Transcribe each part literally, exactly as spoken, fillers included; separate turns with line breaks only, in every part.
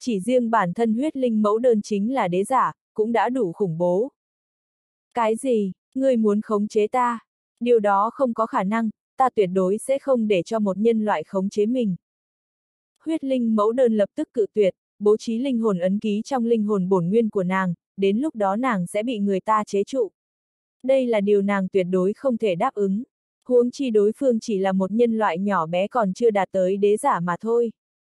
Chỉ riêng bản thân huyết linh mẫu đơn chính là đế giả, cũng đã đủ khủng bố. Cái gì, ngươi muốn khống chế ta? Điều đó không có khả năng, ta tuyệt đối sẽ không để cho một nhân loại khống chế mình. Huyết linh mẫu đơn lập tức cự tuyệt, bố trí linh hồn ấn ký trong linh hồn bổn nguyên của nàng, đến lúc đó nàng sẽ bị người ta chế trụ. Đây là điều nàng tuyệt đối không thể đáp ứng. Huống chi đối phương chỉ là một nhân loại nhỏ bé còn chưa đạt tới đế giả mà thôi.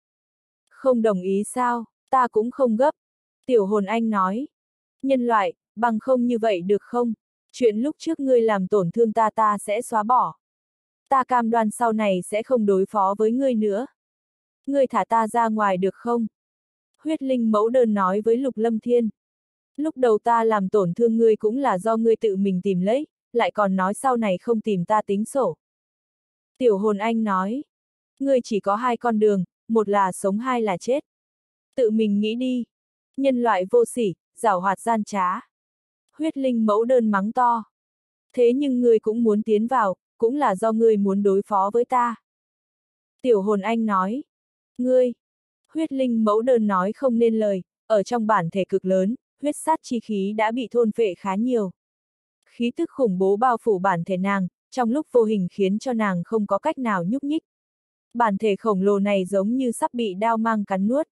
Không đồng ý sao, ta cũng không gấp. Tiểu hồn anh nói. Nhân loại, bằng không như vậy được không? Chuyện lúc trước ngươi làm tổn thương ta ta sẽ xóa bỏ. Ta cam đoan sau này sẽ không đối phó với ngươi nữa. Ngươi thả ta ra ngoài được không? Huyết linh mẫu đơn nói với Lục Lâm Thiên. Lúc đầu ta làm tổn thương ngươi cũng là do ngươi tự mình tìm lấy, lại còn nói sau này không tìm ta tính sổ. Tiểu hồn anh nói. Ngươi chỉ có hai con đường, một là sống hai là chết. Tự mình nghĩ đi. Nhân loại vô sỉ, giảo hoạt gian trá. Huyết linh mẫu đơn mắng to. Thế nhưng ngươi cũng muốn tiến vào, cũng là do ngươi muốn đối phó với ta. Tiểu hồn anh nói. Ngươi. Huyết linh mẫu đơn nói không nên lời, ở trong bản thể cực lớn, huyết sát chi khí đã bị thôn phệ khá nhiều. Khí tức khủng bố bao phủ bản thể nàng, trong lúc vô hình khiến cho nàng không có cách nào nhúc nhích. Bản thể khổng lồ này giống như sắp bị đao mang cắn nuốt.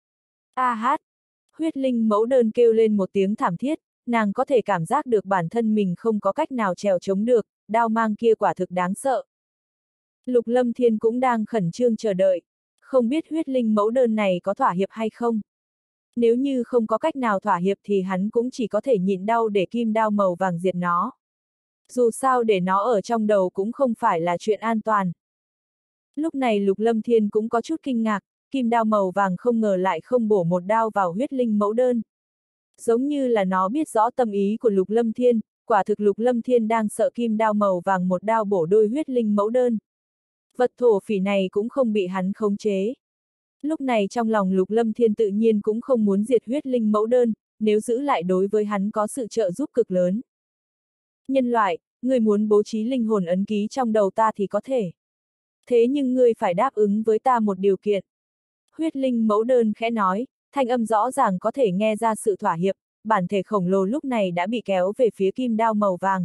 A hát! Huyết linh mẫu đơn kêu lên một tiếng thảm thiết, nàng có thể cảm giác được bản thân mình không có cách nào trèo chống được, đao mang kia quả thực đáng sợ. Lục Lâm Thiên cũng đang khẩn trương chờ đợi, không biết huyết linh mẫu đơn này có thỏa hiệp hay không. Nếu như không có cách nào thỏa hiệp thì hắn cũng chỉ có thể nhịn đau để kim đao màu vàng diệt nó. Dù sao để nó ở trong đầu cũng không phải là chuyện an toàn. Lúc này Lục Lâm Thiên cũng có chút kinh ngạc, kim đao màu vàng không ngờ lại không bổ một đao vào huyết linh mẫu đơn. Giống như là nó biết rõ tâm ý của Lục Lâm Thiên, quả thực Lục Lâm Thiên đang sợ kim đao màu vàng một đao bổ đôi huyết linh mẫu đơn. Vật thổ phỉ này cũng không bị hắn khống chế. Lúc này trong lòng Lục Lâm Thiên tự nhiên cũng không muốn diệt huyết linh mẫu đơn, nếu giữ lại đối với hắn có sự trợ giúp cực lớn. Nhân loại, ngươi muốn bố trí linh hồn ấn ký trong đầu ta thì có thể. Thế nhưng ngươi phải đáp ứng với ta một điều kiện. Huyết linh mẫu đơn khẽ nói, thanh âm rõ ràng có thể nghe ra sự thỏa hiệp, bản thể khổng lồ lúc này đã bị kéo về phía kim đao màu vàng.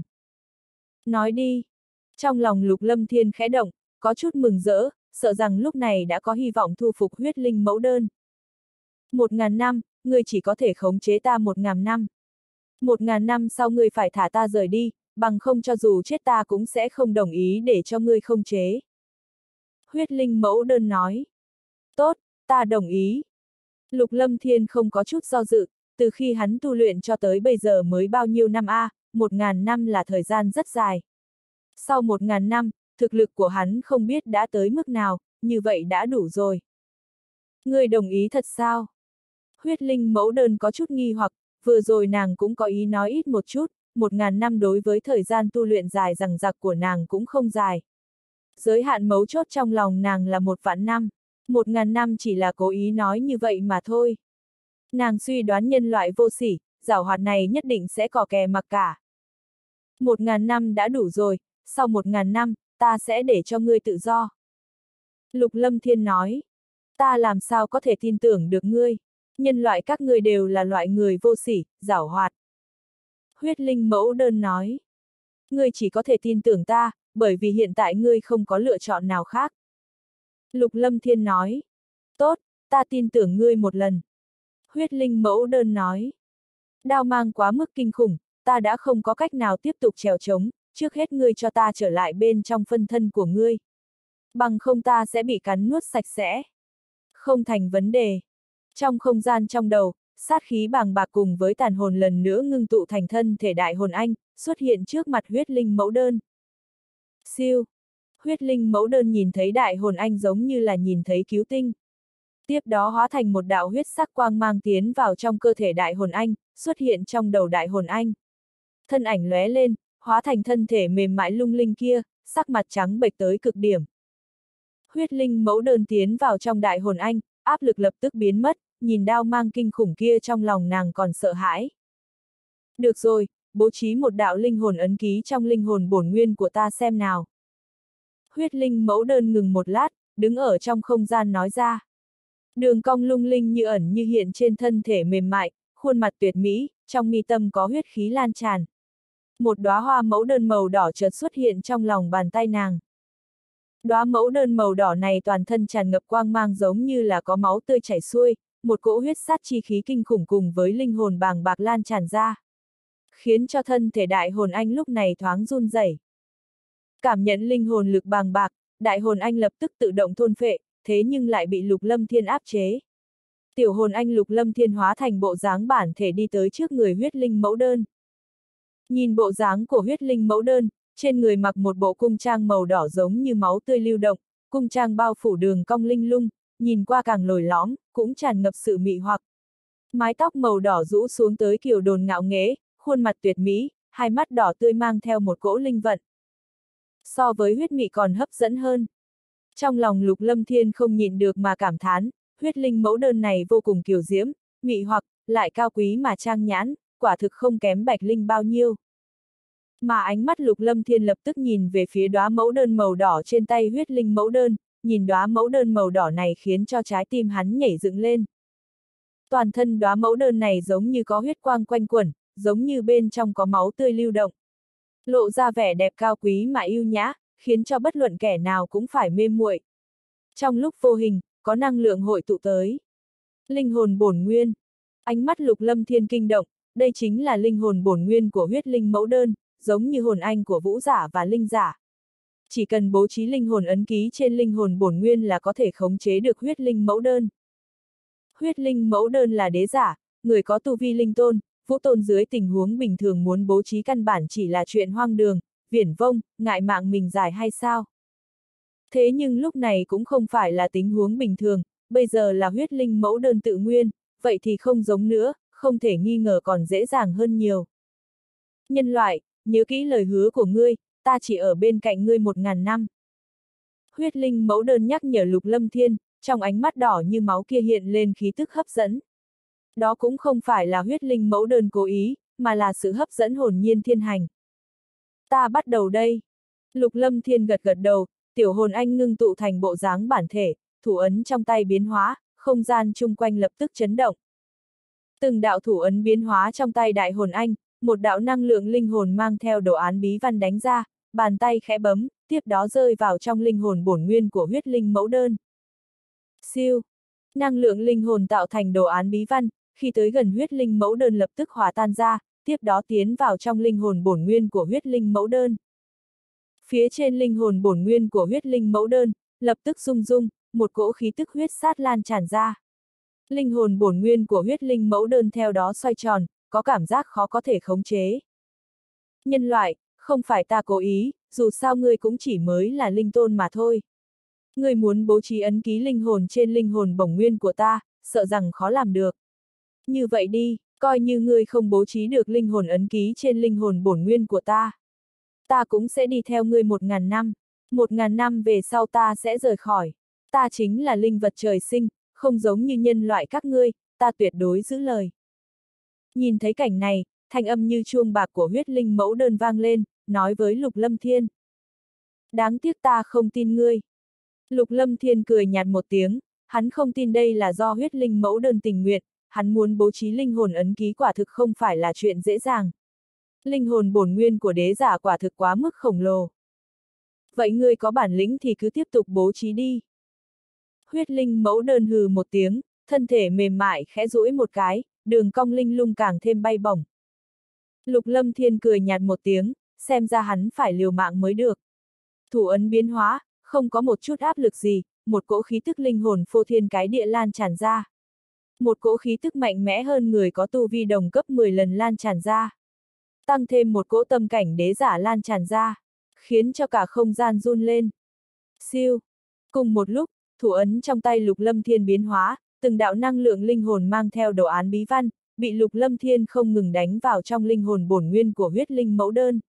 Nói đi. Trong lòng Lục Lâm Thiên khẽ động, có chút mừng rỡ, sợ rằng lúc này đã có hy vọng thu phục huyết linh mẫu đơn. Một ngàn năm, ngươi chỉ có thể khống chế ta một ngàn năm. Một ngàn năm sau ngươi phải thả ta rời đi, bằng không cho dù chết ta cũng sẽ không đồng ý để cho ngươi khống chế. Huyết linh mẫu đơn nói. Tốt, ta đồng ý. Lục Lâm Thiên không có chút do dự, từ khi hắn tu luyện cho tới bây giờ mới bao nhiêu năm a, à, một ngàn năm là thời gian rất dài. Sau một ngàn năm, thực lực của hắn không biết đã tới mức nào, như vậy đã đủ rồi. Ngươi đồng ý thật sao? Huyết linh mẫu đơn có chút nghi hoặc, vừa rồi nàng cũng có ý nói ít một chút, một ngàn năm đối với thời gian tu luyện dài dằng dặc của nàng cũng không dài. Giới hạn mấu chốt trong lòng nàng là một vạn năm, một ngàn năm chỉ là cố ý nói như vậy mà thôi. Nàng suy đoán nhân loại vô sỉ, giảo hoạt này nhất định sẽ cò kè mặc cả. Một ngàn năm đã đủ rồi, sau một ngàn năm, ta sẽ để cho ngươi tự do. Lục Lâm Thiên nói, ta làm sao có thể tin tưởng được ngươi, nhân loại các ngươi đều là loại người vô sỉ, giảo hoạt. Huyết linh mẫu đơn nói, ngươi chỉ có thể tin tưởng ta, bởi vì hiện tại ngươi không có lựa chọn nào khác. Lục Lâm Thiên nói, tốt, ta tin tưởng ngươi một lần. Huyết linh mẫu đơn nói, đao mang quá mức kinh khủng, ta đã không có cách nào tiếp tục trèo trống, trước hết ngươi cho ta trở lại bên trong phân thân của ngươi. Bằng không ta sẽ bị cắn nuốt sạch sẽ. Không thành vấn đề. Trong không gian trong đầu, sát khí bàng bạc cùng với tàn hồn lần nữa ngưng tụ thành thân thể đại hồn anh, xuất hiện trước mặt huyết linh mẫu đơn. Siêu. Huyết linh mẫu đơn nhìn thấy đại hồn anh giống như là nhìn thấy cứu tinh. Tiếp đó hóa thành một đạo huyết sắc quang mang tiến vào trong cơ thể đại hồn anh, xuất hiện trong đầu đại hồn anh. Thân ảnh lóe lên, hóa thành thân thể mềm mại lung linh kia, sắc mặt trắng bệch tới cực điểm. Huyết linh mẫu đơn tiến vào trong đại hồn anh, áp lực lập tức biến mất, nhìn đao mang kinh khủng kia trong lòng nàng còn sợ hãi. Được rồi, bố trí một đạo linh hồn ấn ký trong linh hồn bổn nguyên của ta xem nào. Huyết linh mẫu đơn ngừng một lát, đứng ở trong không gian nói ra. Đường cong lung linh như ẩn như hiện trên thân thể mềm mại, khuôn mặt tuyệt mỹ, trong mi tâm có huyết khí lan tràn. Một đóa hoa mẫu đơn màu đỏ chợt xuất hiện trong lòng bàn tay nàng. Đóa mẫu đơn màu đỏ này toàn thân tràn ngập quang mang giống như là có máu tươi chảy xuôi, một cỗ huyết sát chi khí kinh khủng cùng với linh hồn bàng bạc lan tràn ra, khiến cho thân thể đại hồn anh lúc này thoáng run rẩy. Cảm nhận linh hồn lực bàng bạc, đại hồn anh lập tức tự động thôn phệ, thế nhưng lại bị Lục Lâm Thiên áp chế. Tiểu hồn anh Lục Lâm Thiên hóa thành bộ dáng bản thể đi tới trước người huyết linh mẫu đơn. Nhìn bộ dáng của huyết linh mẫu đơn, trên người mặc một bộ cung trang màu đỏ giống như máu tươi lưu động, cung trang bao phủ đường cong linh lung, nhìn qua càng lồi lõm, cũng tràn ngập sự mị hoặc. Mái tóc màu đỏ rũ xuống tới kiều đồn ngạo nghễ, khuôn mặt tuyệt mỹ, hai mắt đỏ tươi mang theo một cỗ linh vận. So với huyết mị còn hấp dẫn hơn. Trong lòng Lục Lâm Thiên không nhịn được mà cảm thán, huyết linh mẫu đơn này vô cùng kiều diễm, mị hoặc, lại cao quý mà trang nhãn, quả thực không kém Bạch Linh bao nhiêu. Mà ánh mắt Lục Lâm Thiên lập tức nhìn về phía đóa mẫu đơn màu đỏ trên tay huyết linh mẫu đơn, nhìn đóa mẫu đơn màu đỏ này khiến cho trái tim hắn nhảy dựng lên. Toàn thân đóa mẫu đơn này giống như có huyết quang quanh quẩn, giống như bên trong có máu tươi lưu động. Lộ ra vẻ đẹp cao quý mà yêu nhã, khiến cho bất luận kẻ nào cũng phải mê muội. Trong lúc vô hình, có năng lượng hội tụ tới. Linh hồn bổn nguyên. Ánh mắt Lục Lâm Thiên kinh động, đây chính là linh hồn bổn nguyên của huyết linh mẫu đơn, giống như hồn anh của vũ giả và linh giả. Chỉ cần bố trí linh hồn ấn ký trên linh hồn bổn nguyên là có thể khống chế được huyết linh mẫu đơn. Huyết linh mẫu đơn là đế giả, người có tu vi linh tôn, vũ tôn dưới tình huống bình thường muốn bố trí căn bản chỉ là chuyện hoang đường, viển vông, ngại mạng mình dài hay sao? Thế nhưng lúc này cũng không phải là tình huống bình thường, bây giờ là huyết linh mẫu đơn tự nguyên, vậy thì không giống nữa, không thể nghi ngờ còn dễ dàng hơn nhiều. Nhân loại, nhớ kỹ lời hứa của ngươi, ta chỉ ở bên cạnh ngươi một ngàn năm. Huyết linh mẫu đơn nhắc nhở Lục Lâm Thiên, trong ánh mắt đỏ như máu kia hiện lên khí tức hấp dẫn. Đó cũng không phải là huyết linh mẫu đơn cố ý, mà là sự hấp dẫn hồn nhiên thiên hành. Ta bắt đầu đây. Lục Lâm Thiên gật gật đầu, tiểu hồn anh ngưng tụ thành bộ dáng bản thể, thủ ấn trong tay biến hóa, không gian chung quanh lập tức chấn động. Từng đạo thủ ấn biến hóa trong tay đại hồn anh, một đạo năng lượng linh hồn mang theo đồ án bí văn đánh ra, bàn tay khẽ bấm, tiếp đó rơi vào trong linh hồn bổn nguyên của huyết linh mẫu đơn. Siêu! Năng lượng linh hồn tạo thành đồ án bí văn, khi tới gần huyết linh mẫu đơn lập tức hòa tan ra, tiếp đó tiến vào trong linh hồn bổn nguyên của huyết linh mẫu đơn. Phía trên linh hồn bổn nguyên của huyết linh mẫu đơn, lập tức rung rung, một cỗ khí tức huyết sát lan tràn ra. Linh hồn bổn nguyên của huyết linh mẫu đơn theo đó xoay tròn, có cảm giác khó có thể khống chế. Nhân loại, không phải ta cố ý, dù sao ngươi cũng chỉ mới là linh tôn mà thôi. Ngươi muốn bố trí ấn ký linh hồn trên linh hồn bổng nguyên của ta, sợ rằng khó làm được. Như vậy đi, coi như ngươi không bố trí được linh hồn ấn ký trên linh hồn bổn nguyên của ta. Ta cũng sẽ đi theo ngươi một ngàn năm, một ngàn năm về sau ta sẽ rời khỏi. Ta chính là linh vật trời sinh, không giống như nhân loại các ngươi, ta tuyệt đối giữ lời. Nhìn thấy cảnh này, thanh âm như chuông bạc của huyết linh mẫu đơn vang lên, nói với Lục Lâm Thiên. Đáng tiếc ta không tin ngươi. Lục Lâm Thiên cười nhạt một tiếng, hắn không tin đây là do huyết linh mẫu đơn tình nguyện, hắn muốn bố trí linh hồn ấn ký quả thực không phải là chuyện dễ dàng. Linh hồn bổn nguyên của đế giả quả thực quá mức khổng lồ. Vậy ngươi có bản lĩnh thì cứ tiếp tục bố trí đi. Huyết linh mẫu đơn hừ một tiếng, thân thể mềm mại khẽ duỗi một cái, đường cong linh lung càng thêm bay bổng. Lục Lâm Thiên cười nhạt một tiếng, xem ra hắn phải liều mạng mới được. Thủ ấn biến hóa, không có một chút áp lực gì, một cỗ khí tức linh hồn phô thiên cái địa lan tràn ra. Một cỗ khí tức mạnh mẽ hơn người có tu vi đồng cấp mười lần lan tràn ra. Tăng thêm một cỗ tâm cảnh đế giả lan tràn ra, khiến cho cả không gian run lên. Siêu! Cùng một lúc, thủ ấn trong tay Lục Lâm Thiên biến hóa, từng đạo năng lượng linh hồn mang theo đồ án bí văn, bị Lục Lâm Thiên không ngừng đánh vào trong linh hồn bổn nguyên của huyết linh mẫu đơn.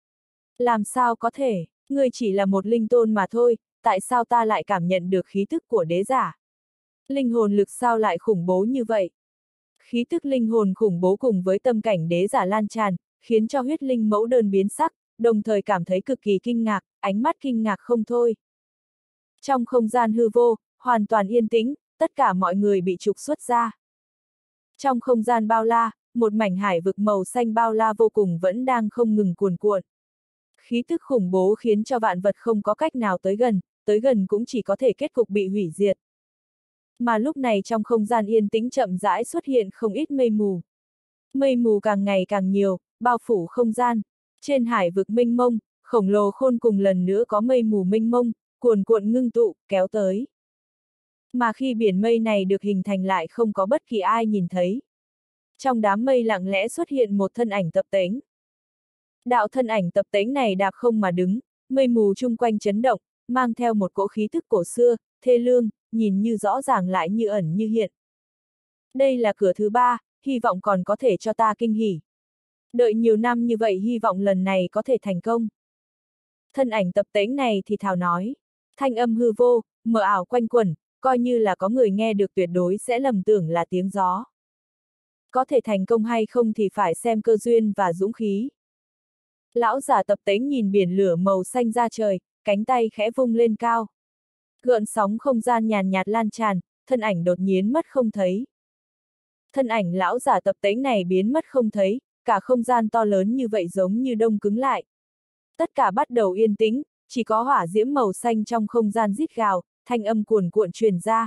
Làm sao có thể, ngươi chỉ là một linh tôn mà thôi, tại sao ta lại cảm nhận được khí tức của đế giả? Linh hồn lực sao lại khủng bố như vậy? Khí tức linh hồn khủng bố cùng với tâm cảnh đế giả lan tràn, khiến cho huyết linh mẫu đơn biến sắc, đồng thời cảm thấy cực kỳ kinh ngạc, ánh mắt kinh ngạc không thôi. Trong không gian hư vô, hoàn toàn yên tĩnh, tất cả mọi người bị trục xuất ra. Trong không gian bao la, một mảnh hải vực màu xanh bao la vô cùng vẫn đang không ngừng cuồn cuộn. Khí tức khủng bố khiến cho vạn vật không có cách nào tới gần, tới gần cũng chỉ có thể kết cục bị hủy diệt. Mà lúc này trong không gian yên tĩnh chậm rãi xuất hiện không ít mây mù. Mây mù càng ngày càng nhiều, bao phủ không gian. Trên hải vực mênh mông, khổng lồ khôn cùng lần nữa có mây mù mênh mông, cuồn cuộn ngưng tụ, kéo tới. Mà khi biển mây này được hình thành lại không có bất kỳ ai nhìn thấy. Trong đám mây lặng lẽ xuất hiện một thân ảnh tập tễnh. Đạo thân ảnh tập tễnh này đạp không mà đứng, mây mù chung quanh chấn động, mang theo một cỗ khí thức cổ xưa, thê lương, nhìn như rõ ràng lại như ẩn như hiện. Đây là cửa thứ ba, hy vọng còn có thể cho ta kinh hỉ. Đợi nhiều năm như vậy hy vọng lần này có thể thành công. Thân ảnh tập tễnh này thì thào nói, thanh âm hư vô, mờ ảo quanh quẩn, coi như là có người nghe được tuyệt đối sẽ lầm tưởng là tiếng gió. Có thể thành công hay không thì phải xem cơ duyên và dũng khí. Lão giả tập tễnh nhìn biển lửa màu xanh ra trời, cánh tay khẽ vung lên cao. Gợn sóng không gian nhàn nhạt lan tràn, thân ảnh đột nhiên mất không thấy. Thân ảnh lão giả tập tễnh này biến mất không thấy, cả không gian to lớn như vậy giống như đông cứng lại. Tất cả bắt đầu yên tĩnh, chỉ có hỏa diễm màu xanh trong không gian rít gào, thanh âm cuồn cuộn truyền ra.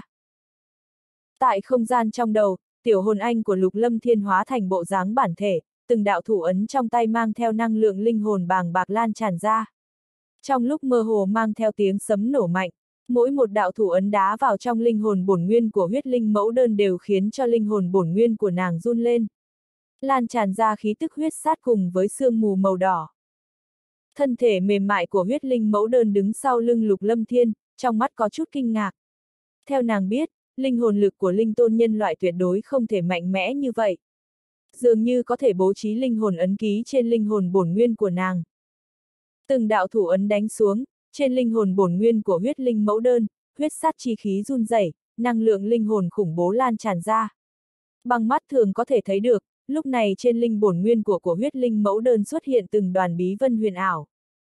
Tại không gian trong đầu, tiểu hồn anh của Lục Lâm Thiên hóa thành bộ dáng bản thể, từng đạo thủ ấn trong tay mang theo năng lượng linh hồn bàng bạc lan tràn ra. Trong lúc mơ hồ mang theo tiếng sấm nổ mạnh, mỗi một đạo thủ ấn đá vào trong linh hồn bổn nguyên của huyết linh mẫu đơn đều khiến cho linh hồn bổn nguyên của nàng run lên. Lan tràn ra khí tức huyết sát cùng với sương mù màu đỏ. Thân thể mềm mại của huyết linh mẫu đơn đứng sau lưng Lục Lâm Thiên, trong mắt có chút kinh ngạc. Theo nàng biết, linh hồn lực của linh tôn nhân loại tuyệt đối không thể mạnh mẽ như vậy. Dường như có thể bố trí linh hồn ấn ký trên linh hồn bổn nguyên của nàng. Từng đạo thủ ấn đánh xuống, trên linh hồn bổn nguyên của huyết linh mẫu đơn, huyết sát chi khí run rẩy, năng lượng linh hồn khủng bố lan tràn ra. Bằng mắt thường có thể thấy được, lúc này trên linh bổn nguyên của của huyết linh mẫu đơn xuất hiện từng đoàn bí vân huyền ảo.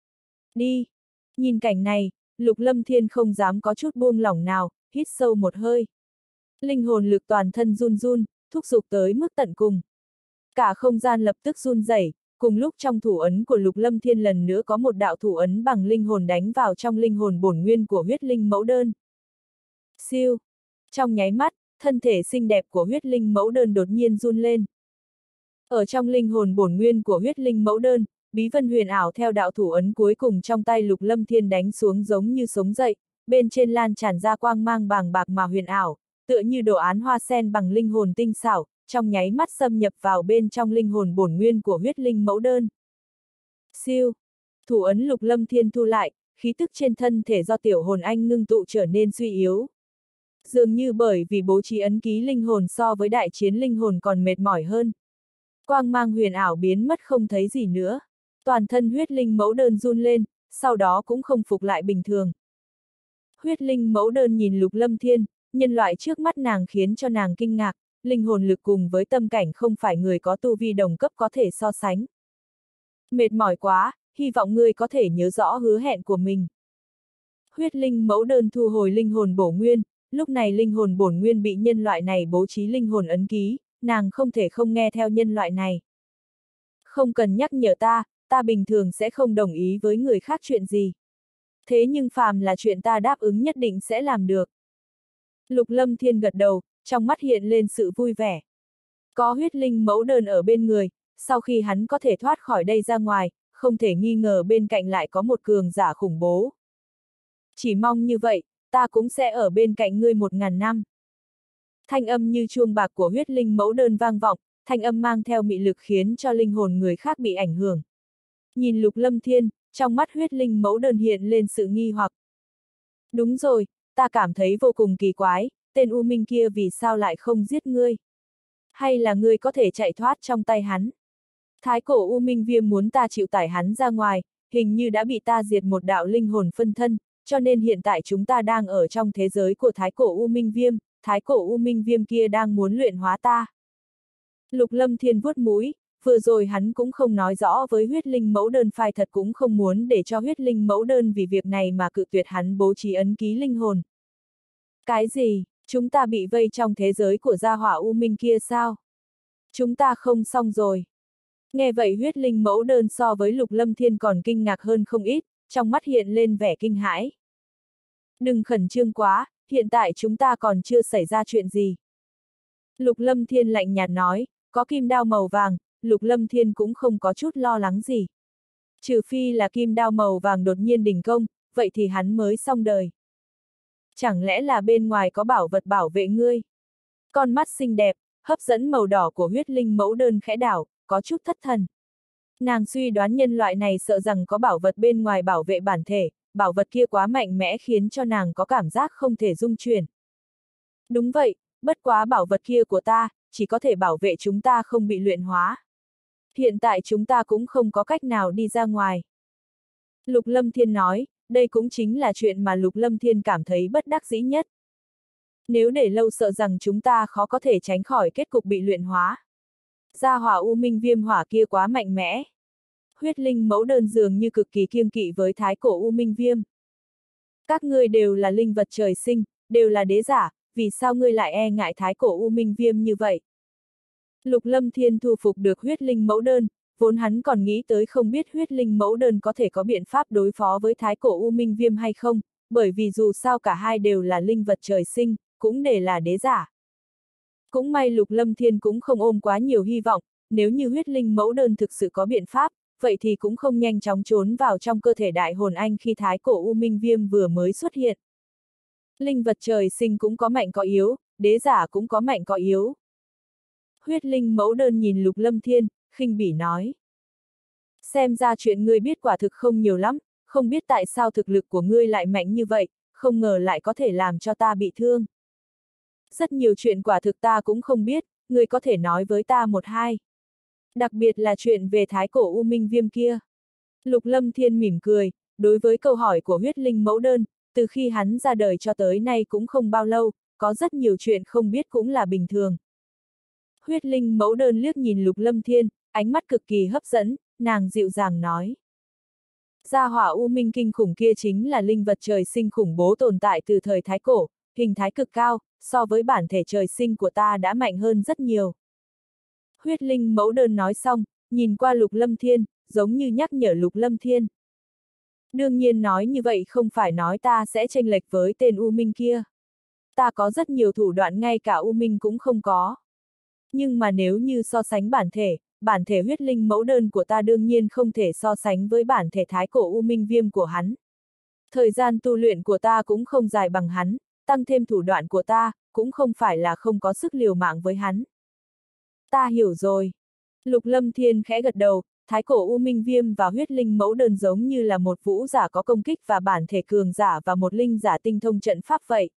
Đi! Nhìn cảnh này, Lục Lâm Thiên không dám có chút buông lỏng nào, hít sâu một hơi. Linh hồn lực toàn thân run run, thúc giục tới mức tận cùng. Cả không gian lập tức run rẩy, cùng lúc trong thủ ấn của Lục Lâm Thiên lần nữa có một đạo thủ ấn bằng linh hồn đánh vào trong linh hồn bổn nguyên của huyết linh mẫu đơn. Siêu! Trong nháy mắt, thân thể xinh đẹp của huyết linh mẫu đơn đột nhiên run lên. Ở trong linh hồn bổn nguyên của huyết linh mẫu đơn, bí vân huyền ảo theo đạo thủ ấn cuối cùng trong tay Lục Lâm Thiên đánh xuống giống như sống dậy, bên trên lan tràn ra quang mang bàng bạc mà huyền ảo, tựa như đồ án hoa sen bằng linh hồn tinh xảo, trong nháy mắt xâm nhập vào bên trong linh hồn bổn nguyên của huyết linh mẫu đơn. Siêu! Thủ ấn Lục Lâm Thiên thu lại, khí tức trên thân thể do tiểu hồn anh ngưng tụ trở nên suy yếu. Dường như bởi vì bố trí ấn ký linh hồn so với đại chiến linh hồn còn mệt mỏi hơn. Quang mang huyền ảo biến mất không thấy gì nữa. Toàn thân huyết linh mẫu đơn run lên, sau đó cũng không phục lại bình thường. Huyết linh mẫu đơn nhìn Lục Lâm Thiên, nhân loại trước mắt nàng khiến cho nàng kinh ngạc, linh hồn lực cùng với tâm cảnh không phải người có tu vi đồng cấp có thể so sánh. Mệt mỏi quá, hy vọng ngươi có thể nhớ rõ hứa hẹn của mình. Huyết linh mẫu đơn thu hồi linh hồn bổ nguyên, lúc này linh hồn bổn nguyên bị nhân loại này bố trí linh hồn ấn ký, nàng không thể không nghe theo nhân loại này. Không cần nhắc nhở ta, ta bình thường sẽ không đồng ý với người khác chuyện gì. Thế nhưng phàm là chuyện ta đáp ứng nhất định sẽ làm được. Lục Lâm Thiên gật đầu, trong mắt hiện lên sự vui vẻ. Có huyết linh mẫu đơn ở bên người, sau khi hắn có thể thoát khỏi đây ra ngoài, không thể nghi ngờ bên cạnh lại có một cường giả khủng bố. Chỉ mong như vậy, ta cũng sẽ ở bên cạnh ngươi một ngàn năm. Thanh âm như chuông bạc của huyết linh mẫu đơn vang vọng, thanh âm mang theo mị lực khiến cho linh hồn người khác bị ảnh hưởng. Nhìn Lục Lâm Thiên, trong mắt huyết linh mẫu đơn hiện lên sự nghi hoặc. Đúng rồi, ta cảm thấy vô cùng kỳ quái, tên U Minh kia vì sao lại không giết ngươi? Hay là ngươi có thể chạy thoát trong tay hắn? Thái cổ U Minh Viêm muốn ta chịu tải hắn ra ngoài, hình như đã bị ta diệt một đạo linh hồn phân thân, cho nên hiện tại chúng ta đang ở trong thế giới của Thái cổ U Minh Viêm, Thái cổ U Minh Viêm kia đang muốn luyện hóa ta. Lục Lâm Thiên vuốt mũi, vừa rồi hắn cũng không nói rõ với huyết linh mẫu đơn, phai thật cũng không muốn để cho huyết linh mẫu đơn vì việc này mà cự tuyệt hắn bố trí ấn ký linh hồn. Cái gì? Chúng ta bị vây trong thế giới của gia hỏa u minh kia sao? Chúng ta không xong rồi. Nghe vậy huyết linh mẫu đơn so với Lục Lâm Thiên còn kinh ngạc hơn không ít, trong mắt hiện lên vẻ kinh hãi. Đừng khẩn trương quá, hiện tại chúng ta còn chưa xảy ra chuyện gì. Lục Lâm Thiên lạnh nhạt nói, có kim đao màu vàng, Lục Lâm Thiên cũng không có chút lo lắng gì. Trừ phi là kim đao màu vàng đột nhiên đình công, vậy thì hắn mới xong đời. Chẳng lẽ là bên ngoài có bảo vật bảo vệ ngươi? Con mắt xinh đẹp, hấp dẫn màu đỏ của huyết linh mẫu đơn khẽ đảo, có chút thất thần. Nàng suy đoán nhân loại này sợ rằng có bảo vật bên ngoài bảo vệ bản thể, bảo vật kia quá mạnh mẽ khiến cho nàng có cảm giác không thể dung chuyển. Đúng vậy, bất quá bảo vật kia của ta, chỉ có thể bảo vệ chúng ta không bị luyện hóa. Hiện tại chúng ta cũng không có cách nào đi ra ngoài. Lục Lâm Thiên nói, đây cũng chính là chuyện mà Lục Lâm Thiên cảm thấy bất đắc dĩ nhất. Nếu để lâu sợ rằng chúng ta khó có thể tránh khỏi kết cục bị luyện hóa. Gia hỏa u minh viêm hỏa kia quá mạnh mẽ. Huyết linh mẫu đơn dường như cực kỳ kiêng kỵ với thái cổ u minh viêm. Các ngươi đều là linh vật trời sinh, đều là đế giả, vì sao ngươi lại e ngại thái cổ u minh viêm như vậy? Lục Lâm Thiên thu phục được huyết linh mẫu đơn, vốn hắn còn nghĩ tới không biết huyết linh mẫu đơn có thể có biện pháp đối phó với thái cổ u minh viêm hay không, bởi vì dù sao cả hai đều là linh vật trời sinh, cũng đều là đế giả. Cũng may Lục Lâm Thiên cũng không ôm quá nhiều hy vọng, nếu như huyết linh mẫu đơn thực sự có biện pháp, vậy thì cũng không nhanh chóng trốn vào trong cơ thể đại hồn anh khi thái cổ u minh viêm vừa mới xuất hiện. Linh vật trời sinh cũng có mạnh có yếu, đế giả cũng có mạnh có yếu. Huyết linh mẫu đơn nhìn Lục Lâm Thiên, khinh bỉ nói. Xem ra chuyện ngươi biết quả thực không nhiều lắm, không biết tại sao thực lực của ngươi lại mạnh như vậy, không ngờ lại có thể làm cho ta bị thương. Rất nhiều chuyện quả thực ta cũng không biết, ngươi có thể nói với ta một hai. Đặc biệt là chuyện về thái cổ u minh viêm kia. Lục Lâm Thiên mỉm cười, đối với câu hỏi của huyết linh mẫu đơn, từ khi hắn ra đời cho tới nay cũng không bao lâu, có rất nhiều chuyện không biết cũng là bình thường. Huyết linh mẫu đơn liếc nhìn Lục Lâm Thiên, ánh mắt cực kỳ hấp dẫn, nàng dịu dàng nói. Gia hỏa u minh kinh khủng kia chính là linh vật trời sinh khủng bố tồn tại từ thời thái cổ, hình thái cực cao, so với bản thể trời sinh của ta đã mạnh hơn rất nhiều. Huyết linh mẫu đơn nói xong, nhìn qua Lục Lâm Thiên, giống như nhắc nhở Lục Lâm Thiên. Đương nhiên nói như vậy không phải nói ta sẽ chênh lệch với tên U Minh kia. Ta có rất nhiều thủ đoạn ngay cả U Minh cũng không có. Nhưng mà nếu như so sánh bản thể, bản thể huyết linh mẫu đơn của ta đương nhiên không thể so sánh với bản thể thái cổ U Minh viêm của hắn. Thời gian tu luyện của ta cũng không dài bằng hắn, tăng thêm thủ đoạn của ta, cũng không phải là không có sức liều mạng với hắn. Ta hiểu rồi. Lục Lâm Thiên khẽ gật đầu, thái cổ u minh viêm và huyết linh mẫu đơn giống như là một vũ giả có công kích và bản thể cường giả và một linh giả tinh thông trận pháp vậy.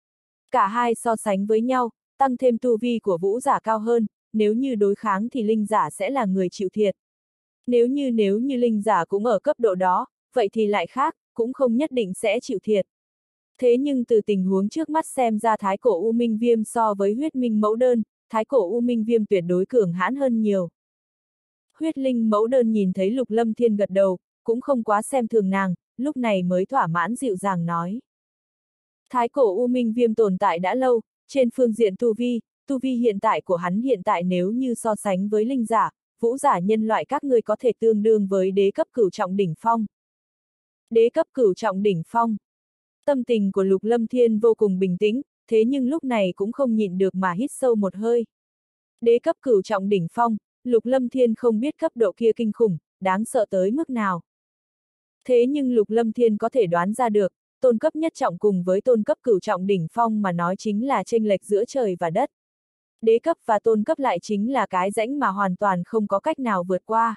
Cả hai so sánh với nhau, tăng thêm tu vi của vũ giả cao hơn, nếu như đối kháng thì linh giả sẽ là người chịu thiệt. Nếu như nếu như linh giả cũng ở cấp độ đó, vậy thì lại khác, cũng không nhất định sẽ chịu thiệt. Thế nhưng từ tình huống trước mắt xem ra thái cổ u minh viêm so với huyết minh mẫu đơn, thái cổ u minh viêm tuyệt đối cường hãn hơn nhiều. Huyết linh mẫu đơn nhìn thấy Lục Lâm Thiên gật đầu, cũng không quá xem thường nàng, lúc này mới thỏa mãn dịu dàng nói. Thái cổ u minh viêm tồn tại đã lâu, trên phương diện tu vi, tu vi hiện tại của hắn hiện tại nếu như so sánh với linh giả, vũ giả nhân loại các ngươi có thể tương đương với đế cấp cửu trọng đỉnh phong. Đế cấp cửu trọng đỉnh phong. Tâm tình của Lục Lâm Thiên vô cùng bình tĩnh, thế nhưng lúc này cũng không nhịn được mà hít sâu một hơi. Đế cấp cửu trọng đỉnh phong, Lục Lâm Thiên không biết cấp độ kia kinh khủng, đáng sợ tới mức nào. Thế nhưng Lục Lâm Thiên có thể đoán ra được, tôn cấp nhất trọng cùng với tôn cấp cửu trọng đỉnh phong mà nói chính là chênh lệch giữa trời và đất. Đế cấp và tôn cấp lại chính là cái rãnh mà hoàn toàn không có cách nào vượt qua.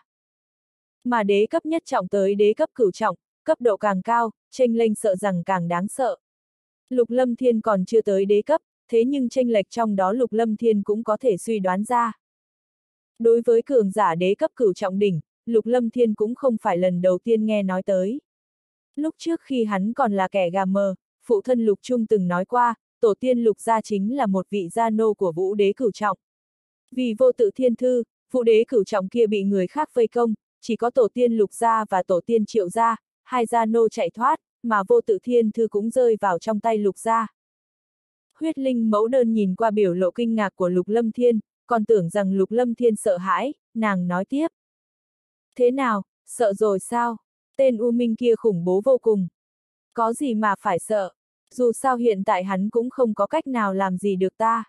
Mà đế cấp nhất trọng tới đế cấp cửu trọng, cấp độ càng cao, chênh lệch sợ rằng càng đáng sợ. Lục Lâm Thiên còn chưa tới đế cấp, thế nhưng chênh lệch trong đó Lục Lâm Thiên cũng có thể suy đoán ra. Đối với cường giả đế cấp cửu trọng đỉnh, Lục Lâm Thiên cũng không phải lần đầu tiên nghe nói tới. Lúc trước khi hắn còn là kẻ gà mờ, phụ thân Lục Trung từng nói qua, tổ tiên Lục gia chính là một vị gia nô của vũ đế cửu trọng. Vì vô tự thiên thư, vũ đế cửu trọng kia bị người khác vây công, chỉ có tổ tiên Lục gia và tổ tiên Triệu gia, hai gia nô chạy thoát, mà vô tự thiên thư cũng rơi vào trong tay Lục gia. Huyết linh mẫu đơn nhìn qua biểu lộ kinh ngạc của Lục Lâm Thiên, còn tưởng rằng Lục Lâm Thiên sợ hãi, nàng nói tiếp. Thế nào, sợ rồi sao? Tên U Minh kia khủng bố vô cùng. Có gì mà phải sợ, dù sao hiện tại hắn cũng không có cách nào làm gì được ta.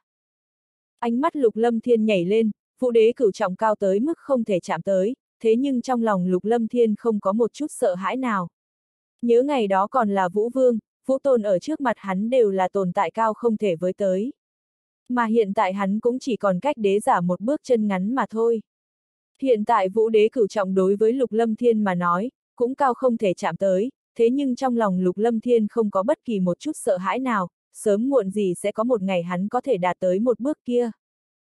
Ánh mắt Lục Lâm Thiên nhảy lên, vũ đế cửu trọng cao tới mức không thể chạm tới, thế nhưng trong lòng Lục Lâm Thiên không có một chút sợ hãi nào. Nhớ ngày đó còn là Vũ Vương, Vũ Tôn ở trước mặt hắn đều là tồn tại cao không thể với tới. Mà hiện tại hắn cũng chỉ còn cách đế giả một bước chân ngắn mà thôi. Hiện tại vũ đế cửu trọng đối với Lục Lâm Thiên mà nói, cũng cao không thể chạm tới, thế nhưng trong lòng Lục Lâm Thiên không có bất kỳ một chút sợ hãi nào, sớm muộn gì sẽ có một ngày hắn có thể đạt tới một bước kia.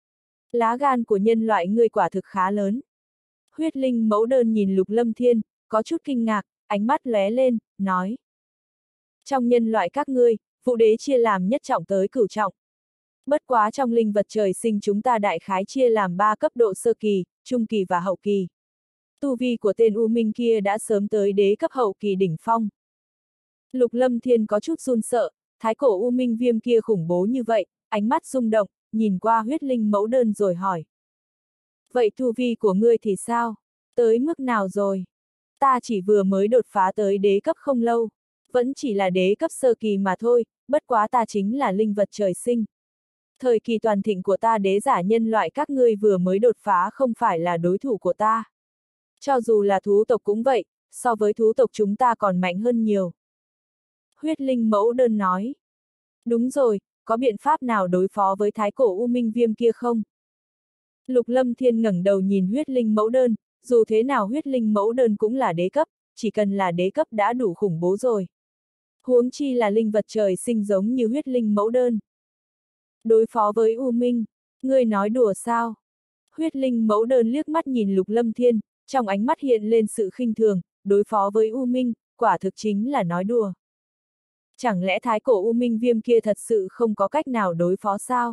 Lá gan của nhân loại ngươi quả thực khá lớn. Huyết linh mẫu đơn nhìn Lục Lâm Thiên, có chút kinh ngạc, ánh mắt lóe lên, nói. Trong nhân loại các ngươi, vũ đế chia làm nhất trọng tới cửu trọng. Bất quá trong linh vật trời sinh chúng ta đại khái chia làm ba cấp độ sơ kỳ, trung kỳ và hậu kỳ. Tu vi của tên U Minh kia đã sớm tới đế cấp hậu kỳ đỉnh phong. Lục Lâm Thiên có chút run sợ, thái cổ U Minh viêm kia khủng bố như vậy, ánh mắt rung động, nhìn qua huyết linh mẫu đơn rồi hỏi. Vậy tu vi của ngươi thì sao? Tới mức nào rồi? Ta chỉ vừa mới đột phá tới đế cấp không lâu, vẫn chỉ là đế cấp sơ kỳ mà thôi, bất quá ta chính là linh vật trời sinh. Thời kỳ toàn thịnh của ta đế giả nhân loại các ngươi vừa mới đột phá không phải là đối thủ của ta. Cho dù là thú tộc cũng vậy, so với thú tộc chúng ta còn mạnh hơn nhiều. Huyết linh mẫu đơn nói. Đúng rồi, có biện pháp nào đối phó với thái cổ U Minh viêm kia không? Lục Lâm Thiên ngẩng đầu nhìn huyết linh mẫu đơn, dù thế nào huyết linh mẫu đơn cũng là đế cấp, chỉ cần là đế cấp đã đủ khủng bố rồi. Huống chi là linh vật trời sinh giống như huyết linh mẫu đơn. Đối phó với U Minh, ngươi nói đùa sao? Huyết linh mẫu đơn liếc mắt nhìn Lục Lâm Thiên, trong ánh mắt hiện lên sự khinh thường, đối phó với U Minh, quả thực chính là nói đùa. Chẳng lẽ thái cổ U Minh viêm kia thật sự không có cách nào đối phó sao?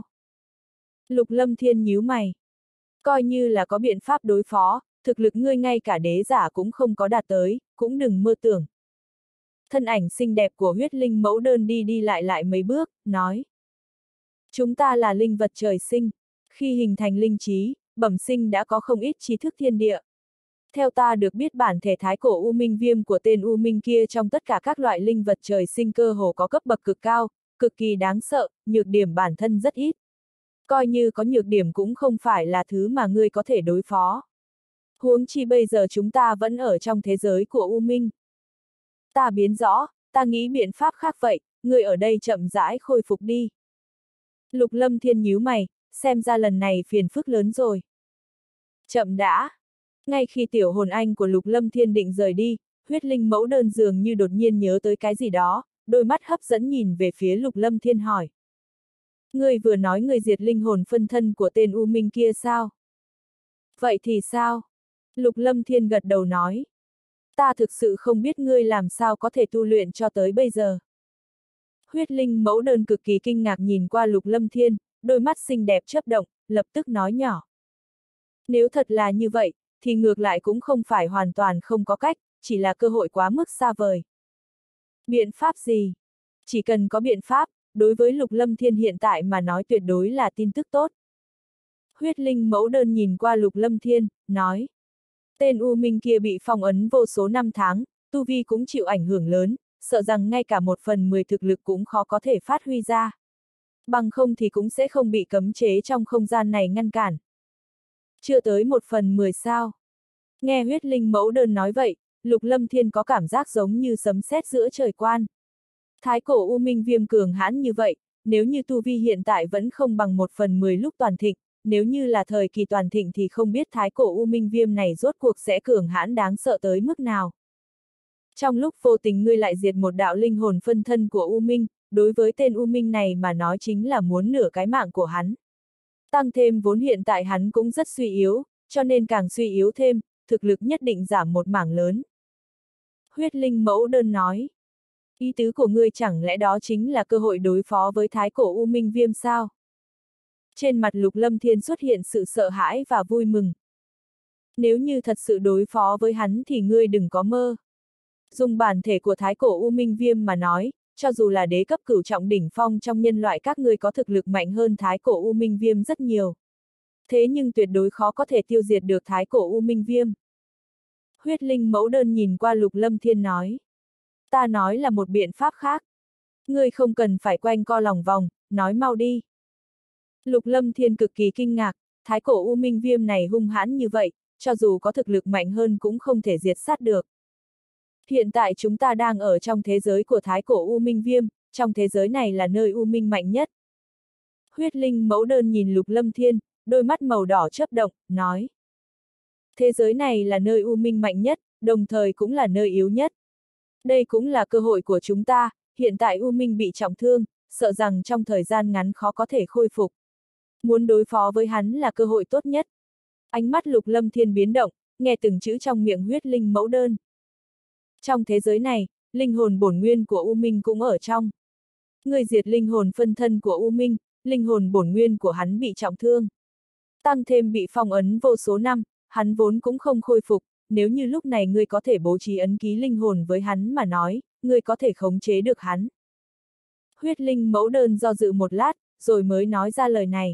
Lục Lâm Thiên nhíu mày. Coi như là có biện pháp đối phó, thực lực ngươi ngay cả đế giả cũng không có đạt tới, cũng đừng mơ tưởng. Thân ảnh xinh đẹp của huyết linh mẫu đơn đi đi lại lại mấy bước, nói. Chúng ta là linh vật trời sinh, khi hình thành linh trí, bẩm sinh đã có không ít trí thức thiên địa. Theo ta được biết bản thể thái cổ U Minh viêm của tên U Minh kia trong tất cả các loại linh vật trời sinh cơ hồ có cấp bậc cực cao, cực kỳ đáng sợ, nhược điểm bản thân rất ít. Coi như có nhược điểm cũng không phải là thứ mà ngươi có thể đối phó. Huống chi bây giờ chúng ta vẫn ở trong thế giới của U Minh. Ta biến rõ, ta nghĩ biện pháp khác vậy, ngươi ở đây chậm rãi khôi phục đi. Lục Lâm Thiên nhíu mày, xem ra lần này phiền phức lớn rồi. Chậm đã. Ngay khi tiểu hồn anh của Lục Lâm Thiên định rời đi, huyết linh mẫu đơn dường như đột nhiên nhớ tới cái gì đó, đôi mắt hấp dẫn nhìn về phía Lục Lâm Thiên hỏi. Ngươi vừa nói ngươi diệt linh hồn phân thân của tên U Minh kia sao? Vậy thì sao? Lục Lâm Thiên gật đầu nói. Ta thực sự không biết ngươi làm sao có thể tu luyện cho tới bây giờ. Huyết linh mẫu đơn cực kỳ kinh ngạc nhìn qua Lục Lâm Thiên, đôi mắt xinh đẹp chớp động, lập tức nói nhỏ. Nếu thật là như vậy, thì ngược lại cũng không phải hoàn toàn không có cách, chỉ là cơ hội quá mức xa vời. Biện pháp gì? Chỉ cần có biện pháp, đối với Lục Lâm Thiên hiện tại mà nói tuyệt đối là tin tức tốt. Huyết linh mẫu đơn nhìn qua Lục Lâm Thiên, nói. Tên U Minh kia bị phong ấn vô số năm tháng, tu vi cũng chịu ảnh hưởng lớn, sợ rằng ngay cả một phần mười thực lực cũng khó có thể phát huy ra. Bằng không thì cũng sẽ không bị cấm chế trong không gian này ngăn cản. Chưa tới một phần mười sao. Nghe huyết linh mẫu đơn nói vậy, Lục Lâm Thiên có cảm giác giống như sấm sét giữa trời quan. Thái cổ U Minh viêm cường hãn như vậy, nếu như tu vi hiện tại vẫn không bằng một phần mười lúc toàn thịnh, nếu như là thời kỳ toàn thịnh thì không biết thái cổ U Minh viêm này rốt cuộc sẽ cường hãn đáng sợ tới mức nào. Trong lúc vô tình ngươi lại diệt một đạo linh hồn phân thân của U Minh, đối với tên U Minh này mà nói chính là muốn nửa cái mạng của hắn. Tăng thêm vốn hiện tại hắn cũng rất suy yếu, cho nên càng suy yếu thêm, thực lực nhất định giảm một mảng lớn. Huyết linh mẫu đơn nói. Ý tứ của ngươi chẳng lẽ đó chính là cơ hội đối phó với thái cổ U Minh viêm sao? Trên mặt Lục Lâm Thiên xuất hiện sự sợ hãi và vui mừng. Nếu như thật sự đối phó với hắn thì ngươi đừng có mơ. Dùng bản thể của thái cổ U Minh viêm mà nói, cho dù là đế cấp cửu trọng đỉnh phong trong nhân loại các ngươi có thực lực mạnh hơn thái cổ U Minh Viêm rất nhiều. Thế nhưng tuyệt đối khó có thể tiêu diệt được thái cổ U Minh Viêm. Huyết linh mẫu đơn nhìn qua Lục Lâm Thiên nói. Ta nói là một biện pháp khác. Ngươi không cần phải quanh co lòng vòng, nói mau đi. Lục Lâm Thiên cực kỳ kinh ngạc, thái cổ U Minh Viêm này hung hãn như vậy, cho dù có thực lực mạnh hơn cũng không thể diệt sát được. Hiện tại chúng ta đang ở trong thế giới của thái cổ U Minh Viêm, trong thế giới này là nơi U Minh mạnh nhất. Huyết linh mẫu đơn nhìn Lục Lâm Thiên, đôi mắt màu đỏ chớp động, nói. Thế giới này là nơi U Minh mạnh nhất, đồng thời cũng là nơi yếu nhất. Đây cũng là cơ hội của chúng ta, hiện tại U Minh bị trọng thương, sợ rằng trong thời gian ngắn khó có thể khôi phục. Muốn đối phó với hắn là cơ hội tốt nhất. Ánh mắt Lục Lâm Thiên biến động, nghe từng chữ trong miệng huyết linh mẫu đơn. Trong thế giới này, linh hồn bổn nguyên của U Minh cũng ở trong. Người diệt linh hồn phân thân của U Minh, linh hồn bổn nguyên của hắn bị trọng thương. Tăng thêm bị phong ấn vô số năm, hắn vốn cũng không khôi phục, nếu như lúc này ngươi có thể bố trí ấn ký linh hồn với hắn mà nói, ngươi có thể khống chế được hắn. Huyết linh mẫu đơn do dự một lát, rồi mới nói ra lời này.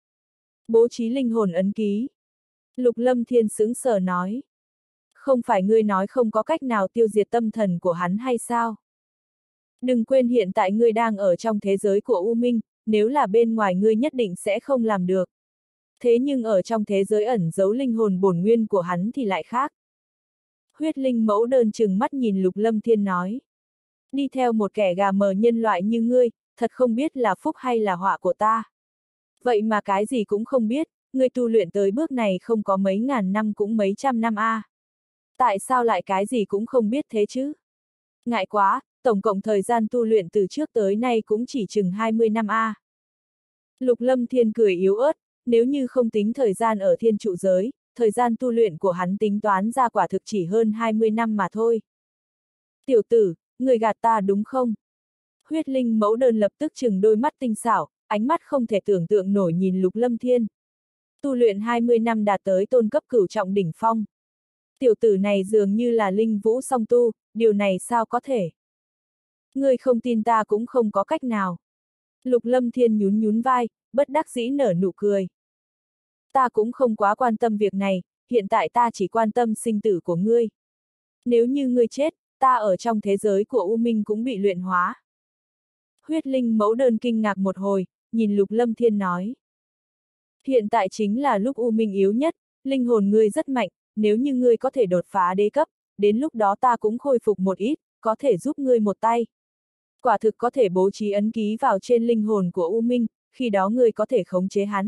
Bố trí linh hồn ấn ký. Lục Lâm Thiên sững sờ nói. Không phải ngươi nói không có cách nào tiêu diệt tâm thần của hắn hay sao? Đừng quên hiện tại ngươi đang ở trong thế giới của U Minh, nếu là bên ngoài ngươi nhất định sẽ không làm được. Thế nhưng ở trong thế giới ẩn giấu linh hồn bổn nguyên của hắn thì lại khác. Huyết linh mẫu đơn chừng mắt nhìn Lục Lâm Thiên nói. Đi theo một kẻ gà mờ nhân loại như ngươi, thật không biết là phúc hay là họa của ta. Vậy mà cái gì cũng không biết, ngươi tu luyện tới bước này không có mấy ngàn năm cũng mấy trăm năm a. À. Tại sao lại cái gì cũng không biết thế chứ? Ngại quá, tổng cộng thời gian tu luyện từ trước tới nay cũng chỉ chừng hai mươi năm a. À. Lục Lâm Thiên cười yếu ớt, nếu như không tính thời gian ở thiên trụ giới, thời gian tu luyện của hắn tính toán ra quả thực chỉ hơn hai mươi năm mà thôi. Tiểu tử, người gạt ta đúng không? Huyết linh mẫu đơn lập tức chừng đôi mắt tinh xảo, ánh mắt không thể tưởng tượng nổi nhìn Lục Lâm Thiên. Tu luyện hai mươi năm đạt tới tôn cấp cửu trọng đỉnh phong. Tiểu tử này dường như là linh vũ song tu, điều này sao có thể? Ngươi không tin ta cũng không có cách nào. Lục Lâm Thiên nhún nhún vai, bất đắc dĩ nở nụ cười. Ta cũng không quá quan tâm việc này, hiện tại ta chỉ quan tâm sinh tử của ngươi. Nếu như ngươi chết, ta ở trong thế giới của U Minh cũng bị luyện hóa. Huyết linh mẫu đơn kinh ngạc một hồi, nhìn Lục Lâm Thiên nói. Hiện tại chính là lúc U Minh yếu nhất, linh hồn ngươi rất mạnh, nếu như ngươi có thể đột phá đế cấp, đến lúc đó ta cũng khôi phục một ít, có thể giúp ngươi một tay. Quả thực có thể bố trí ấn ký vào trên linh hồn của U Minh, khi đó ngươi có thể khống chế hắn.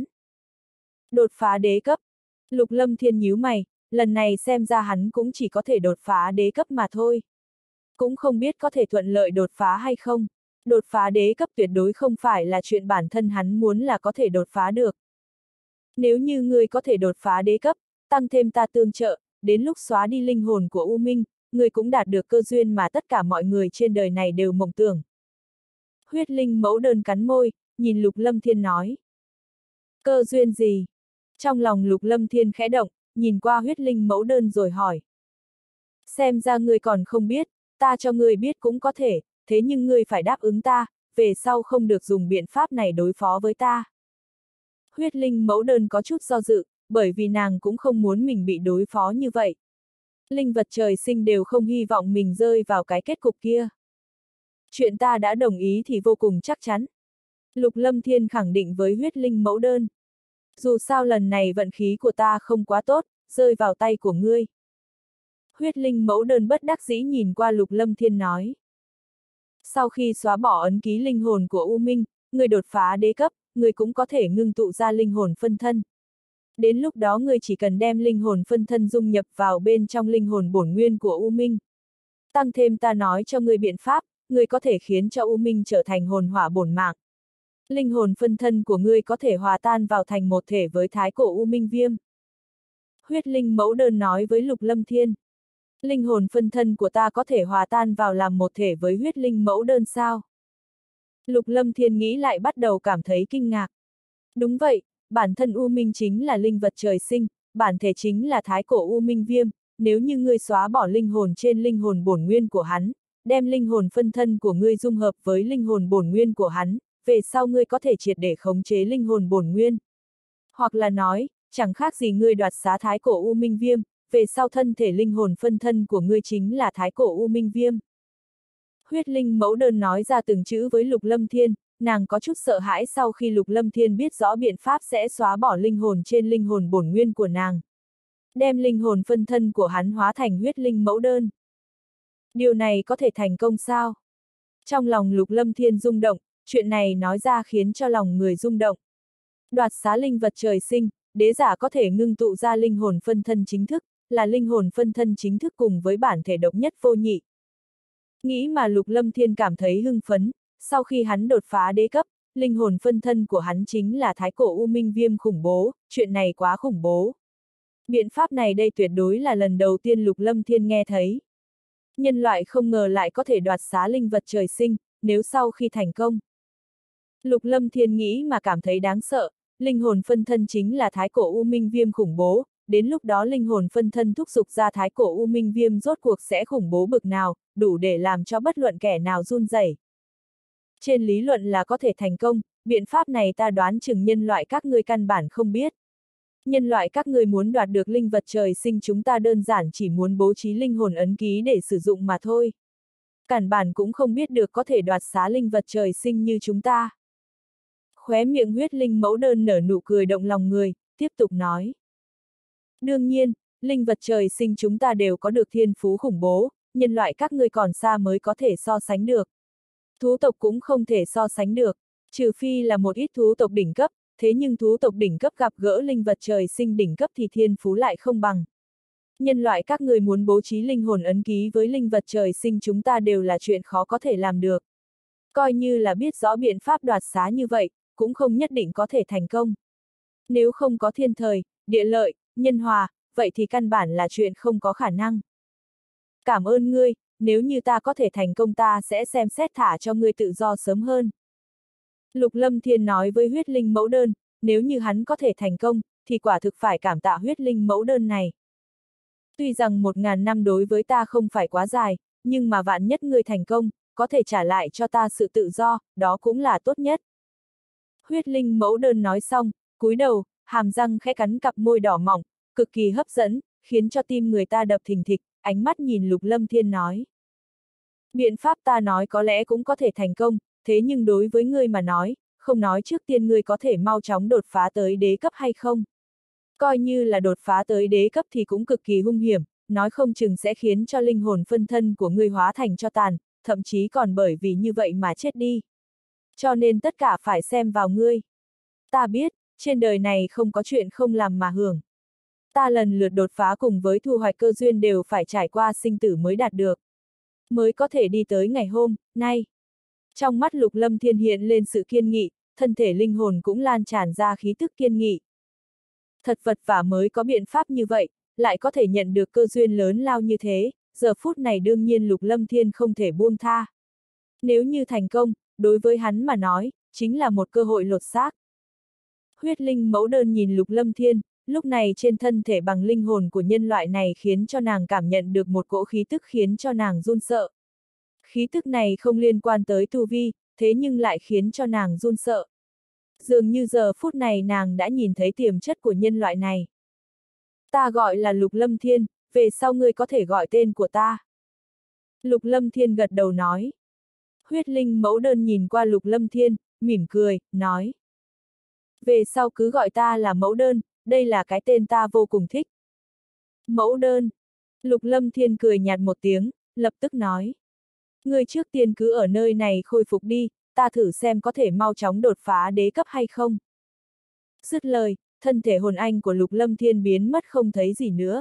Đột phá đế cấp. Lục Lâm Thiên nhíu mày, lần này xem ra hắn cũng chỉ có thể đột phá đế cấp mà thôi. Cũng không biết có thể thuận lợi đột phá hay không. Đột phá đế cấp tuyệt đối không phải là chuyện bản thân hắn muốn là có thể đột phá được. Nếu như ngươi có thể đột phá đế cấp, tăng thêm ta tương trợ, đến lúc xóa đi linh hồn của U Minh, ngươi cũng đạt được cơ duyên mà tất cả mọi người trên đời này đều mộng tưởng. Huyết linh mẫu đơn cắn môi, nhìn Lục Lâm Thiên nói. Cơ duyên gì? Trong lòng Lục Lâm Thiên khẽ động, nhìn qua huyết linh mẫu đơn rồi hỏi. Xem ra ngươi còn không biết, ta cho ngươi biết cũng có thể, thế nhưng ngươi phải đáp ứng ta, về sau không được dùng biện pháp này đối phó với ta. Huyết linh mẫu đơn có chút do dự, bởi vì nàng cũng không muốn mình bị đối phó như vậy. Linh vật trời sinh đều không hy vọng mình rơi vào cái kết cục kia. Chuyện ta đã đồng ý thì vô cùng chắc chắn. Lục Lâm Thiên khẳng định với huyết linh mẫu đơn. Dù sao lần này vận khí của ta không quá tốt, rơi vào tay của ngươi. Huyết linh mẫu đơn bất đắc dĩ nhìn qua Lục Lâm Thiên nói. Sau khi xóa bỏ ấn ký linh hồn của U Minh, ngươi đột phá đế cấp, ngươi cũng có thể ngưng tụ ra linh hồn phân thân. Đến lúc đó ngươi chỉ cần đem linh hồn phân thân dung nhập vào bên trong linh hồn bổn nguyên của U Minh. Tăng thêm ta nói cho ngươi biện pháp, ngươi có thể khiến cho U Minh trở thành hồn hỏa bổn mạng. Linh hồn phân thân của ngươi có thể hòa tan vào thành một thể với thái cổ U Minh Viêm. Huyết linh mẫu đơn nói với Lục Lâm Thiên. Linh hồn phân thân của ta có thể hòa tan vào làm một thể với huyết linh mẫu đơn sao? Lục Lâm Thiên nghĩ lại bắt đầu cảm thấy kinh ngạc. Đúng vậy, bản thân U Minh chính là linh vật trời sinh, bản thể chính là thái cổ U Minh Viêm, nếu như ngươi xóa bỏ linh hồn trên linh hồn bổn nguyên của hắn, đem linh hồn phân thân của ngươi dung hợp với linh hồn bổn nguyên của hắn, về sau ngươi có thể triệt để khống chế linh hồn bổn nguyên. Hoặc là nói, chẳng khác gì ngươi đoạt xá thái cổ U Minh Viêm, về sau thân thể linh hồn phân thân của ngươi chính là thái cổ U Minh Viêm. Huyết linh mẫu đơn nói ra từng chữ với Lục Lâm Thiên, nàng có chút sợ hãi sau khi Lục Lâm Thiên biết rõ biện pháp sẽ xóa bỏ linh hồn trên linh hồn bổn nguyên của nàng. Đem linh hồn phân thân của hắn hóa thành huyết linh mẫu đơn. Điều này có thể thành công sao? Trong lòng Lục Lâm Thiên rung động, chuyện này nói ra khiến cho lòng người rung động. Đoạt xá linh vật trời sinh, đế giả có thể ngưng tụ ra linh hồn phân thân chính thức, là linh hồn phân thân chính thức cùng với bản thể độc nhất vô nhị. Nghĩ mà Lục Lâm Thiên cảm thấy hưng phấn, sau khi hắn đột phá đế cấp, linh hồn phân thân của hắn chính là thái cổ U Minh Viêm khủng bố, chuyện này quá khủng bố. Biện pháp này đây tuyệt đối là lần đầu tiên Lục Lâm Thiên nghe thấy. Nhân loại không ngờ lại có thể đoạt xá linh vật trời sinh, nếu sau khi thành công. Lục Lâm Thiên nghĩ mà cảm thấy đáng sợ, linh hồn phân thân chính là thái cổ U Minh Viêm khủng bố, đến lúc đó linh hồn phân thân thúc giục ra thái cổ U Minh Viêm rốt cuộc sẽ khủng bố bực nào, đủ để làm cho bất luận kẻ nào run rẩy. Trên lý luận là có thể thành công, biện pháp này ta đoán chừng nhân loại các ngươi căn bản không biết. Nhân loại các ngươi muốn đoạt được linh vật trời sinh, chúng ta đơn giản chỉ muốn bố trí linh hồn ấn ký để sử dụng mà thôi. Căn bản cũng không biết được có thể đoạt xá linh vật trời sinh như chúng ta. Khóe miệng huyết linh mẫu đơn nở nụ cười động lòng người, tiếp tục nói. Đương nhiên, linh vật trời sinh chúng ta đều có được thiên phú khủng bố, nhân loại các ngươi còn xa mới có thể so sánh được. Thú tộc cũng không thể so sánh được, trừ phi là một ít thú tộc đỉnh cấp, thế nhưng thú tộc đỉnh cấp gặp gỡ linh vật trời sinh đỉnh cấp thì thiên phú lại không bằng. Nhân loại các người muốn bố trí linh hồn ấn ký với linh vật trời sinh chúng ta đều là chuyện khó có thể làm được. Coi như là biết rõ biện pháp đoạt xá như vậy, cũng không nhất định có thể thành công. Nếu không có thiên thời, địa lợi, nhân hòa, vậy thì căn bản là chuyện không có khả năng. Cảm ơn ngươi, nếu như ta có thể thành công ta sẽ xem xét thả cho ngươi tự do sớm hơn. Lục Lâm Thiên nói với huyết linh mẫu đơn, nếu như hắn có thể thành công, thì quả thực phải cảm tạ huyết linh mẫu đơn này. Tuy rằng một ngàn năm đối với ta không phải quá dài, nhưng mà vạn nhất ngươi thành công, có thể trả lại cho ta sự tự do, đó cũng là tốt nhất. Huyết linh mẫu đơn nói xong, cúi đầu, hàm răng khẽ cắn cặp môi đỏ mỏng, cực kỳ hấp dẫn, khiến cho tim người ta đập thình thịch, ánh mắt nhìn Lục Lâm Thiên nói. Biện pháp ta nói có lẽ cũng có thể thành công, thế nhưng đối với ngươi mà nói, không nói trước tiên ngươi có thể mau chóng đột phá tới đế cấp hay không. Coi như là đột phá tới đế cấp thì cũng cực kỳ hung hiểm, nói không chừng sẽ khiến cho linh hồn phân thân của ngươi hóa thành tro tàn, thậm chí còn bởi vì như vậy mà chết đi. Cho nên tất cả phải xem vào ngươi. Ta biết, trên đời này không có chuyện không làm mà hưởng. Ta lần lượt đột phá cùng với thu hoạch cơ duyên đều phải trải qua sinh tử mới đạt được. Mới có thể đi tới ngày hôm nay. Trong mắt Lục Lâm Thiên hiện lên sự kiên nghị, thân thể linh hồn cũng lan tràn ra khí tức kiên nghị. Thật vật vả mới có biện pháp như vậy, lại có thể nhận được cơ duyên lớn lao như thế, giờ phút này đương nhiên Lục Lâm Thiên không thể buông tha. Nếu như thành công, đối với hắn mà nói, chính là một cơ hội lột xác. Huyết linh mẫu đơn nhìn Lục Lâm Thiên, lúc này trên thân thể bằng linh hồn của nhân loại này khiến cho nàng cảm nhận được một cỗ khí tức khiến cho nàng run sợ. Khí tức này không liên quan tới tu vi, thế nhưng lại khiến cho nàng run sợ. Dường như giờ phút này nàng đã nhìn thấy tiềm chất của nhân loại này. Ta gọi là Lục Lâm Thiên, về sau ngươi có thể gọi tên của ta. Lục Lâm Thiên gật đầu nói. Huyết linh mẫu đơn nhìn qua Lục Lâm Thiên, mỉm cười, nói. Về sau cứ gọi ta là mẫu đơn, đây là cái tên ta vô cùng thích. Mẫu đơn. Lục Lâm Thiên cười nhạt một tiếng, lập tức nói. Ngươi trước tiên cứ ở nơi này khôi phục đi, ta thử xem có thể mau chóng đột phá đế cấp hay không. Dứt lời, thân thể hồn anh của Lục Lâm Thiên biến mất không thấy gì nữa.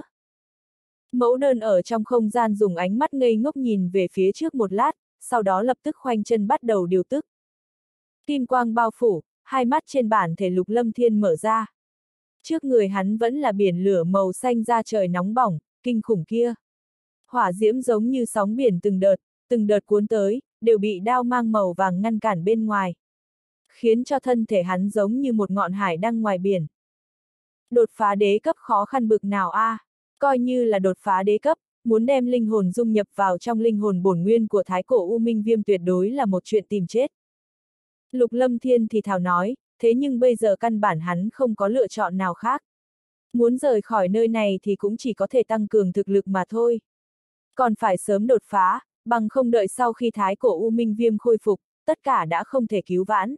Mẫu đơn ở trong không gian dùng ánh mắt ngây ngốc nhìn về phía trước một lát, sau đó lập tức khoanh chân bắt đầu điều tức. Kim quang bao phủ, hai mắt trên bản thể Lục Lâm Thiên mở ra. Trước người hắn vẫn là biển lửa màu xanh da trời nóng bỏng, kinh khủng kia. Hỏa diễm giống như sóng biển từng đợt, từng đợt cuốn tới, đều bị đao mang màu vàng ngăn cản bên ngoài. Khiến cho thân thể hắn giống như một ngọn hải đăng ngoài biển. Đột phá đế cấp khó khăn bực nào a? À? Coi như là đột phá đế cấp, muốn đem linh hồn dung nhập vào trong linh hồn bổn nguyên của thái cổ U Minh Viêm tuyệt đối là một chuyện tìm chết. Lục Lâm Thiên thì thào nói, thế nhưng bây giờ căn bản hắn không có lựa chọn nào khác. Muốn rời khỏi nơi này thì cũng chỉ có thể tăng cường thực lực mà thôi. Còn phải sớm đột phá, bằng không đợi sau khi thái cổ U Minh Viêm khôi phục, tất cả đã không thể cứu vãn.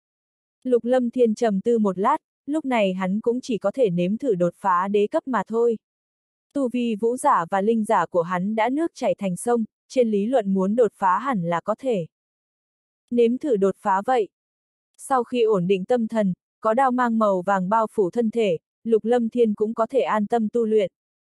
Lục Lâm Thiên trầm tư một lát, lúc này hắn cũng chỉ có thể nếm thử đột phá đế cấp mà thôi. Tu vi vũ giả và linh giả của hắn đã nước chảy thành sông, trên lý luận muốn đột phá hẳn là có thể. Nếm thử đột phá vậy. Sau khi ổn định tâm thần, có đao mang màu vàng bao phủ thân thể, Lục Lâm Thiên cũng có thể an tâm tu luyện.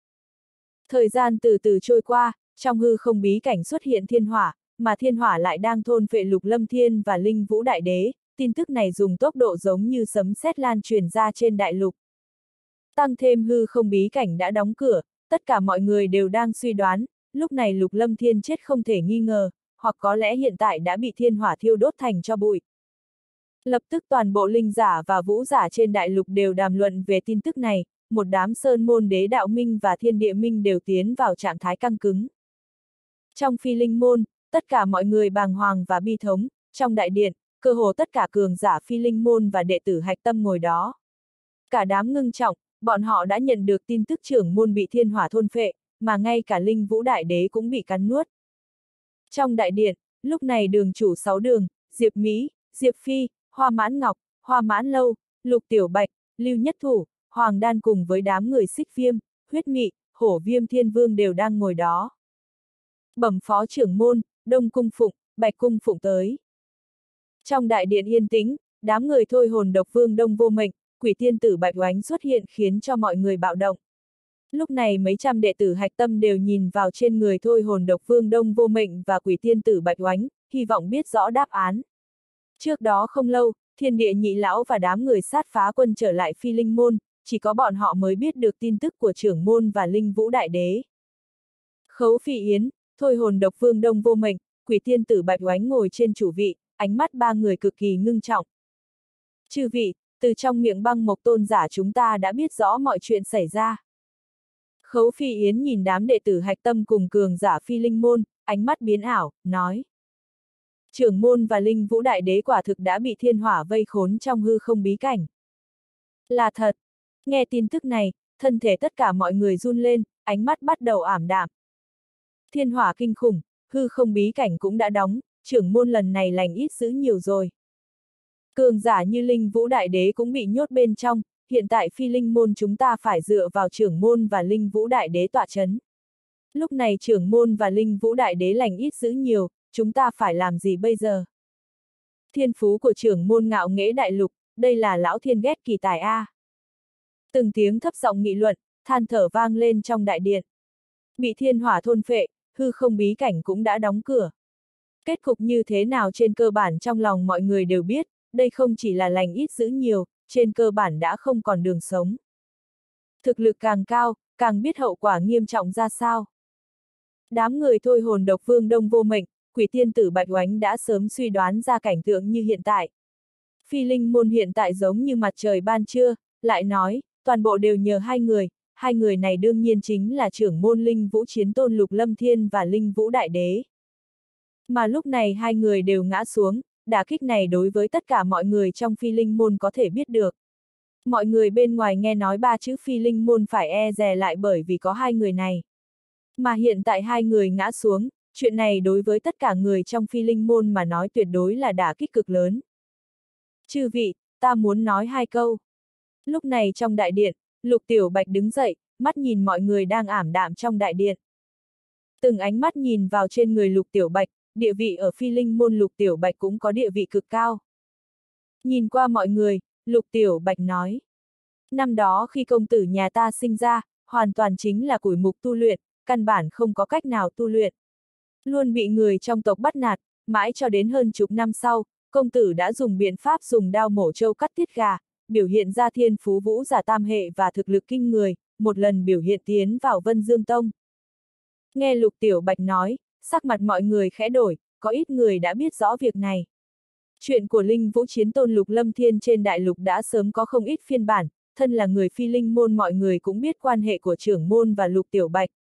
Thời gian từ từ trôi qua, trong hư không bí cảnh xuất hiện thiên hỏa, mà thiên hỏa lại đang thôn phệ Lục Lâm Thiên và Linh Vũ Đại Đế, tin tức này dùng tốc độ giống như sấm sét lan truyền ra trên đại lục. Tăng thêm hư không bí cảnh đã đóng cửa, tất cả mọi người đều đang suy đoán, lúc này Lục Lâm Thiên chết không thể nghi ngờ, hoặc có lẽ hiện tại đã bị thiên hỏa thiêu đốt thành tro bụi. Lập tức toàn bộ linh giả và vũ giả trên đại lục đều đàm luận về tin tức này, một đám sơn môn đế đạo minh và thiên địa minh đều tiến vào trạng thái căng cứng. Trong phi linh môn, tất cả mọi người bàng hoàng và bi thống, trong đại điện, cơ hồ tất cả cường giả phi linh môn và đệ tử hạch tâm ngồi đó. Cả đám ngưng trọng, bọn họ đã nhận được tin tức trưởng môn bị thiên hỏa thôn phệ, mà ngay cả Linh Vũ Đại Đế cũng bị cắn nuốt. Trong đại điện, lúc này đường chủ sáu đường, Diệp Mỹ, Diệp Phi, Hoa Mãn Ngọc, Hoa Mãn Lâu, Lục Tiểu Bạch, Lưu Nhất Thủ, Hoàng Đan cùng với đám người Xích Viêm, Huyết Mị, Hổ Viêm Thiên Vương đều đang ngồi đó. Bẩm phó trưởng môn, Đông Cung Phụng, Bạch Cung Phụng tới. Trong đại điện yên tĩnh, đám người thôi hồn độc vương Đông Vô Mệnh, Quỷ Tiên Tử Bạch Oánh xuất hiện khiến cho mọi người bạo động. Lúc này mấy trăm đệ tử hạch tâm đều nhìn vào trên người thôi hồn độc vương Đông Vô Mệnh và Quỷ Tiên Tử Bạch Oánh, hy vọng biết rõ đáp án. Trước đó không lâu, Thiên Địa Nhị Lão và đám người sát phá quân trở lại phi linh môn, chỉ có bọn họ mới biết được tin tức của trưởng môn và Linh Vũ Đại Đế. Khấu Phi Yến, thôi hồn độc vương Đông Vô Mệnh, Quỷ Tiên Tử Bạch Oánh ngồi trên chủ vị, ánh mắt ba người cực kỳ ngưng trọng. Chư vị, từ trong miệng Băng Mộc tôn giả chúng ta đã biết rõ mọi chuyện xảy ra. Khấu Phi Yến nhìn đám đệ tử hạch tâm cùng cường giả phi linh môn, ánh mắt biến ảo, nói. Trưởng môn và Linh Vũ Đại Đế quả thực đã bị thiên hỏa vây khốn trong hư không bí cảnh. Là thật. Nghe tin tức này, thân thể tất cả mọi người run lên, ánh mắt bắt đầu ảm đạm. Thiên hỏa kinh khủng, hư không bí cảnh cũng đã đóng, trưởng môn lần này lành ít dữ nhiều rồi. Cường giả như Linh Vũ Đại Đế cũng bị nhốt bên trong, hiện tại phi linh môn chúng ta phải dựa vào trưởng môn và Linh Vũ Đại Đế tọa chấn. Lúc này trưởng môn và Linh Vũ Đại Đế lành ít dữ nhiều, chúng ta phải làm gì bây giờ? Thiên phú của trưởng môn ngạo nghễ đại lục, đây là lão thiên ghét kỳ tài a. Từng tiếng thấp giọng nghị luận, than thở vang lên trong đại điện. Bị thiên hỏa thôn phệ, hư không bí cảnh cũng đã đóng cửa. Kết cục như thế nào trên cơ bản trong lòng mọi người đều biết, đây không chỉ là lành ít dữ nhiều, trên cơ bản đã không còn đường sống. Thực lực càng cao, càng biết hậu quả nghiêm trọng ra sao. Đám người thôi hồn độc vương Đông Vô Mệnh, Quỷ Tiên Tử Bạch Oánh đã sớm suy đoán ra cảnh tượng như hiện tại. Phi linh môn hiện tại giống như mặt trời ban trưa, lại nói, toàn bộ đều nhờ hai người, hai người này đương nhiên chính là trưởng môn Linh Vũ Chiến Tôn Lục Lâm Thiên và Linh Vũ Đại Đế. Mà lúc này hai người đều ngã xuống, đả kích này đối với tất cả mọi người trong phi linh môn có thể biết được. Mọi người bên ngoài nghe nói ba chữ phi linh môn phải e dè lại bởi vì có hai người này. Mà hiện tại hai người ngã xuống, chuyện này đối với tất cả người trong phi linh môn mà nói tuyệt đối là đả kích cực lớn. Chư vị, ta muốn nói hai câu. Lúc này trong đại điện, Lục Tiểu Bạch đứng dậy, mắt nhìn mọi người đang ảm đạm trong đại điện. Từng ánh mắt nhìn vào trên người Lục Tiểu Bạch, địa vị ở phi linh môn Lục Tiểu Bạch cũng có địa vị cực cao. Nhìn qua mọi người, Lục Tiểu Bạch nói. Năm đó khi công tử nhà ta sinh ra, hoàn toàn chính là củi mục tu luyện, căn bản không có cách nào tu luyện. Luôn bị người trong tộc bắt nạt, mãi cho đến hơn chục năm sau, công tử đã dùng biện pháp dùng đao mổ trâu cắt tiết gà, biểu hiện ra thiên phú vũ giả tam hệ và thực lực kinh người, một lần biểu hiện tiến vào Vân Dương Tông. Nghe Lục Tiểu Bạch nói, sắc mặt mọi người khẽ đổi, có ít người đã biết rõ việc này. Chuyện của Linh Vũ Chiến Tôn Lục Lâm Thiên trên đại lục đã sớm có không ít phiên bản, thân là người phi linh môn mọi người cũng biết quan hệ của trưởng môn và Lục Tiểu Bạch.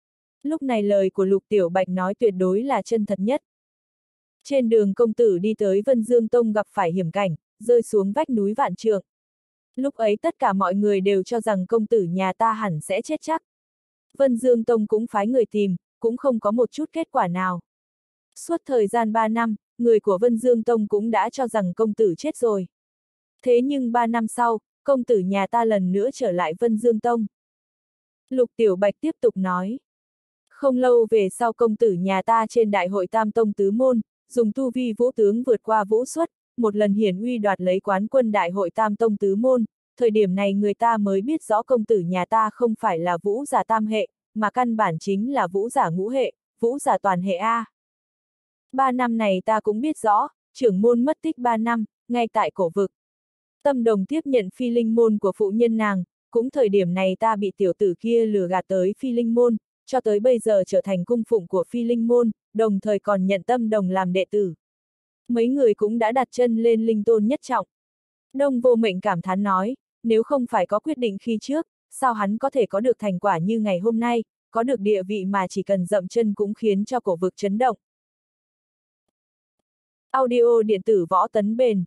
Lúc này lời của Lục Tiểu Bạch nói tuyệt đối là chân thật nhất. Trên đường công tử đi tới Vân Dương Tông gặp phải hiểm cảnh, rơi xuống vách núi vạn trượng. Lúc ấy tất cả mọi người đều cho rằng công tử nhà ta hẳn sẽ chết chắc. Vân Dương Tông cũng phái người tìm, cũng không có một chút kết quả nào. Suốt thời gian ba năm, người của Vân Dương Tông cũng đã cho rằng công tử chết rồi. Thế nhưng ba năm sau, công tử nhà ta lần nữa trở lại Vân Dương Tông. Lục Tiểu Bạch tiếp tục nói. Không lâu về sau công tử nhà ta trên đại hội Tam Tông Tứ Môn, dùng tu vi vũ tướng vượt qua vũ xuất, một lần hiển uy đoạt lấy quán quân đại hội Tam Tông Tứ Môn, thời điểm này người ta mới biết rõ công tử nhà ta không phải là vũ giả tam hệ, mà căn bản chính là vũ giả ngũ hệ, vũ giả toàn hệ A. Ba năm này ta cũng biết rõ, trưởng môn mất tích ba năm, ngay tại cổ vực. Tâm Đồng tiếp nhận phi linh môn của phụ nhân nàng, cũng thời điểm này ta bị tiểu tử kia lừa gạt tới phi linh môn, cho tới bây giờ trở thành cung phụng của phi linh môn, đồng thời còn nhận Tâm Đồng làm đệ tử. Mấy người cũng đã đặt chân lên linh tôn nhất trọng. Đông Vô Mệnh cảm thán nói, nếu không phải có quyết định khi trước, sao hắn có thể có được thành quả như ngày hôm nay, có được địa vị mà chỉ cần dậm chân cũng khiến cho cổ vực chấn động. Audio điện tử Võ Tấn Bền.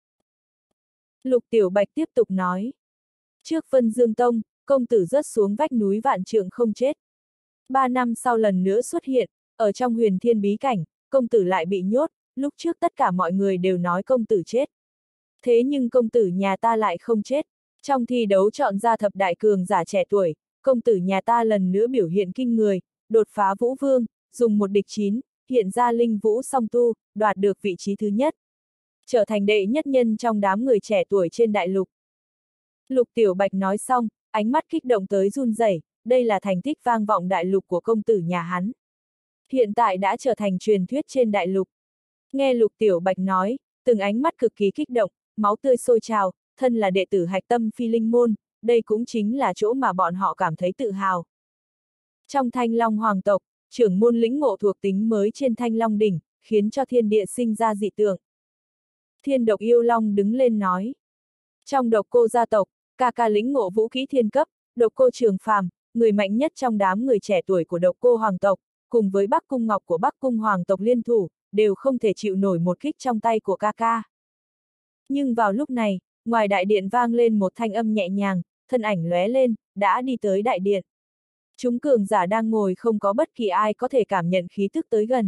Lục Tiểu Bạch tiếp tục nói. Trước Vân Dương Tông, công tử rớt xuống vách núi vạn trượng không chết. Ba năm sau lần nữa xuất hiện, ở trong huyền thiên bí cảnh, công tử lại bị nhốt, lúc trước tất cả mọi người đều nói công tử chết. Thế nhưng công tử nhà ta lại không chết. Trong thi đấu chọn ra thập đại cường giả trẻ tuổi, công tử nhà ta lần nữa biểu hiện kinh người, đột phá vũ vương, dùng một địch chín, hiện ra linh vũ song tu, đoạt được vị trí thứ nhất. Trở thành đệ nhất nhân trong đám người trẻ tuổi trên đại lục. Lục Tiểu Bạch nói xong, ánh mắt kích động tới run rẩy, đây là thành tích vang vọng đại lục của công tử nhà hắn. Hiện tại đã trở thành truyền thuyết trên đại lục. Nghe Lục Tiểu Bạch nói, từng ánh mắt cực kỳ kích động, máu tươi sôi trào, thân là đệ tử hạch tâm phi linh môn, đây cũng chính là chỗ mà bọn họ cảm thấy tự hào. Trong Thanh Long Hoàng tộc, trưởng môn lĩnh ngộ thuộc tính mới trên Thanh Long đỉnh, khiến cho thiên địa sinh ra dị tượng. Thiên Độc Yêu Long đứng lên nói. Trong Độc Cô gia tộc, ca ca lĩnh ngộ vũ kỹ thiên cấp, Độc Cô Trường Phàm, người mạnh nhất trong đám người trẻ tuổi của Độc Cô Hoàng tộc, cùng với Bắc Cung Ngọc của Bắc Cung Hoàng tộc liên thủ, đều không thể chịu nổi một kích trong tay của ca ca. Nhưng vào lúc này, ngoài đại điện vang lên một thanh âm nhẹ nhàng, thân ảnh lóe lên, đã đi tới đại điện. Chúng cường giả đang ngồi không có bất kỳ ai có thể cảm nhận khí tức tới gần.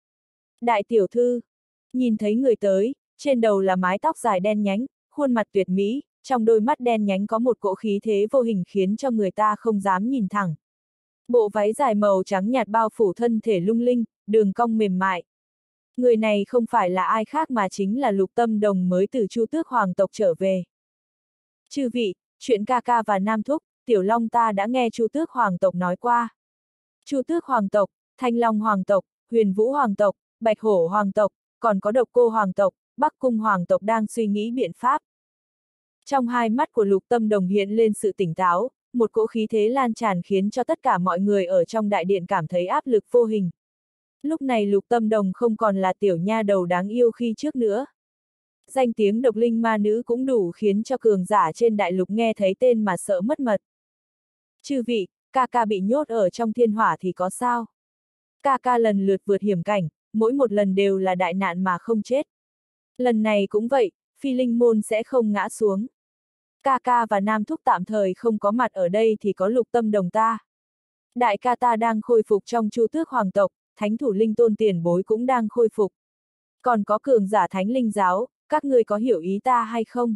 Đại tiểu thư, nhìn thấy người tới, trên đầu là mái tóc dài đen nhánh, khuôn mặt tuyệt mỹ, trong đôi mắt đen nhánh có một cỗ khí thế vô hình khiến cho người ta không dám nhìn thẳng. Bộ váy dài màu trắng nhạt bao phủ thân thể lung linh, đường cong mềm mại. Người này không phải là ai khác mà chính là Lục Tâm Đồng mới từ Chu Tước Hoàng tộc trở về. Chư vị, chuyện ca ca và Nam Thúc, Tiểu Long ta đã nghe Chu Tước Hoàng tộc nói qua. Chu Tước Hoàng tộc, Thanh Long Hoàng tộc, Huyền Vũ Hoàng tộc, Bạch Hổ Hoàng tộc, còn có Độc Cô Hoàng tộc, Bắc Cung Hoàng tộc đang suy nghĩ biện pháp. Trong hai mắt của Lục Tâm Đồng hiện lên sự tỉnh táo, một cỗ khí thế lan tràn khiến cho tất cả mọi người ở trong đại điện cảm thấy áp lực vô hình. Lúc này Lục Tâm Đồng không còn là tiểu nha đầu đáng yêu khi trước nữa. Danh tiếng độc linh ma nữ cũng đủ khiến cho cường giả trên đại lục nghe thấy tên mà sợ mất mật. Chư vị, ca ca bị nhốt ở trong thiên hỏa thì có sao? Ca ca lần lượt vượt hiểm cảnh, mỗi một lần đều là đại nạn mà không chết. Lần này cũng vậy, phi linh môn sẽ không ngã xuống. Ca ca và Nam Thúc tạm thời không có mặt ở đây thì có Lục Tâm Đồng ta. Đại ca ta đang khôi phục trong Chu Tước Hoàng tộc, Thánh thủ linh tôn tiền bối cũng đang khôi phục. Còn có cường giả Thánh linh giáo, các ngươi có hiểu ý ta hay không?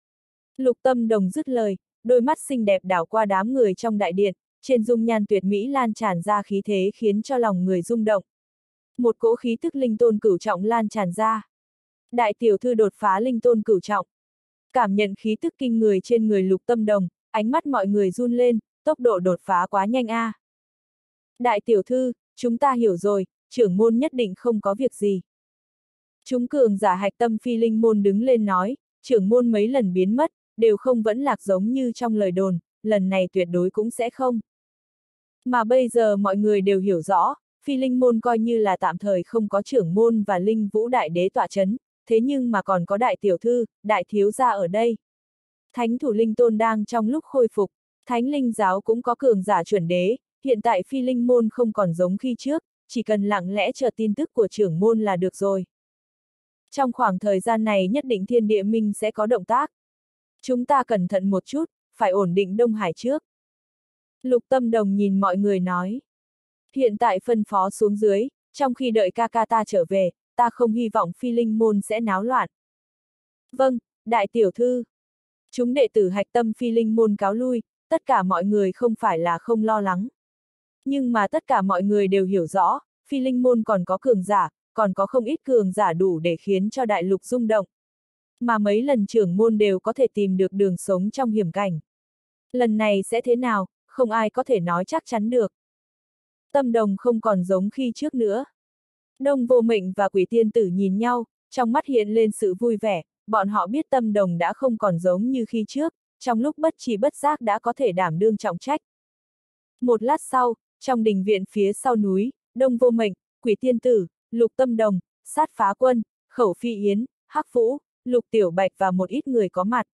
Lục Tâm Đồng dứt lời, đôi mắt xinh đẹp đảo qua đám người trong đại điện, trên dung nhan tuyệt mỹ lan tràn ra khí thế khiến cho lòng người rung động. Một cỗ khí tức linh tôn cửu trọng lan tràn ra. Đại tiểu thư đột phá linh tôn cửu trọng. Cảm nhận khí tức kinh người trên người Lục Tâm Đồng, ánh mắt mọi người run lên, tốc độ đột phá quá nhanh a. À. Đại tiểu thư, chúng ta hiểu rồi, trưởng môn nhất định không có việc gì. Chúng cường giả hạch tâm phi linh môn đứng lên nói, trưởng môn mấy lần biến mất, đều không vẫn lạc giống như trong lời đồn, lần này tuyệt đối cũng sẽ không. Mà bây giờ mọi người đều hiểu rõ, phi linh môn coi như là tạm thời không có trưởng môn và linh vũ đại đế tọa chấn, thế nhưng mà còn có đại tiểu thư, đại thiếu gia ở đây. Thánh thủ linh tôn đang trong lúc khôi phục, thánh linh giáo cũng có cường giả chuẩn đế, hiện tại phi linh môn không còn giống khi trước, chỉ cần lặng lẽ chờ tin tức của trưởng môn là được rồi. Trong khoảng thời gian này nhất định thiên địa minh sẽ có động tác. Chúng ta cẩn thận một chút, phải ổn định Đông Hải trước. Lục Tâm Đồng nhìn mọi người nói. Hiện tại phân phó xuống dưới, trong khi đợi ca ca ta trở về, ta không hy vọng phi linh môn sẽ náo loạn. Vâng, đại tiểu thư. Chúng đệ tử hạch tâm phi linh môn cáo lui, tất cả mọi người không phải là không lo lắng. Nhưng mà tất cả mọi người đều hiểu rõ, phi linh môn còn có cường giả, còn có không ít cường giả đủ để khiến cho đại lục rung động. Mà mấy lần trưởng môn đều có thể tìm được đường sống trong hiểm cảnh. Lần này sẽ thế nào, không ai có thể nói chắc chắn được. Tâm Đồng không còn giống khi trước nữa. Đông Vô Mệnh và Quỷ Tiên Tử nhìn nhau, trong mắt hiện lên sự vui vẻ, bọn họ biết Tâm Đồng đã không còn giống như khi trước, trong lúc bất tri bất giác đã có thể đảm đương trọng trách. Một lát sau, trong đình viện phía sau núi, Đông Vô Mệnh, Quỷ Tiên Tử, Lục Tâm Đồng, Sát Phá Quân, Khẩu Phi Yến, Hắc Vũ, Lục Tiểu Bạch và một ít người có mặt.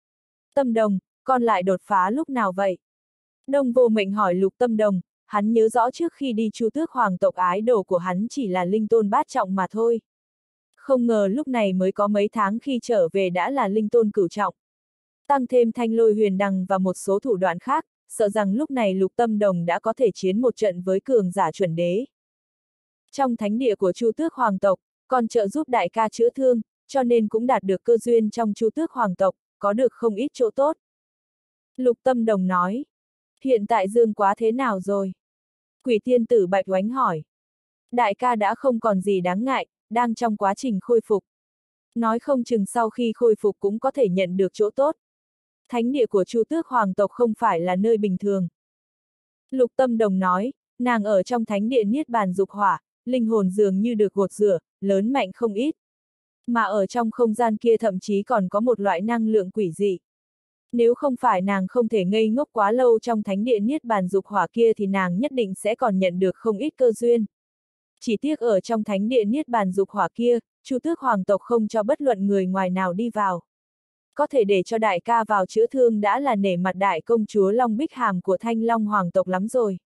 Tâm Đồng, con lại đột phá lúc nào vậy? Đông Vô Mệnh hỏi Lục Tâm Đồng, hắn nhớ rõ trước khi đi Chu Tước hoàng tộc ái đồ của hắn chỉ là linh tôn bát trọng mà thôi. Không ngờ lúc này mới có mấy tháng khi trở về đã là linh tôn cửu trọng. Tăng thêm thanh lôi huyền đằng và một số thủ đoạn khác, sợ rằng lúc này Lục Tâm Đồng đã có thể chiến một trận với cường giả chuẩn đế. Trong thánh địa của Chu Tước hoàng tộc, còn trợ giúp đại ca chữa thương, cho nên cũng đạt được cơ duyên trong Chu Tước hoàng tộc, có được không ít chỗ tốt. Lục Tâm Đồng nói, hiện tại Dương Quá thế nào rồi? Quỷ Tiên Tử Bạch Oánh hỏi. Đại ca đã không còn gì đáng ngại, đang trong quá trình khôi phục. Nói không chừng sau khi khôi phục cũng có thể nhận được chỗ tốt. Thánh địa của Chu Tước hoàng tộc không phải là nơi bình thường. Lục Tâm Đồng nói, nàng ở trong thánh địa Niết Bàn Dục Hỏa, linh hồn dường như được gột rửa, lớn mạnh không ít. Mà ở trong không gian kia thậm chí còn có một loại năng lượng quỷ dị. Nếu không phải nàng không thể ngây ngốc quá lâu trong thánh địa Niết Bàn Dục Hỏa kia thì nàng nhất định sẽ còn nhận được không ít cơ duyên. Chỉ tiếc ở trong thánh địa Niết Bàn Dục Hỏa kia, Chu Tước hoàng tộc không cho bất luận người ngoài nào đi vào. Có thể để cho đại ca vào chữa thương đã là nể mặt đại công chúa Long Bích Hàm của Thanh Long hoàng tộc lắm rồi.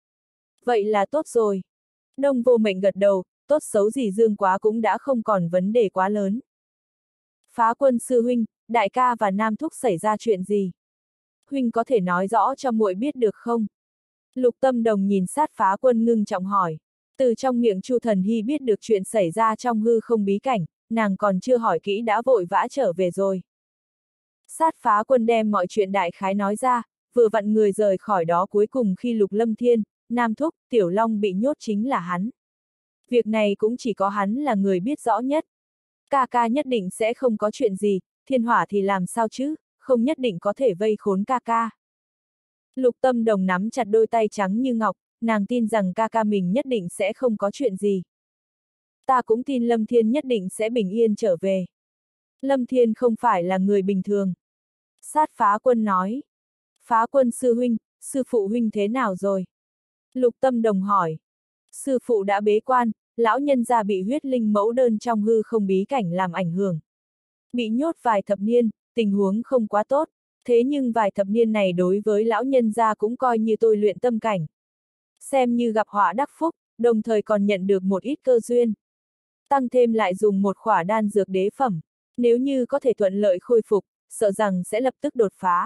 Vậy là tốt rồi. Đông Vô Mệnh gật đầu, tốt xấu gì Dương Quá cũng đã không còn vấn đề quá lớn. Phá Quân sư huynh, đại ca và Nam Thúc xảy ra chuyện gì? Huynh có thể nói rõ cho muội biết được không? Lục Tâm Đồng nhìn sát Phá Quân ngưng trọng hỏi. Từ trong miệng Chu Thần Hy biết được chuyện xảy ra trong hư không bí cảnh, nàng còn chưa hỏi kỹ đã vội vã trở về rồi. Sát Phá Quân đem mọi chuyện đại khái nói ra, vừa vặn người rời khỏi đó cuối cùng khi Lục Lâm Thiên, Nam Thúc, Tiểu Long bị nhốt chính là hắn. Việc này cũng chỉ có hắn là người biết rõ nhất. Ca ca nhất định sẽ không có chuyện gì, thiên hỏa thì làm sao chứ, không nhất định có thể vây khốn ca ca. Lục Tâm Đồng nắm chặt đôi tay trắng như ngọc, nàng tin rằng ca ca mình nhất định sẽ không có chuyện gì. Ta cũng tin Lâm Thiên nhất định sẽ bình yên trở về. Lâm Thiên không phải là người bình thường. Sát Phá Quân nói. Phá Quân sư huynh, sư phụ huynh thế nào rồi? Lục Tâm Đồng hỏi. Sư phụ đã bế quan, lão nhân gia bị huyết linh mẫu đơn trong hư không bí cảnh làm ảnh hưởng. Bị nhốt vài thập niên, tình huống không quá tốt, thế nhưng vài thập niên này đối với lão nhân gia cũng coi như tôi luyện tâm cảnh. Xem như gặp họa đắc phúc, đồng thời còn nhận được một ít cơ duyên. Tăng thêm lại dùng một khỏa đan dược đế phẩm, nếu như có thể thuận lợi khôi phục, sợ rằng sẽ lập tức đột phá.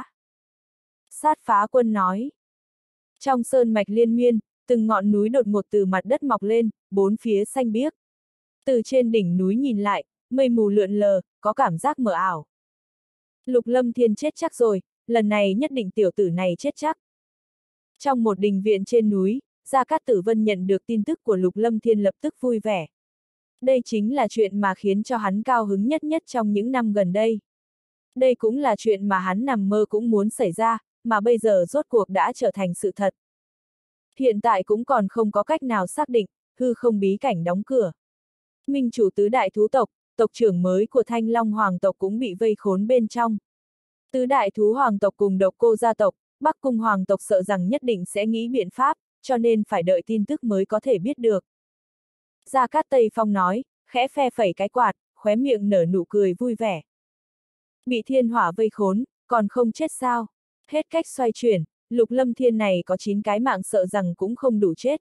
Sát Phá Quân nói. Trong sơn mạch liên miên, từng ngọn núi đột ngột từ mặt đất mọc lên, bốn phía xanh biếc. Từ trên đỉnh núi nhìn lại, mây mù lượn lờ, có cảm giác mờ ảo. Lục Lâm Thiên chết chắc rồi, lần này nhất định tiểu tử này chết chắc. Trong một đình viện trên núi, Gia Cát Tử Vân nhận được tin tức của Lục Lâm Thiên lập tức vui vẻ. Đây chính là chuyện mà khiến cho hắn cao hứng nhất nhất trong những năm gần đây. Đây cũng là chuyện mà hắn nằm mơ cũng muốn xảy ra, mà bây giờ rốt cuộc đã trở thành sự thật. Hiện tại cũng còn không có cách nào xác định, hư không bí cảnh đóng cửa. Minh chủ tứ đại thú tộc, tộc trưởng mới của Thanh Long hoàng tộc cũng bị vây khốn bên trong. Tứ đại thú hoàng tộc cùng Độc Cô gia tộc, Bắc Cung hoàng tộc sợ rằng nhất định sẽ nghĩ biện pháp, cho nên phải đợi tin tức mới có thể biết được. Gia Cát Tây Phong nói, khẽ phe phẩy cái quạt, khóe miệng nở nụ cười vui vẻ. Bị thiên hỏa vây khốn, còn không chết sao? Hết cách xoay chuyển, Lục Lâm Thiên này có chín cái mạng sợ rằng cũng không đủ chết.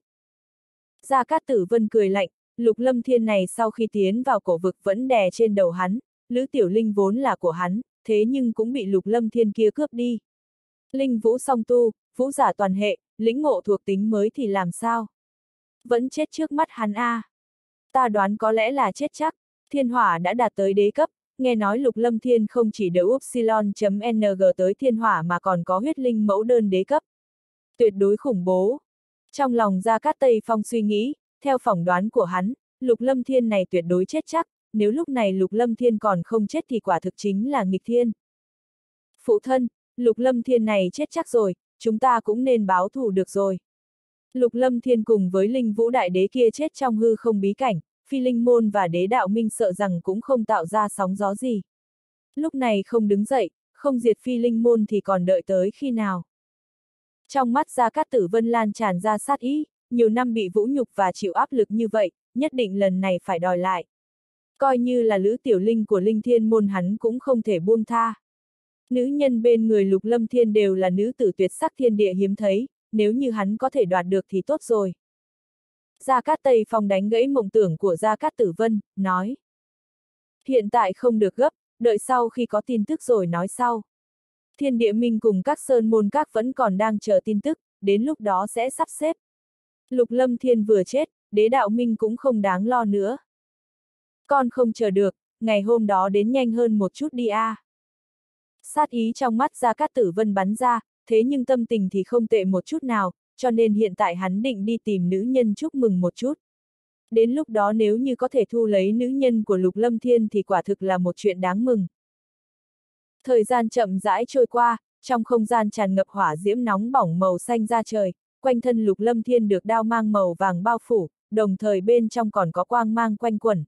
Gia Cát Tử Vân cười lạnh, Lục Lâm Thiên này sau khi tiến vào cổ vực vẫn đè trên đầu hắn, Lữ Tiểu Linh vốn là của hắn, thế nhưng cũng bị Lục Lâm Thiên kia cướp đi. Linh vũ song tu, vũ giả toàn hệ, lĩnh ngộ thuộc tính mới thì làm sao? Vẫn chết trước mắt hắn a. À. Ta đoán có lẽ là chết chắc, thiên hỏa đã đạt tới đế cấp, nghe nói Lục Lâm Thiên không chỉ đỡ Upsilon.ng tới thiên hỏa mà còn có huyết linh mẫu đơn đế cấp. Tuyệt đối khủng bố. Trong lòng Gia Cát Tây Phong suy nghĩ, theo phỏng đoán của hắn, Lục Lâm Thiên này tuyệt đối chết chắc, nếu lúc này Lục Lâm Thiên còn không chết thì quả thực chính là nghịch thiên. Phụ thân, Lục Lâm Thiên này chết chắc rồi, chúng ta cũng nên báo thù được rồi. Lục Lâm Thiên cùng với Linh Vũ Đại Đế kia chết trong hư không bí cảnh, Phi Linh Môn và Đế Đạo Minh sợ rằng cũng không tạo ra sóng gió gì. Lúc này không đứng dậy, không diệt Phi Linh Môn thì còn đợi tới khi nào. Trong mắt Gia Cát Tử Vân lan tràn ra sát ý, nhiều năm bị vũ nhục và chịu áp lực như vậy, nhất định lần này phải đòi lại. Coi như là Lữ Tiểu Linh của Linh Thiên Môn hắn cũng không thể buông tha. Nữ nhân bên người Lục Lâm Thiên đều là nữ tử tuyệt sắc thiên địa hiếm thấy, nếu như hắn có thể đoạt được thì tốt rồi. Gia Cát Tây Phong đánh gãy mộng tưởng của Gia Cát Tử Vân, nói. Hiện tại không được gấp, đợi sau khi có tin tức rồi nói sau. Thiên Địa Minh cùng các sơn môn các vẫn còn đang chờ tin tức, đến lúc đó sẽ sắp xếp. Lục Lâm Thiên vừa chết, Đế Đạo Minh cũng không đáng lo nữa. Con không chờ được, ngày hôm đó đến nhanh hơn một chút đi a. À. Sát ý trong mắt Gia Cát Tử Vân bắn ra, thế nhưng tâm tình thì không tệ một chút nào, cho nên hiện tại hắn định đi tìm nữ nhân chúc mừng một chút. Đến lúc đó nếu như có thể thu lấy nữ nhân của Lục Lâm Thiên thì quả thực là một chuyện đáng mừng. Thời gian chậm rãi trôi qua, trong không gian tràn ngập hỏa diễm nóng bỏng màu xanh ra trời, quanh thân Lục Lâm Thiên được đao mang màu vàng bao phủ, đồng thời bên trong còn có quang mang quanh quẩn.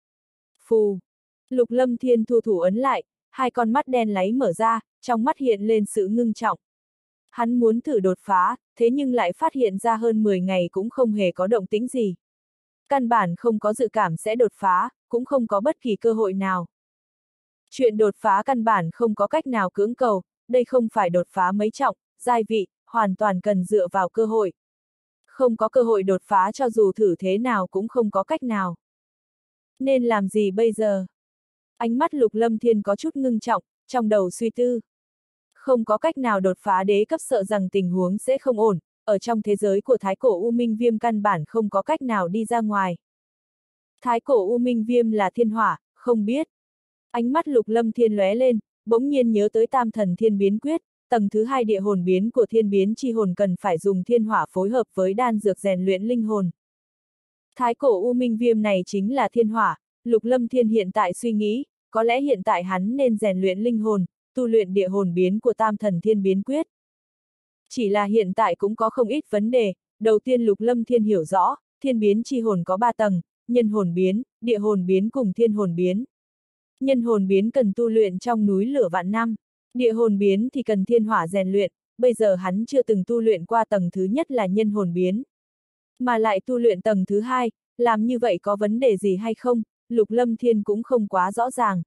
Phù! Lục Lâm Thiên thu thủ ấn lại, hai con mắt đen láy mở ra, trong mắt hiện lên sự ngưng trọng. Hắn muốn thử đột phá, thế nhưng lại phát hiện ra hơn mười ngày cũng không hề có động tĩnh gì. Căn bản không có dự cảm sẽ đột phá, cũng không có bất kỳ cơ hội nào. Chuyện đột phá căn bản không có cách nào cưỡng cầu, đây không phải đột phá mấy trọng, giai vị, hoàn toàn cần dựa vào cơ hội. Không có cơ hội đột phá cho dù thử thế nào cũng không có cách nào. Nên làm gì bây giờ? Ánh mắt Lục Lâm Thiên có chút ngưng trọng, trong đầu suy tư. Không có cách nào đột phá đế cấp sợ rằng tình huống sẽ không ổn, ở trong thế giới của Thái Cổ U Minh Viêm căn bản không có cách nào đi ra ngoài. Thái Cổ U Minh Viêm là thiên hỏa, không biết. Ánh mắt Lục Lâm Thiên lóe lên, bỗng nhiên nhớ tới Tam Thần Thiên Biến Quyết, tầng thứ hai địa hồn biến của thiên biến chi hồn cần phải dùng thiên hỏa phối hợp với đan dược rèn luyện linh hồn. Thái Cổ U Minh Viêm này chính là thiên hỏa, Lục Lâm Thiên hiện tại suy nghĩ, có lẽ hiện tại hắn nên rèn luyện linh hồn, tu luyện địa hồn biến của Tam Thần Thiên Biến Quyết. Chỉ là hiện tại cũng có không ít vấn đề, đầu tiên Lục Lâm Thiên hiểu rõ, thiên biến chi hồn có ba tầng, nhân hồn biến, địa hồn biến cùng thiên hồn biến. Nhân hồn biến cần tu luyện trong núi lửa vạn năm, địa hồn biến thì cần thiên hỏa rèn luyện, bây giờ hắn chưa từng tu luyện qua tầng thứ nhất là nhân hồn biến. Mà lại tu luyện tầng thứ hai, làm như vậy có vấn đề gì hay không, Lục Lâm Thiên cũng không quá rõ ràng.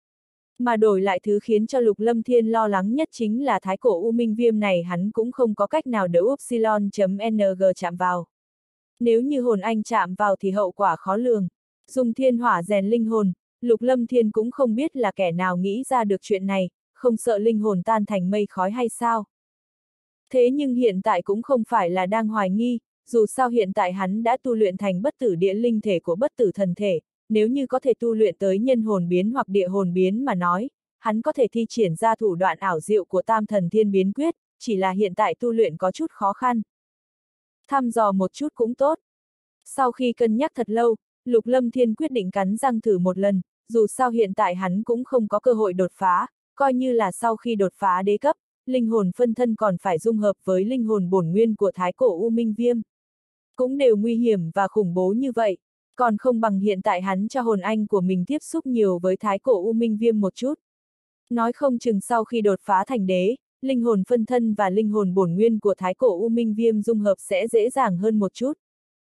Mà đổi lại thứ khiến cho Lục Lâm Thiên lo lắng nhất chính là Thái Cổ U Minh Viêm này hắn cũng không có cách nào đỡ Upsilon.ng chạm vào. Nếu như hồn anh chạm vào thì hậu quả khó lường. Dùng thiên hỏa rèn linh hồn, Lục Lâm Thiên cũng không biết là kẻ nào nghĩ ra được chuyện này, không sợ linh hồn tan thành mây khói hay sao. Thế nhưng hiện tại cũng không phải là đang hoài nghi, dù sao hiện tại hắn đã tu luyện thành bất tử địa linh thể của bất tử thần thể, nếu như có thể tu luyện tới nhân hồn biến hoặc địa hồn biến mà nói, hắn có thể thi triển ra thủ đoạn ảo diệu của Tam Thần Thiên Biến Quyết, chỉ là hiện tại tu luyện có chút khó khăn. Thăm dò một chút cũng tốt. Sau khi cân nhắc thật lâu, Lục Lâm Thiên quyết định cắn răng thử một lần, dù sao hiện tại hắn cũng không có cơ hội đột phá, coi như là sau khi đột phá đế cấp, linh hồn phân thân còn phải dung hợp với linh hồn bổn nguyên của Thái Cổ U Minh Viêm. Cũng đều nguy hiểm và khủng bố như vậy, còn không bằng hiện tại hắn cho hồn anh của mình tiếp xúc nhiều với Thái Cổ U Minh Viêm một chút. Nói không chừng sau khi đột phá thành đế, linh hồn phân thân và linh hồn bổn nguyên của Thái Cổ U Minh Viêm dung hợp sẽ dễ dàng hơn một chút.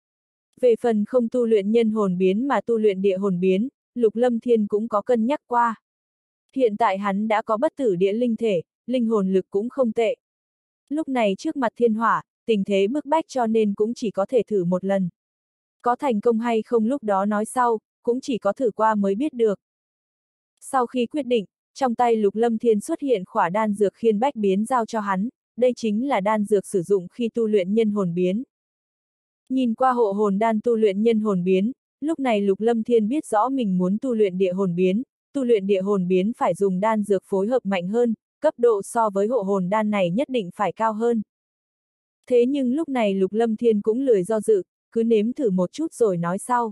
Về phần không tu luyện nhân hồn biến mà tu luyện địa hồn biến, Lục Lâm Thiên cũng có cân nhắc qua. Hiện tại hắn đã có bất tử địa linh thể, linh hồn lực cũng không tệ. Lúc này trước mặt thiên hỏa, tình thế bức bách cho nên cũng chỉ có thể thử một lần. Có thành công hay không lúc đó nói sau, cũng chỉ có thử qua mới biết được. Sau khi quyết định, trong tay Lục Lâm Thiên xuất hiện khỏa đan dược khiên bách biến giao cho hắn, đây chính là đan dược sử dụng khi tu luyện nhân hồn biến. Nhìn qua hộ hồn đan tu luyện nhân hồn biến, lúc này Lục Lâm Thiên biết rõ mình muốn tu luyện địa hồn biến, tu luyện địa hồn biến phải dùng đan dược phối hợp mạnh hơn, cấp độ so với hộ hồn đan này nhất định phải cao hơn. Thế nhưng lúc này Lục Lâm Thiên cũng lười do dự, cứ nếm thử một chút rồi nói sau.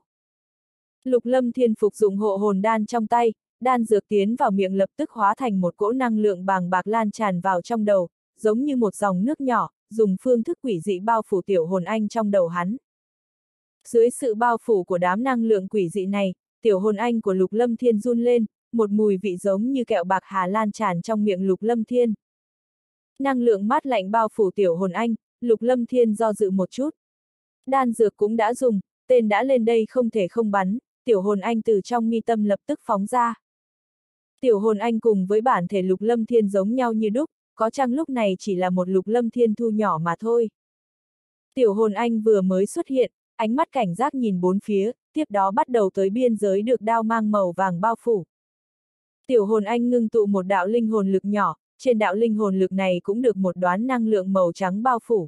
Lục Lâm Thiên phục dụng hộ hồn đan trong tay, đan dược tiến vào miệng lập tức hóa thành một cỗ năng lượng bàng bạc lan tràn vào trong đầu, giống như một dòng nước nhỏ, dùng phương thức quỷ dị bao phủ tiểu hồn anh trong đầu hắn. Dưới sự bao phủ của đám năng lượng quỷ dị này, tiểu hồn anh của Lục Lâm Thiên run lên, một mùi vị giống như kẹo bạc hà lan tràn trong miệng Lục Lâm Thiên. Năng lượng mát lạnh bao phủ tiểu hồn anh, Lục Lâm Thiên do dự một chút. Đan dược cũng đã dùng, tên đã lên đây không thể không bắn, tiểu hồn anh từ trong mi tâm lập tức phóng ra. Tiểu hồn anh cùng với bản thể Lục Lâm Thiên giống nhau như đúc, có chăng lúc này chỉ là một Lục Lâm Thiên thu nhỏ mà thôi. Tiểu hồn anh vừa mới xuất hiện, ánh mắt cảnh giác nhìn bốn phía, tiếp đó bắt đầu tới biên giới được đao mang màu vàng bao phủ. Tiểu hồn anh ngưng tụ một đạo linh hồn lực nhỏ, trên đạo linh hồn lực này cũng được một đoán năng lượng màu trắng bao phủ.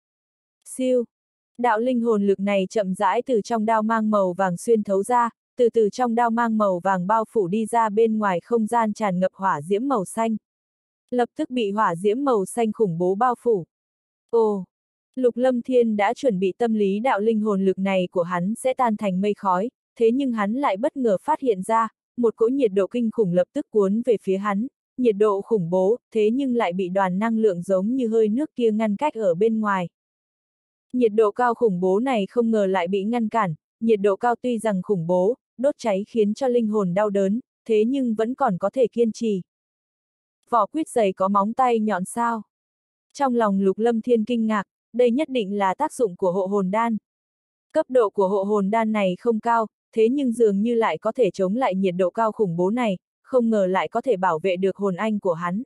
Siêu! Đạo linh hồn lực này chậm rãi từ trong đao mang màu vàng xuyên thấu ra, từ từ trong đao mang màu vàng bao phủ đi ra bên ngoài không gian tràn ngập hỏa diễm màu xanh. Lập tức bị hỏa diễm màu xanh khủng bố bao phủ. Ồ! Lục Lâm Thiên đã chuẩn bị tâm lý đạo linh hồn lực này của hắn sẽ tan thành mây khói, thế nhưng hắn lại bất ngờ phát hiện ra, một cỗ nhiệt độ kinh khủng lập tức cuốn về phía hắn, nhiệt độ khủng bố, thế nhưng lại bị đoàn năng lượng giống như hơi nước kia ngăn cách ở bên ngoài. Nhiệt độ cao khủng bố này không ngờ lại bị ngăn cản, nhiệt độ cao tuy rằng khủng bố, đốt cháy khiến cho linh hồn đau đớn, thế nhưng vẫn còn có thể kiên trì. Vỏ quýt dày có móng tay nhọn sao? Trong lòng Lục Lâm Thiên kinh ngạc, đây nhất định là tác dụng của hộ hồn đan. Cấp độ của hộ hồn đan này không cao, thế nhưng dường như lại có thể chống lại nhiệt độ cao khủng bố này, không ngờ lại có thể bảo vệ được hồn anh của hắn.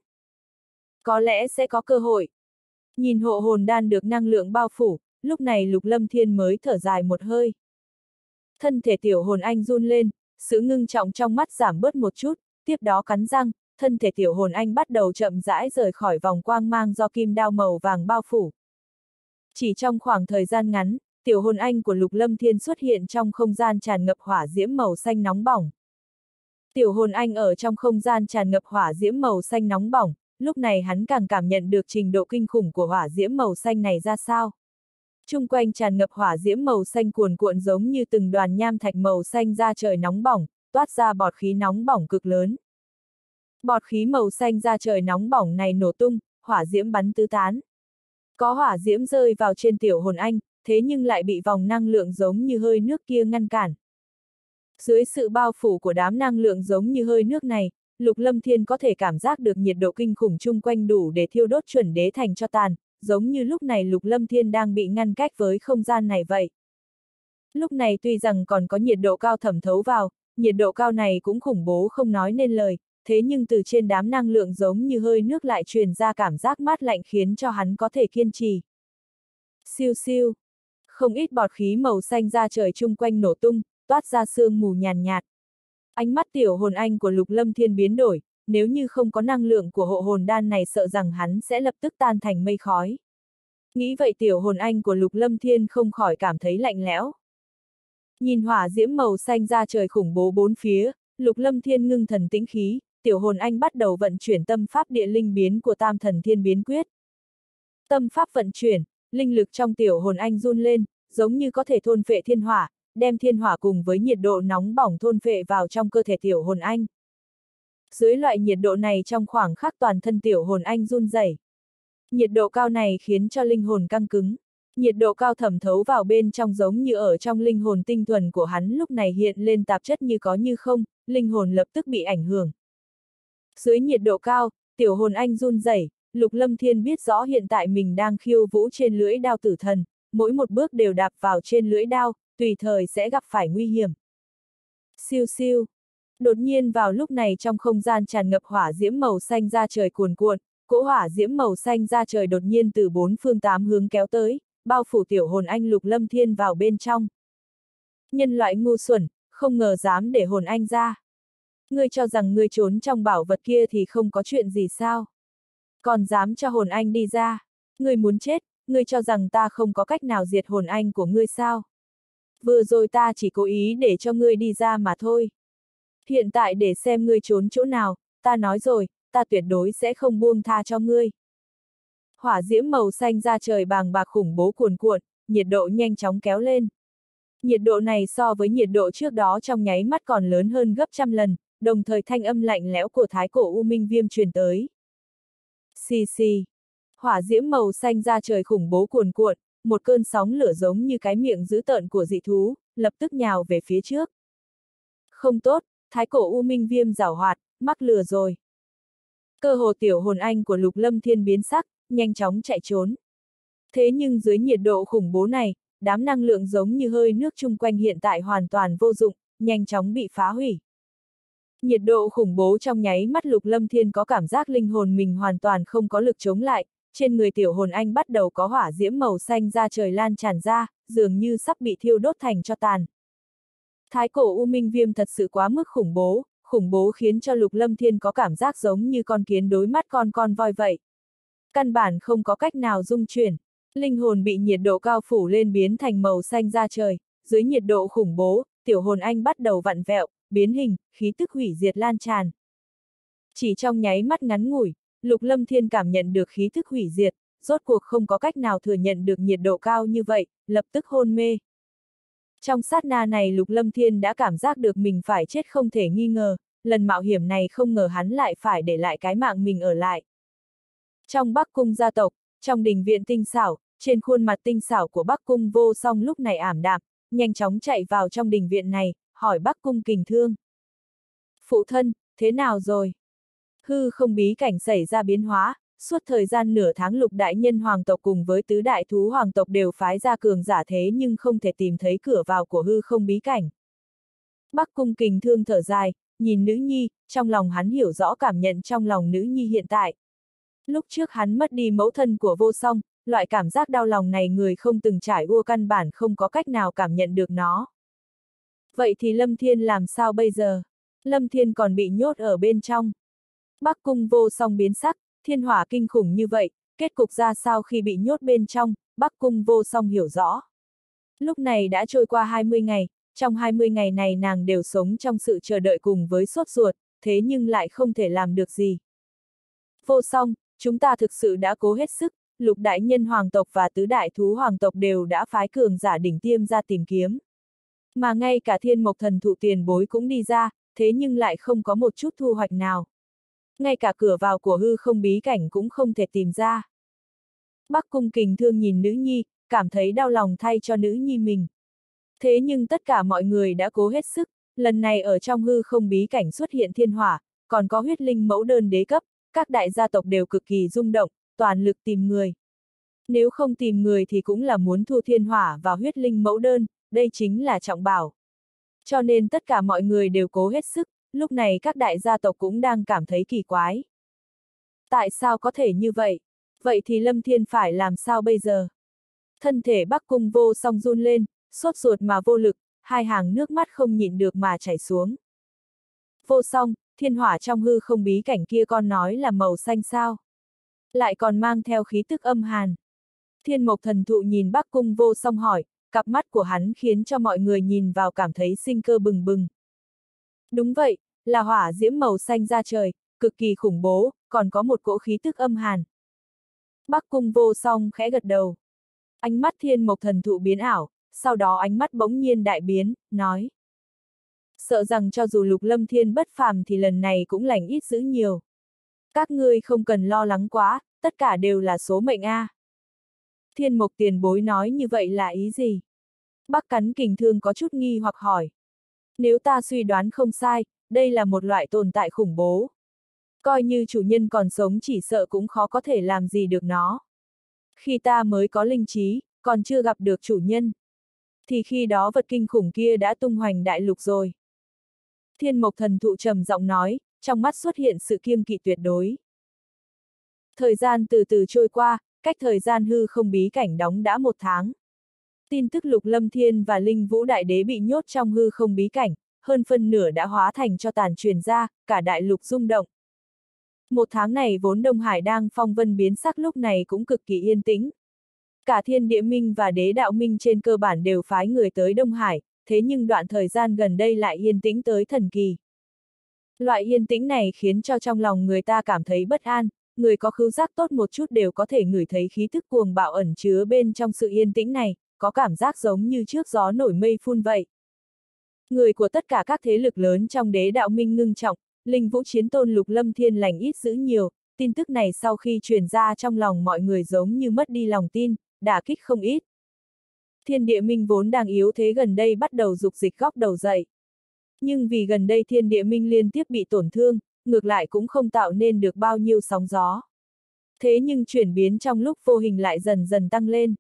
Có lẽ sẽ có cơ hội. Nhìn hộ hồn đan được năng lượng bao phủ, lúc này Lục Lâm Thiên mới thở dài một hơi. Thân thể tiểu hồn anh run lên, sự ngưng trọng trong mắt giảm bớt một chút, tiếp đó cắn răng, thân thể tiểu hồn anh bắt đầu chậm rãi rời khỏi vòng quang mang do kim đao màu vàng bao phủ. Chỉ trong khoảng thời gian ngắn, tiểu hồn anh của Lục Lâm Thiên xuất hiện trong không gian tràn ngập hỏa diễm màu xanh nóng bỏng. Tiểu hồn anh ở trong không gian tràn ngập hỏa diễm màu xanh nóng bỏng, lúc này hắn càng cảm nhận được trình độ kinh khủng của hỏa diễm màu xanh này ra sao. Chung quanh tràn ngập hỏa diễm màu xanh cuồn cuộn giống như từng đoàn nham thạch màu xanh ra trời nóng bỏng, toát ra bọt khí nóng bỏng cực lớn. Bọt khí màu xanh ra trời nóng bỏng này nổ tung, hỏa diễm bắn tứ tán. Có hỏa diễm rơi vào trên tiểu hồn anh, thế nhưng lại bị vòng năng lượng giống như hơi nước kia ngăn cản. Dưới sự bao phủ của đám năng lượng giống như hơi nước này, Lục Lâm Thiên có thể cảm giác được nhiệt độ kinh khủng chung quanh đủ để thiêu đốt chuẩn đế thành cho tàn, giống như lúc này Lục Lâm Thiên đang bị ngăn cách với không gian này vậy. Lúc này tuy rằng còn có nhiệt độ cao thẩm thấu vào, nhiệt độ cao này cũng khủng bố không nói nên lời, thế nhưng từ trên đám năng lượng giống như hơi nước lại truyền ra cảm giác mát lạnh khiến cho hắn có thể kiên trì. Siêu siêu, không ít bọt khí màu xanh ra trời chung quanh nổ tung, toát ra sương mù nhàn nhạt. Ánh mắt tiểu hồn anh của Lục Lâm Thiên biến đổi, nếu như không có năng lượng của hộ hồn đan này sợ rằng hắn sẽ lập tức tan thành mây khói. Nghĩ vậy tiểu hồn anh của Lục Lâm Thiên không khỏi cảm thấy lạnh lẽo. Nhìn hỏa diễm màu xanh ra trời khủng bố bốn phía, Lục Lâm Thiên ngưng thần tĩnh khí, tiểu hồn anh bắt đầu vận chuyển tâm pháp địa linh biến của Tam Thần Thiên Biến Quyết. Tâm pháp vận chuyển, linh lực trong tiểu hồn anh run lên, giống như có thể thôn phệ thiên hỏa, đem thiên hỏa cùng với nhiệt độ nóng bỏng thôn phệ vào trong cơ thể tiểu hồn anh. Dưới loại nhiệt độ này trong khoảng khắc toàn thân tiểu hồn anh run rẩy. Nhiệt độ cao này khiến cho linh hồn căng cứng. Nhiệt độ cao thẩm thấu vào bên trong giống như ở trong linh hồn tinh thuần của hắn lúc này hiện lên tạp chất như có như không, linh hồn lập tức bị ảnh hưởng. Dưới nhiệt độ cao, tiểu hồn anh run rẩy, Lục Lâm Thiên biết rõ hiện tại mình đang khiêu vũ trên lưỡi đao tử thần, mỗi một bước đều đạp vào trên lưỡi đao, tùy thời sẽ gặp phải nguy hiểm. Siêu siêu. Đột nhiên vào lúc này trong không gian tràn ngập hỏa diễm màu xanh ra trời cuồn cuộn, cỗ hỏa diễm màu xanh ra trời đột nhiên từ bốn phương tám hướng kéo tới, bao phủ tiểu hồn anh Lục Lâm Thiên vào bên trong. Nhân loại ngu xuẩn, không ngờ dám để hồn anh ra. Ngươi cho rằng ngươi trốn trong bảo vật kia thì không có chuyện gì sao? Còn dám cho hồn anh đi ra? Ngươi muốn chết, ngươi cho rằng ta không có cách nào diệt hồn anh của ngươi sao? Vừa rồi ta chỉ cố ý để cho ngươi đi ra mà thôi. Hiện tại để xem ngươi trốn chỗ nào, ta nói rồi, ta tuyệt đối sẽ không buông tha cho ngươi. Hỏa diễm màu xanh ra trời bàng bạc khủng bố cuồn cuộn, nhiệt độ nhanh chóng kéo lên. Nhiệt độ này so với nhiệt độ trước đó trong nháy mắt còn lớn hơn gấp trăm lần, đồng thời thanh âm lạnh lẽo của thái cổ U Minh Viêm truyền tới. Xì xì. Hỏa diễm màu xanh ra trời khủng bố cuồn cuộn, một cơn sóng lửa giống như cái miệng dữ tợn của dị thú, lập tức nhào về phía trước. Không tốt, thái cổ U Minh Viêm giảo hoạt, mắc lừa rồi. Cơ hồ tiểu hồn anh của Lục Lâm Thiên biến sắc, nhanh chóng chạy trốn. Thế nhưng dưới nhiệt độ khủng bố này, đám năng lượng giống như hơi nước chung quanh hiện tại hoàn toàn vô dụng, nhanh chóng bị phá hủy. Nhiệt độ khủng bố trong nháy mắt Lục Lâm Thiên có cảm giác linh hồn mình hoàn toàn không có lực chống lại, trên người tiểu hồn anh bắt đầu có hỏa diễm màu xanh ra trời lan tràn ra, dường như sắp bị thiêu đốt thành tro tàn. Thái cổ U Minh Viêm thật sự quá mức khủng bố, khủng bố khiến cho Lục Lâm Thiên có cảm giác giống như con kiến đối mắt con con voi vậy. Căn bản không có cách nào dung chuyển, linh hồn bị nhiệt độ cao phủ lên biến thành màu xanh ra trời, dưới nhiệt độ khủng bố, tiểu hồn anh bắt đầu vặn vẹo, biến hình, khí tức hủy diệt lan tràn. Chỉ trong nháy mắt ngắn ngủi, Lục Lâm Thiên cảm nhận được khí tức hủy diệt, rốt cuộc không có cách nào thừa nhận được nhiệt độ cao như vậy, lập tức hôn mê. Trong sát na này Lục Lâm Thiên đã cảm giác được mình phải chết không thể nghi ngờ, lần mạo hiểm này không ngờ hắn lại phải để lại cái mạng mình ở lại. Trong Bắc Cung gia tộc, trong đình viện tinh xảo, trên khuôn mặt tinh xảo của Bắc Cung Vô Song lúc này ảm đạm, nhanh chóng chạy vào trong đình viện này, hỏi Bắc Cung Kình Thương. Phụ thân, thế nào rồi? Hư không bí cảnh xảy ra biến hóa, suốt thời gian nửa tháng Lục đại nhân hoàng tộc cùng với tứ đại thú hoàng tộc đều phái ra cường giả thế nhưng không thể tìm thấy cửa vào của hư không bí cảnh. Bắc Cung Kình Thương thở dài, nhìn nữ nhi, trong lòng hắn hiểu rõ cảm nhận trong lòng nữ nhi hiện tại. Lúc trước hắn mất đi mẫu thân của Vô Song, loại cảm giác đau lòng này người không từng trải qua căn bản không có cách nào cảm nhận được nó. Vậy thì Lâm Thiên làm sao bây giờ? Lâm Thiên còn bị nhốt ở bên trong. Bắc Cung Vô Song biến sắc, thiên hỏa kinh khủng như vậy, kết cục ra sao khi bị nhốt bên trong, Bắc Cung Vô Song hiểu rõ. Lúc này đã trôi qua hai mươi ngày, trong hai mươi ngày này nàng đều sống trong sự chờ đợi cùng với sốt ruột, thế nhưng lại không thể làm được gì. Vô Song, chúng ta thực sự đã cố hết sức, Lục đại nhân hoàng tộc và tứ đại thú hoàng tộc đều đã phái cường giả đỉnh tiêm ra tìm kiếm. Mà ngay cả Thiên Mộc Thần Thụ tiền bối cũng đi ra, thế nhưng lại không có một chút thu hoạch nào. Ngay cả cửa vào của hư không bí cảnh cũng không thể tìm ra. Bắc Cung Kình Thương nhìn nữ nhi, cảm thấy đau lòng thay cho nữ nhi mình. Thế nhưng tất cả mọi người đã cố hết sức, lần này ở trong hư không bí cảnh xuất hiện thiên hỏa, còn có huyết linh mẫu đơn đế cấp, các đại gia tộc đều cực kỳ rung động, toàn lực tìm người. Nếu không tìm người thì cũng là muốn thu thiên hỏa và huyết linh mẫu đơn, đây chính là trọng bảo. Cho nên tất cả mọi người đều cố hết sức, lúc này các đại gia tộc cũng đang cảm thấy kỳ quái. Tại sao có thể như vậy? Vậy thì Lâm Thiên phải làm sao bây giờ? Thân thể Bắc Cung Vô Song run lên, sốt ruột mà vô lực, hai hàng nước mắt không nhịn được mà chảy xuống. Vô Song, thiên hỏa trong hư không bí cảnh kia con nói là màu xanh sao? Lại còn mang theo khí tức âm hàn. Thiên Mộc Thần Thụ nhìn Bắc Cung Vô Song hỏi, cặp mắt của hắn khiến cho mọi người nhìn vào cảm thấy sinh cơ bừng bừng. Đúng vậy, là hỏa diễm màu xanh ra trời, cực kỳ khủng bố, còn có một cỗ khí tức âm hàn. Bắc Cung Vô Song khẽ gật đầu. Ánh mắt Thiên Mộc Thần Thụ biến ảo, sau đó ánh mắt bỗng nhiên đại biến, nói. Sợ rằng cho dù Lục Lâm Thiên bất phàm thì lần này cũng lành ít dữ nhiều. Các ngươi không cần lo lắng quá, tất cả đều là số mệnh a. Thiên Mộc tiền bối nói như vậy là ý gì? Bắc Cắn Kình Thương có chút nghi hoặc hỏi. Nếu ta suy đoán không sai, đây là một loại tồn tại khủng bố. Coi như chủ nhân còn sống chỉ sợ cũng khó có thể làm gì được nó. Khi ta mới có linh trí, còn chưa gặp được chủ nhân, thì khi đó vật kinh khủng kia đã tung hoành đại lục rồi. Thiên Mộc Thần Thụ trầm giọng nói, trong mắt xuất hiện sự kiêng kỵ tuyệt đối. Thời gian từ từ trôi qua, cách thời gian hư không bí cảnh đóng đã một tháng. Tin tức Lục Lâm Thiên và Linh Vũ Đại Đế bị nhốt trong hư không bí cảnh, hơn phân nửa đã hóa thành cho tàn truyền ra, cả đại lục rung động. Một tháng này vốn Đông Hải đang phong vân biến sắc lúc này cũng cực kỳ yên tĩnh. Cả Thiên Địa Minh và Đế Đạo Minh trên cơ bản đều phái người tới Đông Hải, thế nhưng đoạn thời gian gần đây lại yên tĩnh tới thần kỳ. Loại yên tĩnh này khiến cho trong lòng người ta cảm thấy bất an, người có khứu giác tốt một chút đều có thể ngửi thấy khí thức cuồng bạo ẩn chứa bên trong sự yên tĩnh này, có cảm giác giống như trước gió nổi mây phun vậy. Người của tất cả các thế lực lớn trong Đế Đạo Minh ngưng trọng, Linh Vũ Chiến Tôn Lục Lâm Thiên lành ít dữ nhiều, tin tức này sau khi truyền ra trong lòng mọi người giống như mất đi lòng tin, đả kích không ít. Thiên Địa Minh vốn đang yếu thế gần đây bắt đầu dục dịch góc đầu dậy. Nhưng vì gần đây Thiên Địa Minh liên tiếp bị tổn thương, ngược lại cũng không tạo nên được bao nhiêu sóng gió. Thế nhưng chuyển biến trong lúc vô hình lại dần dần tăng lên.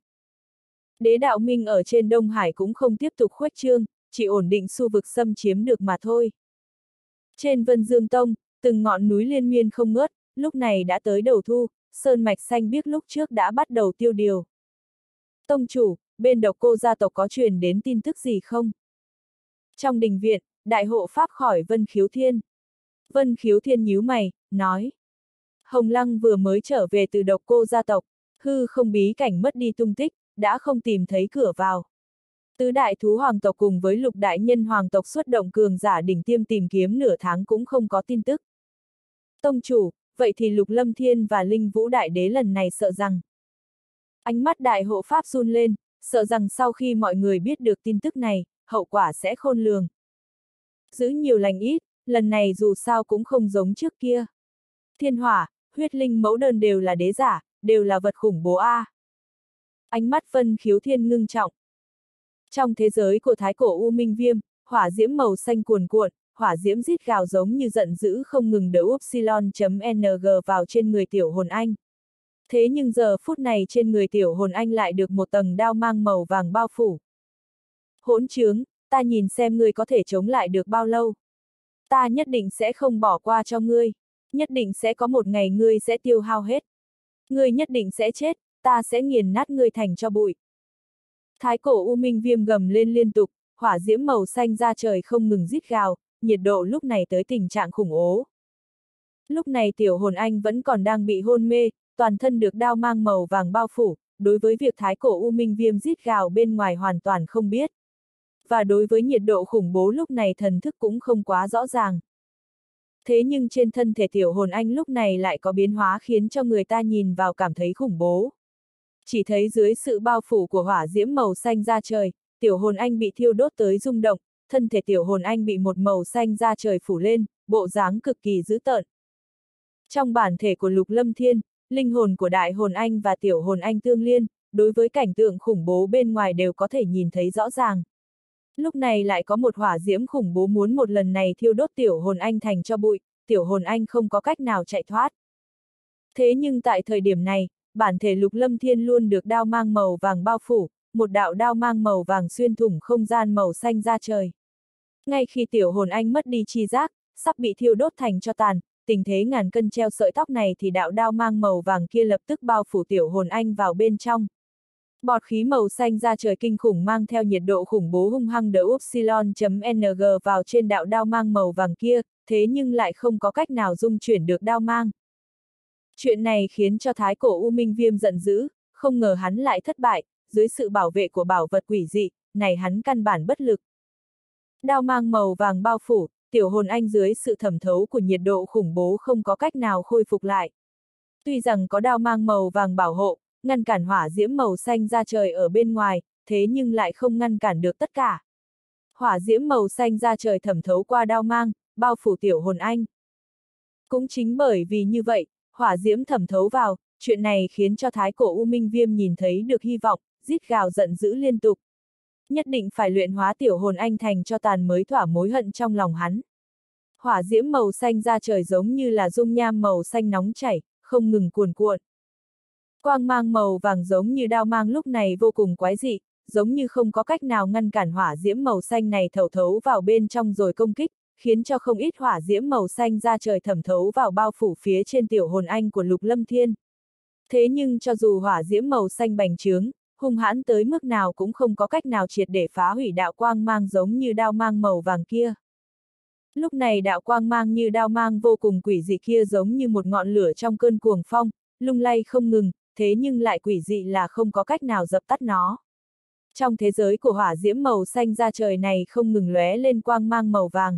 Đế Đạo Minh ở trên Đông Hải cũng không tiếp tục khuếch trương, chỉ ổn định xu vực xâm chiếm được mà thôi. Trên Vân Dương Tông, từng ngọn núi liên miên không ngớt, lúc này đã tới đầu thu, sơn mạch xanh biếc lúc trước đã bắt đầu tiêu điều. Tông chủ, bên Độc Cô gia tộc có truyền đến tin tức gì không? Trong đình viện, đại hộ pháp khỏi Vân Khiếu Thiên. Vân Khiếu Thiên nhíu mày, nói. Hồng Lăng vừa mới trở về từ Độc Cô gia tộc, hư không bí cảnh mất đi tung tích, đã không tìm thấy cửa vào. Tứ đại thú hoàng tộc cùng với lục đại nhân hoàng tộc xuất động cường giả đỉnh tiêm tìm kiếm nửa tháng cũng không có tin tức. Tông chủ, vậy thì Lục Lâm Thiên và Linh Vũ Đại Đế lần này sợ rằng. Ánh mắt đại hộ pháp run lên, sợ rằng sau khi mọi người biết được tin tức này, hậu quả sẽ khôn lường. Giữ nhiều lành ít, lần này dù sao cũng không giống trước kia. Thiên hỏa, huyết linh mẫu đơn đều là đế giả, đều là vật khủng bố a. Ánh mắt Vân Khiếu Thiên ngưng trọng. Trong thế giới của thái cổ U Minh Viêm, hỏa diễm màu xanh cuồn cuộn, hỏa diễm rít gào giống như giận dữ không ngừng đỡ upsilon.ng vào trên người tiểu hồn anh. Thế nhưng giờ phút này trên người tiểu hồn anh lại được một tầng đao mang màu vàng bao phủ. Hỗn trướng, ta nhìn xem ngươi có thể chống lại được bao lâu. Ta nhất định sẽ không bỏ qua cho ngươi. Nhất định sẽ có một ngày ngươi sẽ tiêu hao hết. Ngươi nhất định sẽ chết, ta sẽ nghiền nát ngươi thành cho bụi. Thái cổ U Minh Viêm gầm lên liên tục, hỏa diễm màu xanh ra trời không ngừng rít gào, nhiệt độ lúc này tới tình trạng khủng ố. Lúc này tiểu hồn anh vẫn còn đang bị hôn mê, toàn thân được đao mang màu vàng bao phủ, đối với việc thái cổ U Minh Viêm rít gào bên ngoài hoàn toàn không biết. Và đối với nhiệt độ khủng bố lúc này thần thức cũng không quá rõ ràng. Thế nhưng trên thân thể tiểu hồn anh lúc này lại có biến hóa khiến cho người ta nhìn vào cảm thấy khủng bố. Chỉ thấy dưới sự bao phủ của hỏa diễm màu xanh ra trời, tiểu hồn anh bị thiêu đốt tới rung động, thân thể tiểu hồn anh bị một màu xanh ra trời phủ lên, bộ dáng cực kỳ dữ tợn. Trong bản thể của Lục Lâm Thiên, linh hồn của đại hồn anh và tiểu hồn anh tương liên, đối với cảnh tượng khủng bố bên ngoài đều có thể nhìn thấy rõ ràng. Lúc này lại có một hỏa diễm khủng bố muốn một lần này thiêu đốt tiểu hồn anh thành cho bụi, tiểu hồn anh không có cách nào chạy thoát. Thế nhưng tại thời điểm này, bản thể Lục Lâm Thiên luôn được đao mang màu vàng bao phủ, một đạo đao mang màu vàng xuyên thủng không gian màu xanh ra trời. Ngay khi tiểu hồn anh mất đi chi giác, sắp bị thiêu đốt thành cho tàn, tình thế ngàn cân treo sợi tóc này thì đạo đao mang màu vàng kia lập tức bao phủ tiểu hồn anh vào bên trong. Bọt khí màu xanh ra trời kinh khủng mang theo nhiệt độ khủng bố hung hăng đỡ upsilon.ng vào trên đạo đao mang màu vàng kia, thế nhưng lại không có cách nào dung chuyển được đao mang. Chuyện này khiến cho thái cổ U Minh Viêm giận dữ, không ngờ hắn lại thất bại, dưới sự bảo vệ của bảo vật quỷ dị, này hắn căn bản bất lực. Đao mang màu vàng bao phủ, tiểu hồn anh dưới sự thẩm thấu của nhiệt độ khủng bố không có cách nào khôi phục lại. Tuy rằng có đao mang màu vàng bảo hộ, ngăn cản hỏa diễm màu xanh ra trời ở bên ngoài, thế nhưng lại không ngăn cản được tất cả. Hỏa diễm màu xanh ra trời thẩm thấu qua đao mang, bao phủ tiểu hồn anh. Cũng chính bởi vì như vậy, hỏa diễm thẩm thấu vào, chuyện này khiến cho thái cổ U Minh Viêm nhìn thấy được hy vọng, rít gào giận dữ liên tục. Nhất định phải luyện hóa tiểu hồn anh thành cho tàn mới thỏa mối hận trong lòng hắn. Hỏa diễm màu xanh ra trời giống như là dung nham màu xanh nóng chảy, không ngừng cuồn cuộn. Quang mang màu vàng giống như đao mang lúc này vô cùng quái dị, giống như không có cách nào ngăn cản hỏa diễm màu xanh này thẩm thấu vào bên trong rồi công kích, khiến cho không ít hỏa diễm màu xanh ra trời thẩm thấu vào bao phủ phía trên tiểu hồn anh của Lục Lâm Thiên. Thế nhưng cho dù hỏa diễm màu xanh bành trướng, hung hãn tới mức nào cũng không có cách nào triệt để phá hủy đạo quang mang giống như đao mang màu vàng kia. Lúc này đạo quang mang như đao mang vô cùng quỷ dị kia giống như một ngọn lửa trong cơn cuồng phong, lung lay không ngừng, thế nhưng lại quỷ dị là không có cách nào dập tắt nó. Trong thế giới của hỏa diễm màu xanh da trời này không ngừng lóe lên quang mang màu vàng.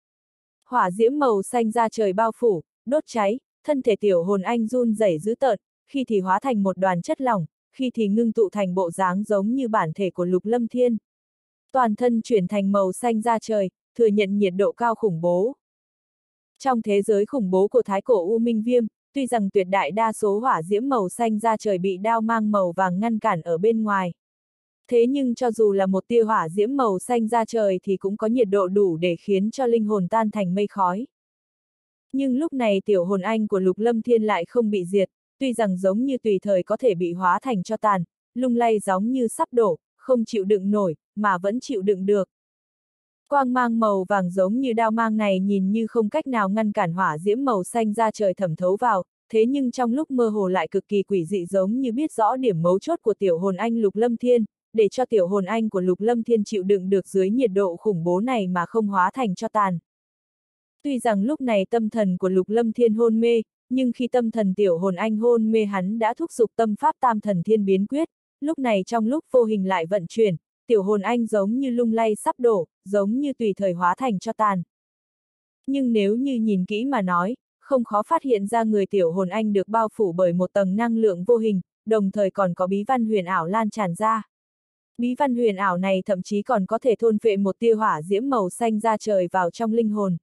Hỏa diễm màu xanh da trời bao phủ, đốt cháy, thân thể tiểu hồn anh run rẩy dữ tợn, khi thì hóa thành một đoàn chất lỏng, khi thì ngưng tụ thành bộ dáng giống như bản thể của Lục Lâm Thiên. Toàn thân chuyển thành màu xanh da trời, thừa nhận nhiệt độ cao khủng bố. Trong thế giới khủng bố của Thái Cổ U Minh Viêm, tuy rằng tuyệt đại đa số hỏa diễm màu xanh da trời bị đao mang màu vàng ngăn cản ở bên ngoài. Thế nhưng cho dù là một tia hỏa diễm màu xanh da trời thì cũng có nhiệt độ đủ để khiến cho linh hồn tan thành mây khói. Nhưng lúc này tiểu hồn anh của Lục Lâm Thiên lại không bị diệt, tuy rằng giống như tùy thời có thể bị hóa thành tro tàn, lung lay giống như sắp đổ, không chịu đựng nổi, mà vẫn chịu đựng được. Quang mang màu vàng giống như đao mang này nhìn như không cách nào ngăn cản hỏa diễm màu xanh da trời thẩm thấu vào, thế nhưng trong lúc mơ hồ lại cực kỳ quỷ dị giống như biết rõ điểm mấu chốt của tiểu hồn anh Lục Lâm Thiên, để cho tiểu hồn anh của Lục Lâm Thiên chịu đựng được dưới nhiệt độ khủng bố này mà không hóa thành tro tàn. Tuy rằng lúc này tâm thần của Lục Lâm Thiên hôn mê, nhưng khi tâm thần tiểu hồn anh hôn mê hắn đã thúc giục tâm pháp tam thần thiên biến quyết, lúc này trong lúc vô hình lại vận chuyển, tiểu hồn anh giống như lung lay sắp đổ, giống như tùy thời hóa thành tro tàn. Nhưng nếu như nhìn kỹ mà nói, không khó phát hiện ra người tiểu hồn anh được bao phủ bởi một tầng năng lượng vô hình, đồng thời còn có bí văn huyền ảo lan tràn ra. Bí văn huyền ảo này thậm chí còn có thể thôn phệ một tia hỏa diễm màu xanh da trời vào trong linh hồn.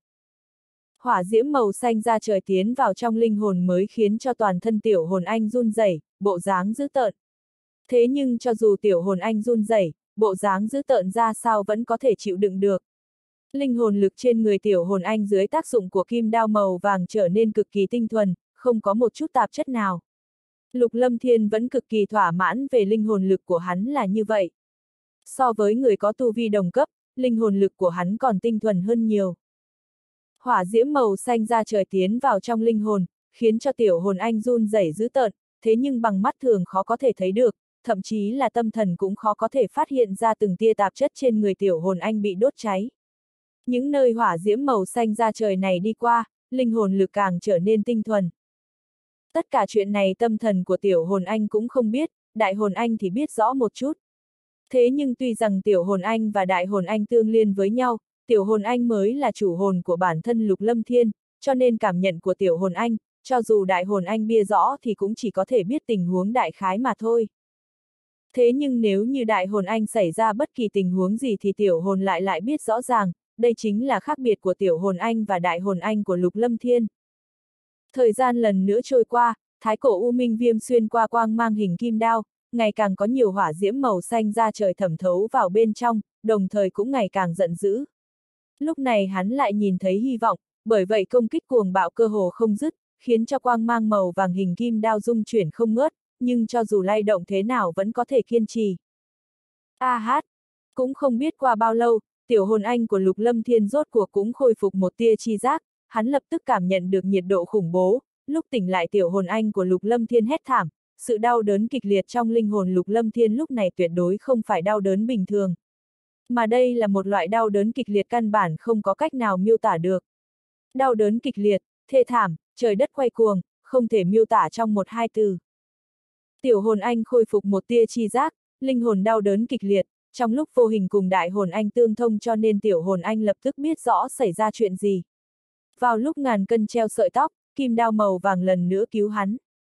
Hỏa diễm màu xanh da trời tiến vào trong linh hồn mới khiến cho toàn thân tiểu hồn anh run rẩy, bộ dáng dữ tợn. Thế nhưng cho dù tiểu hồn anh run rẩy, bộ dáng dữ tợn ra sao vẫn có thể chịu đựng được. Linh hồn lực trên người tiểu hồn anh dưới tác dụng của kim đao màu vàng trở nên cực kỳ tinh thuần, không có một chút tạp chất nào. Lục Lâm Thiên vẫn cực kỳ thỏa mãn về linh hồn lực của hắn là như vậy. So với người có tu vi đồng cấp, linh hồn lực của hắn còn tinh thuần hơn nhiều. Hỏa diễm màu xanh da trời tiến vào trong linh hồn, khiến cho tiểu hồn anh run rẩy dữ tợn, thế nhưng bằng mắt thường khó có thể thấy được, thậm chí là tâm thần cũng khó có thể phát hiện ra từng tia tạp chất trên người tiểu hồn anh bị đốt cháy. Những nơi hỏa diễm màu xanh da trời này đi qua, linh hồn lực càng trở nên tinh thuần. Tất cả chuyện này tâm thần của tiểu hồn anh cũng không biết, đại hồn anh thì biết rõ một chút. Thế nhưng tuy rằng tiểu hồn anh và đại hồn anh tương liên với nhau, tiểu hồn anh mới là chủ hồn của bản thân Lục Lâm Thiên, cho nên cảm nhận của tiểu hồn anh, cho dù đại hồn anh bia rõ thì cũng chỉ có thể biết tình huống đại khái mà thôi. Thế nhưng nếu như đại hồn anh xảy ra bất kỳ tình huống gì thì tiểu hồn lại lại biết rõ ràng, đây chính là khác biệt của tiểu hồn anh và đại hồn anh của Lục Lâm Thiên. Thời gian lần nữa trôi qua, Thái Cổ U Minh Viêm xuyên qua quang mang hình kim đao, ngày càng có nhiều hỏa diễm màu xanh da trời thẩm thấu vào bên trong, đồng thời cũng ngày càng giận dữ. Lúc này hắn lại nhìn thấy hy vọng, bởi vậy công kích cuồng bạo cơ hồ không dứt, khiến cho quang mang màu vàng hình kim đao rung chuyển không ngớt, nhưng cho dù lay động thế nào vẫn có thể kiên trì. A hát! Cũng không biết qua bao lâu, tiểu hồn anh của Lục Lâm Thiên rốt cuộc cũng khôi phục một tia chi giác, hắn lập tức cảm nhận được nhiệt độ khủng bố, lúc tỉnh lại tiểu hồn anh của Lục Lâm Thiên hét thảm, sự đau đớn kịch liệt trong linh hồn Lục Lâm Thiên lúc này tuyệt đối không phải đau đớn bình thường. Mà đây là một loại đau đớn kịch liệt căn bản không có cách nào miêu tả được. Đau đớn kịch liệt, thê thảm, trời đất quay cuồng, không thể miêu tả trong một hai từ. Tiểu hồn anh khôi phục một tia chi giác, linh hồn đau đớn kịch liệt, trong lúc vô hình cùng đại hồn anh tương thông cho nên tiểu hồn anh lập tức biết rõ xảy ra chuyện gì. Vào lúc ngàn cân treo sợi tóc, kim đao màu vàng lần nữa cứu hắn.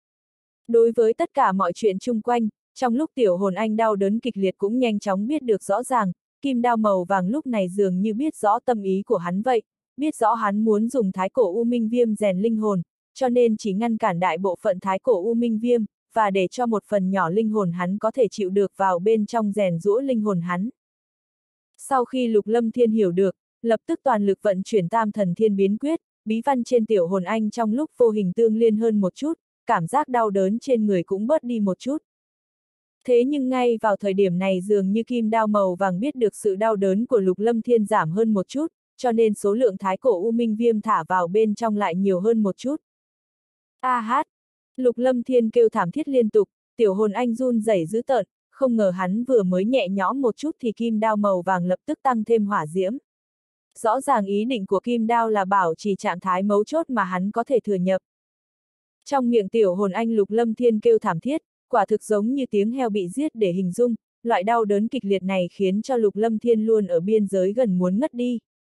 Đối với tất cả mọi chuyện chung quanh, trong lúc tiểu hồn anh đau đớn kịch liệt cũng nhanh chóng biết được rõ ràng, kim đao màu vàng lúc này dường như biết rõ tâm ý của hắn vậy, biết rõ hắn muốn dùng Thái Cổ U Minh Viêm rèn linh hồn, cho nên chỉ ngăn cản đại bộ phận Thái Cổ U Minh Viêm, và để cho một phần nhỏ linh hồn hắn có thể chịu được vào bên trong rèn giũa linh hồn hắn. Sau khi Lục Lâm Thiên hiểu được, lập tức toàn lực vận chuyển tam thần thiên biến quyết, bí văn trên tiểu hồn anh trong lúc vô hình tương liên hơn một chút, cảm giác đau đớn trên người cũng bớt đi một chút. Thế nhưng ngay vào thời điểm này dường như kim đao màu vàng biết được sự đau đớn của Lục Lâm Thiên giảm hơn một chút, cho nên số lượng Thái Cổ U Minh Viêm thả vào bên trong lại nhiều hơn một chút. A hát! Lục Lâm Thiên kêu thảm thiết liên tục, tiểu hồn anh run rẩy dữ tợn, không ngờ hắn vừa mới nhẹ nhõm một chút thì kim đao màu vàng lập tức tăng thêm hỏa diễm. Rõ ràng ý định của kim đao là bảo trì trạng thái mấu chốt mà hắn có thể thừa nhập. Trong miệng tiểu hồn anh Lục Lâm Thiên kêu thảm thiết, quả thực giống như tiếng heo bị giết để hình dung, loại đau đớn kịch liệt này khiến cho Lục Lâm Thiên luôn ở biên giới gần muốn ngất đi.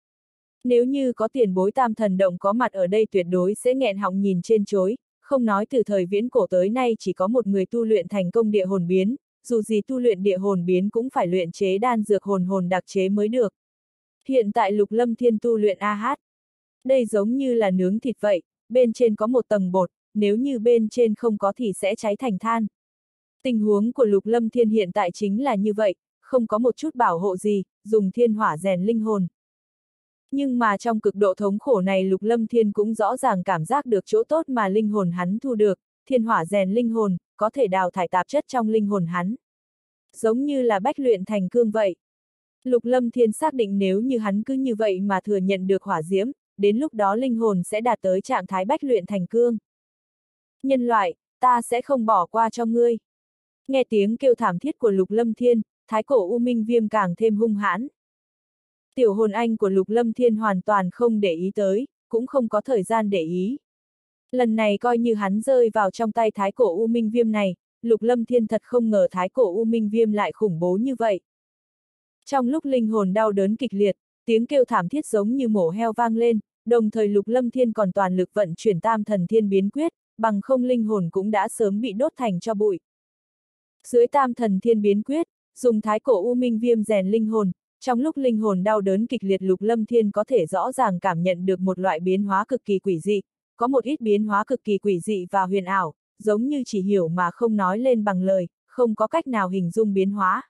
Nếu như có tiền bối Tam Thần Động có mặt ở đây tuyệt đối sẽ nghẹn họng nhìn trên chối, không nói từ thời viễn cổ tới nay chỉ có một người tu luyện thành công địa hồn biến, dù gì tu luyện địa hồn biến cũng phải luyện chế đan dược hồn hồn đặc chế mới được. Hiện tại Lục Lâm Thiên tu luyện a hát. Đây giống như là nướng thịt vậy, bên trên có một tầng bột, nếu như bên trên không có thì sẽ cháy thành than. Tình huống của Lục Lâm Thiên hiện tại chính là như vậy, không có một chút bảo hộ gì, dùng thiên hỏa rèn linh hồn. Nhưng mà trong cực độ thống khổ này Lục Lâm Thiên cũng rõ ràng cảm giác được chỗ tốt mà linh hồn hắn thu được, thiên hỏa rèn linh hồn, có thể đào thải tạp chất trong linh hồn hắn. Giống như là bách luyện thành cương vậy. Lục Lâm Thiên xác định nếu như hắn cứ như vậy mà thừa nhận được hỏa diễm, đến lúc đó linh hồn sẽ đạt tới trạng thái bách luyện thành cương. Nhân loại, ta sẽ không bỏ qua cho ngươi. Nghe tiếng kêu thảm thiết của Lục Lâm Thiên, thái cổ U Minh Viêm càng thêm hung hãn. Tiểu hồn anh của Lục Lâm Thiên hoàn toàn không để ý tới, cũng không có thời gian để ý. Lần này coi như hắn rơi vào trong tay thái cổ U Minh Viêm này, Lục Lâm Thiên thật không ngờ thái cổ U Minh Viêm lại khủng bố như vậy. Trong lúc linh hồn đau đớn kịch liệt, tiếng kêu thảm thiết giống như mổ heo vang lên, đồng thời Lục Lâm Thiên còn toàn lực vận chuyển Tam Thần Thiên Biến Quyết, bằng không linh hồn cũng đã sớm bị đốt thành tro bụi. Dưới Tam Thần Thiên Biến Quyết, dùng thái cổ U Minh Viêm rèn linh hồn, trong lúc linh hồn đau đớn kịch liệt Lục Lâm Thiên có thể rõ ràng cảm nhận được một loại biến hóa cực kỳ quỷ dị, có một ít biến hóa cực kỳ quỷ dị và huyền ảo, giống như chỉ hiểu mà không nói lên bằng lời, không có cách nào hình dung biến hóa.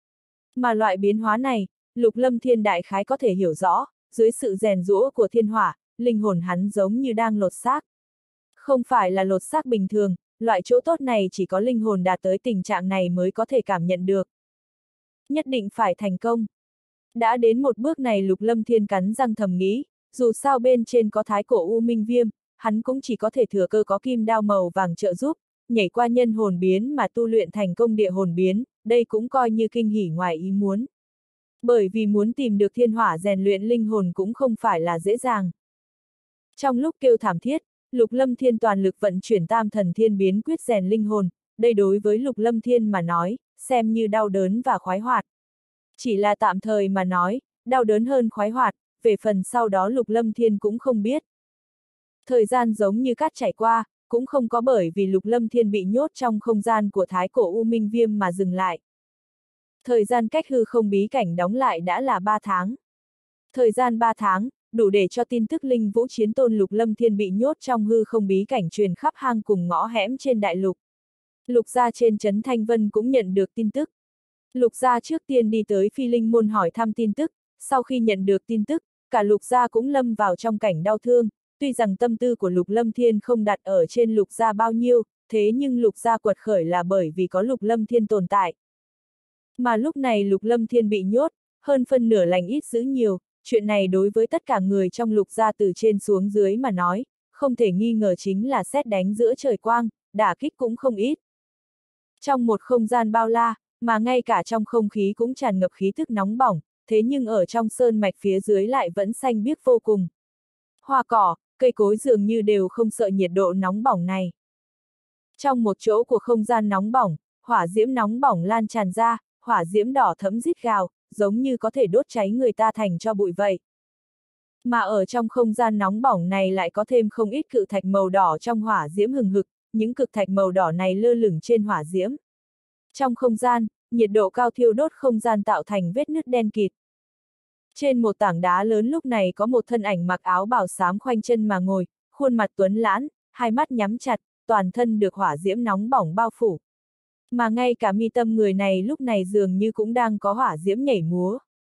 Mà loại biến hóa này, Lục Lâm Thiên đại khái có thể hiểu rõ, dưới sự rèn giũa của thiên hỏa, linh hồn hắn giống như đang lột xác. Không phải là lột xác bình thường, loại chỗ tốt này chỉ có linh hồn đạt tới tình trạng này mới có thể cảm nhận được. Nhất định phải thành công. Đã đến một bước này Lục Lâm Thiên cắn răng thầm nghĩ, dù sao bên trên có thái cổ U Minh Viêm, hắn cũng chỉ có thể thừa cơ có kim đao màu vàng trợ giúp, nhảy qua nhân hồn biến mà tu luyện thành công địa hồn biến, đây cũng coi như kinh hỉ ngoài ý muốn. Bởi vì muốn tìm được thiên hỏa rèn luyện linh hồn cũng không phải là dễ dàng. Trong lúc kêu thảm thiết, Lục Lâm Thiên toàn lực vận chuyển Tam Thần Thiên Biến Quyết rèn linh hồn, đây đối với Lục Lâm Thiên mà nói, xem như đau đớn và khoái hoạt. Chỉ là tạm thời mà nói, đau đớn hơn khoái hoạt, về phần sau đó Lục Lâm Thiên cũng không biết. Thời gian giống như cát chảy qua, cũng không có bởi vì Lục Lâm Thiên bị nhốt trong không gian của thái cổ U Minh Viêm mà dừng lại. Thời gian cách hư không bí cảnh đóng lại đã là ba tháng. Thời gian ba tháng, đủ để cho tin tức linh vũ chiến tôn Lục Lâm Thiên bị nhốt trong hư không bí cảnh truyền khắp hang cùng ngõ hẻm trên đại lục. Lục gia trên trấn Thanh Vân cũng nhận được tin tức. Lục gia trước tiên đi tới Phi Linh Môn hỏi thăm tin tức, sau khi nhận được tin tức, cả Lục gia cũng lâm vào trong cảnh đau thương, tuy rằng tâm tư của Lục Lâm Thiên không đặt ở trên Lục gia bao nhiêu, thế nhưng Lục gia quật khởi là bởi vì có Lục Lâm Thiên tồn tại. Mà lúc này Lục Lâm Thiên bị nhốt, hơn phân nửa lành ít dữ nhiều, chuyện này đối với tất cả người trong Lục gia từ trên xuống dưới mà nói, không thể nghi ngờ chính là sét đánh giữa trời quang, đả kích cũng không ít. Trong một không gian bao la, mà ngay cả trong không khí cũng tràn ngập khí thức nóng bỏng, thế nhưng ở trong sơn mạch phía dưới lại vẫn xanh biếc vô cùng. Hoa cỏ, cây cối dường như đều không sợ nhiệt độ nóng bỏng này. Trong một chỗ của không gian nóng bỏng, hỏa diễm nóng bỏng lan tràn ra, hỏa diễm đỏ thẫm rít gào, giống như có thể đốt cháy người ta thành cho bụi vậy. Mà ở trong không gian nóng bỏng này lại có thêm không ít cự thạch màu đỏ trong hỏa diễm hừng hực, những cực thạch màu đỏ này lơ lửng trên hỏa diễm. Trong không gian, nhiệt độ cao thiêu đốt không gian tạo thành vết nứt đen kịt. Trên một tảng đá lớn lúc này có một thân ảnh mặc áo bào xám khoanh chân mà ngồi, khuôn mặt tuấn lãng, hai mắt nhắm chặt, toàn thân được hỏa diễm nóng bỏng bao phủ. Mà ngay cả mi tâm người này lúc này dường như cũng đang có hỏa diễm nhảy múa.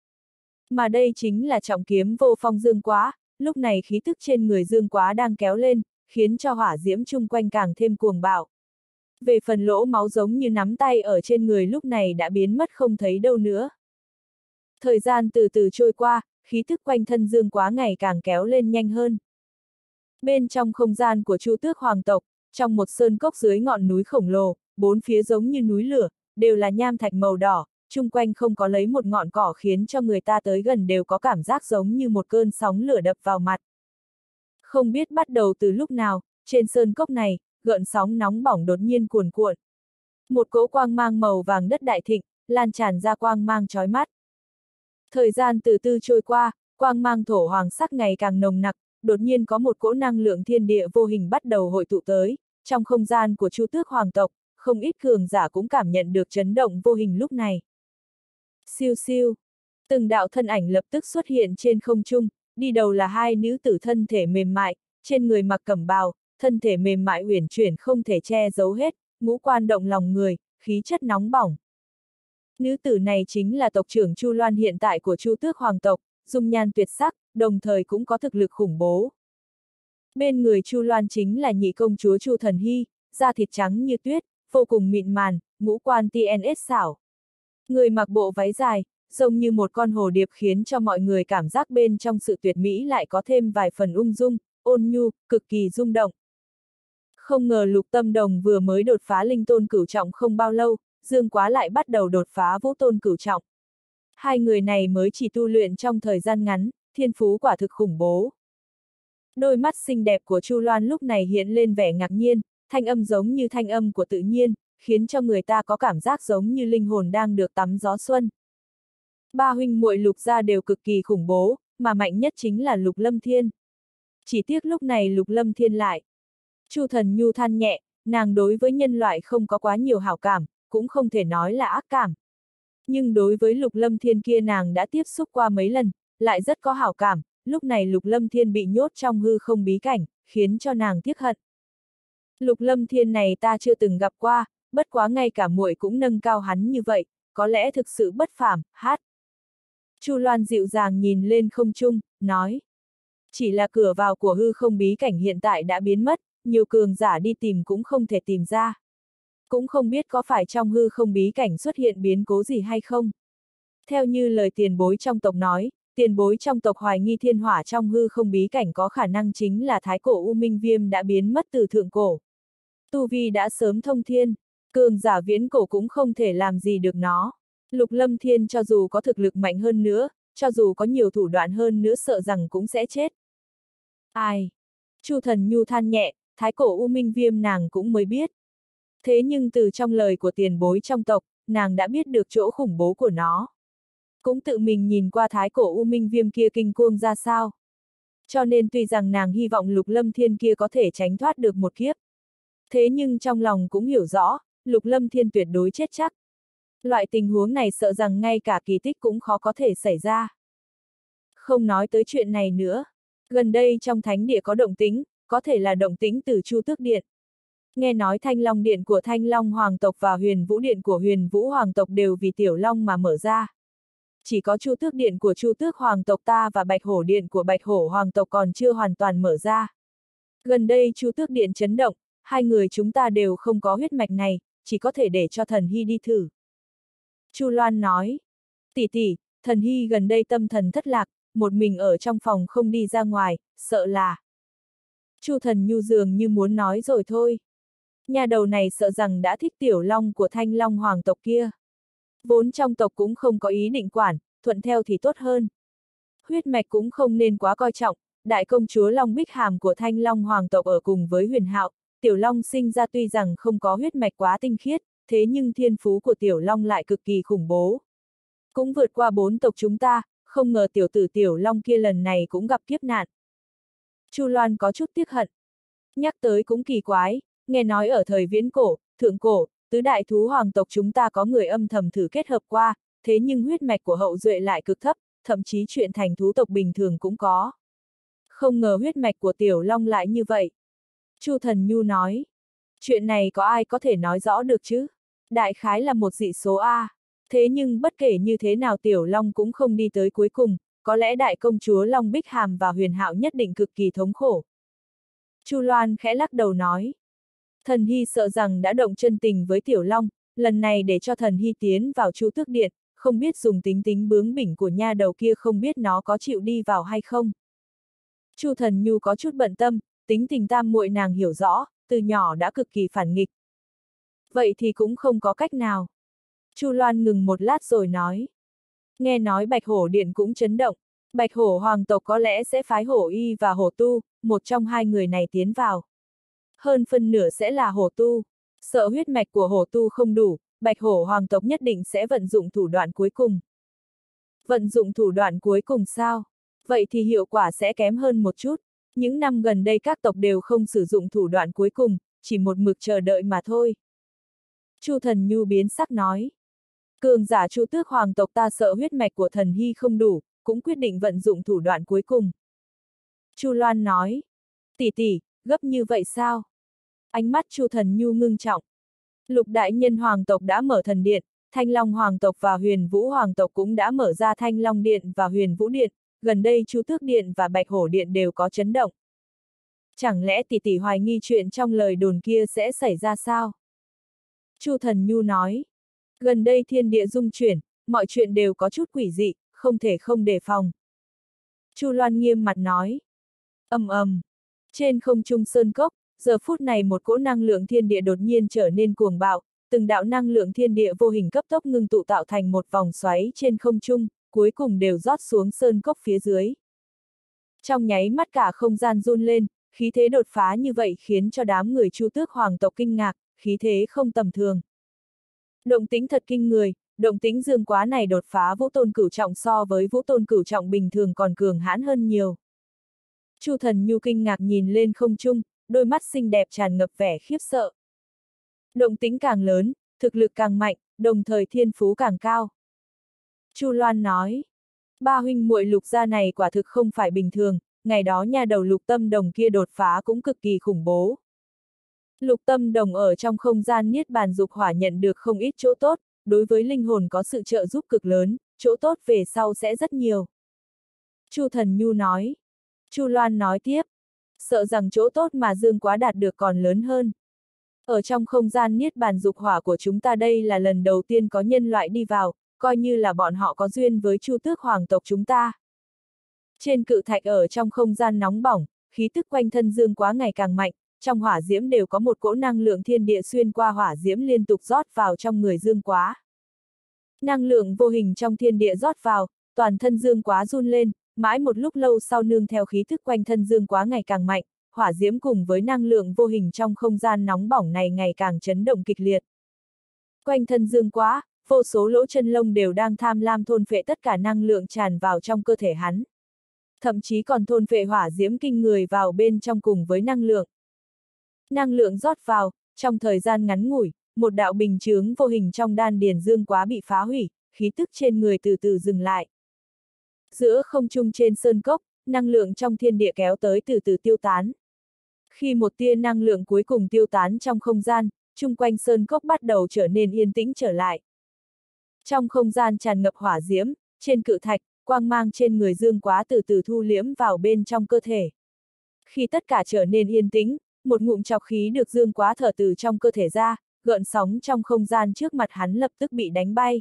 Mà đây chính là trọng kiếm vô phong Dương Quá, lúc này khí tức trên người Dương Quá đang kéo lên, khiến cho hỏa diễm chung quanh càng thêm cuồng bạo. Về phần lỗ máu giống như nắm tay ở trên người lúc này đã biến mất không thấy đâu nữa. Thời gian từ từ trôi qua, khí tức quanh thân Dương Quá ngày càng kéo lên nhanh hơn. Bên trong không gian của Chu Tước Hoàng tộc, trong một sơn cốc dưới ngọn núi khổng lồ, bốn phía giống như núi lửa, đều là nham thạch màu đỏ, chung quanh không có lấy một ngọn cỏ khiến cho người ta tới gần đều có cảm giác giống như một cơn sóng lửa đập vào mặt. Không biết bắt đầu từ lúc nào, trên sơn cốc này, gợn sóng nóng bỏng đột nhiên cuồn cuộn. Một cỗ quang mang màu vàng đất đại thịnh, lan tràn ra quang mang chói mắt. Thời gian từ từ trôi qua, quang mang thổ hoàng sắc ngày càng nồng nặc, đột nhiên có một cỗ năng lượng thiên địa vô hình bắt đầu hội tụ tới, trong không gian của Chu Tước hoàng tộc, không ít cường giả cũng cảm nhận được chấn động vô hình lúc này. Siêu siêu, từng đạo thân ảnh lập tức xuất hiện trên không trung, đi đầu là hai nữ tử thân thể mềm mại, trên người mặc cẩm bào, thân thể mềm mại uyển chuyển không thể che giấu hết, ngũ quan động lòng người, khí chất nóng bỏng. Nữ tử này chính là tộc trưởng Chu Loan hiện tại của Chu Tước hoàng tộc, dung nhan tuyệt sắc, đồng thời cũng có thực lực khủng bố. Bên người Chu Loan chính là nhị công chúa Chu Thần Hy, da thịt trắng như tuyết, vô cùng mịn màn, ngũ quan tê en ét xảo. Người mặc bộ váy dài, giống như một con hồ điệp khiến cho mọi người cảm giác bên trong sự tuyệt mỹ lại có thêm vài phần ung dung, ôn nhu, cực kỳ rung động. Không ngờ Lục Tâm Đồng vừa mới đột phá linh tôn cửu trọng không bao lâu, Dương Quá lại bắt đầu đột phá vũ tôn cửu trọng. Hai người này mới chỉ tu luyện trong thời gian ngắn, thiên phú quả thực khủng bố. Đôi mắt xinh đẹp của Chu Loan lúc này hiện lên vẻ ngạc nhiên, thanh âm giống như thanh âm của tự nhiên, khiến cho người ta có cảm giác giống như linh hồn đang được tắm gió xuân. Ba huynh muội Lục gia đều cực kỳ khủng bố, mà mạnh nhất chính là Lục Lâm Thiên. Chỉ tiếc lúc này Lục Lâm Thiên lại. Chu Thần Nhu than nhẹ, nàng đối với nhân loại không có quá nhiều hảo cảm, cũng không thể nói là ác cảm. Nhưng đối với Lục Lâm Thiên kia nàng đã tiếp xúc qua mấy lần, lại rất có hảo cảm, lúc này Lục Lâm Thiên bị nhốt trong hư không bí cảnh, khiến cho nàng tiếc hận. Lục Lâm Thiên này ta chưa từng gặp qua, bất quá ngay cả muội cũng nâng cao hắn như vậy, có lẽ thực sự bất phàm, hát. Chu Loan dịu dàng nhìn lên không trung, nói. Chỉ là cửa vào của hư không bí cảnh hiện tại đã biến mất, nhiều cường giả đi tìm cũng không thể tìm ra. Cũng không biết có phải trong hư không bí cảnh xuất hiện biến cố gì hay không. Theo như lời tiền bối trong tộc nói, tiền bối trong tộc hoài nghi thiên hỏa trong hư không bí cảnh có khả năng chính là thái cổ U Minh Viêm đã biến mất từ thượng cổ. Tu vi đã sớm thông thiên, cường giả viễn cổ cũng không thể làm gì được nó. Lục Lâm Thiên cho dù có thực lực mạnh hơn nữa, cho dù có nhiều thủ đoạn hơn nữa sợ rằng cũng sẽ chết. Ai? Chu Thần Nhu than nhẹ, thái cổ U Minh Viêm nàng cũng mới biết. Thế nhưng từ trong lời của tiền bối trong tộc, nàng đã biết được chỗ khủng bố của nó. Cũng tự mình nhìn qua thái cổ U Minh Viêm kia kinh cuồng ra sao. Cho nên tuy rằng nàng hy vọng Lục Lâm Thiên kia có thể tránh thoát được một kiếp. Thế nhưng trong lòng cũng hiểu rõ, Lục Lâm Thiên tuyệt đối chết chắc. Loại tình huống này sợ rằng ngay cả kỳ tích cũng khó có thể xảy ra. Không nói tới chuyện này nữa. Gần đây trong thánh địa có động tĩnh, có thể là động tĩnh từ Chu Tước Điện. Nghe nói Thanh Long Điện của Thanh Long Hoàng tộc và Huyền Vũ Điện của Huyền Vũ Hoàng tộc đều vì Tiểu Long mà mở ra. Chỉ có Chu Tước Điện của Chu Tước Hoàng tộc ta và Bạch Hổ Điện của Bạch Hổ Hoàng tộc còn chưa hoàn toàn mở ra. Gần đây Chu Tước Điện chấn động, hai người chúng ta đều không có huyết mạch này, chỉ có thể để cho Thần Hy đi thử. Chu Loan nói, tỷ tỷ, Thần Hy gần đây tâm thần thất lạc, một mình ở trong phòng không đi ra ngoài, sợ là. Chu Thần Nhu dường như muốn nói rồi thôi. Nhà đầu này sợ rằng đã thích Tiểu Long của Thanh Long Hoàng tộc kia. Vốn trong tộc cũng không có ý định quản, thuận theo thì tốt hơn. Huyết mạch cũng không nên quá coi trọng, đại công chúa Long Bích Hàm của Thanh Long Hoàng tộc ở cùng với Huyền Hạo, Tiểu Long sinh ra tuy rằng không có huyết mạch quá tinh khiết, thế nhưng thiên phú của Tiểu Long lại cực kỳ khủng bố. Cũng vượt qua bốn tộc chúng ta, không ngờ tiểu tử Tiểu Long kia lần này cũng gặp kiếp nạn. Chu Loan có chút tiếc hận. Nhắc tới cũng kỳ quái, nghe nói ở thời viễn cổ, thượng cổ, tứ đại thú hoàng tộc chúng ta có người âm thầm thử kết hợp qua, thế nhưng huyết mạch của hậu duệ lại cực thấp, thậm chí chuyện thành thú tộc bình thường cũng có. Không ngờ huyết mạch của Tiểu Long lại như vậy. Chu Thần Nhu nói, chuyện này có ai có thể nói rõ được chứ? Đại khái là một dị số A. Thế nhưng bất kể như thế nào Tiểu Long cũng không đi tới cuối cùng, có lẽ đại công chúa Long Bích Hàm và Huyền Hạo nhất định cực kỳ thống khổ. Chu Loan khẽ lắc đầu nói. Thần Hy sợ rằng đã động chân tình với Tiểu Long, lần này để cho Thần Hy tiến vào Chu Tước Điện, không biết dùng tính tính bướng bỉnh của nha đầu kia không biết nó có chịu đi vào hay không. Chu Thần Nhu có chút bận tâm, tính tình tam muội nàng hiểu rõ, từ nhỏ đã cực kỳ phản nghịch. Vậy thì cũng không có cách nào. Chu Loan ngừng một lát rồi nói. Nghe nói Bạch Hổ Điện cũng chấn động, Bạch Hổ Hoàng tộc có lẽ sẽ phái Hổ Y và Hổ Tu, một trong hai người này tiến vào. Hơn phân nửa sẽ là Hổ Tu. Sợ huyết mạch của Hổ Tu không đủ, Bạch Hổ Hoàng tộc nhất định sẽ vận dụng thủ đoạn cuối cùng. Vận dụng thủ đoạn cuối cùng sao? Vậy thì hiệu quả sẽ kém hơn một chút. Những năm gần đây các tộc đều không sử dụng thủ đoạn cuối cùng, chỉ một mực chờ đợi mà thôi. Chu Thần Nhu biến sắc nói. Cường giả Chu Tước Hoàng tộc ta sợ huyết mạch của Thần Hy không đủ, cũng quyết định vận dụng thủ đoạn cuối cùng. Chu Loan nói. Tỷ tỷ, gấp như vậy sao? Ánh mắt Chu Thần Nhu ngưng trọng. Lục đại nhân hoàng tộc đã mở thần điện, Thanh Long Hoàng tộc và Huyền Vũ Hoàng tộc cũng đã mở ra Thanh Long Điện và Huyền Vũ Điện, gần đây Chu Tước Điện và Bạch Hổ Điện đều có chấn động. Chẳng lẽ tỷ tỷ hoài nghi chuyện trong lời đồn kia sẽ xảy ra sao? Chu Thần Nhu nói. Gần đây thiên địa rung chuyển, mọi chuyện đều có chút quỷ dị, không thể không đề phòng. Chu Loan nghiêm mặt nói. Ầm ầm. Trên không trung sơn cốc, giờ phút này một cỗ năng lượng thiên địa đột nhiên trở nên cuồng bạo, từng đạo năng lượng thiên địa vô hình cấp tốc ngưng tụ tạo thành một vòng xoáy trên không trung, cuối cùng đều rót xuống sơn cốc phía dưới. Trong nháy mắt cả không gian run lên, khí thế đột phá như vậy khiến cho đám người Chu Tước Hoàng tộc kinh ngạc, khí thế không tầm thường. Động tĩnh thật kinh người, động tĩnh dương quá này đột phá vũ tôn cửu trọng so với vũ tôn cửu trọng bình thường còn cường hãn hơn nhiều. Chu Thần Nhu kinh ngạc nhìn lên không trung, đôi mắt xinh đẹp tràn ngập vẻ khiếp sợ. Động tĩnh càng lớn, thực lực càng mạnh, đồng thời thiên phú càng cao. Chu Loan nói, ba huynh muội Lục gia này quả thực không phải bình thường, ngày đó nha đầu Lục Tâm Đồng kia đột phá cũng cực kỳ khủng bố. Lục Tâm Đồng ở trong không gian niết bàn dục hỏa nhận được không ít chỗ tốt, đối với linh hồn có sự trợ giúp cực lớn, chỗ tốt về sau sẽ rất nhiều. Chu Thần Nhu nói. Chu Loan nói tiếp, sợ rằng chỗ tốt mà Dương Quá đạt được còn lớn hơn. Ở trong không gian niết bàn dục hỏa của chúng ta đây là lần đầu tiên có nhân loại đi vào, coi như là bọn họ có duyên với Chu Tước Hoàng tộc chúng ta. Trên cự thạch ở trong không gian nóng bỏng, khí tức quanh thân Dương Quá ngày càng mạnh, trong hỏa diễm đều có một cỗ năng lượng thiên địa xuyên qua hỏa diễm liên tục rót vào trong người Dương Quá. Năng lượng vô hình trong thiên địa rót vào, toàn thân Dương Quá run lên, mãi một lúc lâu sau nương theo khí tức quanh thân Dương Quá ngày càng mạnh, hỏa diễm cùng với năng lượng vô hình trong không gian nóng bỏng này ngày càng chấn động kịch liệt. Quanh thân Dương Quá, vô số lỗ chân lông đều đang tham lam thôn phệ tất cả năng lượng tràn vào trong cơ thể hắn. Thậm chí còn thôn phệ hỏa diễm kinh người vào bên trong cùng với năng lượng. Năng lượng rót vào, trong thời gian ngắn ngủi, một đạo bình chướng vô hình trong đan điền Dương Quá bị phá hủy, khí tức trên người từ từ dừng lại. Giữa không trung trên sơn cốc, năng lượng trong thiên địa kéo tới từ từ tiêu tán. Khi một tia năng lượng cuối cùng tiêu tán trong không gian, chung quanh sơn cốc bắt đầu trở nên yên tĩnh trở lại. Trong không gian tràn ngập hỏa diễm, trên cự thạch, quang mang trên người Dương Quá từ từ thu liễm vào bên trong cơ thể. Khi tất cả trở nên yên tĩnh, một ngụm trọc khí được Dương Quá thở từ trong cơ thể ra, gợn sóng trong không gian trước mặt hắn lập tức bị đánh bay.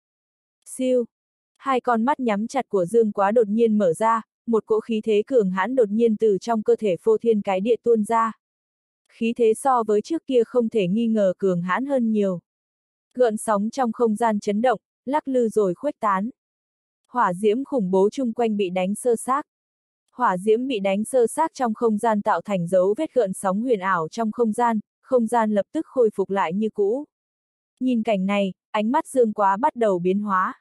Siêu! Hai con mắt nhắm chặt của Dương Quá đột nhiên mở ra, một cỗ khí thế cường hãn đột nhiên từ trong cơ thể phô thiên cái địa tuôn ra. Khí thế so với trước kia không thể nghi ngờ cường hãn hơn nhiều. Gợn sóng trong không gian chấn động, lắc lư rồi khuếch tán. Hỏa diễm khủng bố chung quanh bị đánh sơ xác. Hỏa diễm bị đánh sơ xác trong không gian tạo thành dấu vết gợn sóng huyền ảo trong không gian, không gian lập tức khôi phục lại như cũ. Nhìn cảnh này, ánh mắt Dương Quá bắt đầu biến hóa.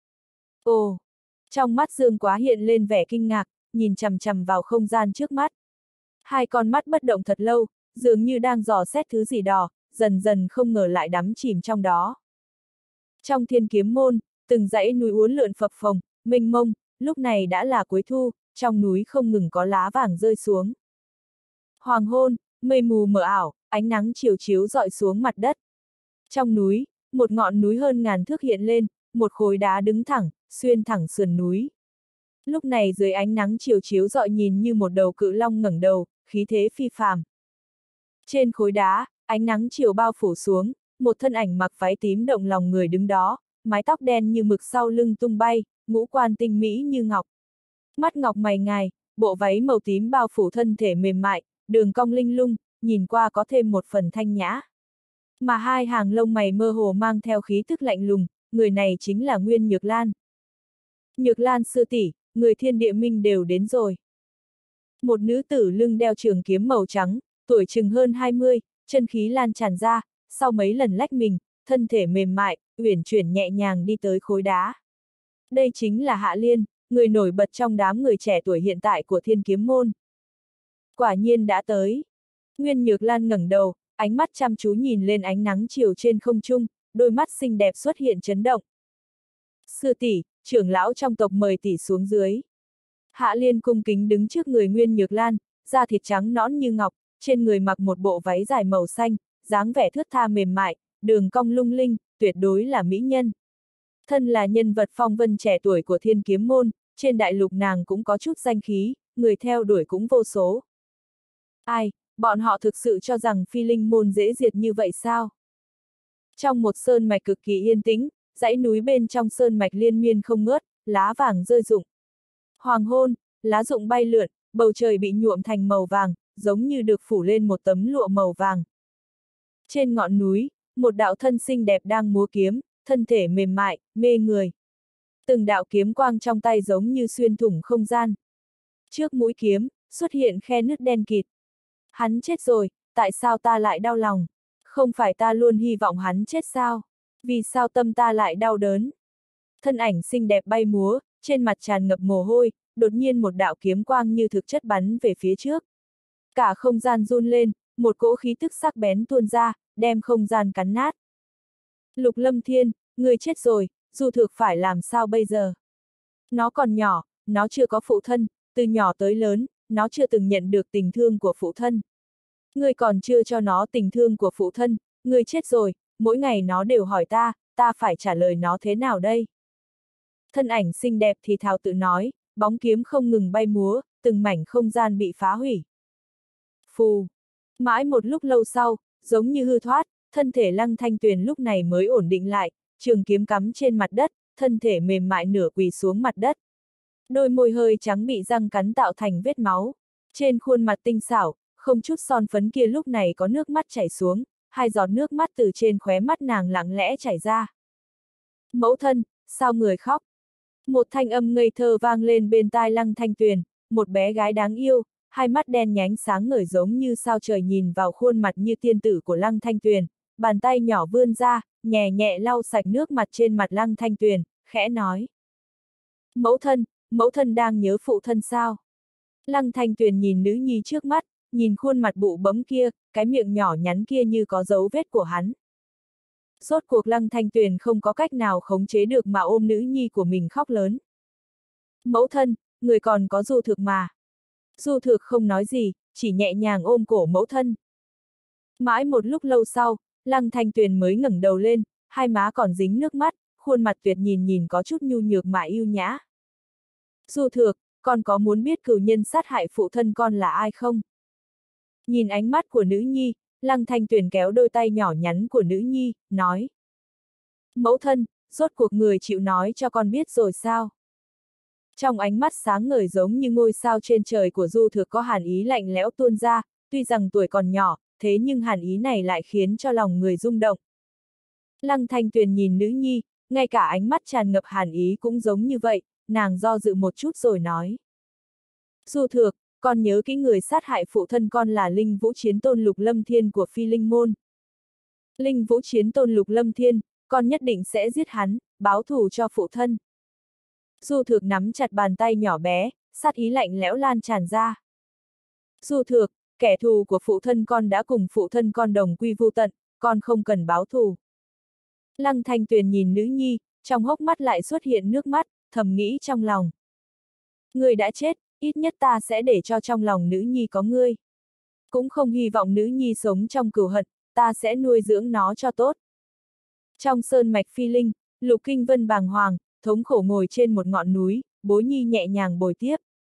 Ồ! Trong mắt Dương Quá hiện lên vẻ kinh ngạc, nhìn chằm chằm vào không gian trước mắt. Hai con mắt bất động thật lâu, dường như đang dò xét thứ gì đó, dần dần không ngờ lại đắm chìm trong đó. Trong Thiên Kiếm Môn, từng dãy núi uốn lượn phập phồng, mênh mông, lúc này đã là cuối thu, trong núi không ngừng có lá vàng rơi xuống. Hoàng hôn, mây mù mờ ảo, ánh nắng chiều chiếu rọi xuống mặt đất. Trong núi, một ngọn núi hơn ngàn thước hiện lên, một khối đá đứng thẳng, xuyên thẳng sườn núi. Lúc này dưới ánh nắng chiều chiếu rọi nhìn như một đầu cự long ngẩng đầu, khí thế phi phàm. Trên khối đá, ánh nắng chiều bao phủ xuống, một thân ảnh mặc váy tím động lòng người đứng đó, mái tóc đen như mực sau lưng tung bay, ngũ quan tinh mỹ như ngọc. Mắt ngọc mày ngài, bộ váy màu tím bao phủ thân thể mềm mại, đường cong linh lung, nhìn qua có thêm một phần thanh nhã. Mà hai hàng lông mày mơ hồ mang theo khí tức lạnh lùng, người này chính là Nguyên Nhược Lan. Nhược Lan sư tỷ, người Thiên Địa Minh đều đến rồi. Một nữ tử lưng đeo trường kiếm màu trắng, tuổi chừng hơn hai mươi, chân khí lan tràn ra, sau mấy lần lách mình, thân thể mềm mại, uyển chuyển nhẹ nhàng đi tới khối đá. Đây chính là Hạ Liên, người nổi bật trong đám người trẻ tuổi hiện tại của Thiên Kiếm Môn. Quả nhiên đã tới. Nguyên Nhược Lan ngẩng đầu, ánh mắt chăm chú nhìn lên ánh nắng chiều trên không trung, đôi mắt xinh đẹp xuất hiện chấn động. Sư tỷ, trưởng lão trong tộc mời tỷ xuống dưới. Hạ Liên cung kính đứng trước người Nguyên Nhược Lan, da thịt trắng nõn như ngọc, trên người mặc một bộ váy dài màu xanh, dáng vẻ thướt tha mềm mại, đường cong lung linh, tuyệt đối là mỹ nhân. Thân là nhân vật phong vân trẻ tuổi của Thiên Kiếm Môn, trên đại lục nàng cũng có chút danh khí, người theo đuổi cũng vô số. Ai, bọn họ thực sự cho rằng Phi Linh Môn dễ diệt như vậy sao? Trong một sơn mạch cực kỳ yên tĩnh, dãy núi bên trong sơn mạch liên miên không ngớt, lá vàng rơi rụng. Hoàng hôn, lá rụng bay lượn, bầu trời bị nhuộm thành màu vàng, giống như được phủ lên một tấm lụa màu vàng. Trên ngọn núi, một đạo thân xinh đẹp đang múa kiếm, thân thể mềm mại, mê người. Từng đạo kiếm quang trong tay giống như xuyên thủng không gian. Trước mũi kiếm, xuất hiện khe nứt đen kịt. Hắn chết rồi, tại sao ta lại đau lòng? Không phải ta luôn hy vọng hắn chết sao? Vì sao tâm ta lại đau đớn? Thân ảnh xinh đẹp bay múa, trên mặt tràn ngập mồ hôi, đột nhiên một đạo kiếm quang như thực chất bắn về phía trước. Cả không gian run lên, một cỗ khí tức sắc bén tuôn ra, đem không gian cắn nát. Lục Lâm Thiên, người chết rồi, Du Thược phải làm sao bây giờ? Nó còn nhỏ, nó chưa có phụ thân, từ nhỏ tới lớn, nó chưa từng nhận được tình thương của phụ thân. Ngươi còn chưa cho nó tình thương của phụ thân, ngươi chết rồi, mỗi ngày nó đều hỏi ta, ta phải trả lời nó thế nào đây? Thân ảnh xinh đẹp thì thào tự nói, bóng kiếm không ngừng bay múa, từng mảnh không gian bị phá hủy. Phù! Mãi một lúc lâu sau, giống như hư thoát, thân thể Lăng Thanh Tuyền lúc này mới ổn định lại, trường kiếm cắm trên mặt đất, thân thể mềm mại nửa quỳ xuống mặt đất. Đôi môi hơi trắng bị răng cắn tạo thành vết máu. Trên khuôn mặt tinh xảo, không chút son phấn kia lúc này có nước mắt chảy xuống, hai giọt nước mắt từ trên khóe mắt nàng lặng lẽ chảy ra. Mẫu thân, sao người khóc? Một thanh âm ngây thơ vang lên bên tai Lăng Thanh Tuyền, một bé gái đáng yêu, hai mắt đen nhánh sáng ngời giống như sao trời nhìn vào khuôn mặt như tiên tử của Lăng Thanh Tuyền, bàn tay nhỏ vươn ra, nhẹ nhẹ lau sạch nước mặt trên mặt Lăng Thanh Tuyền, khẽ nói. Mẫu thân, mẫu thân đang nhớ phụ thân sao? Lăng Thanh Tuyền nhìn nữ nhi trước mắt, nhìn khuôn mặt bụ bấm kia, cái miệng nhỏ nhắn kia như có dấu vết của hắn. Rốt cuộc Lăng Thanh Tuyền không có cách nào khống chế được mà ôm nữ nhi của mình khóc lớn. Mẫu thân, người còn có Du Thược mà. Du Thược không nói gì, chỉ nhẹ nhàng ôm cổ mẫu thân. Mãi một lúc lâu sau, Lăng Thanh Tuyền mới ngẩng đầu lên, hai má còn dính nước mắt, khuôn mặt tuyệt nhìn nhìn có chút nhu nhược mà yêu nhã. Du Thược, con có muốn biết cửu nhân sát hại phụ thân con là ai không? Nhìn ánh mắt của nữ nhi, Lăng Thanh Tuyền kéo đôi tay nhỏ nhắn của nữ nhi, nói. Mẫu thân, rốt cuộc người chịu nói cho con biết rồi sao? Trong ánh mắt sáng ngời giống như ngôi sao trên trời của Du Thược có hàn ý lạnh lẽo tuôn ra, tuy rằng tuổi còn nhỏ, thế nhưng hàn ý này lại khiến cho lòng người rung động. Lăng Thanh Tuyền nhìn nữ nhi, ngay cả ánh mắt tràn ngập hàn ý cũng giống như vậy, nàng do dự một chút rồi nói. Du Thược, con nhớ kỹ người sát hại phụ thân con là Linh Vũ Chiến Tôn Lục Lâm Thiên của Phi Linh Môn. Linh Vũ Chiến Tôn Lục Lâm Thiên, con nhất định sẽ giết hắn, báo thù cho phụ thân. Du Thược nắm chặt bàn tay nhỏ bé, sát ý lạnh lẽo lan tràn ra. Du Thược, kẻ thù của phụ thân con đã cùng phụ thân con đồng quy vu tận, con không cần báo thù. Lăng Thanh Tuyền nhìn nữ nhi, trong hốc mắt lại xuất hiện nước mắt, thầm nghĩ trong lòng. Người đã chết, ít nhất ta sẽ để cho trong lòng nữ nhi có ngươi. Cũng không hy vọng nữ nhi sống trong cừu hận, ta sẽ nuôi dưỡng nó cho tốt. Trong sơn mạch Phi Linh, Lục Kinh Vân bàng hoàng, thống khổ ngồi trên một ngọn núi, Bối Nhi nhẹ nhàng bồi tiếp.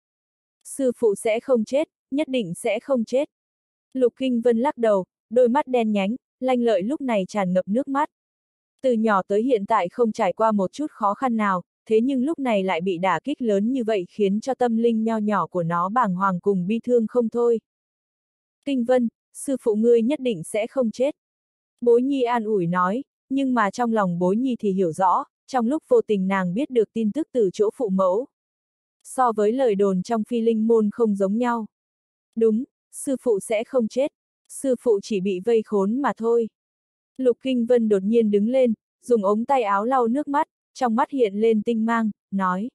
Sư phụ sẽ không chết, nhất định sẽ không chết. Lục Kinh Vân lắc đầu, đôi mắt đen nhánh, lanh lợi lúc này tràn ngập nước mắt. Từ nhỏ tới hiện tại không trải qua một chút khó khăn nào, thế nhưng lúc này lại bị đả kích lớn như vậy khiến cho tâm linh nho nhỏ của nó bàng hoàng cùng bi thương không thôi. Kinh Vân, sư phụ ngươi nhất định sẽ không chết. Bối nhi an ủi nói, nhưng mà trong lòng bối nhi thì hiểu rõ, trong lúc vô tình nàng biết được tin tức từ chỗ phụ mẫu. So với lời đồn trong phi linh môn không giống nhau. Đúng, sư phụ sẽ không chết, sư phụ chỉ bị vây khốn mà thôi. Lục Kinh Vân đột nhiên đứng lên, dùng ống tay áo lau nước mắt, trong mắt hiện lên tinh mang, nói.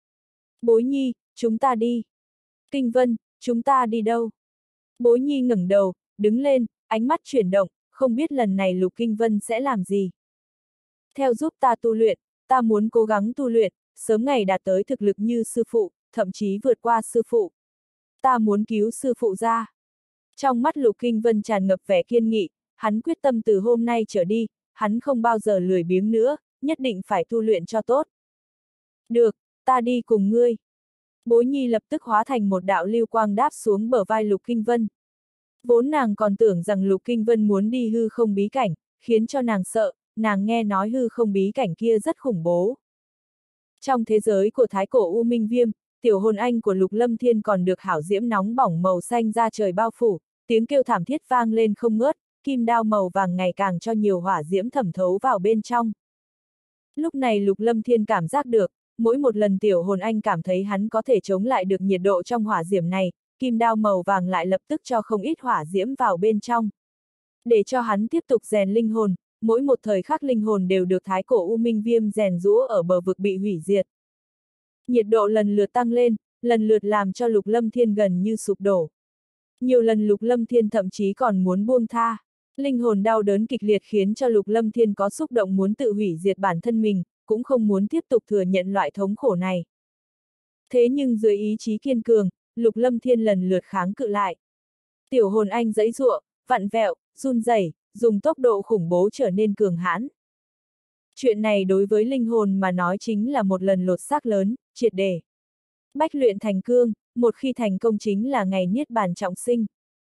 Bối nhi, chúng ta đi. Kinh Vân, chúng ta đi đâu? Bối nhi ngẩng đầu, đứng lên, ánh mắt chuyển động, không biết lần này Lục Kinh Vân sẽ làm gì. Theo giúp ta tu luyện, ta muốn cố gắng tu luyện, sớm ngày đạt tới thực lực như sư phụ, thậm chí vượt qua sư phụ. Ta muốn cứu sư phụ ra. Trong mắt Lục Kinh Vân tràn ngập vẻ kiên nghị, hắn quyết tâm từ hôm nay trở đi, hắn không bao giờ lười biếng nữa, nhất định phải tu luyện cho tốt. Được, ta đi cùng ngươi. Bối nhi lập tức hóa thành một đạo lưu quang đáp xuống bờ vai Lục Kinh Vân. Vốn nàng còn tưởng rằng Lục Kinh Vân muốn đi hư không bí cảnh, khiến cho nàng sợ, nàng nghe nói hư không bí cảnh kia rất khủng bố. Trong thế giới của thái cổ U Minh Viêm, tiểu hồn anh của Lục Lâm Thiên còn được hảo diễm nóng bỏng màu xanh ra trời bao phủ, tiếng kêu thảm thiết vang lên không ngớt, kim đao màu vàng ngày càng cho nhiều hỏa diễm thẩm thấu vào bên trong. Lúc này Lục Lâm Thiên cảm giác được, mỗi một lần tiểu hồn anh cảm thấy hắn có thể chống lại được nhiệt độ trong hỏa diễm này, kim đao màu vàng lại lập tức cho không ít hỏa diễm vào bên trong. Để cho hắn tiếp tục rèn linh hồn, mỗi một thời khắc linh hồn đều được thái cổ U Minh Viêm rèn rũa ở bờ vực bị hủy diệt. Nhiệt độ lần lượt tăng lên, lần lượt làm cho Lục Lâm Thiên gần như sụp đổ. Nhiều lần Lục Lâm Thiên thậm chí còn muốn buông tha. Linh hồn đau đớn kịch liệt khiến cho Lục Lâm Thiên có xúc động muốn tự hủy diệt bản thân mình, cũng không muốn tiếp tục thừa nhận loại thống khổ này. Thế nhưng dưới ý chí kiên cường, Lục Lâm Thiên lần lượt kháng cự lại. Tiểu hồn anh giãy giụa, vặn vẹo, run rẩy, dùng tốc độ khủng bố trở nên cường hãn. Chuyện này đối với linh hồn mà nói chính là một lần lột xác lớn, triệt để. Bách luyện thành cương, một khi thành công chính là ngày niết bàn trọng sinh.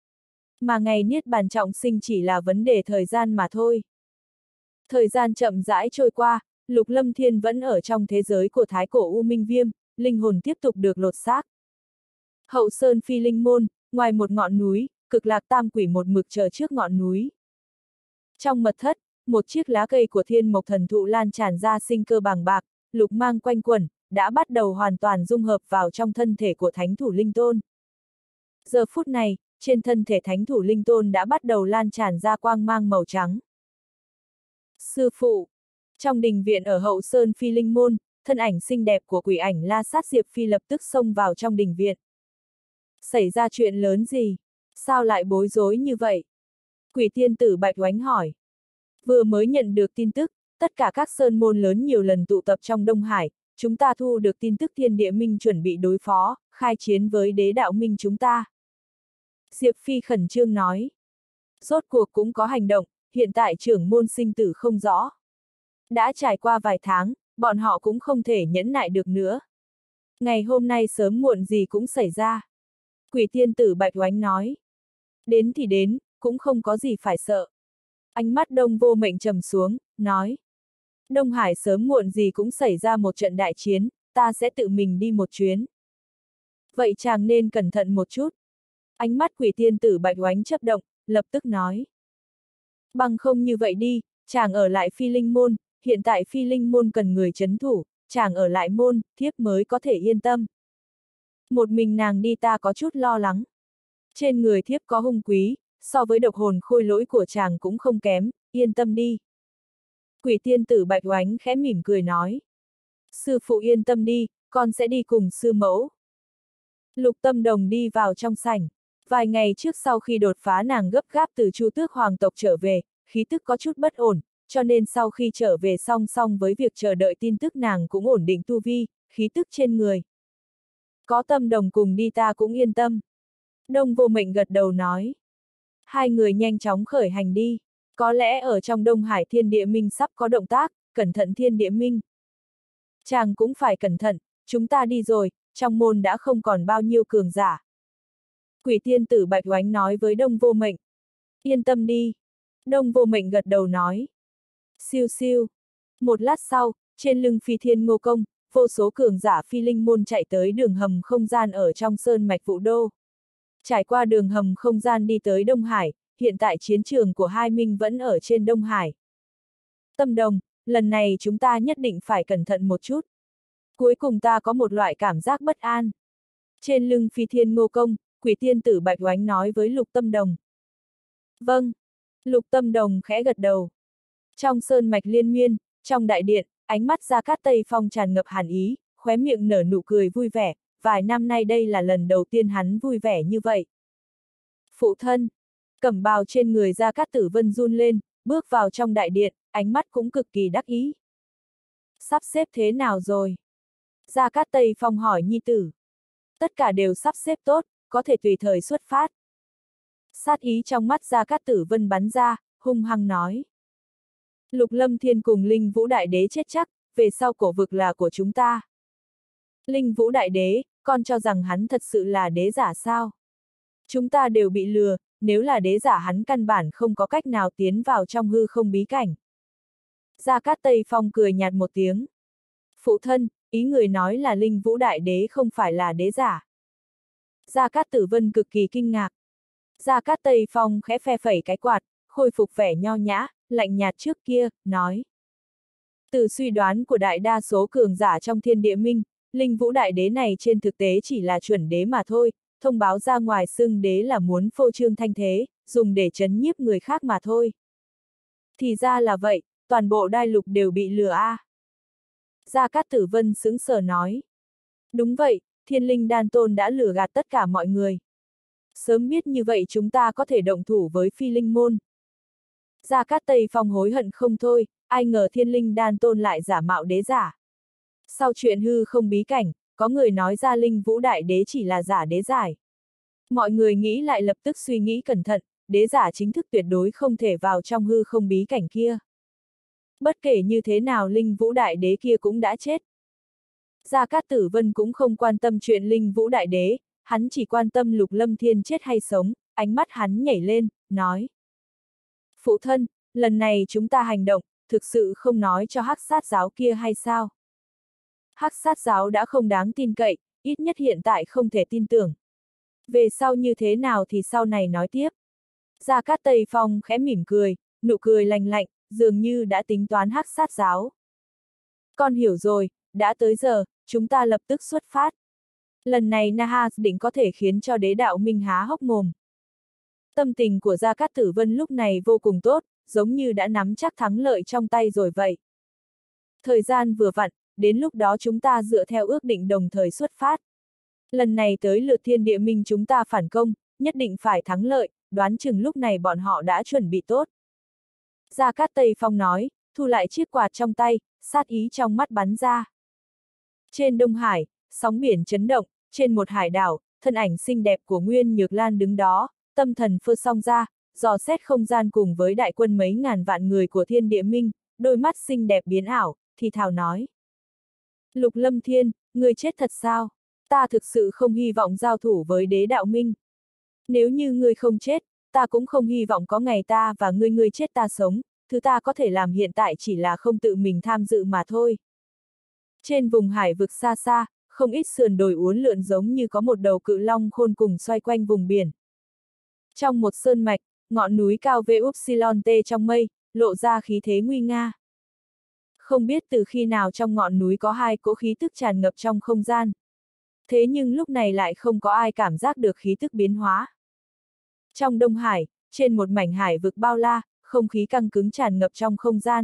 Mà ngày niết bàn trọng sinh chỉ là vấn đề thời gian mà thôi. Thời gian chậm rãi trôi qua, Lục Lâm Thiên vẫn ở trong thế giới của thái cổ U Minh Viêm, linh hồn tiếp tục được lột xác. Hậu Sơn Phi Linh Môn, ngoài một ngọn núi, Cực Lạc Tam Quỷ một mực chờ trước ngọn núi. Trong mật thất, một chiếc lá cây của Thiên Mộc Thần Thụ lan tràn ra sinh cơ bàng bạc, lục mang quanh quẩn, đã bắt đầu hoàn toàn dung hợp vào trong thân thể của Thánh Thủ Linh Tôn. Giờ phút này, trên thân thể Thánh Thủ Linh Tôn đã bắt đầu lan tràn ra quang mang màu trắng. Sư phụ! Trong đình viện ở Hậu Sơn Phi Linh Môn, thân ảnh xinh đẹp của quỷ ảnh La Sát Diệp Phi lập tức xông vào trong đình viện. Xảy ra chuyện lớn gì? Sao lại bối rối như vậy? Quỷ tiên tử Bạch Oánh hỏi. Vừa mới nhận được tin tức, tất cả các sơn môn lớn nhiều lần tụ tập trong Đông Hải, chúng ta thu được tin tức Thiên Địa Minh chuẩn bị đối phó, khai chiến với đế đạo minh chúng ta. Diệp Phi khẩn trương nói. Rốt cuộc cũng có hành động, hiện tại trưởng môn sinh tử không rõ. Đã trải qua vài tháng, bọn họ cũng không thể nhẫn nại được nữa. Ngày hôm nay sớm muộn gì cũng xảy ra. Quỷ tiên tử Bạch Oánh nói. Đến thì đến, cũng không có gì phải sợ. Ánh mắt Đông Vô Mệnh trầm xuống, nói. Đông Hải sớm muộn gì cũng xảy ra một trận đại chiến, ta sẽ tự mình đi một chuyến. Vậy chàng nên cẩn thận một chút. Ánh mắt quỷ tiên tử Bạch Oánh chớp động, lập tức nói. Bằng không như vậy đi, chàng ở lại Phi Linh Môn, hiện tại Phi Linh Môn cần người trấn thủ, chàng ở lại môn, thiếp mới có thể yên tâm. Một mình nàng đi ta có chút lo lắng. Trên người thiếp có hung quý, so với độc hồn khôi lỗi của chàng cũng không kém, yên tâm đi. Quỷ tiên tử Bạch Oánh khẽ mỉm cười nói. Sư phụ yên tâm đi, con sẽ đi cùng sư mẫu. Lục Tâm Đồng đi vào trong sảnh. Vài ngày trước sau khi đột phá nàng gấp gáp từ Chu Tước Hoàng tộc trở về, khí tức có chút bất ổn, cho nên sau khi trở về song song với việc chờ đợi tin tức nàng cũng ổn định tu vi, khí tức trên người. Có Tâm Đồng cùng đi ta cũng yên tâm. Đông Vô Mệnh gật đầu nói. Hai người nhanh chóng khởi hành đi. Có lẽ ở trong Đông Hải Thiên Địa Minh sắp có động tác, cẩn thận Thiên Địa Minh. Chàng cũng phải cẩn thận, chúng ta đi rồi, trong môn đã không còn bao nhiêu cường giả. Quỷ tiên tử Bạch Oánh nói với Đông Vô Mệnh. Yên tâm đi. Đông Vô Mệnh gật đầu nói. Siêu siêu. Một lát sau, trên lưng Phi Thiên Ngô Công, vô số cường giả Phi Linh Môn chạy tới đường hầm không gian ở trong sơn mạch Vũ Đô. Trải qua đường hầm không gian đi tới Đông Hải, hiện tại chiến trường của hai minh vẫn ở trên Đông Hải. Tâm Đồng, lần này chúng ta nhất định phải cẩn thận một chút. Cuối cùng ta có một loại cảm giác bất an. Trên lưng Phi Thiên Ngô Công, Quỷ Tiên Tử Bạch Oánh nói với Lục Tâm Đồng. Vâng. Lục Tâm Đồng khẽ gật đầu. Trong sơn mạch liên miên, trong đại điện, ánh mắt Gia Cát Tây Phong tràn ngập hàn ý, khóe miệng nở nụ cười vui vẻ, vài năm nay đây là lần đầu tiên hắn vui vẻ như vậy. Phụ thân, cẩm bào trên người Gia Cát Tử Vân run lên, bước vào trong đại điện, ánh mắt cũng cực kỳ đắc ý. Sắp xếp thế nào rồi? Gia Cát Tây Phong hỏi nhi tử. Tất cả đều sắp xếp tốt, có thể tùy thời xuất phát. Sát ý trong mắt Gia Cát Tử Vân bắn ra, hung hăng nói. Lục Lâm Thiên cùng Linh Vũ Đại Đế chết chắc, về sau cổ vực là của chúng ta. Linh Vũ Đại Đế, con cho rằng hắn thật sự là đế giả sao? Chúng ta đều bị lừa, nếu là đế giả hắn căn bản không có cách nào tiến vào trong hư không bí cảnh. Gia Cát Tây Phong cười nhạt một tiếng. Phụ thân, ý người nói là Linh Vũ Đại Đế không phải là đế giả. Gia Cát Tử Vân cực kỳ kinh ngạc. Gia Cát Tây Phong khẽ phe phẩy cái quạt, khôi phục vẻ nho nhã, lạnh nhạt trước kia, nói. Từ suy đoán của đại đa số cường giả trong thiên địa minh, Linh Vũ Đại Đế này trên thực tế chỉ là chuẩn đế mà thôi, thông báo ra ngoài xưng đế là muốn phô trương thanh thế, dùng để chấn nhiếp người khác mà thôi. Thì ra là vậy, toàn bộ đai lục đều bị lừa a. À. Gia Cát Tử Vân sững sờ nói. Đúng vậy, Thiên Linh Đan Tôn đã lừa gạt tất cả mọi người. Sớm biết như vậy chúng ta có thể động thủ với Phi Linh Môn. Gia Cát Tây Phong hối hận không thôi, ai ngờ Thiên Linh Đan Tôn lại giả mạo đế giả. Sau chuyện hư không bí cảnh, có người nói ra Linh Vũ Đại Đế chỉ là giả đế giải. Mọi người nghĩ lại lập tức suy nghĩ cẩn thận, đế giả chính thức tuyệt đối không thể vào trong hư không bí cảnh kia. Bất kể như thế nào Linh Vũ Đại Đế kia cũng đã chết. Gia Cát Tử Vân cũng không quan tâm chuyện Linh Vũ Đại Đế, hắn chỉ quan tâm Lục Lâm Thiên chết hay sống, ánh mắt hắn nhảy lên, nói. Phụ thân, lần này chúng ta hành động, thực sự không nói cho Hắc Sát Giáo kia hay sao? Hắc Sát Giáo đã không đáng tin cậy, ít nhất hiện tại không thể tin tưởng. Về sau như thế nào thì sau này nói tiếp. Gia Cát Tây Phong khẽ mỉm cười, nụ cười lành lạnh, dường như đã tính toán Hắc Sát Giáo. Con hiểu rồi, đã tới giờ, chúng ta lập tức xuất phát. Lần này Nahas định có thể khiến cho đế đạo minh há hốc mồm. Tâm tình của Gia Cát Tử Vân lúc này vô cùng tốt, giống như đã nắm chắc thắng lợi trong tay rồi vậy. Thời gian vừa vặn, đến lúc đó chúng ta dựa theo ước định đồng thời xuất phát. Lần này tới lượt thiên địa minh chúng ta phản công, nhất định phải thắng lợi, đoán chừng lúc này bọn họ đã chuẩn bị tốt. Gia Cát Tây Phong nói, thu lại chiếc quạt trong tay, sát ý trong mắt bắn ra. Trên Đông Hải, sóng biển chấn động, trên một hải đảo, thân ảnh xinh đẹp của Nguyên Nhược Lan đứng đó, tâm thần phơ song ra, dò xét không gian cùng với đại quân mấy ngàn vạn người của thiên địa minh, đôi mắt xinh đẹp biến ảo, thì thào nói. Lục Lâm Thiên, ngươi chết thật sao? Ta thực sự không hy vọng giao thủ với đế đạo minh. Nếu như ngươi không chết, ta cũng không hy vọng có ngày ta và ngươi ngươi chết ta sống, thứ ta có thể làm hiện tại chỉ là không tự mình tham dự mà thôi. Trên vùng hải vực xa xa, không ít sườn đồi uốn lượn giống như có một đầu cự long khôn cùng xoay quanh vùng biển. Trong một sơn mạch, ngọn núi cao vê upsilon t trong mây, lộ ra khí thế nguy nga. Không biết từ khi nào trong ngọn núi có hai cỗ khí tức tràn ngập trong không gian. Thế nhưng lúc này lại không có ai cảm giác được khí tức biến hóa. Trong Đông Hải, trên một mảnh hải vực bao la, không khí căng cứng tràn ngập trong không gian.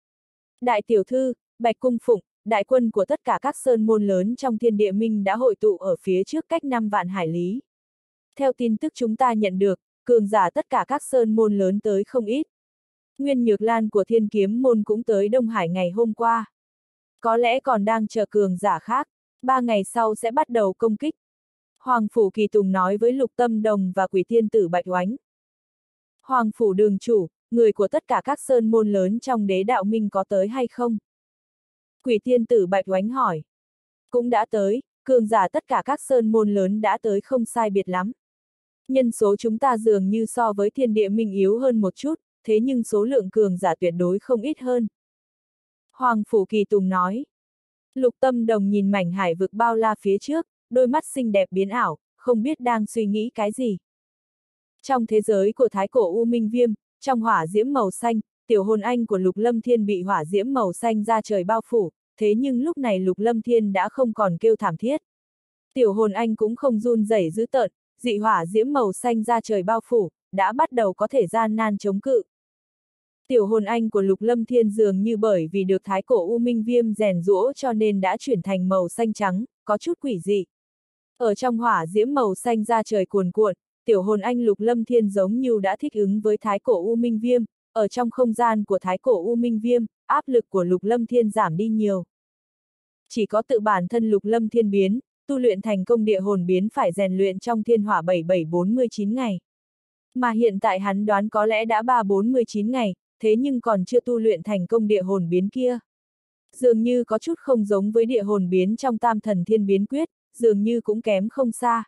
Đại tiểu thư, Bạch Cung Phụng, đại quân của tất cả các sơn môn lớn trong thiên địa minh đã hội tụ ở phía trước cách năm vạn hải lý. Theo tin tức chúng ta nhận được, cường giả tất cả các sơn môn lớn tới không ít. Nguyên Nhược Lan của Thiên Kiếm môn cũng tới Đông Hải ngày hôm qua. Có lẽ còn đang chờ cường giả khác, ba ngày sau sẽ bắt đầu công kích. Hoàng Phủ Kỳ Tùng nói với Lục Tâm Đồng và Quỷ Tiên Tử Bạch Oánh. Hoàng Phủ Đường chủ, người của tất cả các sơn môn lớn trong đế đạo minh có tới hay không? Quỷ Tiên Tử Bạch Oánh hỏi. Cũng đã tới, cường giả tất cả các sơn môn lớn đã tới không sai biệt lắm. Nhân số chúng ta dường như so với thiên địa minh yếu hơn một chút, thế nhưng số lượng cường giả tuyệt đối không ít hơn. Hoàng Phủ Kỳ Tùng nói. Lục Tâm Đồng nhìn mảnh hải vực bao la phía trước, đôi mắt xinh đẹp biến ảo, không biết đang suy nghĩ cái gì. Trong thế giới của thái cổ U Minh Viêm, trong hỏa diễm màu xanh, tiểu hồn anh của Lục Lâm Thiên bị hỏa diễm màu xanh ra trời bao phủ, thế nhưng lúc này Lục Lâm Thiên đã không còn kêu thảm thiết. Tiểu hồn anh cũng không run rẩy dữ tợn, dị hỏa diễm màu xanh ra trời bao phủ, đã bắt đầu có thể gian nan chống cự. Tiểu hồn anh của Lục Lâm Thiên dường như bởi vì được thái cổ U Minh Viêm rèn giũa cho nên đã chuyển thành màu xanh trắng, có chút quỷ dị. Ở trong hỏa diễm màu xanh ra trời cuồn cuộn, tiểu hồn anh Lục Lâm Thiên giống như đã thích ứng với thái cổ U Minh Viêm, ở trong không gian của thái cổ U Minh Viêm, áp lực của Lục Lâm Thiên giảm đi nhiều. Chỉ có tự bản thân Lục Lâm Thiên biến, tu luyện thành công địa hồn biến phải rèn luyện trong thiên hỏa bảy bảy bốn mươi chín ngày. Mà hiện tại hắn đoán có lẽ đã ba bốn mươi chín ngày, thế nhưng còn chưa tu luyện thành công địa hồn biến kia. Dường như có chút không giống với địa hồn biến trong tam thần thiên biến quyết, dường như cũng kém không xa.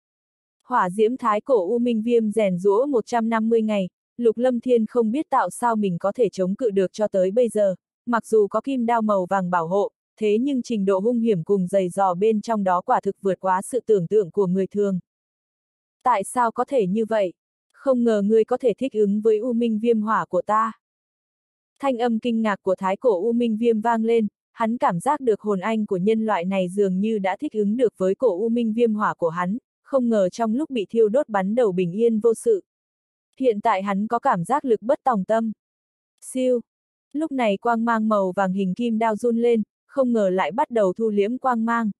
Hỏa diễm thái cổ U Minh Viêm rèn giũa một trăm năm mươi ngày, Lục Lâm Thiên không biết tạo sao mình có thể chống cự được cho tới bây giờ, mặc dù có kim đao màu vàng bảo hộ, thế nhưng trình độ hung hiểm cùng dày dò bên trong đó quả thực vượt quá sự tưởng tượng của người thường. Tại sao có thể như vậy? Không ngờ ngươi có thể thích ứng với U Minh Viêm hỏa của ta. Thanh âm kinh ngạc của thái cổ U Minh Viêm vang lên, hắn cảm giác được hồn anh của nhân loại này dường như đã thích ứng được với cổ U Minh Viêm hỏa của hắn, không ngờ trong lúc bị thiêu đốt bắn đầu bình yên vô sự. Hiện tại hắn có cảm giác lực bất tòng tâm. Siêu. Lúc này quang mang màu vàng hình kim đao run lên, không ngờ lại bắt đầu thu liễm quang mang.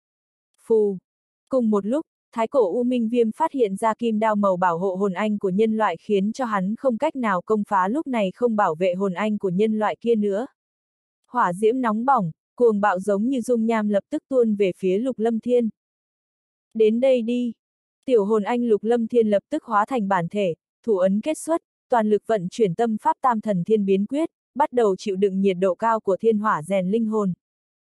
Phù. Cùng một lúc, thái cổ U Minh Viêm phát hiện ra kim đao màu bảo hộ hồn anh của nhân loại khiến cho hắn không cách nào công phá, lúc này không bảo vệ hồn anh của nhân loại kia nữa. Hỏa diễm nóng bỏng, cuồng bạo giống như dung nham lập tức tuôn về phía Lục Lâm Thiên. Đến đây đi. Tiểu hồn anh Lục Lâm Thiên lập tức hóa thành bản thể, thủ ấn kết xuất, toàn lực vận chuyển tâm pháp tam thần thiên biến quyết, bắt đầu chịu đựng nhiệt độ cao của thiên hỏa rèn linh hồn.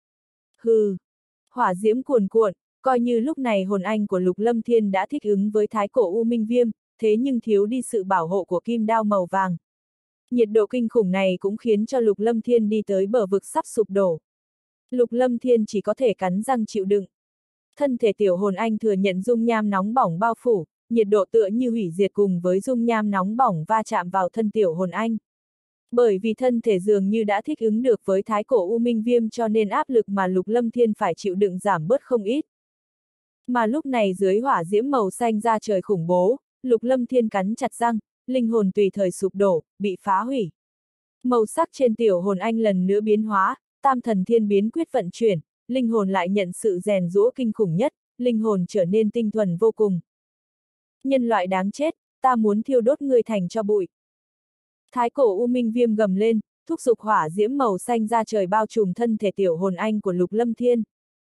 Hừ. Hỏa diễm cuồn cuộn, coi như lúc này hồn anh của Lục Lâm Thiên đã thích ứng với thái cổ U Minh Viêm, thế nhưng thiếu đi sự bảo hộ của kim đao màu vàng. Nhiệt độ kinh khủng này cũng khiến cho Lục Lâm Thiên đi tới bờ vực sắp sụp đổ. Lục Lâm Thiên chỉ có thể cắn răng chịu đựng. Thân thể tiểu hồn anh thừa nhận dung nham nóng bỏng bao phủ, nhiệt độ tựa như hủy diệt cùng với dung nham nóng bỏng va chạm vào thân tiểu hồn anh. Bởi vì thân thể dường như đã thích ứng được với thái cổ U Minh Viêm cho nên áp lực mà Lục Lâm Thiên phải chịu đựng giảm bớt không ít. Mà lúc này dưới hỏa diễm màu xanh ra trời khủng bố, Lục Lâm Thiên cắn chặt răng, linh hồn tùy thời sụp đổ, bị phá hủy. Màu sắc trên tiểu hồn anh lần nữa biến hóa, tam thần thiên biến quyết vận chuyển, linh hồn lại nhận sự rèn giũa kinh khủng nhất, linh hồn trở nên tinh thuần vô cùng. Nhân loại đáng chết, ta muốn thiêu đốt ngươi thành cho bụi. Thái cổ U Minh Viêm gầm lên, thúc giục hỏa diễm màu xanh ra trời bao trùm thân thể tiểu hồn anh của Lục Lâm Thiên.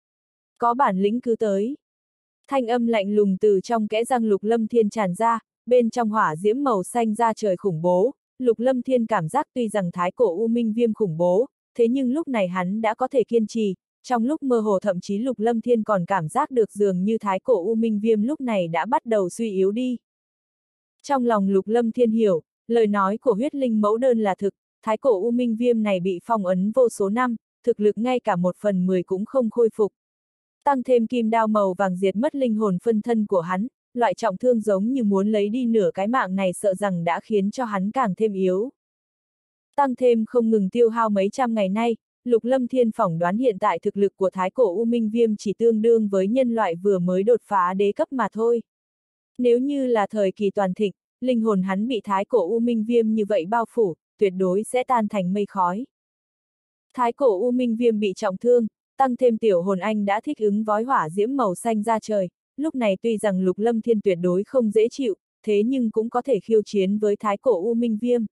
Có bản lĩnh cứ tới. Thanh âm lạnh lùng từ trong kẽ răng Lục Lâm Thiên tràn ra, bên trong hỏa diễm màu xanh ra trời khủng bố, Lục Lâm Thiên cảm giác tuy rằng thái cổ U Minh Viêm khủng bố, thế nhưng lúc này hắn đã có thể kiên trì, trong lúc mơ hồ thậm chí Lục Lâm Thiên còn cảm giác được dường như thái cổ U Minh Viêm lúc này đã bắt đầu suy yếu đi. Trong lòng Lục Lâm Thiên hiểu, lời nói của huyết linh mẫu đơn là thực, thái cổ U Minh Viêm này bị phong ấn vô số năm, thực lực ngay cả một phần mười cũng không khôi phục. Tăng thêm kim đao màu vàng diệt mất linh hồn phân thân của hắn, loại trọng thương giống như muốn lấy đi nửa cái mạng này sợ rằng đã khiến cho hắn càng thêm yếu. Tăng thêm không ngừng tiêu hao mấy trăm ngày nay, Lục Lâm Thiên phỏng đoán hiện tại thực lực của thái cổ U Minh Viêm chỉ tương đương với nhân loại vừa mới đột phá đế cấp mà thôi. Nếu như là thời kỳ toàn thịnh, linh hồn hắn bị thái cổ U Minh Viêm như vậy bao phủ, tuyệt đối sẽ tan thành mây khói. Thái cổ U Minh Viêm bị trọng thương, tăng thêm tiểu hồn anh đã thích ứng với hỏa diễm màu xanh ra trời, lúc này tuy rằng Lục Lâm Thiên tuyệt đối không dễ chịu, thế nhưng cũng có thể khiêu chiến với thái cổ U Minh Viêm.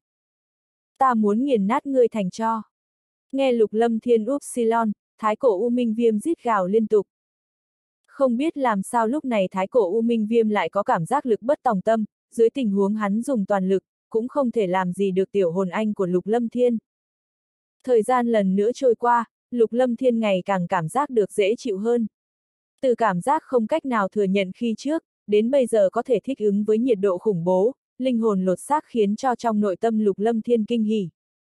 Ta muốn nghiền nát ngươi thành tro. Nghe Lục Lâm Thiên upsilon, thái cổ U Minh Viêm rít gào liên tục. Không biết làm sao lúc này thái cổ U Minh Viêm lại có cảm giác lực bất tòng tâm, dưới tình huống hắn dùng toàn lực, cũng không thể làm gì được tiểu hồn anh của Lục Lâm Thiên. Thời gian lần nữa trôi qua, Lục Lâm Thiên ngày càng cảm giác được dễ chịu hơn. Từ cảm giác không cách nào thừa nhận khi trước, đến bây giờ có thể thích ứng với nhiệt độ khủng bố, linh hồn lột xác khiến cho trong nội tâm Lục Lâm Thiên kinh hỉ.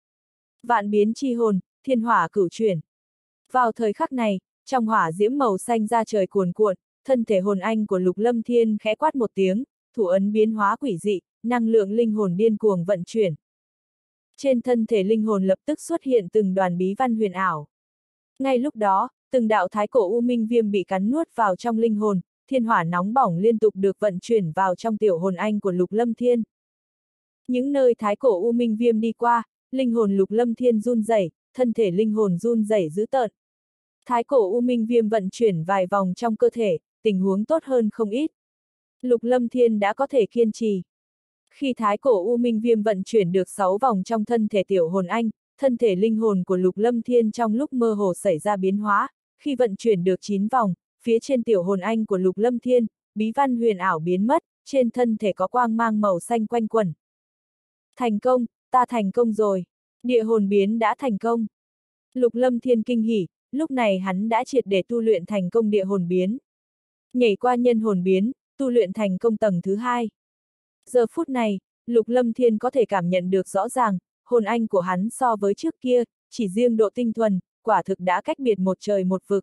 Vạn biến chi hồn, thiên hỏa cửu chuyển. Vào thời khắc này, trong hỏa diễm màu xanh ra trời cuồn cuộn, thân thể hồn anh của Lục Lâm Thiên khẽ quát một tiếng, thủ ấn biến hóa quỷ dị, năng lượng linh hồn điên cuồng vận chuyển. Trên thân thể linh hồn lập tức xuất hiện từng đoàn bí văn huyền ảo. Ngay lúc đó, từng đạo thái cổ u minh viêm bị cắn nuốt vào trong linh hồn, thiên hỏa nóng bỏng liên tục được vận chuyển vào trong tiểu hồn anh của Lục Lâm Thiên. Những nơi thái cổ u minh viêm đi qua, linh hồn Lục Lâm Thiên run rẩy, thân thể linh hồn run rẩy dữ tợn. Thái cổ u minh viêm vận chuyển vài vòng trong cơ thể, tình huống tốt hơn không ít. Lục Lâm Thiên đã có thể kiên trì. Khi thái cổ u minh viêm vận chuyển được sáu vòng trong thân thể tiểu hồn anh, thân thể linh hồn của Lục Lâm Thiên trong lúc mơ hồ xảy ra biến hóa, khi vận chuyển được chín vòng, phía trên tiểu hồn anh của Lục Lâm Thiên, bí văn huyền ảo biến mất, trên thân thể có quang mang màu xanh quanh quẩn. Thành công, ta thành công rồi. Địa hồn biến đã thành công. Lục Lâm Thiên kinh hỉ, lúc này hắn đã triệt để tu luyện thành công địa hồn biến. Nhảy qua nhân hồn biến, tu luyện thành công tầng thứ hai. Giờ phút này, Lục Lâm Thiên có thể cảm nhận được rõ ràng, hồn anh của hắn so với trước kia, chỉ riêng độ tinh thuần, quả thực đã cách biệt một trời một vực.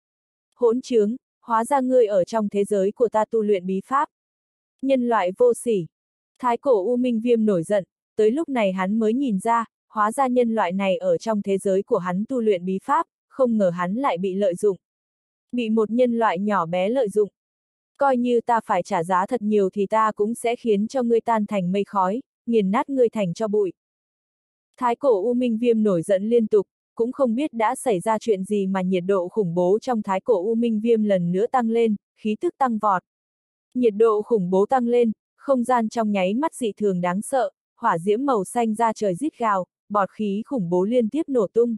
Hỗn trướng, hóa ra ngươi ở trong thế giới của ta tu luyện bí pháp. Nhân loại vô sỉ. Thái cổ u minh viêm nổi giận, tới lúc này hắn mới nhìn ra, hóa ra nhân loại này ở trong thế giới của hắn tu luyện bí pháp, không ngờ hắn lại bị lợi dụng. Bị một nhân loại nhỏ bé lợi dụng. Coi như ta phải trả giá thật nhiều thì ta cũng sẽ khiến cho ngươi tan thành mây khói, nghiền nát ngươi thành cho bụi. Thái cổ u minh viêm nổi giận liên tục, cũng không biết đã xảy ra chuyện gì mà nhiệt độ khủng bố trong thái cổ u minh viêm lần nữa tăng lên, khí tức tăng vọt. Nhiệt độ khủng bố tăng lên, không gian trong nháy mắt dị thường đáng sợ, hỏa diễm màu xanh ra trời rít gào, bọt khí khủng bố liên tiếp nổ tung.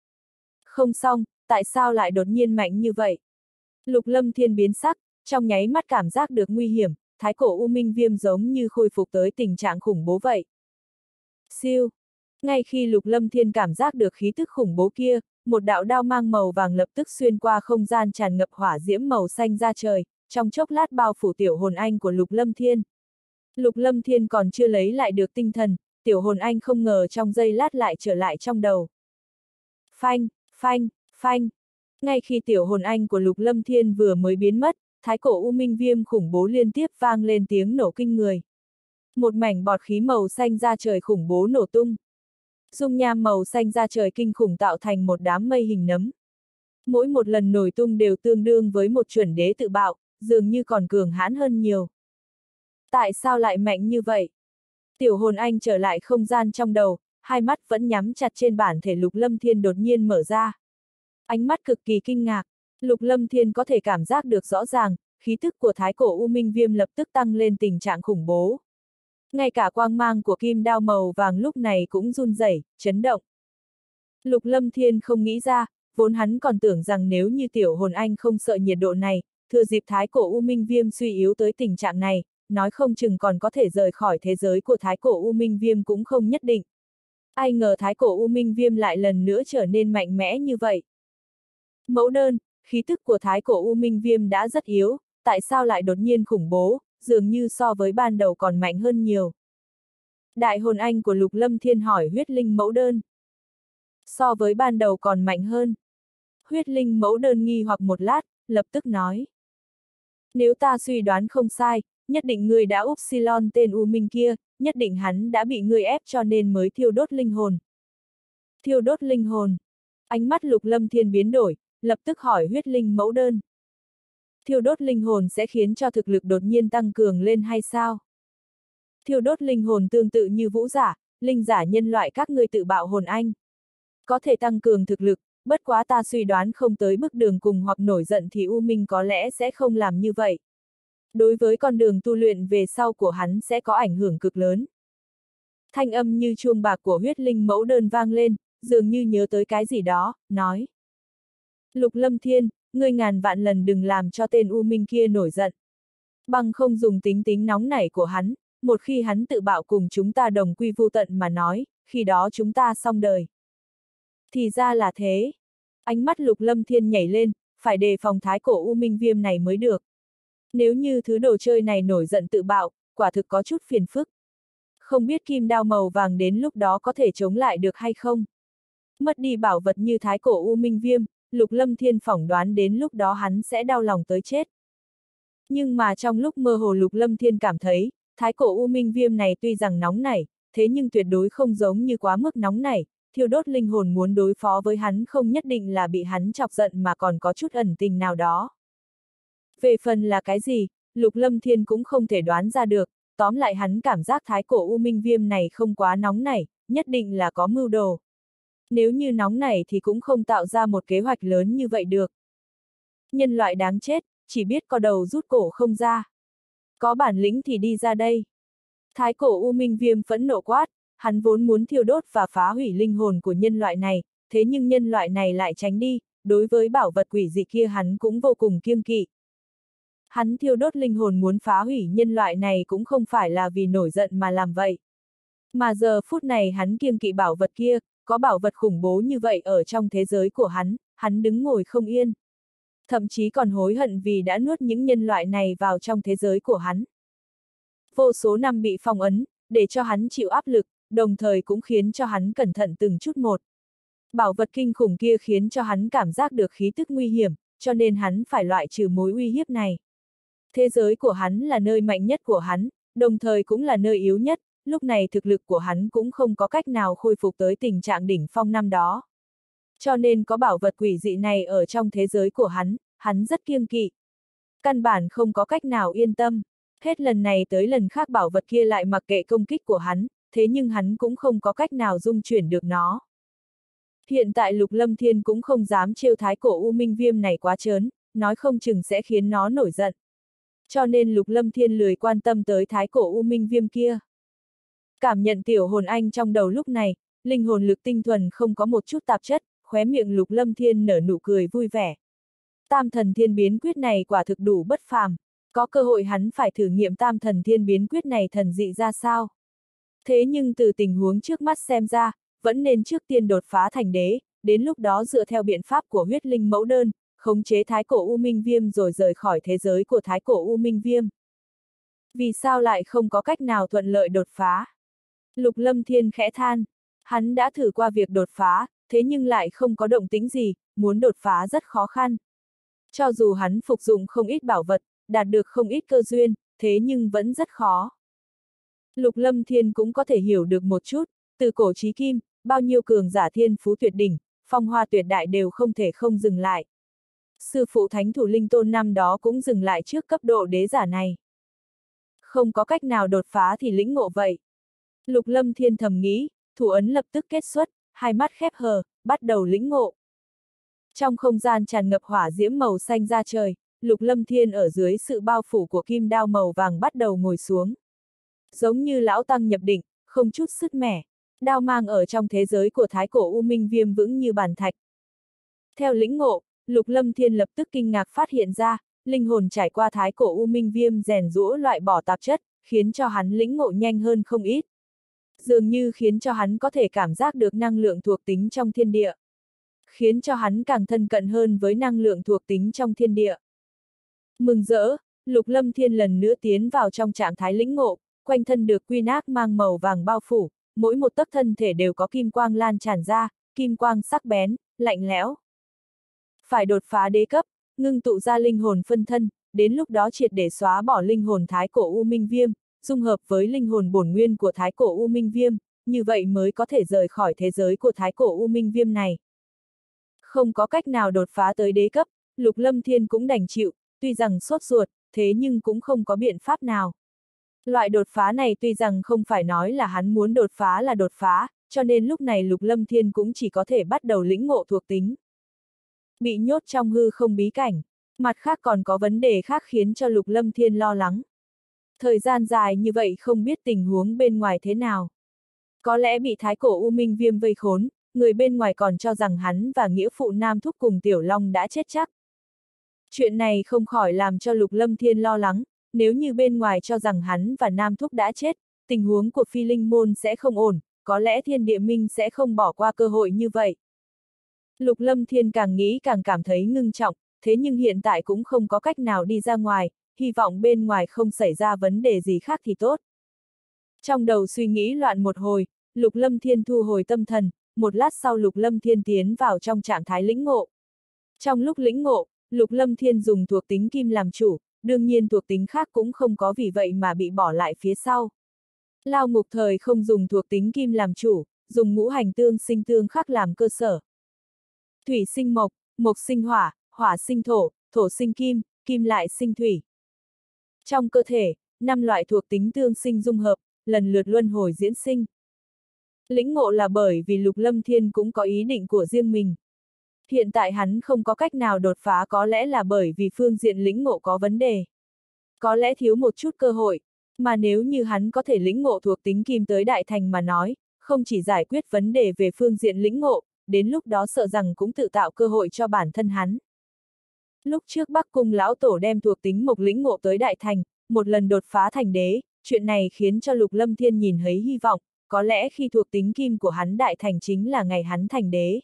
Không xong, tại sao lại đột nhiên mạnh như vậy? Lục Lâm Thiên biến sắc, trong nháy mắt cảm giác được nguy hiểm, thái cổ u minh viêm giống như khôi phục tới tình trạng khủng bố vậy. Siêu! Ngay khi Lục Lâm Thiên cảm giác được khí tức khủng bố kia, một đạo đao mang màu vàng lập tức xuyên qua không gian tràn ngập hỏa diễm màu xanh ra trời, trong chốc lát bao phủ tiểu hồn anh của Lục Lâm Thiên. Lục Lâm Thiên còn chưa lấy lại được tinh thần, tiểu hồn anh không ngờ trong giây lát lại trở lại trong đầu. Phanh, phanh, phanh. Ngay khi tiểu hồn anh của Lục Lâm Thiên vừa mới biến mất, thái cổ u minh viêm khủng bố liên tiếp vang lên tiếng nổ kinh người. Một mảnh bọt khí màu xanh ra trời khủng bố nổ tung. Dung nham màu xanh ra trời kinh khủng tạo thành một đám mây hình nấm. Mỗi một lần nổi tung đều tương đương với một chuẩn đế tự bạo, dường như còn cường hãn hơn nhiều. Tại sao lại mạnh như vậy? Tiểu hồn anh trở lại không gian trong đầu, hai mắt vẫn nhắm chặt trên bản thể Lục Lâm Thiên đột nhiên mở ra. Ánh mắt cực kỳ kinh ngạc, Lục Lâm Thiên có thể cảm giác được rõ ràng, khí tức của thái cổ u minh viêm lập tức tăng lên tình trạng khủng bố. Ngay cả quang mang của kim đao màu vàng lúc này cũng run rẩy, chấn động. Lục Lâm Thiên không nghĩ ra, vốn hắn còn tưởng rằng nếu như tiểu hồn anh không sợ nhiệt độ này, thừa dịp thái cổ u minh viêm suy yếu tới tình trạng này, nói không chừng còn có thể rời khỏi thế giới của thái cổ u minh viêm cũng không nhất định. Ai ngờ thái cổ u minh viêm lại lần nữa trở nên mạnh mẽ như vậy. Mẫu đơn, khí tức của thái cổ u minh viêm đã rất yếu, tại sao lại đột nhiên khủng bố, dường như so với ban đầu còn mạnh hơn nhiều. Đại hồn anh của Lục Lâm Thiên hỏi huyết linh mẫu đơn. So với ban đầu còn mạnh hơn. Huyết linh mẫu đơn nghi hoặc một lát, lập tức nói. Nếu ta suy đoán không sai, nhất định ngươi đã Upsilon tên U Minh kia, nhất định hắn đã bị ngươi ép cho nên mới thiêu đốt linh hồn. Thiêu đốt linh hồn. Ánh mắt Lục Lâm Thiên biến đổi, lập tức hỏi huyết linh mẫu đơn. Thiêu đốt linh hồn sẽ khiến cho thực lực đột nhiên tăng cường lên hay sao? Thiêu đốt linh hồn tương tự như vũ giả, linh giả nhân loại các ngươi tự bạo hồn anh. Có thể tăng cường thực lực, bất quá ta suy đoán không tới bước đường cùng hoặc nổi giận thì U Minh có lẽ sẽ không làm như vậy. Đối với con đường tu luyện về sau của hắn sẽ có ảnh hưởng cực lớn. Thanh âm như chuông bạc của huyết linh mẫu đơn vang lên, dường như nhớ tới cái gì đó, nói. Lục Lâm Thiên, ngươi ngàn vạn lần đừng làm cho tên U Minh kia nổi giận. Bằng không dùng tính tính nóng nảy của hắn, một khi hắn tự bạo cùng chúng ta đồng quy vu tận mà nói, khi đó chúng ta xong đời. Thì ra là thế. Ánh mắt Lục Lâm Thiên nhảy lên, phải đề phòng thái cổ U Minh viêm này mới được. Nếu như thứ đồ chơi này nổi giận tự bạo, quả thực có chút phiền phức. Không biết kim đao màu vàng đến lúc đó có thể chống lại được hay không? Mất đi bảo vật như thái cổ U Minh viêm, Lục Lâm Thiên phỏng đoán đến lúc đó hắn sẽ đau lòng tới chết. Nhưng mà trong lúc mơ hồ Lục Lâm Thiên cảm thấy, thái cổ u minh viêm này tuy rằng nóng nảy, thế nhưng tuyệt đối không giống như quá mức nóng nảy, thiêu đốt linh hồn muốn đối phó với hắn không nhất định là bị hắn chọc giận mà còn có chút ẩn tình nào đó. Về phần là cái gì, Lục Lâm Thiên cũng không thể đoán ra được, tóm lại hắn cảm giác thái cổ u minh viêm này không quá nóng nảy, nhất định là có mưu đồ. Nếu như nóng nảy thì cũng không tạo ra một kế hoạch lớn như vậy được. Nhân loại đáng chết, chỉ biết có đầu rút cổ không ra. Có bản lĩnh thì đi ra đây. Thái cổ u minh viêm phẫn nộ quát, hắn vốn muốn thiêu đốt và phá hủy linh hồn của nhân loại này, thế nhưng nhân loại này lại tránh đi, đối với bảo vật quỷ dị kia hắn cũng vô cùng kiêng kỵ. Hắn thiêu đốt linh hồn muốn phá hủy nhân loại này cũng không phải là vì nổi giận mà làm vậy. Mà giờ phút này hắn kiêng kỵ bảo vật kia, có bảo vật khủng bố như vậy ở trong thế giới của hắn, hắn đứng ngồi không yên. Thậm chí còn hối hận vì đã nuốt những nhân loại này vào trong thế giới của hắn. Vô số năm bị phong ấn, để cho hắn chịu áp lực, đồng thời cũng khiến cho hắn cẩn thận từng chút một. Bảo vật kinh khủng kia khiến cho hắn cảm giác được khí tức nguy hiểm, cho nên hắn phải loại trừ mối uy hiếp này. Thế giới của hắn là nơi mạnh nhất của hắn, đồng thời cũng là nơi yếu nhất, lúc này thực lực của hắn cũng không có cách nào khôi phục tới tình trạng đỉnh phong năm đó. Cho nên có bảo vật quỷ dị này ở trong thế giới của hắn, hắn rất kiêng kỵ. Căn bản không có cách nào yên tâm, hết lần này tới lần khác bảo vật kia lại mặc kệ công kích của hắn, thế nhưng hắn cũng không có cách nào dung chuyển được nó. Hiện tại Lục Lâm Thiên cũng không dám trêu thái cổ u minh viêm này quá trớn, nói không chừng sẽ khiến nó nổi giận. Cho nên Lục Lâm Thiên lười quan tâm tới thái cổ u minh viêm kia. Cảm nhận tiểu hồn anh trong đầu lúc này, linh hồn lực tinh thuần không có một chút tạp chất, khóe miệng Lục Lâm Thiên nở nụ cười vui vẻ. Tam thần thiên biến quyết này quả thực đủ bất phàm, có cơ hội hắn phải thử nghiệm tam thần thiên biến quyết này thần dị ra sao. Thế nhưng từ tình huống trước mắt xem ra, vẫn nên trước tiên đột phá thành đế, đến lúc đó dựa theo biện pháp của huyết linh mẫu đơn, khống chế thái cổ u minh viêm rồi rời khỏi thế giới của thái cổ u minh viêm. Vì sao lại không có cách nào thuận lợi đột phá? Lục Lâm Thiên khẽ than, hắn đã thử qua việc đột phá, thế nhưng lại không có động tĩnh gì, muốn đột phá rất khó khăn. Cho dù hắn phục dụng không ít bảo vật, đạt được không ít cơ duyên, thế nhưng vẫn rất khó. Lục Lâm Thiên cũng có thể hiểu được một chút, từ cổ chí kim, bao nhiêu cường giả thiên phú tuyệt đỉnh, phong hoa tuyệt đại đều không thể không dừng lại. Sư phụ Thánh Thủ Linh Tôn năm đó cũng dừng lại trước cấp độ đế giả này. Không có cách nào đột phá thì lĩnh ngộ vậy. Lục Lâm Thiên thầm nghĩ, thủ ấn lập tức kết xuất, hai mắt khép hờ, bắt đầu lĩnh ngộ. Trong không gian tràn ngập hỏa diễm màu xanh ra trời, Lục Lâm Thiên ở dưới sự bao phủ của kim đao màu vàng bắt đầu ngồi xuống. Giống như lão tăng nhập định, không chút sứt mẻ, đao mang ở trong thế giới của thái cổ u minh viêm vững như bàn thạch. Theo lĩnh ngộ, Lục Lâm Thiên lập tức kinh ngạc phát hiện ra, linh hồn trải qua thái cổ u minh viêm rèn rũa loại bỏ tạp chất, khiến cho hắn lĩnh ngộ nhanh hơn không ít. Dường như khiến cho hắn có thể cảm giác được năng lượng thuộc tính trong thiên địa. Khiến cho hắn càng thân cận hơn với năng lượng thuộc tính trong thiên địa. Mừng rỡ, Lục Lâm Thiên lần nữa tiến vào trong trạng thái lĩnh ngộ, quanh thân được quy nát mang màu vàng bao phủ, mỗi một tấc thân thể đều có kim quang lan tràn ra, kim quang sắc bén, lạnh lẽo. Phải đột phá đế cấp, ngưng tụ ra linh hồn phân thân, đến lúc đó triệt để xóa bỏ linh hồn thái cổ u minh viêm, dung hợp với linh hồn bổn nguyên của thái cổ u minh viêm, như vậy mới có thể rời khỏi thế giới của thái cổ u minh viêm này. Không có cách nào đột phá tới đế cấp, Lục Lâm Thiên cũng đành chịu, tuy rằng sốt ruột, thế nhưng cũng không có biện pháp nào. Loại đột phá này tuy rằng không phải nói là hắn muốn đột phá là đột phá, cho nên lúc này Lục Lâm Thiên cũng chỉ có thể bắt đầu lĩnh ngộ thuộc tính. Bị nhốt trong hư không bí cảnh, mặt khác còn có vấn đề khác khiến cho Lục Lâm Thiên lo lắng. Thời gian dài như vậy không biết tình huống bên ngoài thế nào. Có lẽ bị thái cổ u minh viêm vây khốn, người bên ngoài còn cho rằng hắn và nghĩa phụ Nam Thúc cùng Tiểu Long đã chết chắc. Chuyện này không khỏi làm cho Lục Lâm Thiên lo lắng, nếu như bên ngoài cho rằng hắn và Nam Thúc đã chết, tình huống của Phi Linh Môn sẽ không ổn, có lẽ Thiên Địa Minh sẽ không bỏ qua cơ hội như vậy. Lục Lâm Thiên càng nghĩ càng cảm thấy ngưng trọng, thế nhưng hiện tại cũng không có cách nào đi ra ngoài, hy vọng bên ngoài không xảy ra vấn đề gì khác thì tốt. Trong đầu suy nghĩ loạn một hồi, Lục Lâm Thiên thu hồi tâm thần, một lát sau Lục Lâm Thiên tiến vào trong trạng thái lĩnh ngộ. Trong lúc lĩnh ngộ, Lục Lâm Thiên dùng thuộc tính kim làm chủ, đương nhiên thuộc tính khác cũng không có vì vậy mà bị bỏ lại phía sau. Lao ngục thời không dùng thuộc tính kim làm chủ, dùng ngũ hành tương sinh tương khắc làm cơ sở. Thủy sinh mộc, mộc sinh hỏa, hỏa sinh thổ, thổ sinh kim, kim lại sinh thủy. Trong cơ thể, năm loại thuộc tính tương sinh dung hợp, lần lượt luân hồi diễn sinh. Lĩnh ngộ là bởi vì Lục Lâm Thiên cũng có ý định của riêng mình. Hiện tại hắn không có cách nào đột phá có lẽ là bởi vì phương diện lĩnh ngộ có vấn đề. Có lẽ thiếu một chút cơ hội, mà nếu như hắn có thể lĩnh ngộ thuộc tính kim tới đại thành mà nói, không chỉ giải quyết vấn đề về phương diện lĩnh ngộ, đến lúc đó sợ rằng cũng tự tạo cơ hội cho bản thân hắn. Lúc trước Bắc Cung lão tổ đem thuộc tính mộc lĩnh ngộ tới đại thành, một lần đột phá thành đế, chuyện này khiến cho Lục Lâm Thiên nhìn thấy hy vọng, có lẽ khi thuộc tính kim của hắn đại thành chính là ngày hắn thành đế.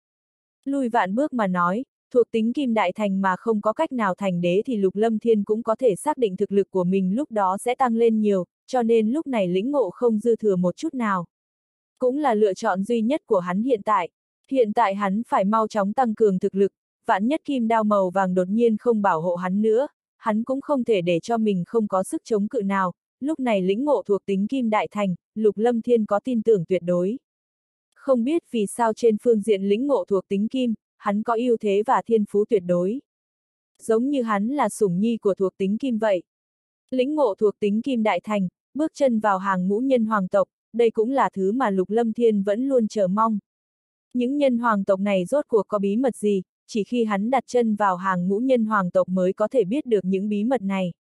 Lùi vạn bước mà nói, thuộc tính kim đại thành mà không có cách nào thành đế thì Lục Lâm Thiên cũng có thể xác định thực lực của mình lúc đó sẽ tăng lên nhiều, cho nên lúc này lĩnh ngộ không dư thừa một chút nào. Cũng là lựa chọn duy nhất của hắn hiện tại. Hiện tại hắn phải mau chóng tăng cường thực lực, vạn nhất kim đao màu vàng đột nhiên không bảo hộ hắn nữa, hắn cũng không thể để cho mình không có sức chống cự nào, lúc này lĩnh ngộ thuộc tính kim đại thành, Lục Lâm Thiên có tin tưởng tuyệt đối. Không biết vì sao trên phương diện lĩnh ngộ thuộc tính kim, hắn có ưu thế và thiên phú tuyệt đối. Giống như hắn là sủng nhi của thuộc tính kim vậy. Lĩnh ngộ thuộc tính kim đại thành, bước chân vào hàng ngũ nhân hoàng tộc, đây cũng là thứ mà Lục Lâm Thiên vẫn luôn chờ mong. Những nhân hoàng tộc này rốt cuộc có bí mật gì, chỉ khi hắn đặt chân vào hàng ngũ nhân hoàng tộc mới có thể biết được những bí mật này.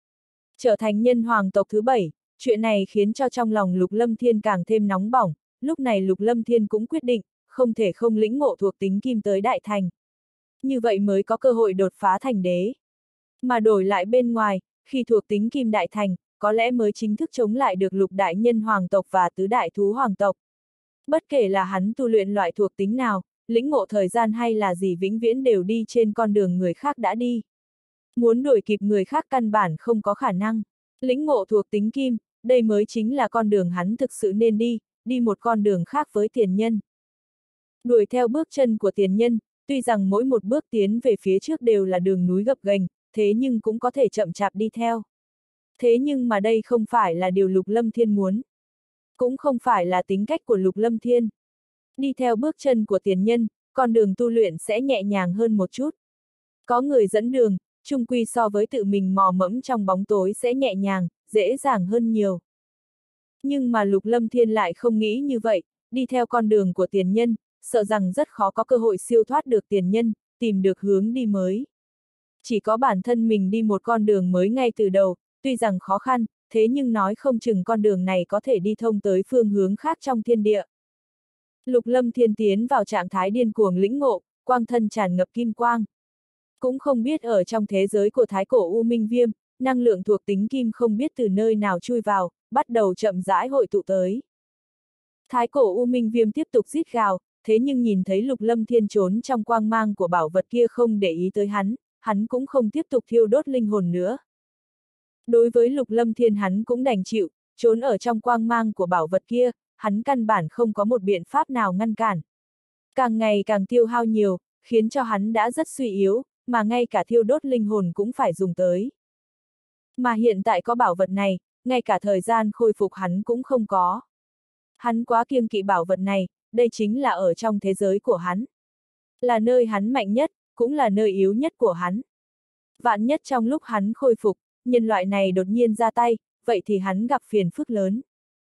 Trở thành nhân hoàng tộc thứ bảy, chuyện này khiến cho trong lòng Lục Lâm Thiên càng thêm nóng bỏng, lúc này Lục Lâm Thiên cũng quyết định, không thể không lĩnh ngộ thuộc tính kim tới đại thành. Như vậy mới có cơ hội đột phá thành đế. Mà đổi lại bên ngoài, khi thuộc tính kim đại thành, có lẽ mới chính thức chống lại được lục đại nhân hoàng tộc và tứ đại thú hoàng tộc. Bất kể là hắn tu luyện loại thuộc tính nào, lĩnh ngộ thời gian hay là gì vĩnh viễn đều đi trên con đường người khác đã đi. Muốn đuổi kịp người khác căn bản không có khả năng. Lĩnh ngộ thuộc tính kim, đây mới chính là con đường hắn thực sự nên đi, đi một con đường khác với tiền nhân. Đuổi theo bước chân của tiền nhân, tuy rằng mỗi một bước tiến về phía trước đều là đường núi gập ghềnh, thế nhưng cũng có thể chậm chạp đi theo. Thế nhưng mà đây không phải là điều Lục Lâm Thiên muốn. Cũng không phải là tính cách của Lục Lâm Thiên. Đi theo bước chân của tiền nhân, con đường tu luyện sẽ nhẹ nhàng hơn một chút. Có người dẫn đường, chung quy so với tự mình mò mẫm trong bóng tối sẽ nhẹ nhàng, dễ dàng hơn nhiều. Nhưng mà Lục Lâm Thiên lại không nghĩ như vậy, đi theo con đường của tiền nhân, sợ rằng rất khó có cơ hội siêu thoát được tiền nhân, tìm được hướng đi mới. Chỉ có bản thân mình đi một con đường mới ngay từ đầu, tuy rằng khó khăn, thế nhưng nói không chừng con đường này có thể đi thông tới phương hướng khác trong thiên địa. Lục Lâm Thiên tiến vào trạng thái điên cuồng lĩnh ngộ, quang thân tràn ngập kim quang. Cũng không biết ở trong thế giới của thái cổ U Minh Viêm, năng lượng thuộc tính kim không biết từ nơi nào chui vào, bắt đầu chậm rãi hội tụ tới. Thái cổ U Minh Viêm tiếp tục rít gào, thế nhưng nhìn thấy Lục Lâm Thiên trốn trong quang mang của bảo vật kia không để ý tới hắn, hắn cũng không tiếp tục thiêu đốt linh hồn nữa. Đối với Lục Lâm Thiên hắn cũng đành chịu, trốn ở trong quang mang của bảo vật kia, hắn căn bản không có một biện pháp nào ngăn cản. Càng ngày càng tiêu hao nhiều, khiến cho hắn đã rất suy yếu, mà ngay cả thiêu đốt linh hồn cũng phải dùng tới. Mà hiện tại có bảo vật này, ngay cả thời gian khôi phục hắn cũng không có. Hắn quá kiêng kỵ bảo vật này, đây chính là ở trong thế giới của hắn. Là nơi hắn mạnh nhất, cũng là nơi yếu nhất của hắn. Vạn nhất trong lúc hắn khôi phục, nhân loại này đột nhiên ra tay, vậy thì hắn gặp phiền phức lớn.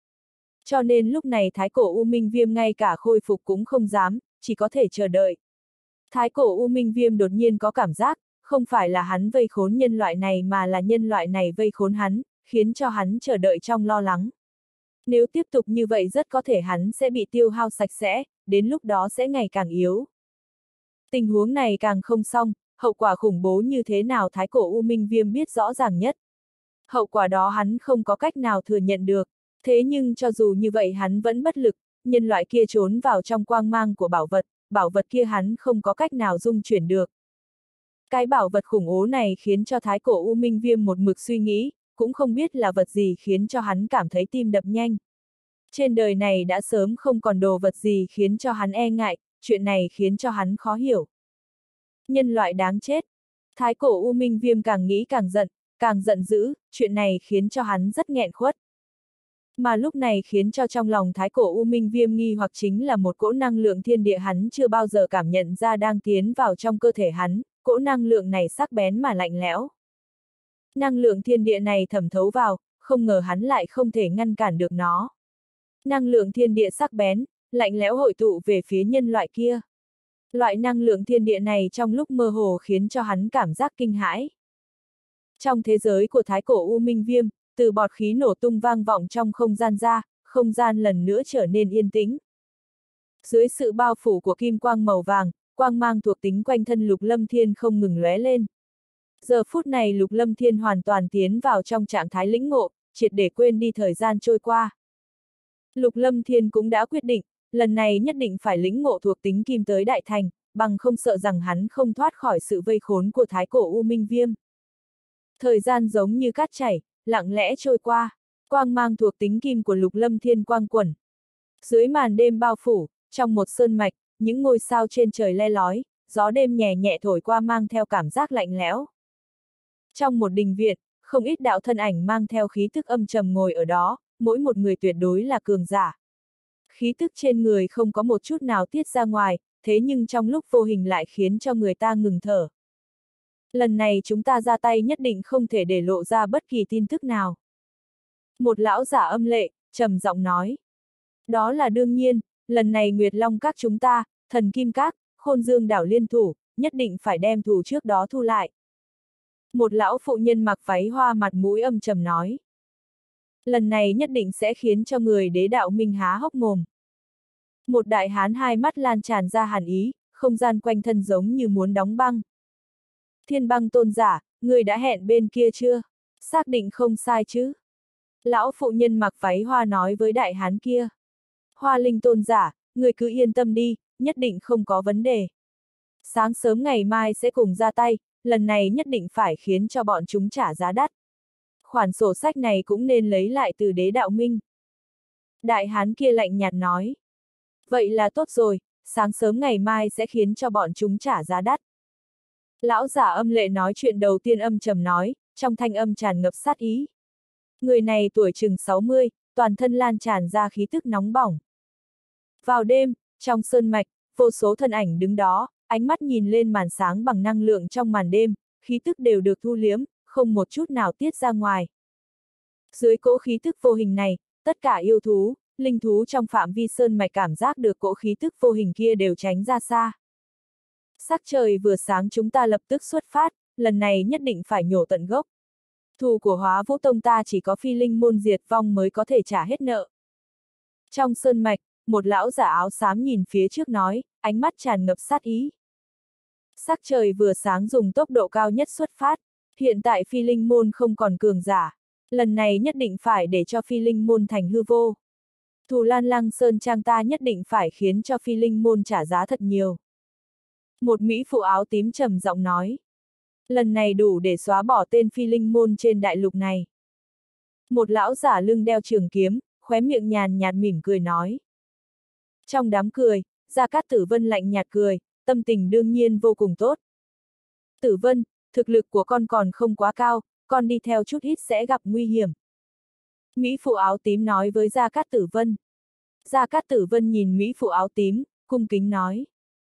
Cho nên lúc này thái cổ U Minh Viêm ngay cả khôi phục cũng không dám, chỉ có thể chờ đợi. Thái cổ U Minh Viêm đột nhiên có cảm giác, không phải là hắn vây khốn nhân loại này mà là nhân loại này vây khốn hắn, khiến cho hắn chờ đợi trong lo lắng. Nếu tiếp tục như vậy rất có thể hắn sẽ bị tiêu hao sạch sẽ, đến lúc đó sẽ ngày càng yếu. Tình huống này càng không xong, hậu quả khủng bố như thế nào thái cổ U Minh Viêm biết rõ ràng nhất. Hậu quả đó hắn không có cách nào thừa nhận được, thế nhưng cho dù như vậy hắn vẫn bất lực, nhân loại kia trốn vào trong quang mang của bảo vật, bảo vật kia hắn không có cách nào dung chuyển được. Cái bảo vật khủng bố này khiến cho thái cổ U Minh Viêm một mực suy nghĩ, cũng không biết là vật gì khiến cho hắn cảm thấy tim đập nhanh. Trên đời này đã sớm không còn đồ vật gì khiến cho hắn e ngại, chuyện này khiến cho hắn khó hiểu. Nhân loại đáng chết. Thái cổ U Minh Viêm càng nghĩ càng giận, càng giận dữ, chuyện này khiến cho hắn rất nghẹn khuất. Mà lúc này khiến cho trong lòng thái cổ U Minh Viêm nghi hoặc chính là một cỗ năng lượng thiên địa hắn chưa bao giờ cảm nhận ra đang tiến vào trong cơ thể hắn, cỗ năng lượng này sắc bén mà lạnh lẽo. Năng lượng thiên địa này thẩm thấu vào, không ngờ hắn lại không thể ngăn cản được nó. Năng lượng thiên địa sắc bén, lạnh lẽo hội tụ về phía nhân loại kia. Loại năng lượng thiên địa này trong lúc mơ hồ khiến cho hắn cảm giác kinh hãi. Trong thế giới của thái cổ U Minh Viêm, từ bọt khí nổ tung vang vọng trong không gian ra, không gian lần nữa trở nên yên tĩnh. Dưới sự bao phủ của kim quang màu vàng, quang mang thuộc tính quanh thân Lục Lâm Thiên không ngừng lóe lên. Giờ phút này Lục Lâm Thiên hoàn toàn tiến vào trong trạng thái lĩnh ngộ, triệt để quên đi thời gian trôi qua. Lục Lâm Thiên cũng đã quyết định, lần này nhất định phải lĩnh ngộ thuộc tính kim tới đại thành, bằng không sợ rằng hắn không thoát khỏi sự vây khốn của thái cổ U Minh Viêm. Thời gian giống như cát chảy, lặng lẽ trôi qua, quang mang thuộc tính kim của Lục Lâm Thiên quang quẩn. Dưới màn đêm bao phủ, trong một sơn mạch, những ngôi sao trên trời le lói, gió đêm nhẹ nhẹ thổi qua mang theo cảm giác lạnh lẽo. Trong một đình viện, không ít đạo thân ảnh mang theo khí tức âm trầm ngồi ở đó, mỗi một người tuyệt đối là cường giả. Khí tức trên người không có một chút nào tiết ra ngoài, thế nhưng trong lúc vô hình lại khiến cho người ta ngừng thở. Lần này chúng ta ra tay nhất định không thể để lộ ra bất kỳ tin tức nào. Một lão giả âm lệ, trầm giọng nói. Đó là đương nhiên, lần này Nguyệt Long các chúng ta, Thần Kim Các, Khôn Dương đảo liên thủ, nhất định phải đem thù trước đó thu lại. Một lão phụ nhân mặc váy hoa mặt mũi âm trầm nói. Lần này nhất định sẽ khiến cho người đế đạo minh há hốc mồm. Một đại hán hai mắt lan tràn ra hàn ý, không gian quanh thân giống như muốn đóng băng. Thiên Băng tôn giả, người đã hẹn bên kia chưa? Xác định không sai chứ? Lão phụ nhân mặc váy hoa nói với đại hán kia. Hoa Linh tôn giả, người cứ yên tâm đi, nhất định không có vấn đề. Sáng sớm ngày mai sẽ cùng ra tay, lần này nhất định phải khiến cho bọn chúng trả giá đắt. Khoản sổ sách này cũng nên lấy lại từ đế đạo minh. Đại hán kia lạnh nhạt nói. Vậy là tốt rồi, sáng sớm ngày mai sẽ khiến cho bọn chúng trả giá đắt. Lão giả âm lệ nói chuyện đầu tiên âm trầm nói, trong thanh âm tràn ngập sát ý. Người này tuổi chừng sáu mươi, toàn thân lan tràn ra khí tức nóng bỏng. Vào đêm, trong sơn mạch, vô số thân ảnh đứng đó, ánh mắt nhìn lên màn sáng bằng năng lượng trong màn đêm, khí tức đều được thu liếm, không một chút nào tiết ra ngoài. Dưới cỗ khí tức vô hình này, tất cả yêu thú, linh thú trong phạm vi sơn mạch cảm giác được cỗ khí tức vô hình kia đều tránh ra xa. Sắc trời vừa sáng chúng ta lập tức xuất phát, lần này nhất định phải nhổ tận gốc. Thù của Hóa Vũ Tông ta chỉ có phi linh môn diệt vong mới có thể trả hết nợ. Trong sơn mạch, một lão giả áo xám nhìn phía trước nói, ánh mắt tràn ngập sát ý. Sắc trời vừa sáng dùng tốc độ cao nhất xuất phát, hiện tại phi linh môn không còn cường giả, lần này nhất định phải để cho phi linh môn thành hư vô. Thù Lan Lăng Sơn Trang ta nhất định phải khiến cho phi linh môn trả giá thật nhiều. Một mỹ phụ áo tím trầm giọng nói. Lần này đủ để xóa bỏ tên phi linh môn trên đại lục này. Một lão giả lưng đeo trường kiếm, khóe miệng nhàn nhạt mỉm cười nói. Trong đám cười, Gia Cát Tử Vân lạnh nhạt cười, tâm tình đương nhiên vô cùng tốt. Tử Vân, thực lực của con còn không quá cao, con đi theo chút ít sẽ gặp nguy hiểm. Mỹ phụ áo tím nói với Gia Cát Tử Vân. Gia Cát Tử Vân nhìn Mỹ phụ áo tím, cung kính nói.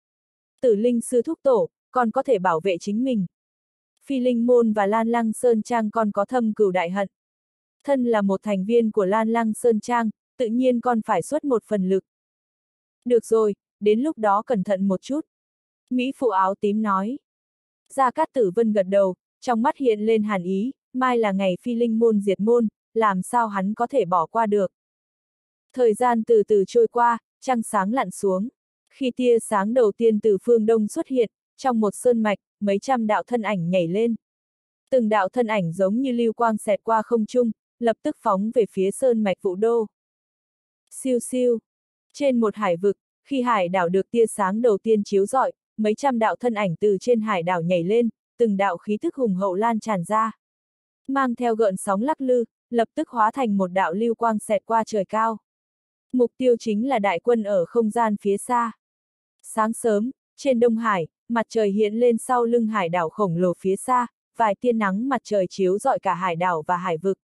Tử Linh sư thúc tổ, con có thể bảo vệ chính mình. Phi Linh môn và Lan Lăng Sơn Trang con có thâm cừu đại hận. Thân là một thành viên của Lan Lăng Sơn Trang, tự nhiên con phải xuất một phần lực. Được rồi, đến lúc đó cẩn thận một chút. Mỹ phụ áo tím nói. Gia Cát Tử Vân gật đầu, trong mắt hiện lên hàn ý, mai là ngày Phi Linh môn diệt môn, làm sao hắn có thể bỏ qua được. Thời gian từ từ trôi qua, trăng sáng lặn xuống. Khi tia sáng đầu tiên từ phương đông xuất hiện, trong một sơn mạch, mấy trăm đạo thân ảnh nhảy lên. Từng đạo thân ảnh giống như lưu quang xẹt qua không trung, lập tức phóng về phía sơn mạch Vũ Đô. Siêu siêu. Trên một hải vực, khi hải đảo được tia sáng đầu tiên chiếu rọi, mấy trăm đạo thân ảnh từ trên hải đảo nhảy lên, từng đạo khí thức hùng hậu lan tràn ra. Mang theo gợn sóng lắc lư, lập tức hóa thành một đạo lưu quang xẹt qua trời cao. Mục tiêu chính là đại quân ở không gian phía xa. Sáng sớm, trên Đông Hải, mặt trời hiện lên sau lưng hải đảo khổng lồ phía xa, vài tia nắng mặt trời chiếu rọi cả hải đảo và hải vực.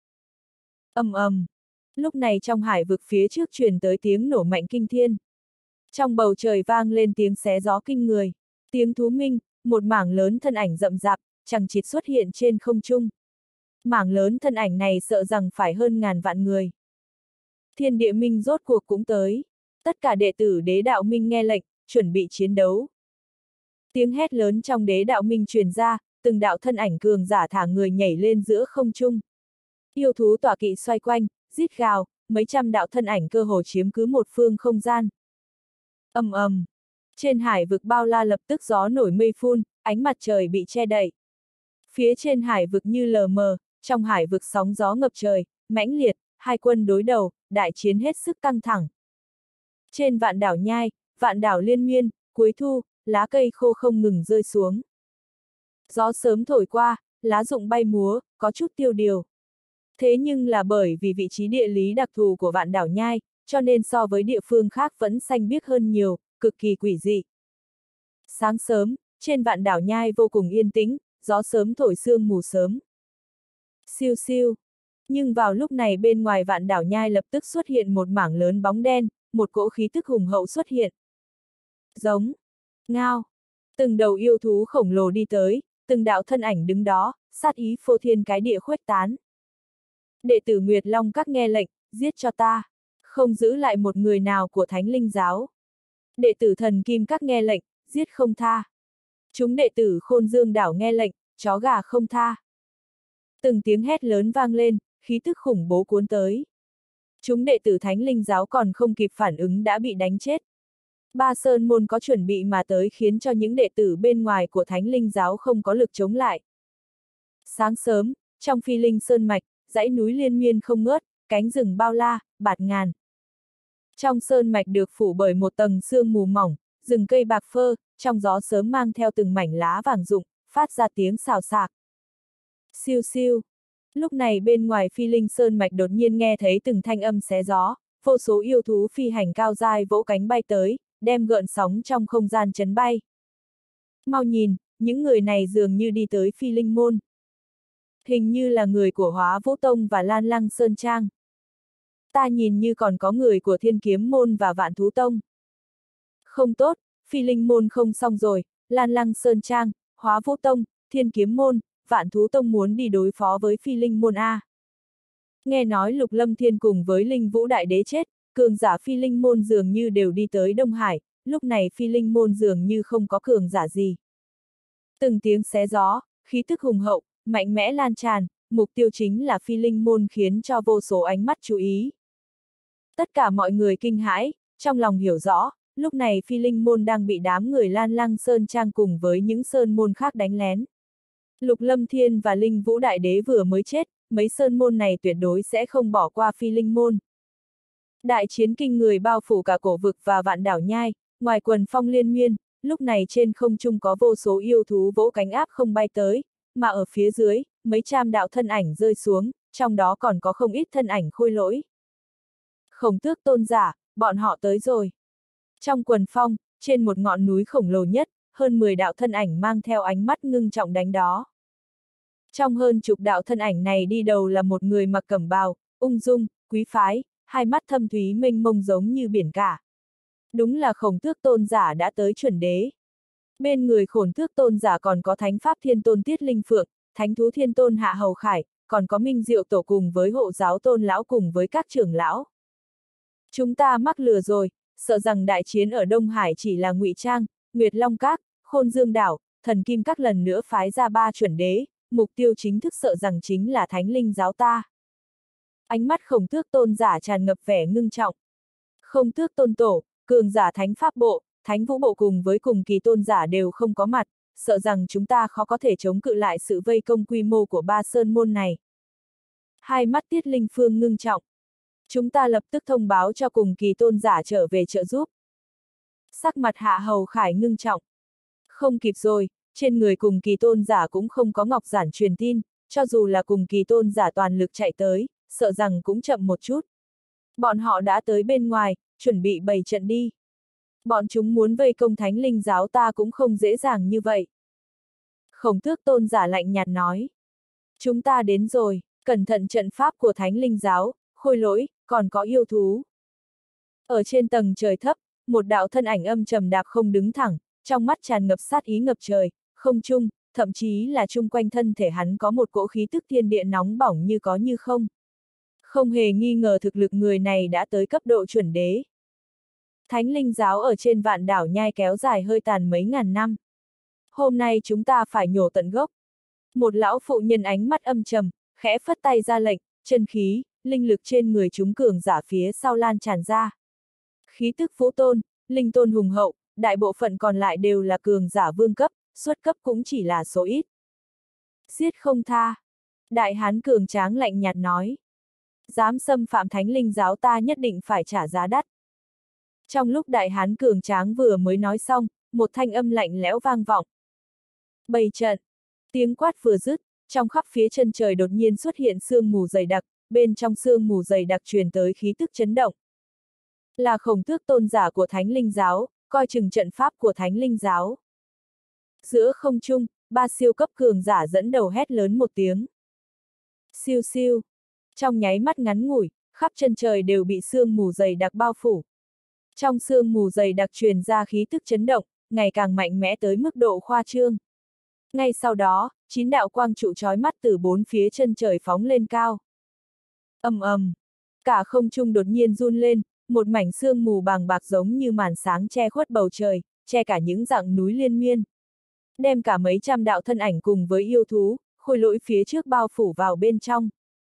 Ầm ầm. Lúc này trong hải vực phía trước truyền tới tiếng nổ mạnh kinh thiên. Trong bầu trời vang lên tiếng xé gió kinh người. Tiếng thú minh, một mảng lớn thân ảnh rậm rạp, chằng chịt xuất hiện trên không trung. Mảng lớn thân ảnh này sợ rằng phải hơn ngàn vạn người. Thiên địa minh rốt cuộc cũng tới. Tất cả đệ tử đế đạo minh nghe lệnh, chuẩn bị chiến đấu. Tiếng hét lớn trong đế đạo minh truyền ra, từng đạo thân ảnh cường giả thả người nhảy lên giữa không trung. Yêu thú tọa kỵ xoay quanh, rít gào, mấy trăm đạo thân ảnh cơ hồ chiếm cứ một phương không gian. Ầm ầm. Trên hải vực bao la lập tức gió nổi mây phun, ánh mặt trời bị che đậy. Phía trên hải vực như lờ mờ, trong hải vực sóng gió ngập trời, mãnh liệt, hai quân đối đầu, đại chiến hết sức căng thẳng. Trên vạn đảo nhai, vạn đảo liên miên, cuối thu, lá cây khô không ngừng rơi xuống. Gió sớm thổi qua, lá rụng bay múa, có chút tiêu điều. Thế nhưng là bởi vì vị trí địa lý đặc thù của vạn đảo nhai, cho nên so với địa phương khác vẫn xanh biếc hơn nhiều, cực kỳ quỷ dị. Sáng sớm, trên vạn đảo nhai vô cùng yên tĩnh, gió sớm thổi sương mù sớm. Siêu siêu. Nhưng vào lúc này bên ngoài vạn đảo nhai lập tức xuất hiện một mảng lớn bóng đen, một cỗ khí tức hùng hậu xuất hiện. Giống. Ngao. Từng đầu yêu thú khổng lồ đi tới, từng đạo thân ảnh đứng đó, sát ý phô thiên cái địa khuếch tán. Đệ tử Nguyệt Long Các nghe lệnh, giết cho ta. Không giữ lại một người nào của Thánh Linh Giáo. Đệ tử Thần Kim Các nghe lệnh, giết không tha. Chúng đệ tử Khôn Dương Đảo nghe lệnh, chó gà không tha. Từng tiếng hét lớn vang lên, khí tức khủng bố cuốn tới. Chúng đệ tử Thánh Linh Giáo còn không kịp phản ứng đã bị đánh chết. Ba Sơn Môn có chuẩn bị mà tới khiến cho những đệ tử bên ngoài của Thánh Linh Giáo không có lực chống lại. Sáng sớm, trong Phi Linh Sơn Mạch, dãy núi liên miên không ngớt, cánh rừng bao la, bạt ngàn. Trong sơn mạch được phủ bởi một tầng sương mù mỏng, rừng cây bạc phơ, trong gió sớm mang theo từng mảnh lá vàng rụng, phát ra tiếng xào xạc. Siêu siêu. Lúc này bên ngoài Phi Linh Sơn Mạch đột nhiên nghe thấy từng thanh âm xé gió, vô số yêu thú phi hành cao dai vỗ cánh bay tới, đem gợn sóng trong không gian chấn bay. Mau nhìn, những người này dường như đi tới Phi Linh Môn. Hình như là người của Hóa Vũ Tông và Lan Lăng Sơn Trang. Ta nhìn như còn có người của Thiên Kiếm Môn và Vạn Thú Tông. Không tốt, Phi Linh Môn không xong rồi, Lan Lăng Sơn Trang, Hóa Vũ Tông, Thiên Kiếm Môn, Vạn Thú Tông muốn đi đối phó với Phi Linh Môn A. Nghe nói Lục Lâm Thiên cùng với Linh Vũ Đại Đế chết, cường giả Phi Linh Môn dường như đều đi tới Đông Hải, lúc này Phi Linh Môn dường như không có cường giả gì. Từng tiếng xé gió, khí tức hùng hậu, mạnh mẽ lan tràn, mục tiêu chính là Phi Linh Môn khiến cho vô số ánh mắt chú ý. Tất cả mọi người kinh hãi, trong lòng hiểu rõ, lúc này Phi Linh Môn đang bị đám người Lan Lăng Sơn Trang cùng với những sơn môn khác đánh lén. Lục Lâm Thiên và Linh Vũ Đại Đế vừa mới chết, mấy sơn môn này tuyệt đối sẽ không bỏ qua Phi Linh Môn. Đại chiến kinh người bao phủ cả cổ vực và vạn đảo nhai, ngoài quần phong liên miên, lúc này trên không trung có vô số yêu thú vỗ cánh áp không bay tới, mà ở phía dưới, mấy trăm đạo thân ảnh rơi xuống, trong đó còn có không ít thân ảnh khôi lỗi. Khổng Tước Tôn giả, bọn họ tới rồi. Trong quần phong, trên một ngọn núi khổng lồ nhất, hơn mười đạo thân ảnh mang theo ánh mắt ngưng trọng đánh đó. Trong hơn chục đạo thân ảnh này đi đầu là một người mặc cẩm bào, ung dung, quý phái, hai mắt thâm thúy mênh mông giống như biển cả. Đúng là Khổng Tước Tôn giả đã tới chuẩn đế. Bên người Khổng Tước Tôn giả còn có Thánh Pháp Thiên Tôn Tiết Linh Phượng, Thánh Thú Thiên Tôn Hạ Hầu Khải, còn có Minh Diệu Tổ cùng với Hộ Giáo Tôn Lão cùng với các trưởng lão. Chúng ta mắc lừa rồi, sợ rằng đại chiến ở Đông Hải chỉ là ngụy trang, Nguyệt Long Các, Khôn Dương Đảo, Thần Kim Các lần nữa phái ra ba chuẩn đế, mục tiêu chính thức sợ rằng chính là Thánh Linh Giáo ta. Ánh mắt Khổng Tước Tôn giả tràn ngập vẻ ngưng trọng. Khổng Tước Tôn Tổ, cường giả Thánh Pháp Bộ, Thánh Vũ Bộ cùng với cùng kỳ tôn giả đều không có mặt, sợ rằng chúng ta khó có thể chống cự lại sự vây công quy mô của ba sơn môn này. Hai mắt Tiết Linh Phương ngưng trọng. Chúng ta lập tức thông báo cho cùng kỳ tôn giả trở về trợ giúp. Sắc mặt Hạ Hầu Khải ngưng trọng. Không kịp rồi, trên người cùng kỳ tôn giả cũng không có ngọc giản truyền tin, cho dù là cùng kỳ tôn giả toàn lực chạy tới, sợ rằng cũng chậm một chút. Bọn họ đã tới bên ngoài, chuẩn bị bày trận đi. Bọn chúng muốn vây công Thánh Linh Giáo ta cũng không dễ dàng như vậy. Khổng Tước Tôn giả lạnh nhạt nói. Chúng ta đến rồi, cẩn thận trận pháp của Thánh Linh Giáo, Khôi Lỗi, còn có yêu thú. Ở trên tầng trời thấp, một đạo thân ảnh âm trầm đạp không đứng thẳng, trong mắt tràn ngập sát ý ngập trời, không trung, thậm chí là chung quanh thân thể hắn có một cỗ khí tức thiên địa nóng bỏng như có như không. Không hề nghi ngờ thực lực người này đã tới cấp độ chuẩn đế. Thánh Linh Giáo ở trên vạn đảo nhai kéo dài hơi tàn mấy ngàn năm. Hôm nay chúng ta phải nhổ tận gốc. Một lão phụ nhân ánh mắt âm trầm, khẽ phất tay ra lệnh, chân khí, linh lực trên người chúng cường giả phía sau lan tràn ra. Khí tức vũ tôn, linh tôn hùng hậu, đại bộ phận còn lại đều là cường giả vương cấp, xuất cấp cũng chỉ là số ít. Giết không tha. Đại hán cường tráng lạnh nhạt nói. Dám xâm phạm Thánh Linh Giáo ta nhất định phải trả giá đắt. Trong lúc đại hán cường tráng vừa mới nói xong, một thanh âm lạnh lẽo vang vọng. Bày trận. Tiếng quát vừa dứt, trong khắp phía chân trời đột nhiên xuất hiện sương mù dày đặc, bên trong sương mù dày đặc truyền tới khí tức chấn động. Là Khổng Tước Tôn giả của Thánh Linh Giáo, coi chừng trận pháp của Thánh Linh Giáo. Giữa không trung, ba siêu cấp cường giả dẫn đầu hét lớn một tiếng. Siêu siêu. Trong nháy mắt ngắn ngủi, khắp chân trời đều bị sương mù dày đặc bao phủ. Trong sương mù dày đặc truyền ra khí tức chấn động, ngày càng mạnh mẽ tới mức độ khoa trương. Ngay sau đó, chín đạo quang trụ chói mắt từ bốn phía chân trời phóng lên cao. Ầm ầm, cả không trung đột nhiên run lên, một mảnh sương mù bàng bạc giống như màn sáng che khuất bầu trời, che cả những dặng núi liên miên. Đem cả mấy trăm đạo thân ảnh cùng với yêu thú, khôi lỗi phía trước bao phủ vào bên trong.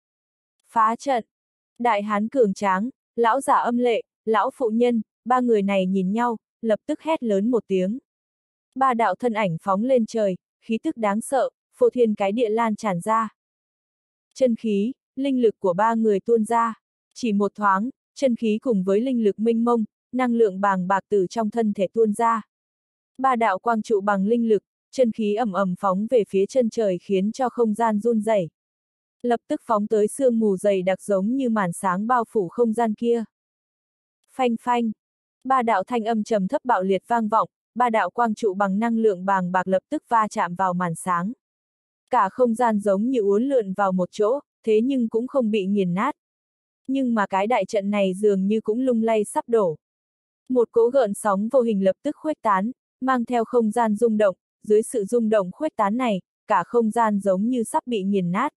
Phá trận. Đại hán cường tráng, lão giả âm lệ, lão phụ nhân, ba người này nhìn nhau, lập tức hét lớn một tiếng. Ba đạo thân ảnh phóng lên trời, khí tức đáng sợ, phô thiên cái địa lan tràn ra. Chân khí, linh lực của ba người tuôn ra. Chỉ một thoáng, chân khí cùng với linh lực mênh mông, năng lượng bàng bạc từ trong thân thể tuôn ra. Ba đạo quang trụ bằng linh lực, chân khí ầm ầm phóng về phía chân trời khiến cho không gian run rẩy. Lập tức phóng tới sương mù dày đặc giống như màn sáng bao phủ không gian kia. Phanh phanh. Ba đạo thanh âm trầm thấp bạo liệt vang vọng, ba đạo quang trụ bằng năng lượng bàng bạc lập tức va chạm vào màn sáng. Cả không gian giống như uốn lượn vào một chỗ, thế nhưng cũng không bị nghiền nát. Nhưng mà cái đại trận này dường như cũng lung lay sắp đổ. Một cỗ gợn sóng vô hình lập tức khuếch tán, mang theo không gian rung động, dưới sự rung động khuếch tán này, cả không gian giống như sắp bị nghiền nát.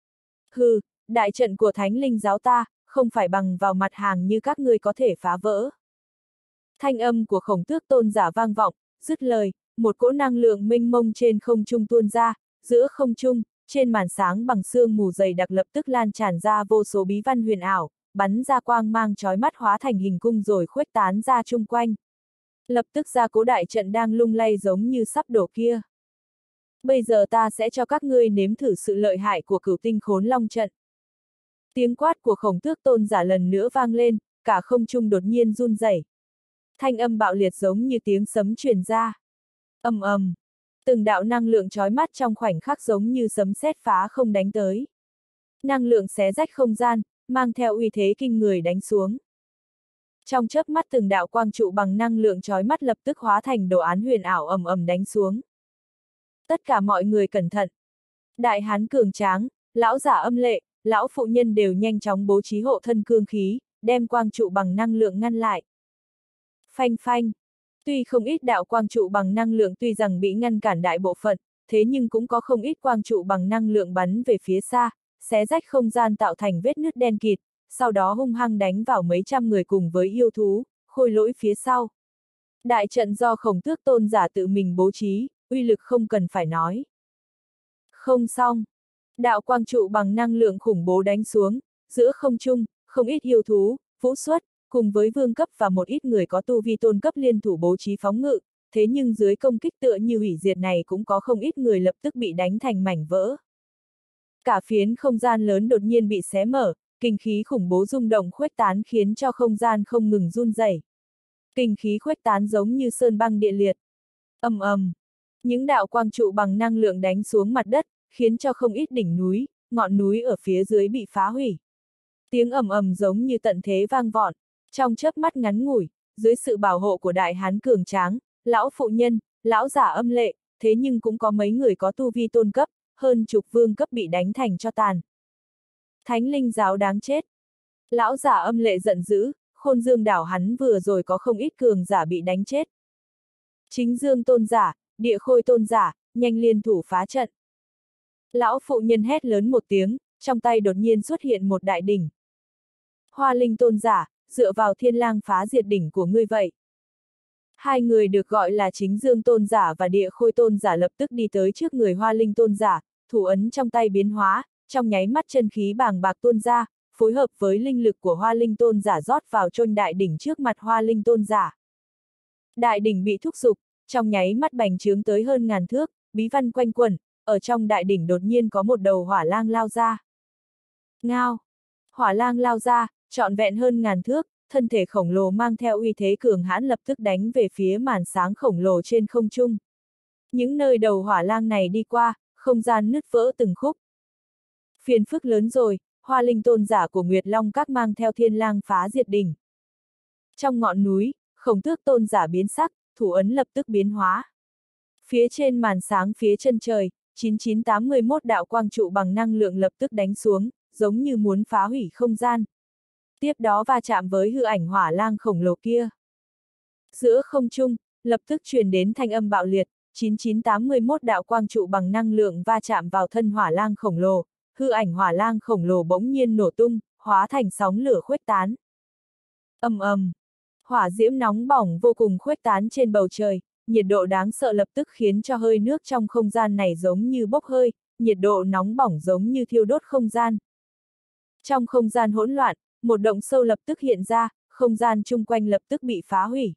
Hừ, đại trận của Thánh Linh Giáo ta, không phải bằng vào mặt hàng như các ngươi có thể phá vỡ. Thanh âm của Khổng Tước Tôn giả vang vọng, dứt lời, một cỗ năng lượng mênh mông trên không trung tuôn ra, giữa không trung, trên màn sáng bằng sương mù dày đặc lập tức lan tràn ra vô số bí văn huyền ảo, bắn ra quang mang chói mắt hóa thành hình cung rồi khuếch tán ra chung quanh. Lập tức ra cố đại trận đang lung lay giống như sắp đổ kia. Bây giờ ta sẽ cho các ngươi nếm thử sự lợi hại của Cửu Tinh Khốn Long trận. Tiếng quát của Khổng Tước Tôn giả lần nữa vang lên, cả không trung đột nhiên run rẩy. Thanh âm bạo liệt giống như tiếng sấm truyền ra. Ầm ầm, từng đạo năng lượng chói mắt trong khoảnh khắc giống như sấm sét phá không đánh tới. Năng lượng xé rách không gian, mang theo uy thế kinh người đánh xuống. Trong chớp mắt từng đạo quang trụ bằng năng lượng chói mắt lập tức hóa thành đồ án huyền ảo ầm ầm đánh xuống. Tất cả mọi người cẩn thận. Đại hán cường tráng, lão giả âm lệ, lão phụ nhân đều nhanh chóng bố trí hộ thân cương khí, đem quang trụ bằng năng lượng ngăn lại. Phanh phanh. Tuy không ít đạo quang trụ bằng năng lượng tuy rằng bị ngăn cản đại bộ phận, thế nhưng cũng có không ít quang trụ bằng năng lượng bắn về phía xa, xé rách không gian tạo thành vết nứt đen kịt, sau đó hung hăng đánh vào mấy trăm người cùng với yêu thú, khôi lỗi phía sau. Đại trận do Khổng Tước Tôn giả tự mình bố trí, uy lực không cần phải nói. Không xong. Đạo quang trụ bằng năng lượng khủng bố đánh xuống, giữa không trung, không ít yêu thú, vũ xuất, cùng với vương cấp và một ít người có tu vi tôn cấp liên thủ bố trí phóng ngự, thế nhưng dưới công kích tựa như hủy diệt này cũng có không ít người lập tức bị đánh thành mảnh vỡ. Cả phiến không gian lớn đột nhiên bị xé mở, kinh khí khủng bố rung động khuếch tán khiến cho không gian không ngừng run rẩy. Kinh khí khuếch tán giống như sơn băng địa liệt. Ầm ầm, những đạo quang trụ bằng năng lượng đánh xuống mặt đất, khiến cho không ít đỉnh núi, ngọn núi ở phía dưới bị phá hủy. Tiếng ầm ầm giống như tận thế vang vọng. Trong chớp mắt ngắn ngủi, dưới sự bảo hộ của đại hán cường tráng, lão phụ nhân, lão giả âm lệ, thế nhưng cũng có mấy người có tu vi tôn cấp, hơn chục vương cấp bị đánh thành cho tàn. Thánh linh giáo đáng chết. Lão giả âm lệ giận dữ, Khôn Dương đảo hắn vừa rồi có không ít cường giả bị đánh chết. Chính Dương tôn giả, Địa Khôi tôn giả, nhanh liên thủ phá trận. Lão phụ nhân hét lớn một tiếng, trong tay đột nhiên xuất hiện một đại đỉnh. Hoa Linh tôn giả, dựa vào thiên lang phá diệt đỉnh của ngươi vậy. Hai người được gọi là Chính Dương tôn giả và Địa Khôi tôn giả lập tức đi tới trước người Hoa Linh tôn giả, thủ ấn trong tay biến hóa, trong nháy mắt chân khí bàng bạc tuôn ra, phối hợp với linh lực của Hoa Linh tôn giả rót vào chôn đại đỉnh trước mặt Hoa Linh tôn giả. Đại đỉnh bị thúc giục, trong nháy mắt bành trướng tới hơn ngàn thước, bí văn quanh quẩn, ở trong đại đỉnh đột nhiên có một đầu hỏa lang lao ra. Ngao! Hỏa lang lao ra, trọn vẹn hơn ngàn thước, thân thể khổng lồ mang theo uy thế cường hãn lập tức đánh về phía màn sáng khổng lồ trên không trung. Những nơi đầu hỏa lang này đi qua, không gian nứt vỡ từng khúc. Phiền phức lớn rồi, Hoa Linh tôn giả của Nguyệt Long Các mang theo thiên lang phá diệt đỉnh. Trong ngọn núi, Khổng Tước tôn giả biến sắc, thủ ấn lập tức biến hóa. Phía trên màn sáng phía chân trời, chín chín tám mươi mốt đạo quang trụ bằng năng lượng lập tức đánh xuống, giống như muốn phá hủy không gian. Tiếp đó va chạm với hư ảnh hỏa lang khổng lồ kia. Giữa không trung, lập tức truyền đến thanh âm bạo liệt, chín chín tám mươi mốt đạo quang trụ bằng năng lượng va chạm vào thân hỏa lang khổng lồ, hư ảnh hỏa lang khổng lồ bỗng nhiên nổ tung, hóa thành sóng lửa khuếch tán. Ầm ầm, hỏa diễm nóng bỏng vô cùng khuếch tán trên bầu trời, nhiệt độ đáng sợ lập tức khiến cho hơi nước trong không gian này giống như bốc hơi, nhiệt độ nóng bỏng giống như thiêu đốt không gian. Trong không gian hỗn loạn, một động sâu lập tức hiện ra, không gian chung quanh lập tức bị phá hủy.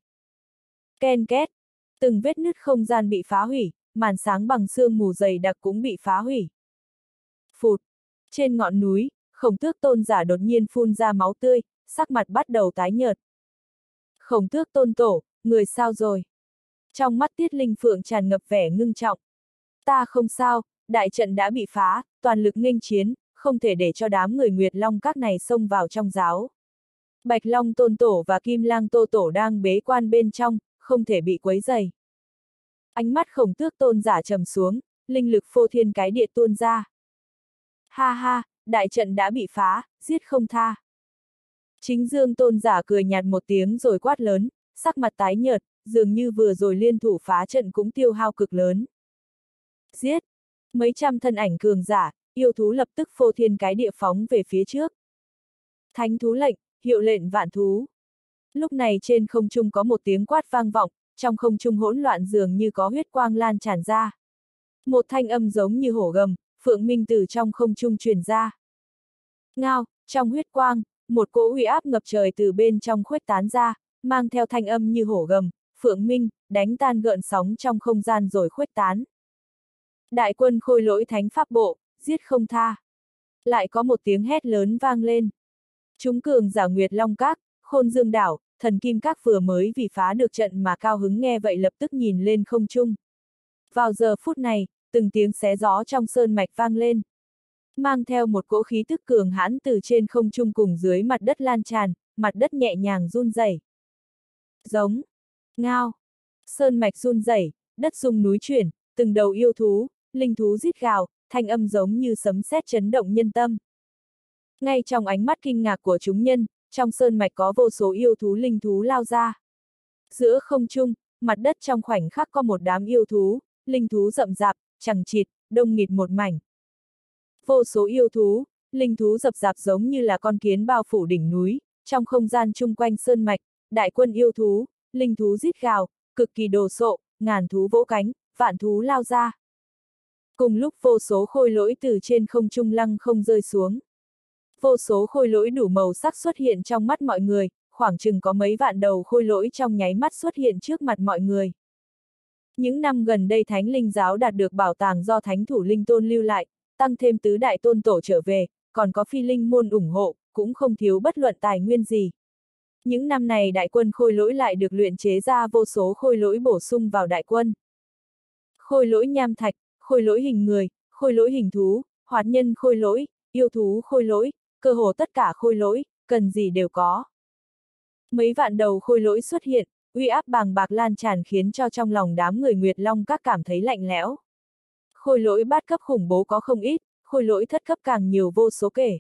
Ken két, từng vết nứt không gian bị phá hủy, màn sáng bằng sương mù dày đặc cũng bị phá hủy. Phụt, trên ngọn núi, Khổng Tước tôn giả đột nhiên phun ra máu tươi, sắc mặt bắt đầu tái nhợt. Khổng Tước tôn tổ, người sao rồi? Trong mắt Tiết Linh Phượng tràn ngập vẻ ngưng trọng. Ta không sao, đại trận đã bị phá, toàn lực nghênh chiến, không thể để cho đám người Nguyệt Long Các này xông vào trong giáo. Bạch Long tôn tổ và Kim Lang tô tổ đang bế quan bên trong, không thể bị quấy rầy. Ánh mắt Khổng Tước tôn giả trầm xuống, linh lực phô thiên cái địa tuôn ra. Ha ha, đại trận đã bị phá, giết không tha. Chính Dương tôn giả cười nhạt một tiếng rồi quát lớn, sắc mặt tái nhợt, dường như vừa rồi liên thủ phá trận cũng tiêu hao cực lớn. Giết! Mấy trăm thân ảnh cường giả, yêu thú lập tức phô thiên cái địa phóng về phía trước. Thánh thú lệnh, hiệu lệnh vạn thú. Lúc này trên không trung có một tiếng quát vang vọng, trong không trung hỗn loạn dường như có huyết quang lan tràn ra. Một thanh âm giống như hổ gầm, phượng minh từ trong không trung truyền ra. Ngao, trong huyết quang, một cỗ uy áp ngập trời từ bên trong khuếch tán ra, mang theo thanh âm như hổ gầm, phượng minh, đánh tan gợn sóng trong không gian rồi khuếch tán. Đại quân Khôi Lỗi Thánh Pháp Bộ, giết không tha. Lại có một tiếng hét lớn vang lên. Chúng cường giả Nguyệt Long Các, Khôn Dương đảo, Thần Kim Các vừa mới vì phá được trận mà cao hứng nghe vậy lập tức nhìn lên không trung. Vào giờ phút này, từng tiếng xé gió trong sơn mạch vang lên. Mang theo một cỗ khí tức cường hãn từ trên không trung cùng dưới mặt đất lan tràn, mặt đất nhẹ nhàng run rẩy. Giống, ngao, sơn mạch run rẩy, đất rung núi chuyển, từng đầu yêu thú, linh thú rít gào, thanh âm giống như sấm sét chấn động nhân tâm. Ngay trong ánh mắt kinh ngạc của chúng nhân, trong sơn mạch có vô số yêu thú linh thú lao ra. Giữa không trung, mặt đất trong khoảnh khắc có một đám yêu thú, linh thú rậm rạp, chằng chịt, đông nghịt một mảnh. Vô số yêu thú, linh thú rậm rạp giống như là con kiến bao phủ đỉnh núi, trong không gian chung quanh sơn mạch, đại quân yêu thú, linh thú rít gào, cực kỳ đồ sộ, ngàn thú vỗ cánh, vạn thú lao ra. Cùng lúc vô số khôi lỗi từ trên không trung lăng không rơi xuống. Vô số khôi lỗi đủ màu sắc xuất hiện trong mắt mọi người, khoảng chừng có mấy vạn đầu khôi lỗi trong nháy mắt xuất hiện trước mặt mọi người. Những năm gần đây Thánh Linh Giáo đạt được bảo tàng do Thánh Thủ Linh Tôn lưu lại, tăng thêm tứ đại tôn tổ trở về, còn có phi linh môn ủng hộ, cũng không thiếu bất luận tài nguyên gì. Những năm này đại quân khôi lỗi lại được luyện chế ra vô số khôi lỗi bổ sung vào đại quân. Khôi lỗi nham thạch, khôi lỗi hình người, khôi lỗi hình thú, hoạt nhân khôi lỗi, yêu thú khôi lỗi, cơ hồ tất cả khôi lỗi, cần gì đều có. Mấy vạn đầu khôi lỗi xuất hiện, uy áp bàng bạc lan tràn khiến cho trong lòng đám người Nguyệt Long Các cảm thấy lạnh lẽo. Khôi lỗi bát cấp khủng bố có không ít, khôi lỗi thất cấp càng nhiều vô số kể.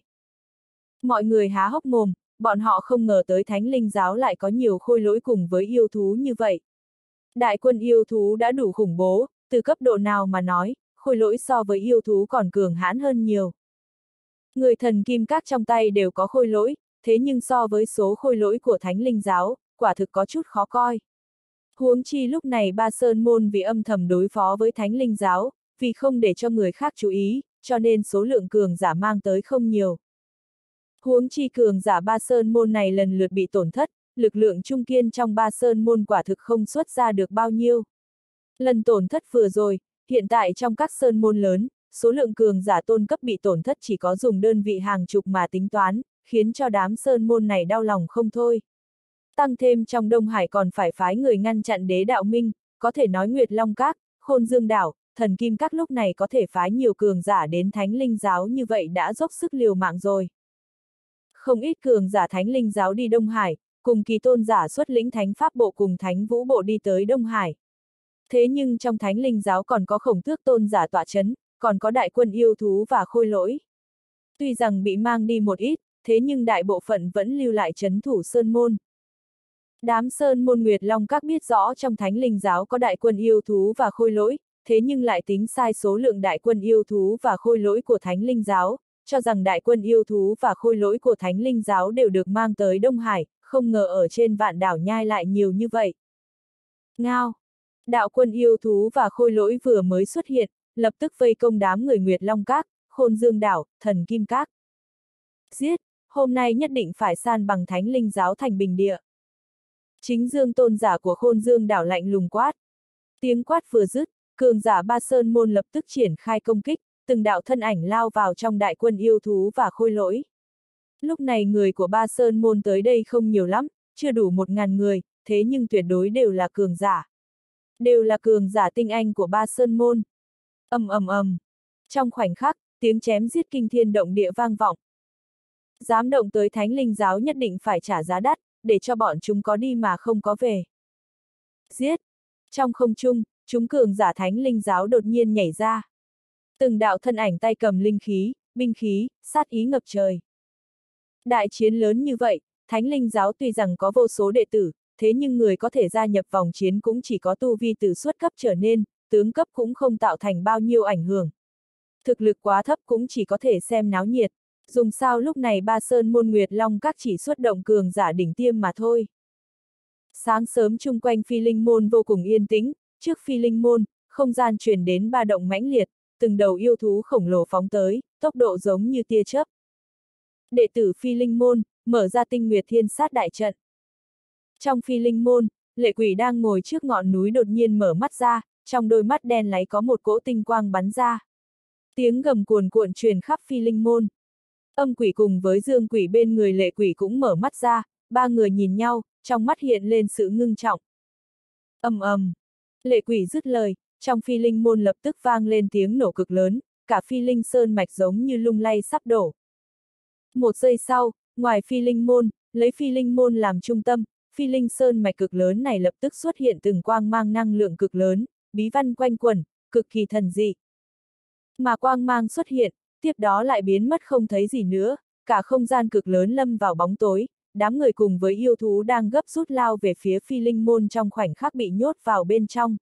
Mọi người há hốc mồm, bọn họ không ngờ tới Thánh Linh Giáo lại có nhiều khôi lỗi cùng với yêu thú như vậy. Đại quân yêu thú đã đủ khủng bố, từ cấp độ nào mà nói, khôi lỗi so với yêu thú còn cường hãn hơn nhiều. Người thần kim các trong tay đều có khôi lỗi, thế nhưng so với số khôi lỗi của Thánh Linh Giáo, quả thực có chút khó coi. Huống chi lúc này Ba Sơn Môn vì âm thầm đối phó với Thánh Linh Giáo, vì không để cho người khác chú ý, cho nên số lượng cường giả mang tới không nhiều. Huống chi cường giả Ba Sơn Môn này lần lượt bị tổn thất, lực lượng trung kiên trong Ba Sơn Môn quả thực không xuất ra được bao nhiêu. Lần tổn thất vừa rồi, hiện tại trong các Sơn Môn lớn, số lượng cường giả tôn cấp bị tổn thất chỉ có dùng đơn vị hàng chục mà tính toán, khiến cho đám Sơn Môn này đau lòng không thôi. Tăng thêm trong Đông Hải còn phải phái người ngăn chặn Đế Đạo Minh, có thể nói Nguyệt Long Các, Khôn Dương Đảo, Thần Kim Các lúc này có thể phái nhiều cường giả đến Thánh Linh Giáo như vậy đã dốc sức liều mạng rồi. Không ít cường giả Thánh Linh Giáo đi Đông Hải, cùng Kỳ Tôn giả xuất lĩnh Thánh Pháp Bộ cùng Thánh Vũ Bộ đi tới Đông Hải. Thế nhưng trong Thánh Linh Giáo còn có Khổng Tước Tôn giả tọa chấn, còn có đại quân yêu thú và khôi lỗi. Tuy rằng bị mang đi một ít, thế nhưng đại bộ phận vẫn lưu lại trấn thủ Sơn Môn. Đám Sơn Môn Nguyệt Long Các biết rõ trong Thánh Linh Giáo có đại quân yêu thú và khôi lỗi, thế nhưng lại tính sai số lượng đại quân yêu thú và khôi lỗi của Thánh Linh Giáo, cho rằng đại quân yêu thú và khôi lỗi của Thánh Linh Giáo đều được mang tới Đông Hải, không ngờ ở trên vạn đảo nhai lại nhiều như vậy. Ngao! Đạo quân yêu thú và khôi lỗi vừa mới xuất hiện, lập tức vây công đám người Nguyệt Long Các, Khôn Dương Đảo, Thần Kim Các. Giết! Hôm nay nhất định phải san bằng Thánh Linh Giáo thành bình địa. Chính Dương tôn giả của Khôn Dương Đảo lạnh lùng quát. Tiếng quát vừa dứt, cường giả Ba Sơn Môn lập tức triển khai công kích, từng đạo thân ảnh lao vào trong đại quân yêu thú và khôi lỗi. Lúc này người của Ba Sơn Môn tới đây không nhiều lắm, chưa đủ một ngàn người, thế nhưng tuyệt đối đều là cường giả. Đều là cường giả tinh anh của Ba Sơn Môn. Ầm ầm ầm. Trong khoảnh khắc, tiếng chém giết kinh thiên động địa vang vọng. Dám động tới Thánh Linh Giáo nhất định phải trả giá đắt, để cho bọn chúng có đi mà không có về. Giết! Trong không trung, chúng cường giả Thánh Linh Giáo đột nhiên nhảy ra. Từng đạo thân ảnh tay cầm linh khí, binh khí, sát ý ngập trời. Đại chiến lớn như vậy, Thánh Linh Giáo tuy rằng có vô số đệ tử, thế nhưng người có thể gia nhập vòng chiến cũng chỉ có tu vi từ xuất cấp trở nên, tướng cấp cũng không tạo thành bao nhiêu ảnh hưởng. Thực lực quá thấp cũng chỉ có thể xem náo nhiệt. Dùng sao lúc này Ba Sơn Môn Nguyệt Long Các chỉ xuất động cường giả đỉnh tiêm mà thôi. Sáng sớm chung quanh Phi Linh Môn vô cùng yên tĩnh, trước Phi Linh Môn, không gian truyền đến ba động mãnh liệt, từng đầu yêu thú khổng lồ phóng tới, tốc độ giống như tia chớp. Đệ tử Phi Linh Môn, mở ra Tinh Nguyệt Thiên Sát đại trận. Trong Phi Linh Môn, Lệ Quỷ đang ngồi trước ngọn núi đột nhiên mở mắt ra, trong đôi mắt đen láy có một cỗ tinh quang bắn ra. Tiếng gầm cuồn cuộn truyền khắp Phi Linh Môn. Âm Quỷ cùng với Dương Quỷ bên người Lệ Quỷ cũng mở mắt ra, ba người nhìn nhau, trong mắt hiện lên sự ngưng trọng. Ầm ầm. Lệ Quỷ dứt lời, trong Phi Linh Môn lập tức vang lên tiếng nổ cực lớn, cả Phi Linh Sơn mạch giống như lung lay sắp đổ. Một giây sau, ngoài Phi Linh Môn, lấy Phi Linh Môn làm trung tâm, Phi Linh Sơn mạch cực lớn này lập tức xuất hiện từng quang mang năng lượng cực lớn, bí văn quanh quẩn, cực kỳ thần dị. Mà quang mang xuất hiện, tiếp đó lại biến mất không thấy gì nữa, cả không gian cực lớn lâm vào bóng tối, đám người cùng với yêu thú đang gấp rút lao về phía Phi Linh Môn trong khoảnh khắc bị nhốt vào bên trong.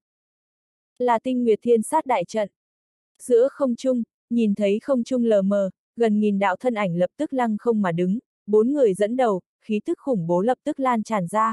Là Tinh Nguyệt Thiên Sát đại trận. Giữa không trung, nhìn thấy không trung lờ mờ, gần nghìn đạo thân ảnh lập tức lăng không mà đứng, bốn người dẫn đầu, khí tức khủng bố lập tức lan tràn ra.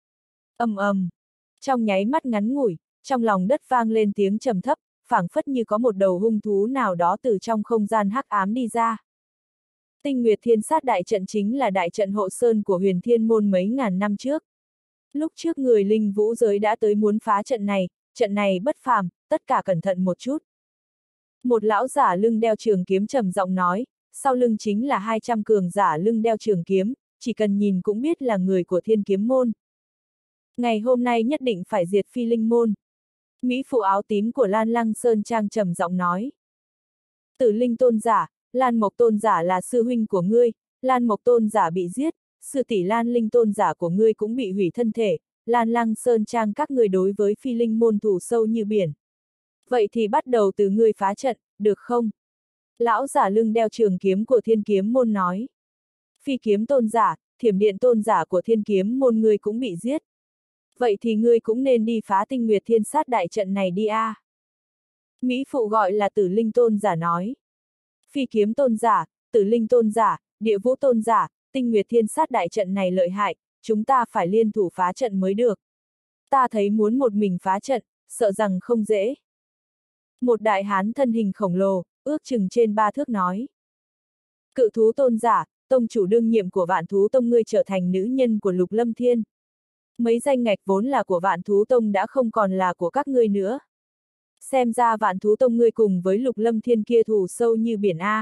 Ầm ầm. Trong nháy mắt ngắn ngủi, trong lòng đất vang lên tiếng trầm thấp, phảng phất như có một đầu hung thú nào đó từ trong không gian hắc ám đi ra. Tinh Nguyệt Thiên Sát đại trận chính là đại trận hộ sơn của Huyền Thiên Môn mấy ngàn năm trước. Lúc trước người linh vũ giới đã tới muốn phá trận này, trận này bất phàm, tất cả cẩn thận một chút. Một lão giả lưng đeo trường kiếm trầm giọng nói, sau lưng chính là hai trăm cường giả lưng đeo trường kiếm, chỉ cần nhìn cũng biết là người của Thiên Kiếm Môn. Ngày hôm nay nhất định phải diệt Phi Linh Môn. Mỹ phụ áo tím của Lan Lăng Sơn Trang trầm giọng nói. Tử Linh Tôn giả, Lan Mộc Tôn giả là sư huynh của ngươi, Lan Mộc Tôn giả bị giết, sư tỷ Lan Linh Tôn giả của ngươi cũng bị hủy thân thể, Lan Lăng Sơn Trang các người đối với phi linh môn thủ sâu như biển. Vậy thì bắt đầu từ ngươi phá trận, được không? Lão giả lưng đeo trường kiếm của thiên kiếm môn nói. Phi kiếm tôn giả, thiểm điện tôn giả của thiên kiếm môn ngươi cũng bị giết. Vậy thì ngươi cũng nên đi phá tinh nguyệt thiên sát đại trận này đi a. À. Mỹ phụ gọi là tử linh tôn giả nói. Phi kiếm tôn giả, tử linh tôn giả, địa vũ tôn giả, tinh nguyệt thiên sát đại trận này lợi hại, chúng ta phải liên thủ phá trận mới được. Ta thấy muốn một mình phá trận, sợ rằng không dễ. Một đại hán thân hình khổng lồ, ước chừng trên ba thước nói. Cự thú tôn giả, tông chủ đương nhiệm của vạn thú tông ngươi trở thành nữ nhân của Lục Lâm Thiên. Mấy danh ngạch vốn là của vạn thú tông đã không còn là của các ngươi nữa. Xem ra vạn thú tông ngươi cùng với Lục Lâm Thiên kia thù sâu như biển A.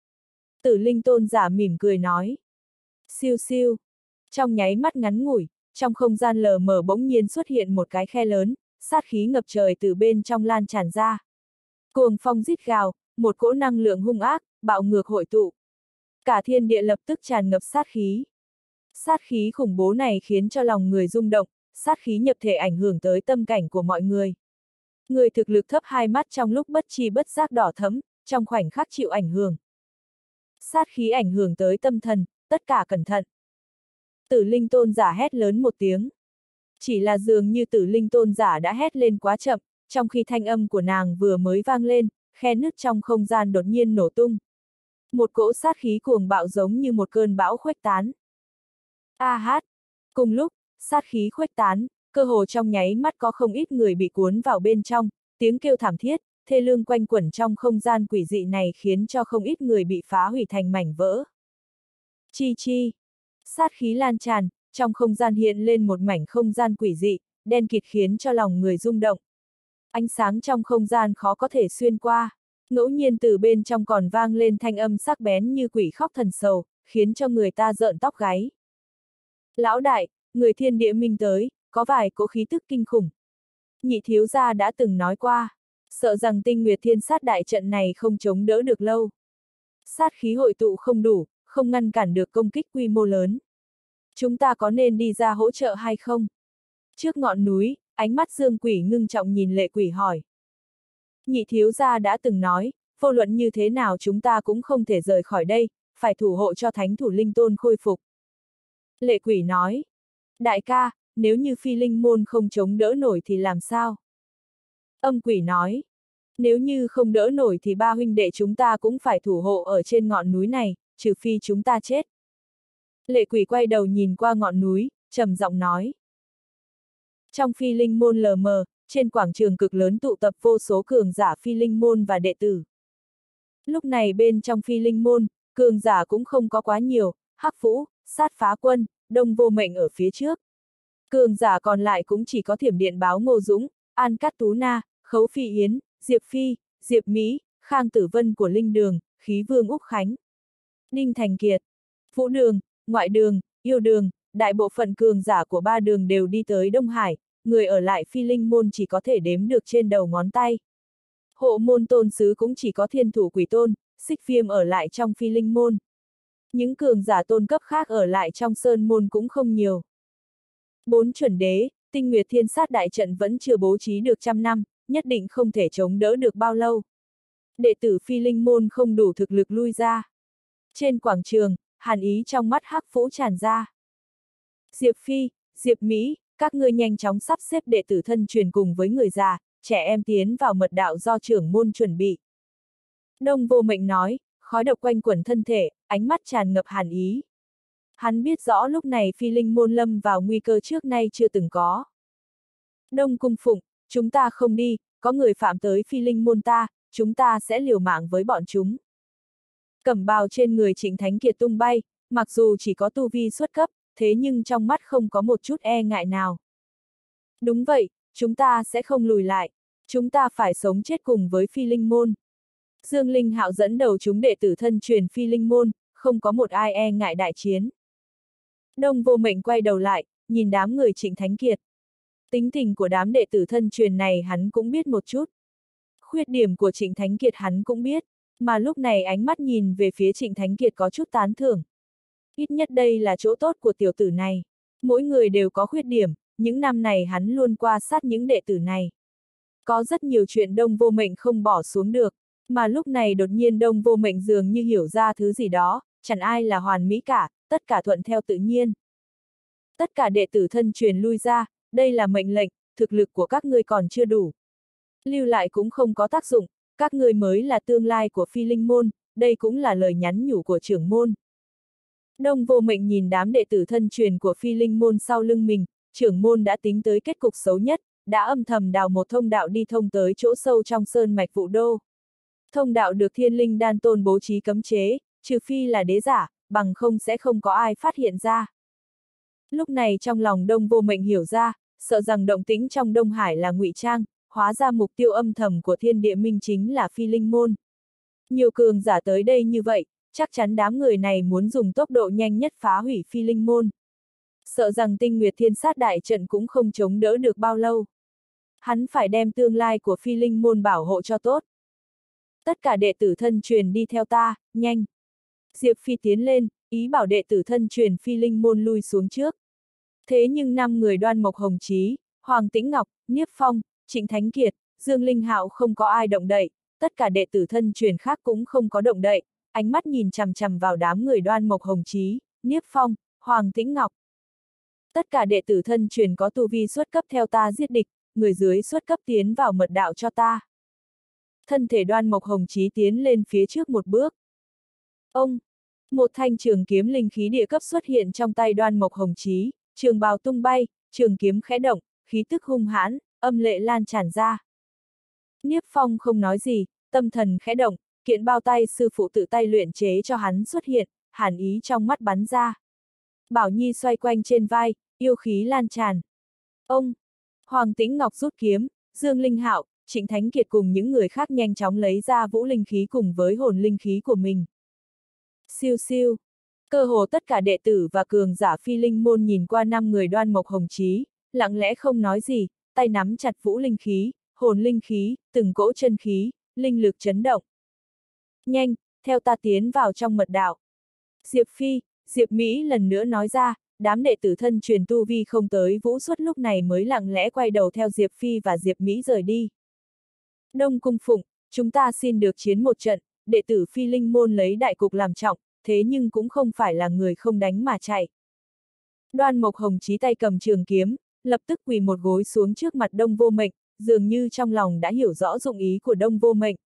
Tử linh tôn giả mỉm cười nói. Siêu siêu. Trong nháy mắt ngắn ngủi, trong không gian lờ mờ bỗng nhiên xuất hiện một cái khe lớn, sát khí ngập trời từ bên trong lan tràn ra. Cuồng phong rít gào, một cỗ năng lượng hung ác, bạo ngược hội tụ. Cả thiên địa lập tức tràn ngập sát khí. Sát khí khủng bố này khiến cho lòng người rung động, sát khí nhập thể ảnh hưởng tới tâm cảnh của mọi người. Người thực lực thấp hai mắt trong lúc bất chi bất giác đỏ thẫm, trong khoảnh khắc chịu ảnh hưởng. Sát khí ảnh hưởng tới tâm thần, tất cả cẩn thận. Tử linh tôn giả hét lớn một tiếng. Chỉ là dường như tử linh tôn giả đã hét lên quá chậm, trong khi thanh âm của nàng vừa mới vang lên, khe nứt trong không gian đột nhiên nổ tung. Một cỗ sát khí cuồng bạo giống như một cơn bão khuếch tán. A hát! Cùng lúc, sát khí khuếch tán, cơ hồ trong nháy mắt có không ít người bị cuốn vào bên trong, tiếng kêu thảm thiết, thê lương quanh quẩn trong không gian quỷ dị này khiến cho không ít người bị phá hủy thành mảnh vỡ. Chi chi! Sát khí lan tràn, trong không gian hiện lên một mảnh không gian quỷ dị, đen kịt khiến cho lòng người rung động. Ánh sáng trong không gian khó có thể xuyên qua, ngẫu nhiên từ bên trong còn vang lên thanh âm sắc bén như quỷ khóc thần sầu, khiến cho người ta rợn tóc gáy. Lão đại, người thiên địa minh tới, có vài cỗ khí tức kinh khủng. Nhị thiếu gia đã từng nói qua, sợ rằng tinh nguyệt thiên sát đại trận này không chống đỡ được lâu. Sát khí hội tụ không đủ, không ngăn cản được công kích quy mô lớn. Chúng ta có nên đi ra hỗ trợ hay không? Trước ngọn núi, ánh mắt Dương Quỷ ngưng trọng nhìn Lệ Quỷ hỏi. Nhị thiếu gia đã từng nói, vô luận như thế nào chúng ta cũng không thể rời khỏi đây, phải thủ hộ cho thánh thủ linh tôn khôi phục. Lệ Quỷ nói, đại ca, nếu như phi linh môn không chống đỡ nổi thì làm sao? Âm Quỷ nói, nếu như không đỡ nổi thì ba huynh đệ chúng ta cũng phải thủ hộ ở trên ngọn núi này, trừ phi chúng ta chết. Lệ Quỷ quay đầu nhìn qua ngọn núi, trầm giọng nói. Trong phi linh môn lờ mờ, trên quảng trường cực lớn tụ tập vô số cường giả phi linh môn và đệ tử. Lúc này bên trong phi linh môn, cường giả cũng không có quá nhiều, Hắc Vũ, Sát Phá Quân, Đông Vô Mệnh ở phía trước. Cường giả còn lại cũng chỉ có Thiểm Điện Báo Ngô Dũng, An Cát Tú Na, Khấu Phi Yến, Diệp Phi, Diệp Mỹ, Khang Tử Vân của Linh Đường, Khí Vương Úc Khánh, Đinh Thành Kiệt, Vũ Đường, Ngoại Đường, Yêu Đường, đại bộ phận cường giả của ba đường đều đi tới Đông Hải, người ở lại phi linh môn chỉ có thể đếm được trên đầu ngón tay. Hộ môn tôn sứ cũng chỉ có Thiên Thủ Quỷ Tôn, Xích Viêm ở lại trong phi linh môn. Những cường giả tôn cấp khác ở lại trong sơn môn cũng không nhiều. Bốn chuẩn đế, tinh nguyệt thiên sát đại trận vẫn chưa bố trí được trăm năm, nhất định không thể chống đỡ được bao lâu. Đệ tử phi linh môn không đủ thực lực lui ra. Trên quảng trường, hàn ý trong mắt Hắc Vũ tràn ra. Diệp Phi, Diệp Mỹ, các ngươi nhanh chóng sắp xếp đệ tử thân truyền cùng với người già, trẻ em tiến vào mật đạo do trưởng môn chuẩn bị. Đông Vô Mệnh nói, khói độc quanh quẩn thân thể, ánh mắt tràn ngập hàn ý. Hắn biết rõ lúc này phi linh môn lâm vào nguy cơ trước nay chưa từng có. Đông Cung Phụng, chúng ta không đi, có người phạm tới phi linh môn ta, chúng ta sẽ liều mạng với bọn chúng. Cẩm bào trên người Trịnh Thánh Kiệt tung bay, mặc dù chỉ có tu vi xuất cấp, thế nhưng trong mắt không có một chút e ngại nào. Đúng vậy, chúng ta sẽ không lùi lại, chúng ta phải sống chết cùng với phi linh môn. Dương Linh Hạo dẫn đầu chúng đệ tử thân truyền phi linh môn, không có một ai e ngại đại chiến. Đông Vô Mệnh quay đầu lại, nhìn đám người Trịnh Thánh Kiệt. Tính tình của đám đệ tử thân truyền này hắn cũng biết một chút. Khuyết điểm của Trịnh Thánh Kiệt hắn cũng biết, mà lúc này ánh mắt nhìn về phía Trịnh Thánh Kiệt có chút tán thưởng. Ít nhất đây là chỗ tốt của tiểu tử này. Mỗi người đều có khuyết điểm, những năm này hắn luôn qua sát những đệ tử này. Có rất nhiều chuyện Đông Vô Mệnh không bỏ xuống được, mà lúc này đột nhiên Đông Vô Mệnh dường như hiểu ra thứ gì đó, chẳng ai là hoàn mỹ cả, tất cả thuận theo tự nhiên. Tất cả đệ tử thân truyền lui ra, đây là mệnh lệnh, thực lực của các ngươi còn chưa đủ. Lưu lại cũng không có tác dụng, các ngươi mới là tương lai của Phi Linh môn, đây cũng là lời nhắn nhủ của trưởng môn. Đông Vô Mệnh nhìn đám đệ tử thân truyền của Phi Linh môn sau lưng mình, trưởng môn đã tính tới kết cục xấu nhất, đã âm thầm đào một thông đạo đi thông tới chỗ sâu trong sơn mạch Vũ Đô. Thông đạo được Thiên Linh Đan Tôn bố trí cấm chế, trừ phi là đế giả, bằng không sẽ không có ai phát hiện ra. Lúc này trong lòng Đông Vô Mệnh hiểu ra, sợ rằng động tĩnh trong Đông Hải là ngụy trang, hóa ra mục tiêu âm thầm của Thiên Địa Minh chính là Phi Linh môn. Nhiều cường giả tới đây như vậy, chắc chắn đám người này muốn dùng tốc độ nhanh nhất phá hủy Phi Linh môn. Sợ rằng Tinh Nguyệt Thiên Sát đại trận cũng không chống đỡ được bao lâu. Hắn phải đem tương lai của Phi Linh môn bảo hộ cho tốt. Tất cả đệ tử thân truyền đi theo ta, nhanh. Diệp Phi tiến lên, ý bảo đệ tử thân truyền Phi Linh môn lui xuống trước. Thế nhưng năm người Đoan Mộc Hồng Chí, Hoàng Tĩnh Ngọc, Niếp Phong, Trịnh Thánh Kiệt, Dương Linh Hạo không có ai động đậy, tất cả đệ tử thân truyền khác cũng không có động đậy, ánh mắt nhìn chằm chằm vào đám người Đoan Mộc Hồng Chí, Niếp Phong, Hoàng Tĩnh Ngọc. Tất cả đệ tử thân truyền có tu vi xuất cấp theo ta giết địch, người dưới xuất cấp tiến vào mật đạo cho ta. Thân thể Đoan Mộc Hồng Chí tiến lên phía trước một bước. Ông, một thanh trường kiếm linh khí địa cấp xuất hiện trong tay Đoan Mộc Hồng Chí, trường bào tung bay, trường kiếm khẽ động, khí tức hung hãn, âm lệ lan tràn ra. Niếp Phong không nói gì, tâm thần khẽ động, kiện bao tay sư phụ tự tay luyện chế cho hắn xuất hiện, hàn ý trong mắt bắn ra. Bảo Nhi xoay quanh trên vai, yêu khí lan tràn. Ông, Hoàng Tĩnh Ngọc rút kiếm, Dương Linh Hạo, Trịnh Thánh Kiệt cùng những người khác nhanh chóng lấy ra vũ linh khí cùng với hồn linh khí của mình. Siêu siêu, cơ hồ tất cả đệ tử và cường giả Phi Linh môn nhìn qua năm người Đoan Mộc Hồng Chí, lặng lẽ không nói gì, tay nắm chặt vũ linh khí, hồn linh khí, từng cỗ chân khí, linh lực chấn động. Nhanh, theo ta tiến vào trong mật đạo. Diệp Phi, Diệp Mỹ lần nữa nói ra, đám đệ tử thân truyền tu vi không tới vũ xuất lúc này mới lặng lẽ quay đầu theo Diệp Phi và Diệp Mỹ rời đi. Đông Cung Phụng, chúng ta xin được chiến một trận, đệ tử Phi Linh môn lấy đại cục làm trọng, thế nhưng cũng không phải là người không đánh mà chạy. Đoan Mộc Hồng Chí tay cầm trường kiếm, lập tức quỳ một gối xuống trước mặt Đông Vô Mệnh, dường như trong lòng đã hiểu rõ dụng ý của Đông Vô Mệnh.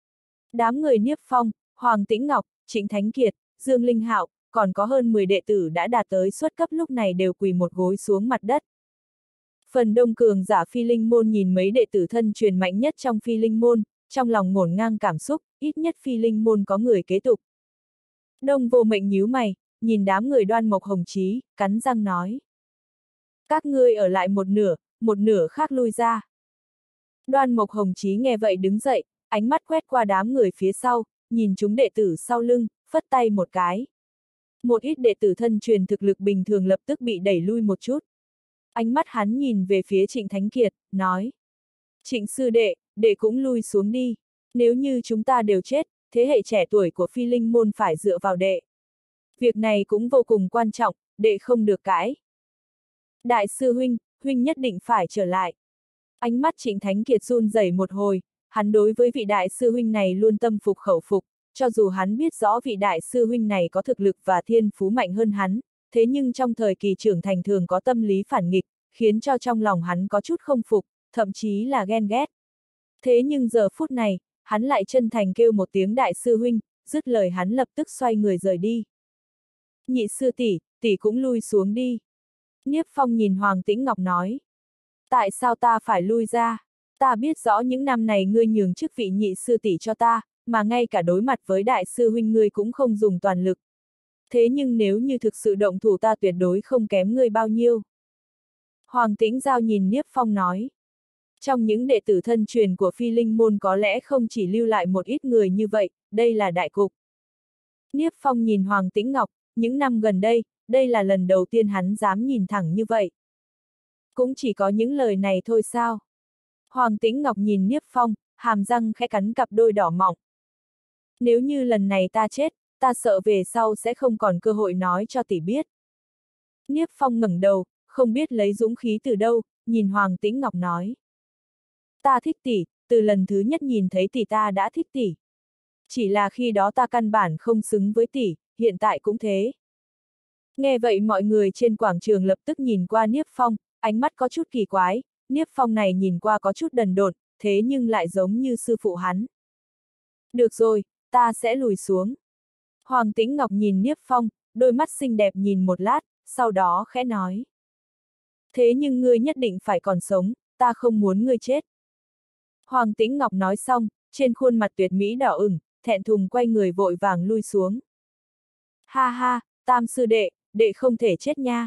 Đám người Niếp Phong, Hoàng Tĩnh Ngọc, Trịnh Thánh Kiệt, Dương Linh Hạo, còn có hơn mười đệ tử đã đạt tới xuất cấp lúc này đều quỳ một gối xuống mặt đất. Phần đông cường giả Phi Linh môn nhìn mấy đệ tử thân truyền mạnh nhất trong Phi Linh môn, trong lòng ngổn ngang cảm xúc, ít nhất Phi Linh môn có người kế tục. Đông Vô Mệnh nhíu mày, nhìn đám người Đoan Mộc Hồng Chí, cắn răng nói. Các ngươi ở lại một nửa, một nửa khác lui ra. Đoan Mộc Hồng Chí nghe vậy đứng dậy, ánh mắt quét qua đám người phía sau, nhìn chúng đệ tử sau lưng, phất tay một cái. Một ít đệ tử thân truyền thực lực bình thường lập tức bị đẩy lui một chút. Ánh mắt hắn nhìn về phía Trịnh Thánh Kiệt, nói. Trịnh sư đệ, đệ cũng lui xuống đi. Nếu như chúng ta đều chết, thế hệ trẻ tuổi của Phi Linh môn phải dựa vào đệ. Việc này cũng vô cùng quan trọng, đệ không được cãi. Đại sư huynh, huynh nhất định phải trở lại. Ánh mắt Trịnh Thánh Kiệt run rẩy một hồi, hắn đối với vị đại sư huynh này luôn tâm phục khẩu phục, cho dù hắn biết rõ vị đại sư huynh này có thực lực và thiên phú mạnh hơn hắn, thế nhưng trong thời kỳ trưởng thành thường có tâm lý phản nghịch, khiến cho trong lòng hắn có chút không phục, thậm chí là ghen ghét. Thế nhưng giờ phút này, hắn lại chân thành kêu một tiếng đại sư huynh, dứt lời hắn lập tức xoay người rời đi. Nhị sư tỷ, tỷ cũng lui xuống đi. Niếp Phong nhìn Hoàng Tĩnh Ngọc nói. Tại sao ta phải lui ra? Ta biết rõ những năm này ngươi nhường chức vị nhị sư tỷ cho ta, mà ngay cả đối mặt với đại sư huynh ngươi cũng không dùng toàn lực. Thế nhưng nếu như thực sự động thủ ta tuyệt đối không kém ngươi bao nhiêu. Hoàng Tĩnh Giao nhìn Niếp Phong nói. Trong những đệ tử thân truyền của Phi Linh môn có lẽ không chỉ lưu lại một ít người như vậy, đây là đại cục. Niếp Phong nhìn Hoàng Tĩnh Ngọc, những năm gần đây, đây là lần đầu tiên hắn dám nhìn thẳng như vậy. Cũng chỉ có những lời này thôi sao? Hoàng Tĩnh Ngọc nhìn Niếp Phong, hàm răng khẽ cắn cặp đôi đỏ mọng. Nếu như lần này ta chết, ta sợ về sau sẽ không còn cơ hội nói cho tỷ biết. Niếp Phong ngẩng đầu, không biết lấy dũng khí từ đâu, nhìn Hoàng Tĩnh Ngọc nói. Ta thích tỷ, từ lần thứ nhất nhìn thấy tỷ ta đã thích tỷ. Chỉ là khi đó ta căn bản không xứng với tỷ, hiện tại cũng thế. Nghe vậy mọi người trên quảng trường lập tức nhìn qua Niếp Phong, ánh mắt có chút kỳ quái, Niếp Phong này nhìn qua có chút đần độn, thế nhưng lại giống như sư phụ hắn. Được rồi, ta sẽ lùi xuống. Hoàng Tĩnh Ngọc nhìn Niếp Phong, đôi mắt xinh đẹp nhìn một lát, sau đó khẽ nói. Thế nhưng ngươi nhất định phải còn sống, ta không muốn ngươi chết. Hoàng Tĩnh Ngọc nói xong, trên khuôn mặt tuyệt mỹ đỏ ửng, thẹn thùng quay người vội vàng lui xuống. Ha ha, Tam sư đệ, đệ không thể chết nha.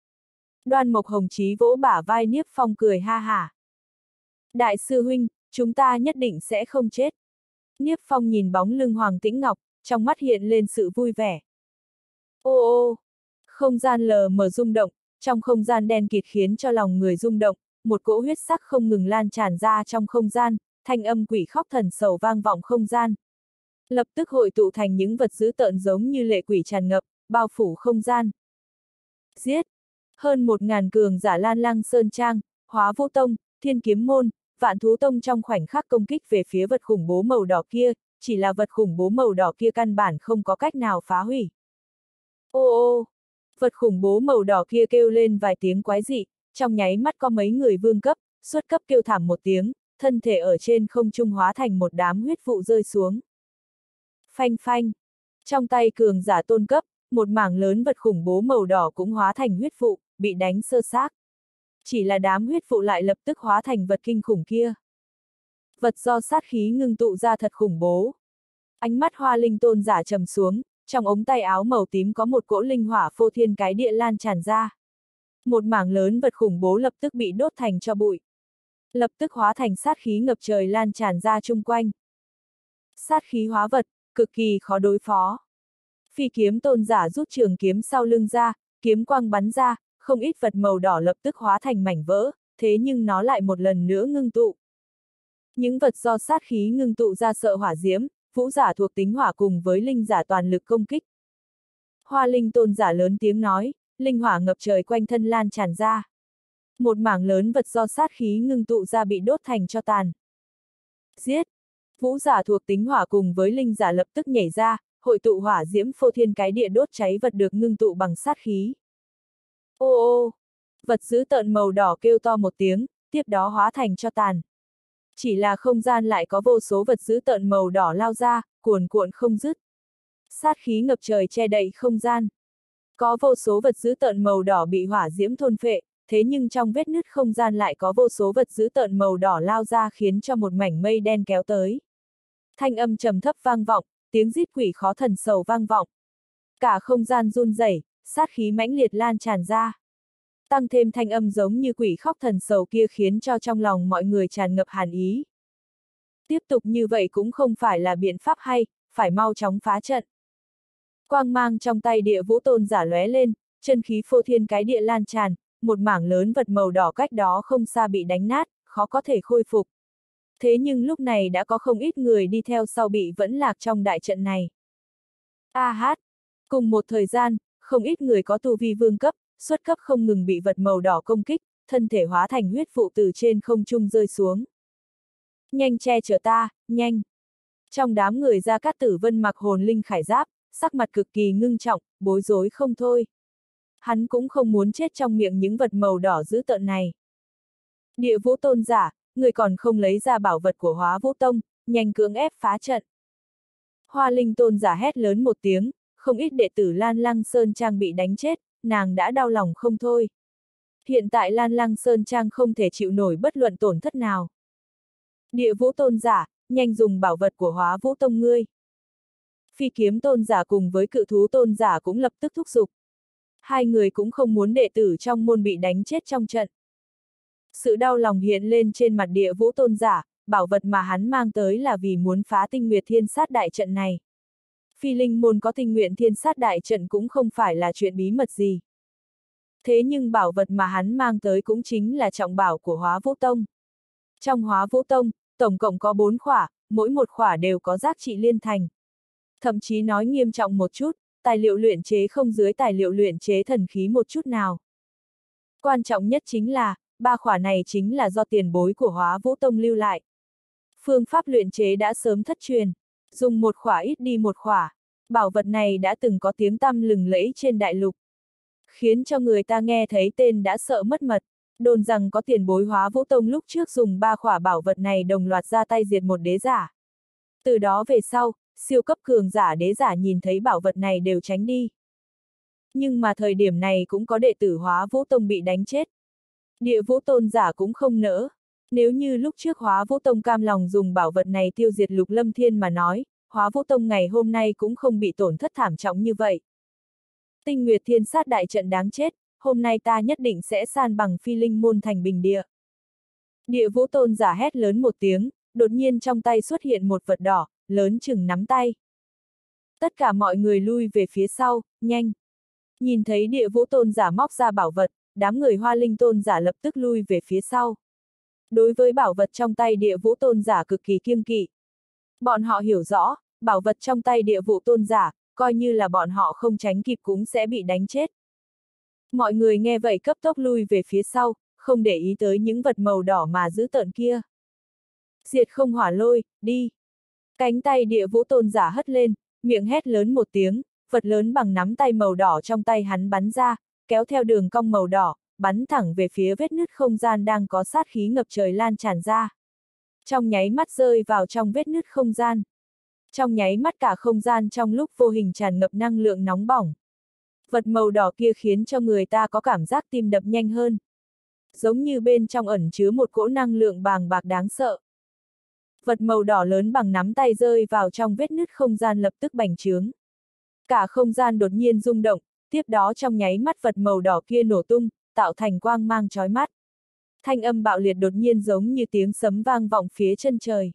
Đoan Mộc Hồng Chí vỗ bả vai Niếp Phong cười ha hả. Đại sư huynh, chúng ta nhất định sẽ không chết. Niếp Phong nhìn bóng lưng Hoàng Tĩnh Ngọc, trong mắt hiện lên sự vui vẻ. Ô ô, không gian lờ mờ rung động, trong không gian đen kịt khiến cho lòng người rung động, một cỗ huyết sắc không ngừng lan tràn ra trong không gian, thanh âm quỷ khóc thần sầu vang vọng không gian. Lập tức hội tụ thành những vật dữ tợn giống như lệ quỷ tràn ngập, bao phủ không gian. Giết! Hơn một ngàn cường giả Lan Lăng Sơn Trang, Hóa Vũ Tông, Thiên Kiếm Môn, Vạn Thú Tông trong khoảnh khắc công kích về phía vật khủng bố màu đỏ kia, chỉ là vật khủng bố màu đỏ kia căn bản không có cách nào phá hủy. Ô ô! Vật khủng bố màu đỏ kia kêu lên vài tiếng quái dị, trong nháy mắt có mấy người vương cấp, xuất cấp kêu thảm một tiếng, thân thể ở trên không trung hóa thành một đám huyết vụ rơi xuống. Phanh phanh! Trong tay cường giả tôn cấp, một mảng lớn vật khủng bố màu đỏ cũng hóa thành huyết vụ, bị đánh sơ xác. Chỉ là đám huyết vụ lại lập tức hóa thành vật kinh khủng kia. Vật do sát khí ngưng tụ ra thật khủng bố. Ánh mắt Hoa Linh tôn giả trầm xuống, trong ống tay áo màu tím có một cỗ linh hỏa phô thiên cái địa lan tràn ra. Một mảng lớn vật khủng bố lập tức bị đốt thành cho bụi. Lập tức hóa thành sát khí ngập trời lan tràn ra chung quanh. Sát khí hóa vật, cực kỳ khó đối phó. Phi kiếm tôn giả rút trường kiếm sau lưng ra, kiếm quang bắn ra, không ít vật màu đỏ lập tức hóa thành mảnh vỡ, thế nhưng nó lại một lần nữa ngưng tụ. Những vật do sát khí ngưng tụ ra sợ hỏa diễm, vũ giả thuộc tính hỏa cùng với linh giả toàn lực công kích. Hoa Linh tôn giả lớn tiếng nói, linh hỏa ngập trời quanh thân lan tràn ra. Một mảng lớn vật do sát khí ngưng tụ ra bị đốt thành cho tàn. Giết! Vũ giả thuộc tính hỏa cùng với linh giả lập tức nhảy ra, hội tụ hỏa diễm phô thiên cái địa đốt cháy vật được ngưng tụ bằng sát khí. Ô ô! Vật dữ tợn màu đỏ kêu to một tiếng, tiếp đó hóa thành cho tàn. Chỉ là không gian lại có vô số vật dữ tợn màu đỏ lao ra, cuồn cuộn không dứt. Sát khí ngập trời che đậy không gian. Có vô số vật dữ tợn màu đỏ bị hỏa diễm thôn phệ, thế nhưng trong vết nứt không gian lại có vô số vật dữ tợn màu đỏ lao ra khiến cho một mảnh mây đen kéo tới. Thanh âm trầm thấp vang vọng, tiếng rít quỷ khó thần sầu vang vọng. Cả không gian run rẩy, sát khí mãnh liệt lan tràn ra. Tăng thêm thanh âm giống như quỷ khóc thần sầu kia khiến cho trong lòng mọi người tràn ngập hàn ý. Tiếp tục như vậy cũng không phải là biện pháp hay, phải mau chóng phá trận. Quang mang trong tay Địa Vũ tôn giả lóe lên, chân khí phô thiên cái địa lan tràn, một mảng lớn vật màu đỏ cách đó không xa bị đánh nát, khó có thể khôi phục. Thế nhưng lúc này đã có không ít người đi theo sau bị vẫn lạc trong đại trận này. A hát! Cùng một thời gian, không ít người có tu vi vương cấp, xuất cấp không ngừng bị vật màu đỏ công kích, thân thể hóa thành huyết vụ từ trên không trung rơi xuống. Nhanh che chở ta, nhanh! Trong đám người Gia Cát Tử Vân mặc hồn linh khải giáp, sắc mặt cực kỳ ngưng trọng, bối rối không thôi. Hắn cũng không muốn chết trong miệng những vật màu đỏ dữ tợn này. Địa Vũ tôn giả, người còn không lấy ra bảo vật của Hóa Vũ Tông, nhanh cưỡng ép phá trận. Hoa Linh tôn giả hét lớn một tiếng, không ít đệ tử Lan Lăng Sơn Trang bị đánh chết, nàng đã đau lòng không thôi. Hiện tại Lan Lăng Sơn Trang không thể chịu nổi bất luận tổn thất nào. Địa Vũ tôn giả, nhanh dùng bảo vật của Hóa Vũ Tông ngươi. Phi kiếm tôn giả cùng với cự thú tôn giả cũng lập tức thúc giục. Hai người cũng không muốn đệ tử trong môn bị đánh chết trong trận. Sự đau lòng hiện lên trên mặt Địa Vũ tôn giả, bảo vật mà hắn mang tới là vì muốn phá tinh nguyệt thiên sát đại trận này. Phi linh môn có tinh nguyện thiên sát đại trận cũng không phải là chuyện bí mật gì. Thế nhưng bảo vật mà hắn mang tới cũng chính là trọng bảo của Hóa Vũ Tông. Trong Hóa Vũ Tông, tổng cộng có bốn khỏa, mỗi một khỏa đều có giá trị liên thành. Thậm chí nói nghiêm trọng một chút, tài liệu luyện chế không dưới tài liệu luyện chế thần khí một chút nào. Quan trọng nhất chính là, ba khỏa này chính là do tiền bối của Hóa Vũ Tông lưu lại. Phương pháp luyện chế đã sớm thất truyền, dùng một khỏa ít đi một khỏa, bảo vật này đã từng có tiếng tăm lừng lẫy trên đại lục. Khiến cho người ta nghe thấy tên đã sợ mất mật, đồn rằng có tiền bối Hóa Vũ Tông lúc trước dùng ba khỏa bảo vật này đồng loạt ra tay diệt một đế giả. Từ đó về sau, siêu cấp cường giả đế giả nhìn thấy bảo vật này đều tránh đi. Nhưng mà thời điểm này cũng có đệ tử Hóa Vũ Tông bị đánh chết. Địa Vũ Tôn giả cũng không nỡ. Nếu như lúc trước Hóa Vũ Tông cam lòng dùng bảo vật này tiêu diệt Lục Lâm Thiên mà nói, Hóa Vũ Tông ngày hôm nay cũng không bị tổn thất thảm trọng như vậy. Tinh Nguyệt Thiên Sát đại trận đáng chết, hôm nay ta nhất định sẽ san bằng Phi Linh môn thành bình địa. Địa Vũ Tôn giả hét lớn một tiếng, đột nhiên trong tay xuất hiện một vật đỏ, lớn chừng nắm tay. Tất cả mọi người lui về phía sau, nhanh. Nhìn thấy Địa Vũ Tôn giả móc ra bảo vật, đám người Hoa Linh Tôn giả lập tức lui về phía sau. Đối với bảo vật trong tay Địa Vũ Tôn giả cực kỳ kiêng kỵ. Bọn họ hiểu rõ, bảo vật trong tay Địa Vũ Tôn giả, coi như là bọn họ không tránh kịp cũng sẽ bị đánh chết. Mọi người nghe vậy cấp tốc lui về phía sau, không để ý tới những vật màu đỏ mà dữ tợn kia. Diệt không hỏa lôi, đi. Cánh tay Địa Vũ Tôn giả hất lên, miệng hét lớn một tiếng, vật lớn bằng nắm tay màu đỏ trong tay hắn bắn ra, kéo theo đường cong màu đỏ, bắn thẳng về phía vết nứt không gian đang có sát khí ngập trời lan tràn ra. Trong nháy mắt rơi vào trong vết nứt không gian. Trong nháy mắt cả không gian trong lúc vô hình tràn ngập năng lượng nóng bỏng. Vật màu đỏ kia khiến cho người ta có cảm giác tim đập nhanh hơn. Giống như bên trong ẩn chứa một cỗ năng lượng bàng bạc đáng sợ. Vật màu đỏ lớn bằng nắm tay rơi vào trong vết nứt không gian lập tức bành trướng. Cả không gian đột nhiên rung động, tiếp đó trong nháy mắt vật màu đỏ kia nổ tung, tạo thành quang mang chói mắt. Thanh âm bạo liệt đột nhiên giống như tiếng sấm vang vọng phía chân trời.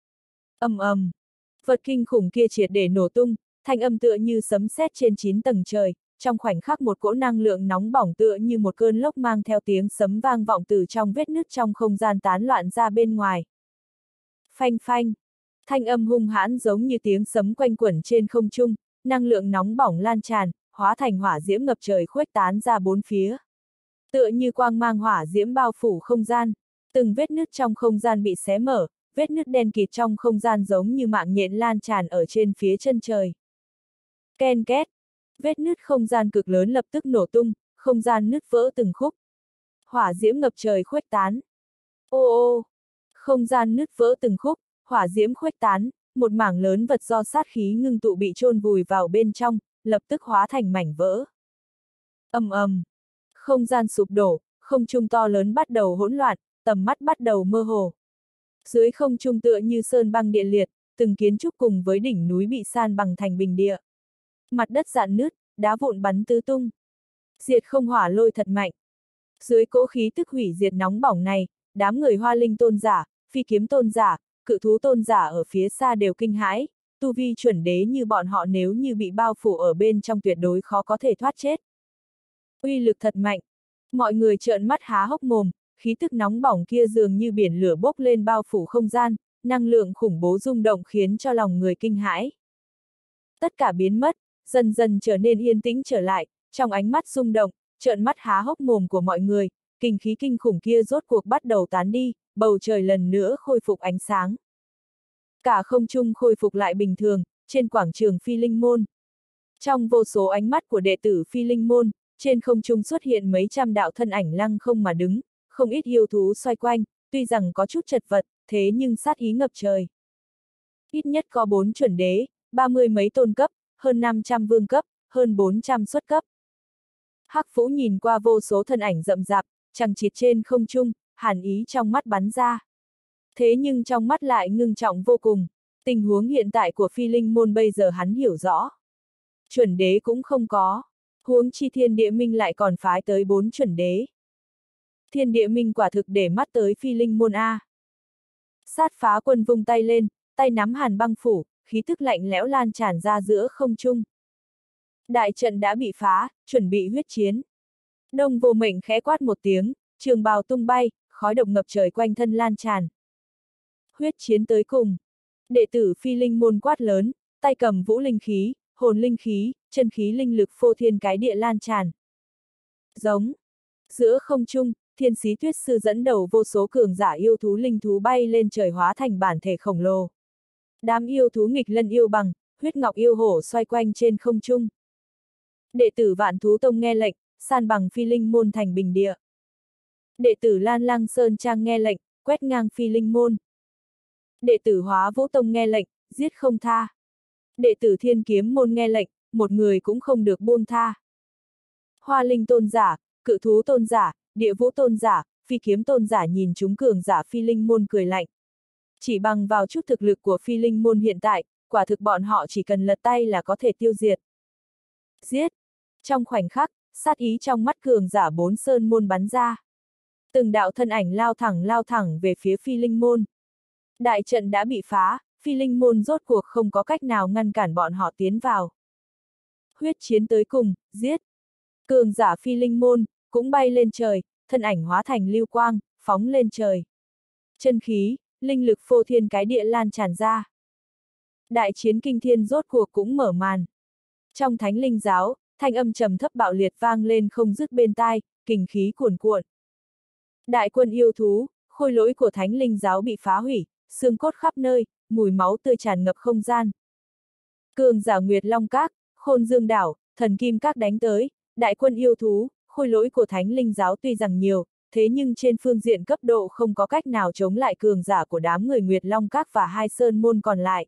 Ầm ầm, vật kinh khủng kia triệt để nổ tung, thanh âm tựa như sấm sét trên chín tầng trời, trong khoảnh khắc một cỗ năng lượng nóng bỏng tựa như một cơn lốc mang theo tiếng sấm vang vọng từ trong vết nứt trong không gian tán loạn ra bên ngoài. Phanh phanh, thanh âm hung hãn giống như tiếng sấm quanh quẩn trên không trung, năng lượng nóng bỏng lan tràn, hóa thành hỏa diễm ngập trời khuếch tán ra bốn phía. Tựa như quang mang hỏa diễm bao phủ không gian, từng vết nứt trong không gian bị xé mở, vết nứt đen kịt trong không gian giống như mạng nhện lan tràn ở trên phía chân trời. Ken két, vết nứt không gian cực lớn lập tức nổ tung, không gian nứt vỡ từng khúc. Hỏa diễm ngập trời khuếch tán. Ô ô, không gian nứt vỡ từng khúc, hỏa diễm khuếch tán, một mảng lớn vật do sát khí ngưng tụ bị chôn vùi vào bên trong, lập tức hóa thành mảnh vỡ. Ầm ầm, không gian sụp đổ, không trung to lớn bắt đầu hỗn loạn, tầm mắt bắt đầu mơ hồ. Dưới không trung tựa như sơn băng địa liệt, từng kiến trúc cùng với đỉnh núi bị san bằng thành bình địa. Mặt đất rạn nứt, đá vụn bắn tứ tung. Diệt không hỏa lôi thật mạnh. Dưới cỗ khí tức hủy diệt nóng bỏng này, đám người Hoa Linh Tôn giả, Phi Kiếm Tôn giả, Cự Thú Tôn giả ở phía xa đều kinh hãi, tu vi chuẩn đế như bọn họ nếu như bị bao phủ ở bên trong tuyệt đối khó có thể thoát chết. Uy lực thật mạnh. Mọi người trợn mắt há hốc mồm, khí tức nóng bỏng kia dường như biển lửa bốc lên bao phủ không gian, năng lượng khủng bố rung động khiến cho lòng người kinh hãi. Tất cả biến mất, dần dần trở nên yên tĩnh trở lại, trong ánh mắt rung động, trợn mắt há hốc mồm của mọi người, kinh khí kinh khủng kia rốt cuộc bắt đầu tán đi, bầu trời lần nữa khôi phục ánh sáng. Cả không trung khôi phục lại bình thường, trên quảng trường Phi Linh môn. Trong vô số ánh mắt của đệ tử Phi Linh môn, trên không trung xuất hiện mấy trăm đạo thân ảnh lăng không mà đứng, không ít yêu thú xoay quanh, tuy rằng có chút chật vật, thế nhưng sát ý ngập trời. Ít nhất có bốn chuẩn đế, ba mươi mấy tôn cấp, hơn năm trăm vương cấp, hơn bốn trăm xuất cấp. Hắc Vũ nhìn qua vô số thân ảnh rậm rạp, chằng chịt trên không trung, hàn ý trong mắt bắn ra. Thế nhưng trong mắt lại ngưng trọng vô cùng, tình huống hiện tại của Phi Linh môn bây giờ hắn hiểu rõ. Chuẩn đế cũng không có, huống chi Thiên Địa Minh lại còn phái tới bốn chuẩn đế. Thiên Địa Minh quả thực để mắt tới Phi Linh môn A. Sát phá quân vung tay lên, tay nắm hàn băng phủ, khí tức lạnh lẽo lan tràn ra giữa không trung. Đại trận đã bị phá, chuẩn bị huyết chiến. Đông Vô Mệnh khẽ quát một tiếng, trường bào tung bay, khói độc ngập trời quanh thân lan tràn. Huyết chiến tới cùng. Đệ tử Phi Linh môn quát lớn, tay cầm vũ linh khí, hồn linh khí, chân khí linh lực phô thiên cái địa lan tràn. Giống. Giữa không trung, Thiên Sĩ Tuyết Sư dẫn đầu vô số cường giả yêu thú linh thú bay lên trời hóa thành bản thể khổng lồ. Đám yêu thú nghịch lân yêu bằng, huyết ngọc yêu hổ xoay quanh trên không trung. Đệ tử Vạn Thú Tông nghe lệnh, san bằng phi linh môn thành bình địa. Đệ tử Lan Lăng Sơn Trang nghe lệnh, quét ngang phi linh môn. Đệ tử Hóa Vũ Tông nghe lệnh, giết không tha. Đệ tử Thiên Kiếm Môn nghe lệnh, một người cũng không được buông tha. Hoa Linh Tôn giả, Cự Thú Tôn giả, Địa Vũ Tôn giả, Phi Kiếm Tôn giả nhìn chúng cường giả phi linh môn cười lạnh. Chỉ bằng vào chút thực lực của phi linh môn hiện tại, quả thực bọn họ chỉ cần lật tay là có thể tiêu diệt. Giết! Trong khoảnh khắc, sát ý trong mắt cường giả bốn sơn môn bắn ra. Từng đạo thân ảnh lao thẳng lao thẳng về phía phi linh môn. Đại trận đã bị phá, phi linh môn rốt cuộc không có cách nào ngăn cản bọn họ tiến vào. Huyết chiến tới cùng, giết! Cường giả phi linh môn, cũng bay lên trời, thân ảnh hóa thành lưu quang, phóng lên trời. Chân khí, linh lực phô thiên cái địa lan tràn ra. Đại chiến kinh thiên rốt cuộc cũng mở màn. Trong thánh linh giáo, thanh âm trầm thấp bạo liệt vang lên không dứt bên tai, kình khí cuồn cuộn. Đại quân yêu thú, khôi lỗi của thánh linh giáo bị phá hủy, xương cốt khắp nơi, mùi máu tươi tràn ngập không gian. Cường giả Nguyệt Long Các, Khôn Dương Đảo, Thần Kim Các đánh tới, đại quân yêu thú, khôi lỗi của thánh linh giáo tuy rằng nhiều, thế nhưng trên phương diện cấp độ không có cách nào chống lại cường giả của đám người Nguyệt Long Các và hai sơn môn còn lại.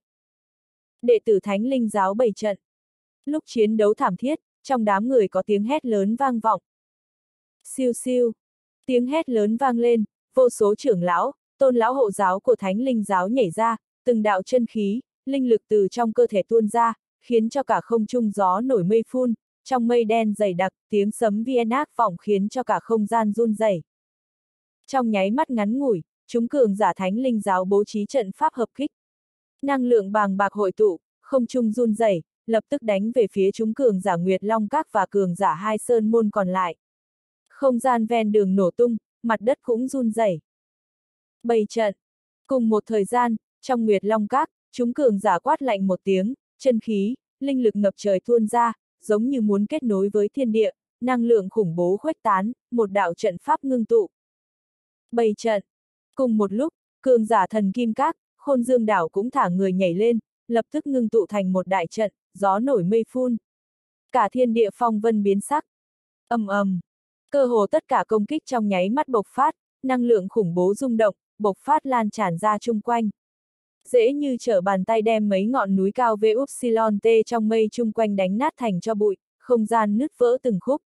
Đệ tử thánh linh giáo bày trận. Lúc chiến đấu thảm thiết, trong đám người có tiếng hét lớn vang vọng. Siêu siêu. Tiếng hét lớn vang lên, vô số trưởng lão, tôn lão hộ giáo của thánh linh giáo nhảy ra, từng đạo chân khí, linh lực từ trong cơ thể tuôn ra, khiến cho cả không trung gió nổi mây phun, trong mây đen dày đặc, tiếng sấm viên ác vọng khiến cho cả không gian run rẩy. Trong nháy mắt ngắn ngủi, chúng cường giả thánh linh giáo bố trí trận pháp hợp kích. Năng lượng bàng bạc hội tụ, không trung run rẩy, lập tức đánh về phía chúng cường giả Nguyệt Long Các và cường giả hai sơn môn còn lại. Không gian ven đường nổ tung, mặt đất cũng run rẩy. Bày trận. Cùng một thời gian, trong Nguyệt Long Các, chúng cường giả quát lạnh một tiếng, chân khí, linh lực ngập trời tuôn ra, giống như muốn kết nối với thiên địa, năng lượng khủng bố khuếch tán, một đạo trận pháp ngưng tụ. Bày trận. Cùng một lúc, cường giả Thần Kim Các, Khôn Dương Đảo cũng thả người nhảy lên, lập tức ngưng tụ thành một đại trận, gió nổi mây phun. Cả thiên địa phong vân biến sắc. Ầm ầm. Cơ hồ tất cả công kích trong nháy mắt bộc phát, năng lượng khủng bố rung động, bộc phát lan tràn ra chung quanh. Dễ như trở bàn tay đem mấy ngọn núi cao vê upsilon t trong mây chung quanh đánh nát thành cho bụi, không gian nứt vỡ từng khúc.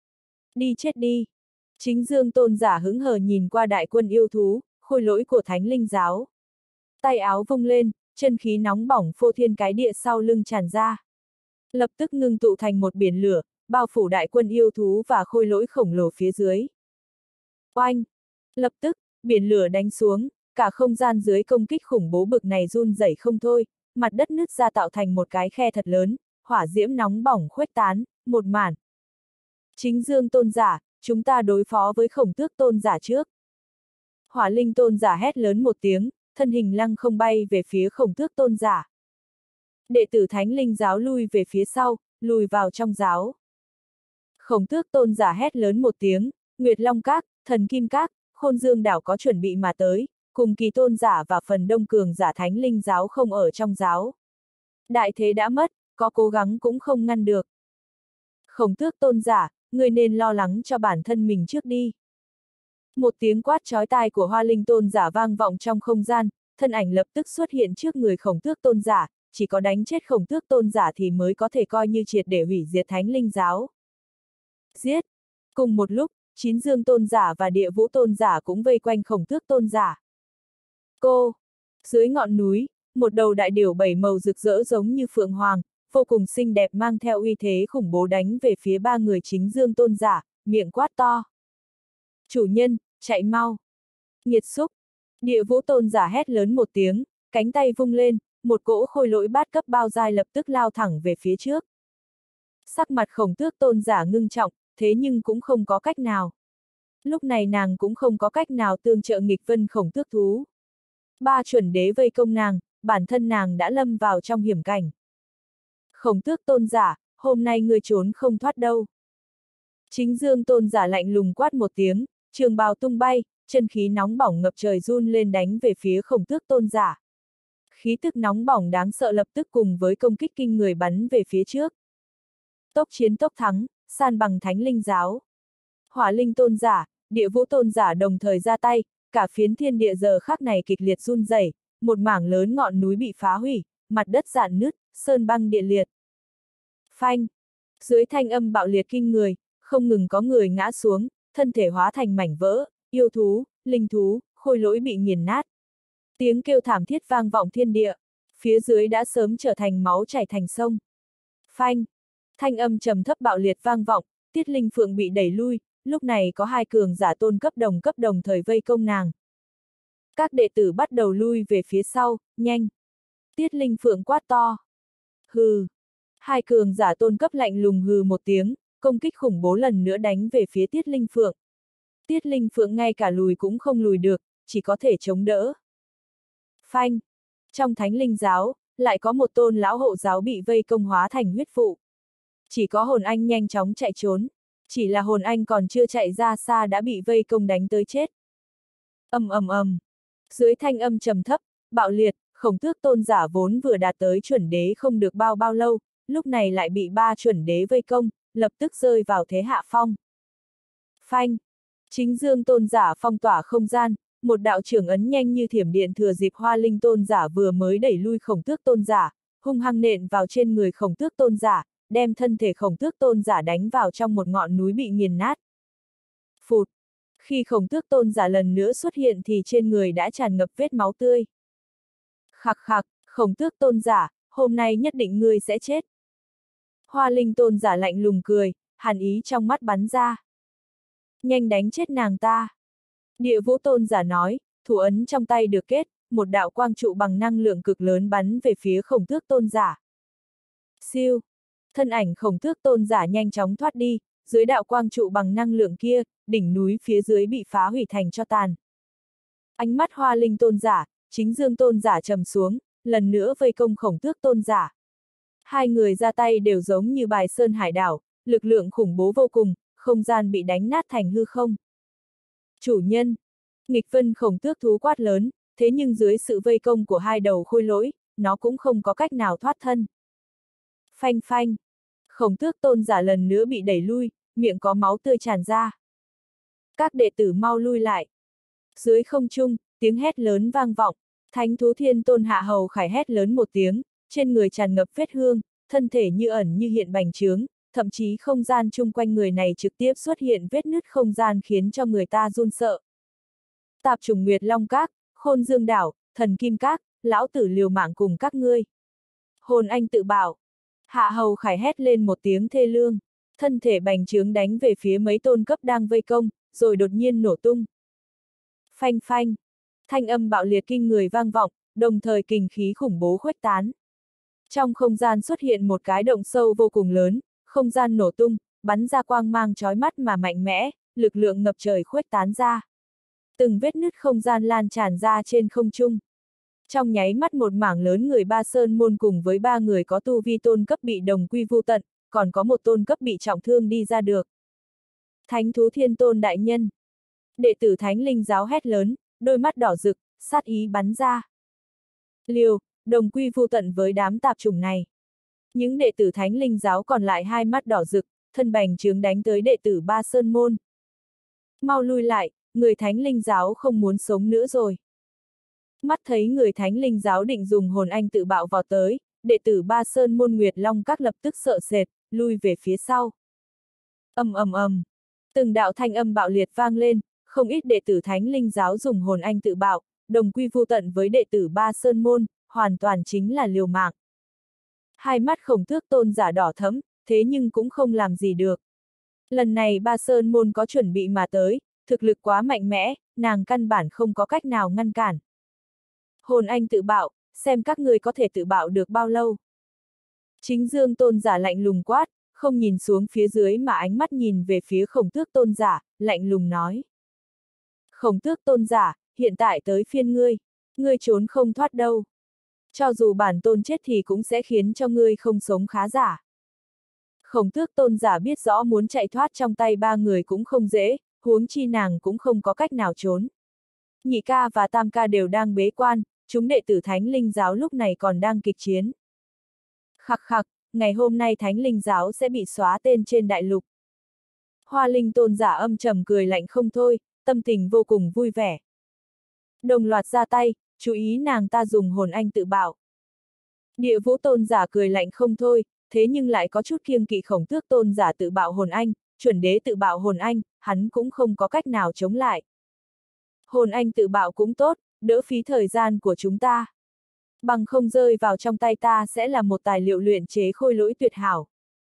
Đi chết đi! Chính Dương Tôn giả hững hờ nhìn qua đại quân yêu thú, khôi lỗi của thánh linh giáo. Tay áo vung lên, chân khí nóng bỏng phô thiên cái địa sau lưng tràn ra. Lập tức ngưng tụ thành một biển lửa, bao phủ đại quân yêu thú và khôi lỗi khổng lồ phía dưới. Oanh! Lập tức, biển lửa đánh xuống, cả không gian dưới công kích khủng bố bực này run rẩy không thôi, mặt đất nứt ra tạo thành một cái khe thật lớn, hỏa diễm nóng bỏng khuếch tán, một màn. Chính Dương Tôn giả, chúng ta đối phó với Khổng Tước Tôn giả trước. Hỏa Linh Tôn giả hét lớn một tiếng, thân hình lăng không bay về phía Khổng Tước Tôn giả. Đệ tử Thánh Linh giáo lui về phía sau, lùi vào trong giáo. Khổng Tước Tôn giả hét lớn một tiếng, Nguyệt Long Các, Thần Kim Các, Khôn Dương Đảo có chuẩn bị mà tới, cùng Kỳ Tôn giả và phần đông cường giả Thánh Linh giáo không ở trong giáo. Đại thế đã mất, có cố gắng cũng không ngăn được. Khổng Tước Tôn giả, người nên lo lắng cho bản thân mình trước đi. Một tiếng quát chói tai của Hoa Linh Tôn giả vang vọng trong không gian, thân ảnh lập tức xuất hiện trước người Khổng Tước Tôn giả, chỉ có đánh chết Khổng Tước Tôn giả thì mới có thể coi như triệt để hủy diệt Thánh Linh giáo. Giết! Cùng một lúc, Chín Dương Tôn giả và Địa Vũ Tôn giả cũng vây quanh Khổng Tước Tôn giả. Cô! Dưới ngọn núi, một đầu đại điểu bảy màu rực rỡ giống như phượng hoàng, vô cùng xinh đẹp mang theo uy thế khủng bố đánh về phía ba người Chính Dương Tôn giả, miệng quát to. Chủ nhân, chạy mau! Nghiệt xúc! Địa Vũ Tôn giả hét lớn một tiếng, cánh tay vung lên, một cỗ khôi lỗi bát cấp bao dai lập tức lao thẳng về phía trước. Sắc mặt Khổng Tước Tôn giả ngưng trọng, thế nhưng cũng không có cách nào. Lúc này nàng cũng không có cách nào tương trợ nghịch vân khổng tước thú. Ba chuẩn đế vây công nàng, bản thân nàng đã lâm vào trong hiểm cảnh. Khổng Tước Tôn giả, hôm nay ngươi trốn không thoát đâu. Chính dương tôn giả lạnh lùng quát một tiếng, trường bào tung bay, chân khí nóng bỏng ngập trời run lên đánh về phía Khổng Tước tôn giả. Khí tức nóng bỏng đáng sợ lập tức cùng với công kích kinh người bắn về phía trước. Tốc chiến tốc thắng, san bằng thánh linh giáo. Hỏa linh tôn giả, địa vũ tôn giả đồng thời ra tay, cả phiến thiên địa giờ khắc này kịch liệt run rẩy, một mảng lớn ngọn núi bị phá hủy, mặt đất rạn nứt, sơn băng địa liệt. Phanh! Dưới thanh âm bạo liệt kinh người, không ngừng có người ngã xuống, thân thể hóa thành mảnh vỡ, yêu thú, linh thú, khôi lỗi bị nghiền nát. Tiếng kêu thảm thiết vang vọng thiên địa, phía dưới đã sớm trở thành máu chảy thành sông. Phanh! Thanh âm trầm thấp bạo liệt vang vọng, Tiết Linh Phượng bị đẩy lui, lúc này có hai cường giả tôn cấp đồng cấp đồng thời vây công nàng. Các đệ tử bắt đầu lui về phía sau, nhanh! Tiết Linh Phượng quát to. Hừ! Hai cường giả tôn cấp lạnh lùng hừ một tiếng, công kích khủng bố lần nữa đánh về phía Tiết Linh Phượng. Tiết Linh Phượng ngay cả lùi cũng không lùi được, chỉ có thể chống đỡ. Phanh! Trong thánh linh giáo, lại có một tôn lão hộ giáo bị vây công hóa thành huyết vụ. Chỉ có hồn anh nhanh chóng chạy trốn, chỉ là hồn anh còn chưa chạy ra xa đã bị vây công đánh tới chết. Ầm ầm ầm! Dưới thanh âm trầm thấp, bạo liệt, Khổng Tước tôn giả vốn vừa đạt tới chuẩn đế không được bao bao lâu, lúc này lại bị ba chuẩn đế vây công, lập tức rơi vào thế hạ phong. Phanh! Chính dương tôn giả phong tỏa không gian, một đạo trưởng ấn nhanh như thiểm điện thừa dịp Hoa Linh tôn giả vừa mới đẩy lui Khổng Tước tôn giả, hung hăng nện vào trên người Khổng Tước tôn giả, đem thân thể Khổng Tước tôn giả đánh vào trong một ngọn núi bị nghiền nát. Phụt! Khi Khổng Tước tôn giả lần nữa xuất hiện thì trên người đã tràn ngập vết máu tươi. Khặc khặc, Khổng Tước tôn giả, hôm nay nhất định ngươi sẽ chết. Hoa Linh tôn giả lạnh lùng cười, hàn ý trong mắt bắn ra. Nhanh đánh chết nàng ta. Địa vũ tôn giả nói, thủ ấn trong tay được kết, một đạo quang trụ bằng năng lượng cực lớn bắn về phía Khổng Tước tôn giả. Siêu! Thân ảnh Khổng Tước tôn giả nhanh chóng thoát đi, dưới đạo quang trụ bằng năng lượng kia, đỉnh núi phía dưới bị phá hủy thành tro tàn. Ánh mắt Hoa Linh tôn giả, chính dương tôn giả trầm xuống, lần nữa vây công Khổng Tước tôn giả. Hai người ra tay đều giống như bài sơn hải đảo, lực lượng khủng bố vô cùng, không gian bị đánh nát thành hư không. Chủ nhân! Nghịch vân Khổng Tước thú quát lớn, thế nhưng dưới sự vây công của hai đầu khôi lỗi, nó cũng không có cách nào thoát thân. Phanh phanh! Khổng Tước tôn giả lần nữa bị đẩy lui, miệng có máu tươi tràn ra. Các đệ tử mau lui lại. Dưới không trung, tiếng hét lớn vang vọng, Thánh thú thiên tôn Hạ Hầu Khải hét lớn một tiếng, trên người tràn ngập vết hương, thân thể như ẩn như hiện bành trướng, thậm chí không gian chung quanh người này trực tiếp xuất hiện vết nứt không gian khiến cho người ta run sợ. Tạp chủng Nguyệt Long Các, Khôn Dương Đảo, Thần Kim Các, lão tử liều mạng cùng các ngươi. Hồn anh tự bảo. Hạ Hầu Khải hét lên một tiếng thê lương, thân thể bành trướng đánh về phía mấy tôn cấp đang vây công, rồi đột nhiên nổ tung. Phanh phanh! Thanh âm bạo liệt kinh người vang vọng, đồng thời kình khí khủng bố khuếch tán. Trong không gian xuất hiện một cái động sâu vô cùng lớn, không gian nổ tung, bắn ra quang mang chói mắt mà mạnh mẽ, lực lượng ngập trời khuếch tán ra. Từng vết nứt không gian lan tràn ra trên không trung. Trong nháy mắt một mảng lớn người Ba Sơn môn cùng với ba người có tu vi tôn cấp bị đồng quy vu tận, còn có một tôn cấp bị trọng thương đi ra được. Thánh thú thiên tôn đại nhân! Đệ tử Thánh linh giáo hét lớn, đôi mắt đỏ rực, sát ý bắn ra. Liều, đồng quy vu tận với đám tạp chủng này. Những đệ tử Thánh linh giáo còn lại hai mắt đỏ rực, thân bành trướng đánh tới đệ tử Ba Sơn môn. Mau lui lại, người Thánh linh giáo không muốn sống nữa rồi. Mắt thấy người Thánh linh giáo định dùng hồn anh tự bạo vào tới, đệ tử Ba Sơn môn Nguyệt Long Các lập tức sợ sệt, lui về phía sau. Ầm ầm ầm, từng đạo thanh âm bạo liệt vang lên, không ít đệ tử Thánh linh giáo dùng hồn anh tự bạo, đồng quy vu tận với đệ tử Ba Sơn môn, hoàn toàn chính là liều mạng. Hai mắt Khổng Tước tôn giả đỏ thẫm, thế nhưng cũng không làm gì được. Lần này Ba Sơn môn có chuẩn bị mà tới, thực lực quá mạnh mẽ, nàng căn bản không có cách nào ngăn cản. Hồn anh tự bạo, xem các người có thể tự bạo được bao lâu. Chính dương tôn giả lạnh lùng quát, không nhìn xuống phía dưới mà ánh mắt nhìn về phía Khổng Tước tôn giả, lạnh lùng nói. Khổng Tước tôn giả, hiện tại tới phiên ngươi, ngươi trốn không thoát đâu. Cho dù bản tôn chết thì cũng sẽ khiến cho ngươi không sống khá giả. Khổng Tước tôn giả biết rõ muốn chạy thoát trong tay ba người cũng không dễ, huống chi nàng cũng không có cách nào trốn. Nhị ca và tam ca đều đang bế quan, chúng đệ tử Thánh Linh giáo lúc này còn đang kịch chiến. Khặc khặc, ngày hôm nay Thánh Linh giáo sẽ bị xóa tên trên đại lục. Hoa Linh tôn giả âm trầm cười lạnh không thôi, tâm tình vô cùng vui vẻ. Đồng loạt ra tay, chú ý nàng ta dùng hồn anh tự bạo. Địa Vũ tôn giả cười lạnh không thôi, thế nhưng lại có chút kiêng kỵ Khổng Tước tôn giả tự bạo hồn anh, chuẩn đế tự bạo hồn anh, hắn cũng không có cách nào chống lại. Hồn anh tự bạo cũng tốt, đỡ phí thời gian của chúng ta. Bằng không rơi vào trong tay ta sẽ là một tài liệu luyện chế khôi lỗi tuyệt hảo.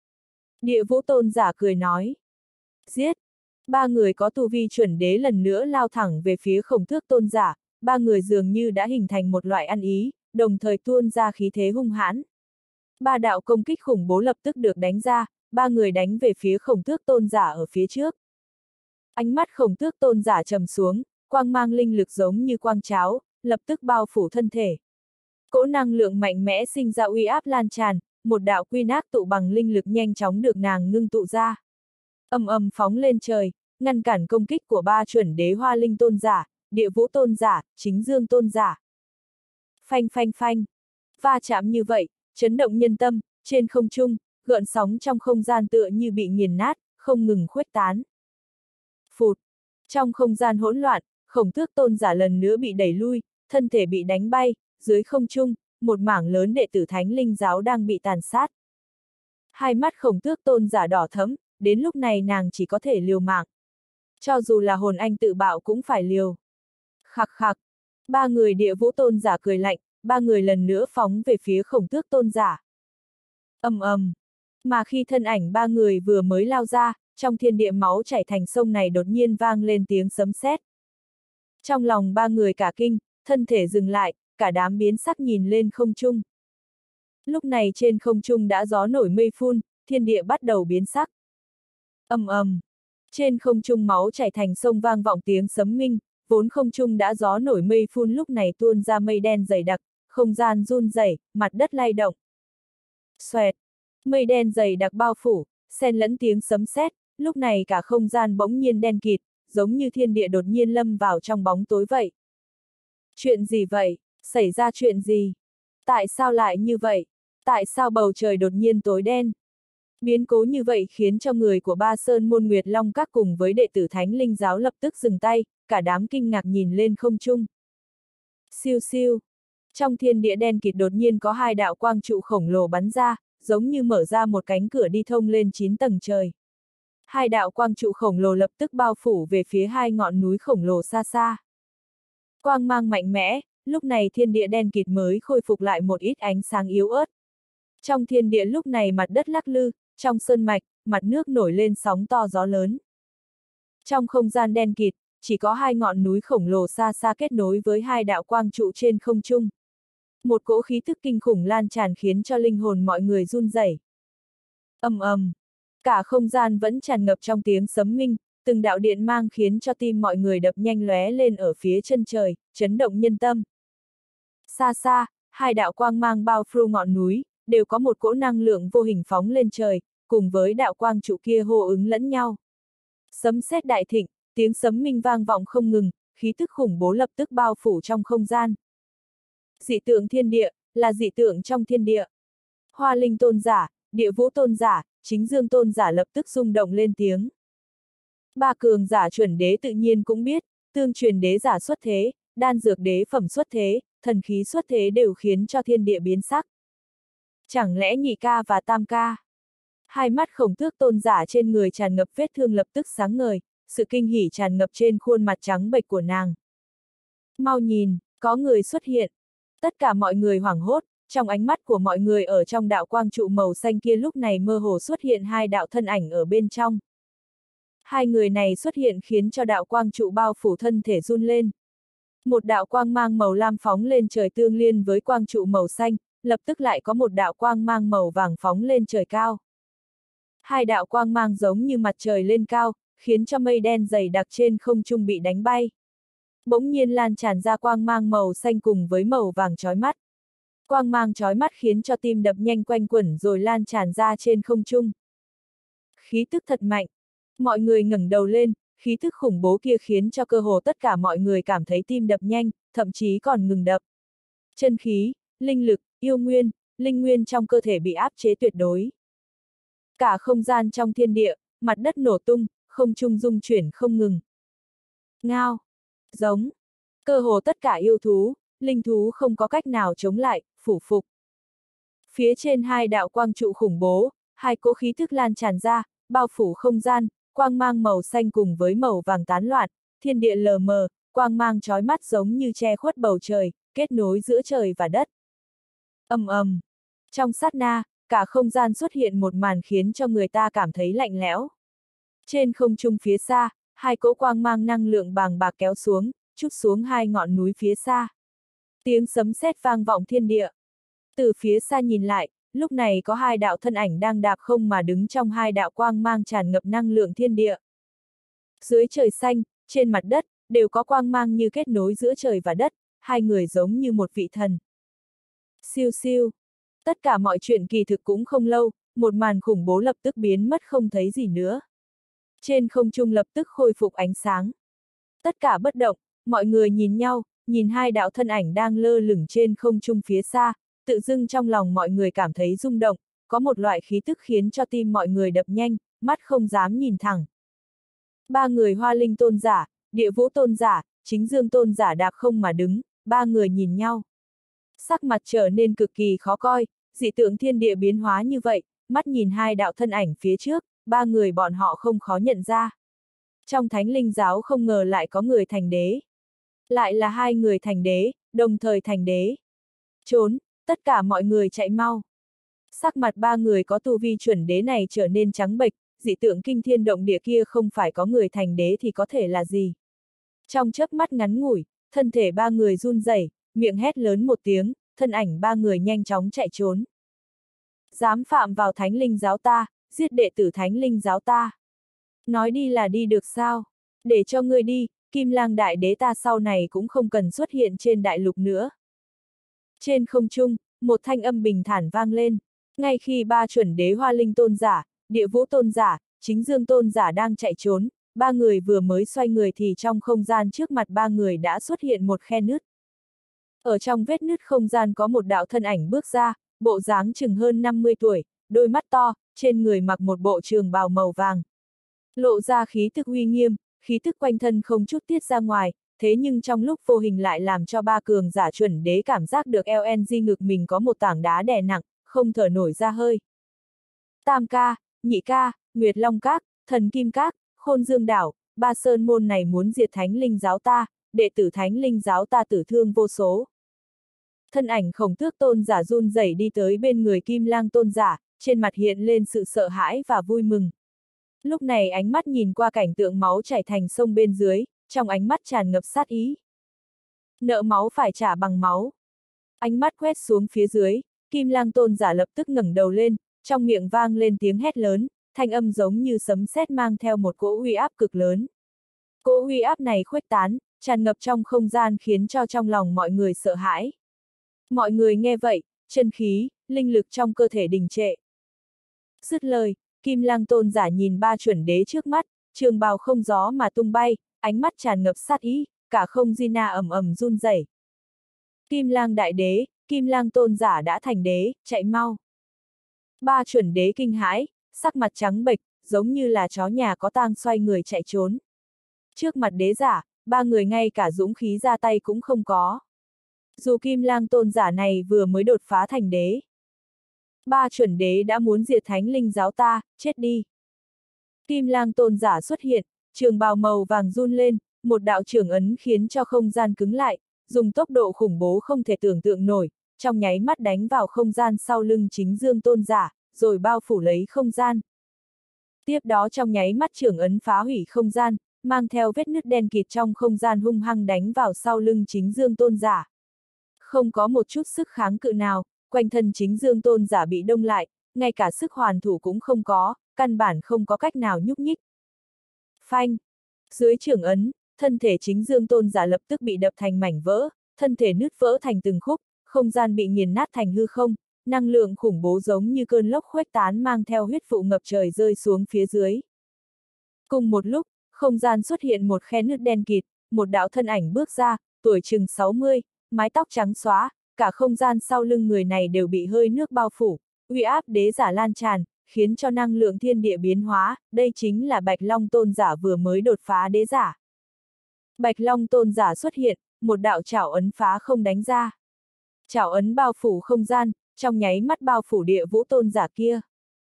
Địa Vũ tôn giả cười nói. Giết! Ba người có tu vi chuẩn đế lần nữa lao thẳng về phía Khổng Tước tôn giả, ba người dường như đã hình thành một loại ăn ý, đồng thời tuôn ra khí thế hung hãn. Ba đạo công kích khủng bố lập tức được đánh ra, ba người đánh về phía Khổng Tước tôn giả ở phía trước. Ánh mắt Khổng Tước tôn giả trầm xuống, quang mang linh lực giống như quang cháo, lập tức bao phủ thân thể. Cỗ năng lượng mạnh mẽ sinh ra uy áp lan tràn, một đạo quy nát tụ bằng linh lực nhanh chóng được nàng ngưng tụ ra. Ầm ầm phóng lên trời, ngăn cản công kích của ba chuẩn đế Hoa Linh tôn giả, Địa Vũ tôn giả, Chính Dương tôn giả. Phanh phanh phanh. Va chạm như vậy, chấn động nhân tâm, trên không trung, gợn sóng trong không gian tựa như bị nghiền nát, không ngừng khuếch tán. Phụt. Trong không gian hỗn loạn, Khổng Tước tôn giả lần nữa bị đẩy lui, thân thể bị đánh bay, dưới không trung, một mảng lớn đệ tử Thánh Linh giáo đang bị tàn sát. Hai mắt Khổng Tước tôn giả đỏ thẫm, đến lúc này nàng chỉ có thể liều mạng. Cho dù là hồn anh tự bạo cũng phải liều. Khặc khặc. Ba người Địa Vũ tôn giả cười lạnh, ba người lần nữa phóng về phía Khổng Tước tôn giả. Ầm ầm. Mà khi thân ảnh ba người vừa mới lao ra, trong thiên địa máu chảy thành sông này đột nhiên vang lên tiếng sấm sét. Trong lòng ba người cả kinh, thân thể dừng lại, cả đám biến sắc nhìn lên không trung. Lúc này trên không trung đã gió nổi mây phun, thiên địa bắt đầu biến sắc. Ầm ầm. Trên không trung máu chảy thành sông vang vọng tiếng sấm minh, vốn không trung đã gió nổi mây phun lúc này tuôn ra mây đen dày đặc, không gian run rẩy, mặt đất lay động. Xoẹt. Mây đen dày đặc bao phủ, xen lẫn tiếng sấm sét, lúc này cả không gian bỗng nhiên đen kịt, giống như thiên địa đột nhiên lâm vào trong bóng tối vậy. Chuyện gì vậy? Xảy ra chuyện gì? Tại sao lại như vậy? Tại sao bầu trời đột nhiên tối đen? Biến cố như vậy khiến cho người của Ba Sơn Môn Nguyệt Long Các cùng với đệ tử Thánh Linh giáo lập tức dừng tay, cả đám kinh ngạc nhìn lên không trung. Siêu siêu. Trong thiên địa đen kịt đột nhiên có hai đạo quang trụ khổng lồ bắn ra, giống như mở ra một cánh cửa đi thông lên chín tầng trời. Hai đạo quang trụ khổng lồ lập tức bao phủ về phía hai ngọn núi khổng lồ xa xa. Quang mang mạnh mẽ, lúc này thiên địa đen kịt mới khôi phục lại một ít ánh sáng yếu ớt. Trong thiên địa lúc này mặt đất lắc lư, trong sơn mạch, mặt nước nổi lên sóng to gió lớn. Trong không gian đen kịt, chỉ có hai ngọn núi khổng lồ xa xa kết nối với hai đạo quang trụ trên không trung. Một cỗ khí tức kinh khủng lan tràn khiến cho linh hồn mọi người run rẩy. Ầm ầm. Cả không gian vẫn tràn ngập trong tiếng sấm minh, từng đạo điện mang khiến cho tim mọi người đập nhanh lóe lên ở phía chân trời, chấn động nhân tâm. Xa xa, hai đạo quang mang bao phủ ngọn núi, đều có một cỗ năng lượng vô hình phóng lên trời, cùng với đạo quang trụ kia hô ứng lẫn nhau. Sấm sét đại thịnh, tiếng sấm minh vang vọng không ngừng, khí tức khủng bố lập tức bao phủ trong không gian. Dị tượng thiên địa, là dị tượng trong thiên địa. Hoa Linh tôn giả, Địa Vũ tôn giả, Chính Dương tôn giả lập tức rung động lên tiếng. Ba cường giả chuẩn đế tự nhiên cũng biết, tương truyền đế giả xuất thế, đan dược đế phẩm xuất thế, thần khí xuất thế đều khiến cho thiên địa biến sắc. Chẳng lẽ nhị ca và tam ca? Hai mắt Khổng Tước tôn giả trên người tràn ngập vết thương lập tức sáng ngời, sự kinh hỉ tràn ngập trên khuôn mặt trắng bệch của nàng. Mau nhìn, có người xuất hiện. Tất cả mọi người hoảng hốt, trong ánh mắt của mọi người ở trong đạo quang trụ màu xanh kia lúc này mơ hồ xuất hiện hai đạo thân ảnh ở bên trong. Hai người này xuất hiện khiến cho đạo quang trụ bao phủ thân thể run lên. Một đạo quang mang màu lam phóng lên trời tương liên với quang trụ màu xanh, lập tức lại có một đạo quang mang màu vàng phóng lên trời cao. Hai đạo quang mang giống như mặt trời lên cao, khiến cho mây đen dày đặc trên không trung bị đánh bay. Bỗng nhiên lan tràn ra quang mang màu xanh cùng với màu vàng chói mắt. Quang mang chói mắt khiến cho tim đập nhanh quanh quẩn rồi lan tràn ra trên không trung. Khí tức thật mạnh. Mọi người ngẩng đầu lên, khí tức khủng bố kia khiến cho cơ hồ tất cả mọi người cảm thấy tim đập nhanh, thậm chí còn ngừng đập. Chân khí, linh lực, yêu nguyên, linh nguyên trong cơ thể bị áp chế tuyệt đối. Cả không gian trong thiên địa, mặt đất nổ tung, không trung rung chuyển không ngừng. Ngao, giống, cơ hồ tất cả yêu thú, linh thú không có cách nào chống lại, phủ phục. Phía trên hai đạo quang trụ khủng bố, hai cỗ khí thức lan tràn ra, bao phủ không gian, quang mang màu xanh cùng với màu vàng tán loạn, thiên địa lờ mờ, quang mang chói mắt giống như che khuất bầu trời, kết nối giữa trời và đất. Ầm ầm, trong sát na, cả không gian xuất hiện một màn khiến cho người ta cảm thấy lạnh lẽo. Trên không trung phía xa, hai cỗ quang mang năng lượng bàng bạc kéo xuống, trút xuống hai ngọn núi phía xa. Tiếng sấm sét vang vọng thiên địa. Từ phía xa nhìn lại, lúc này có hai đạo thân ảnh đang đạp không mà đứng trong hai đạo quang mang tràn ngập năng lượng thiên địa. Dưới trời xanh, trên mặt đất, đều có quang mang như kết nối giữa trời và đất, hai người giống như một vị thần. Siêu siêu. Tất cả mọi chuyện kỳ thực cũng không lâu, một màn khủng bố lập tức biến mất không thấy gì nữa. Trên không trung lập tức khôi phục ánh sáng. Tất cả bất động, mọi người nhìn nhau, nhìn hai đạo thân ảnh đang lơ lửng trên không trung phía xa, tự dưng trong lòng mọi người cảm thấy rung động, có một loại khí tức khiến cho tim mọi người đập nhanh, mắt không dám nhìn thẳng. Ba người Hoa Linh tôn giả, Địa Vũ tôn giả, Chính Dương tôn giả đạp không mà đứng, ba người nhìn nhau. Sắc mặt trở nên cực kỳ khó coi, dị tượng thiên địa biến hóa như vậy, mắt nhìn hai đạo thân ảnh phía trước, ba người bọn họ không khó nhận ra. Trong Thánh Linh giáo không ngờ lại có người thành đế. Lại là hai người thành đế, đồng thời thành đế. Trốn, tất cả mọi người chạy mau. Sắc mặt ba người có tu vi chuẩn đế này trở nên trắng bệch, dị tượng kinh thiên động địa kia không phải có người thành đế thì có thể là gì. Trong chớp mắt ngắn ngủi, thân thể ba người run rẩy, miệng hét lớn một tiếng, thân ảnh ba người nhanh chóng chạy trốn. Dám phạm vào Thánh Linh giáo ta, giết đệ tử Thánh Linh giáo ta. Nói đi là đi được sao? Để cho ngươi đi, Kim Lang đại đế ta sau này cũng không cần xuất hiện trên đại lục nữa. Trên không trung, một thanh âm bình thản vang lên. Ngay khi ba chuẩn đế Hoa Linh tôn giả, Địa Vũ tôn giả, Chính Dương tôn giả đang chạy trốn, ba người vừa mới xoay người thì trong không gian trước mặt ba người đã xuất hiện một khe nứt. Ở trong vết nứt không gian có một đạo thân ảnh bước ra, bộ dáng chừng hơn năm mươi tuổi, đôi mắt to, trên người mặc một bộ trường bào màu vàng. Lộ ra khí tức uy nghiêm, khí tức quanh thân không chút tiết ra ngoài, thế nhưng trong lúc vô hình lại làm cho ba cường giả chuẩn đế cảm giác được lờ en giê ngực mình có một tảng đá đè nặng, không thở nổi ra hơi. Tam ca, nhị ca, Nguyệt Long Các, Thần Kim Các, Khôn Dương Đảo, ba sơn môn này muốn diệt Thánh Linh giáo ta, đệ tử Thánh Linh giáo ta tử thương vô số. Thân ảnh Khổng Tước tôn giả run rẩy đi tới bên người Kim Lang tôn giả, trên mặt hiện lên sự sợ hãi và vui mừng. Lúc này ánh mắt nhìn qua cảnh tượng máu chảy thành sông bên dưới, trong ánh mắt tràn ngập sát ý. Nợ máu phải trả bằng máu. Ánh mắt quét xuống phía dưới, Kim Lang tôn giả lập tức ngẩng đầu lên, trong miệng vang lên tiếng hét lớn, thanh âm giống như sấm sét mang theo một cỗ uy áp cực lớn. Cỗ uy áp này khuếch tán, tràn ngập trong không gian khiến cho trong lòng mọi người sợ hãi. Mọi người nghe vậy, chân khí, linh lực trong cơ thể đình trệ. Dứt lời, Kim Lang tôn giả nhìn ba chuẩn đế trước mắt, trường bào không gió mà tung bay, ánh mắt tràn ngập sát ý, cả không Gina ầm ầm run rẩy. Kim Lang đại đế, Kim Lang tôn giả đã thành đế, chạy mau. Ba chuẩn đế kinh hãi, sắc mặt trắng bệch, giống như là chó nhà có tang xoay người chạy trốn. Trước mặt đế giả, ba người ngay cả dũng khí ra tay cũng không có. Dù Kim Lang tôn giả này vừa mới đột phá thành đế. Ba chuẩn đế đã muốn diệt Thánh Linh giáo ta, chết đi. Kim Lang tôn giả xuất hiện, trường bào màu vàng run lên, một đạo trường ấn khiến cho không gian cứng lại, dùng tốc độ khủng bố không thể tưởng tượng nổi, trong nháy mắt đánh vào không gian sau lưng Chính Dương tôn giả, rồi bao phủ lấy không gian. Tiếp đó trong nháy mắt trường ấn phá hủy không gian, mang theo vết nứt đen kịt trong không gian hung hăng đánh vào sau lưng Chính Dương tôn giả. Không có một chút sức kháng cự nào, quanh thân Chính Dương tôn giả bị đông lại, ngay cả sức hoàn thủ cũng không có, căn bản không có cách nào nhúc nhích. Phanh! Dưới trường ấn, thân thể Chính Dương tôn giả lập tức bị đập thành mảnh vỡ, thân thể nứt vỡ thành từng khúc, không gian bị nghiền nát thành hư không, năng lượng khủng bố giống như cơn lốc khuếch tán mang theo huyết vụ ngập trời rơi xuống phía dưới. Cùng một lúc, không gian xuất hiện một khe nứt đen kịt, một đạo thân ảnh bước ra, tuổi chừng sáu mươi, mái tóc trắng xóa, cả không gian sau lưng người này đều bị hơi nước bao phủ, uy áp đế giả lan tràn, khiến cho năng lượng thiên địa biến hóa, đây chính là Bạch Long tôn giả vừa mới đột phá đế giả. Bạch Long tôn giả xuất hiện, một đạo chảo ấn phá không đánh ra. Chảo ấn bao phủ không gian, trong nháy mắt bao phủ địa vũ tôn giả kia.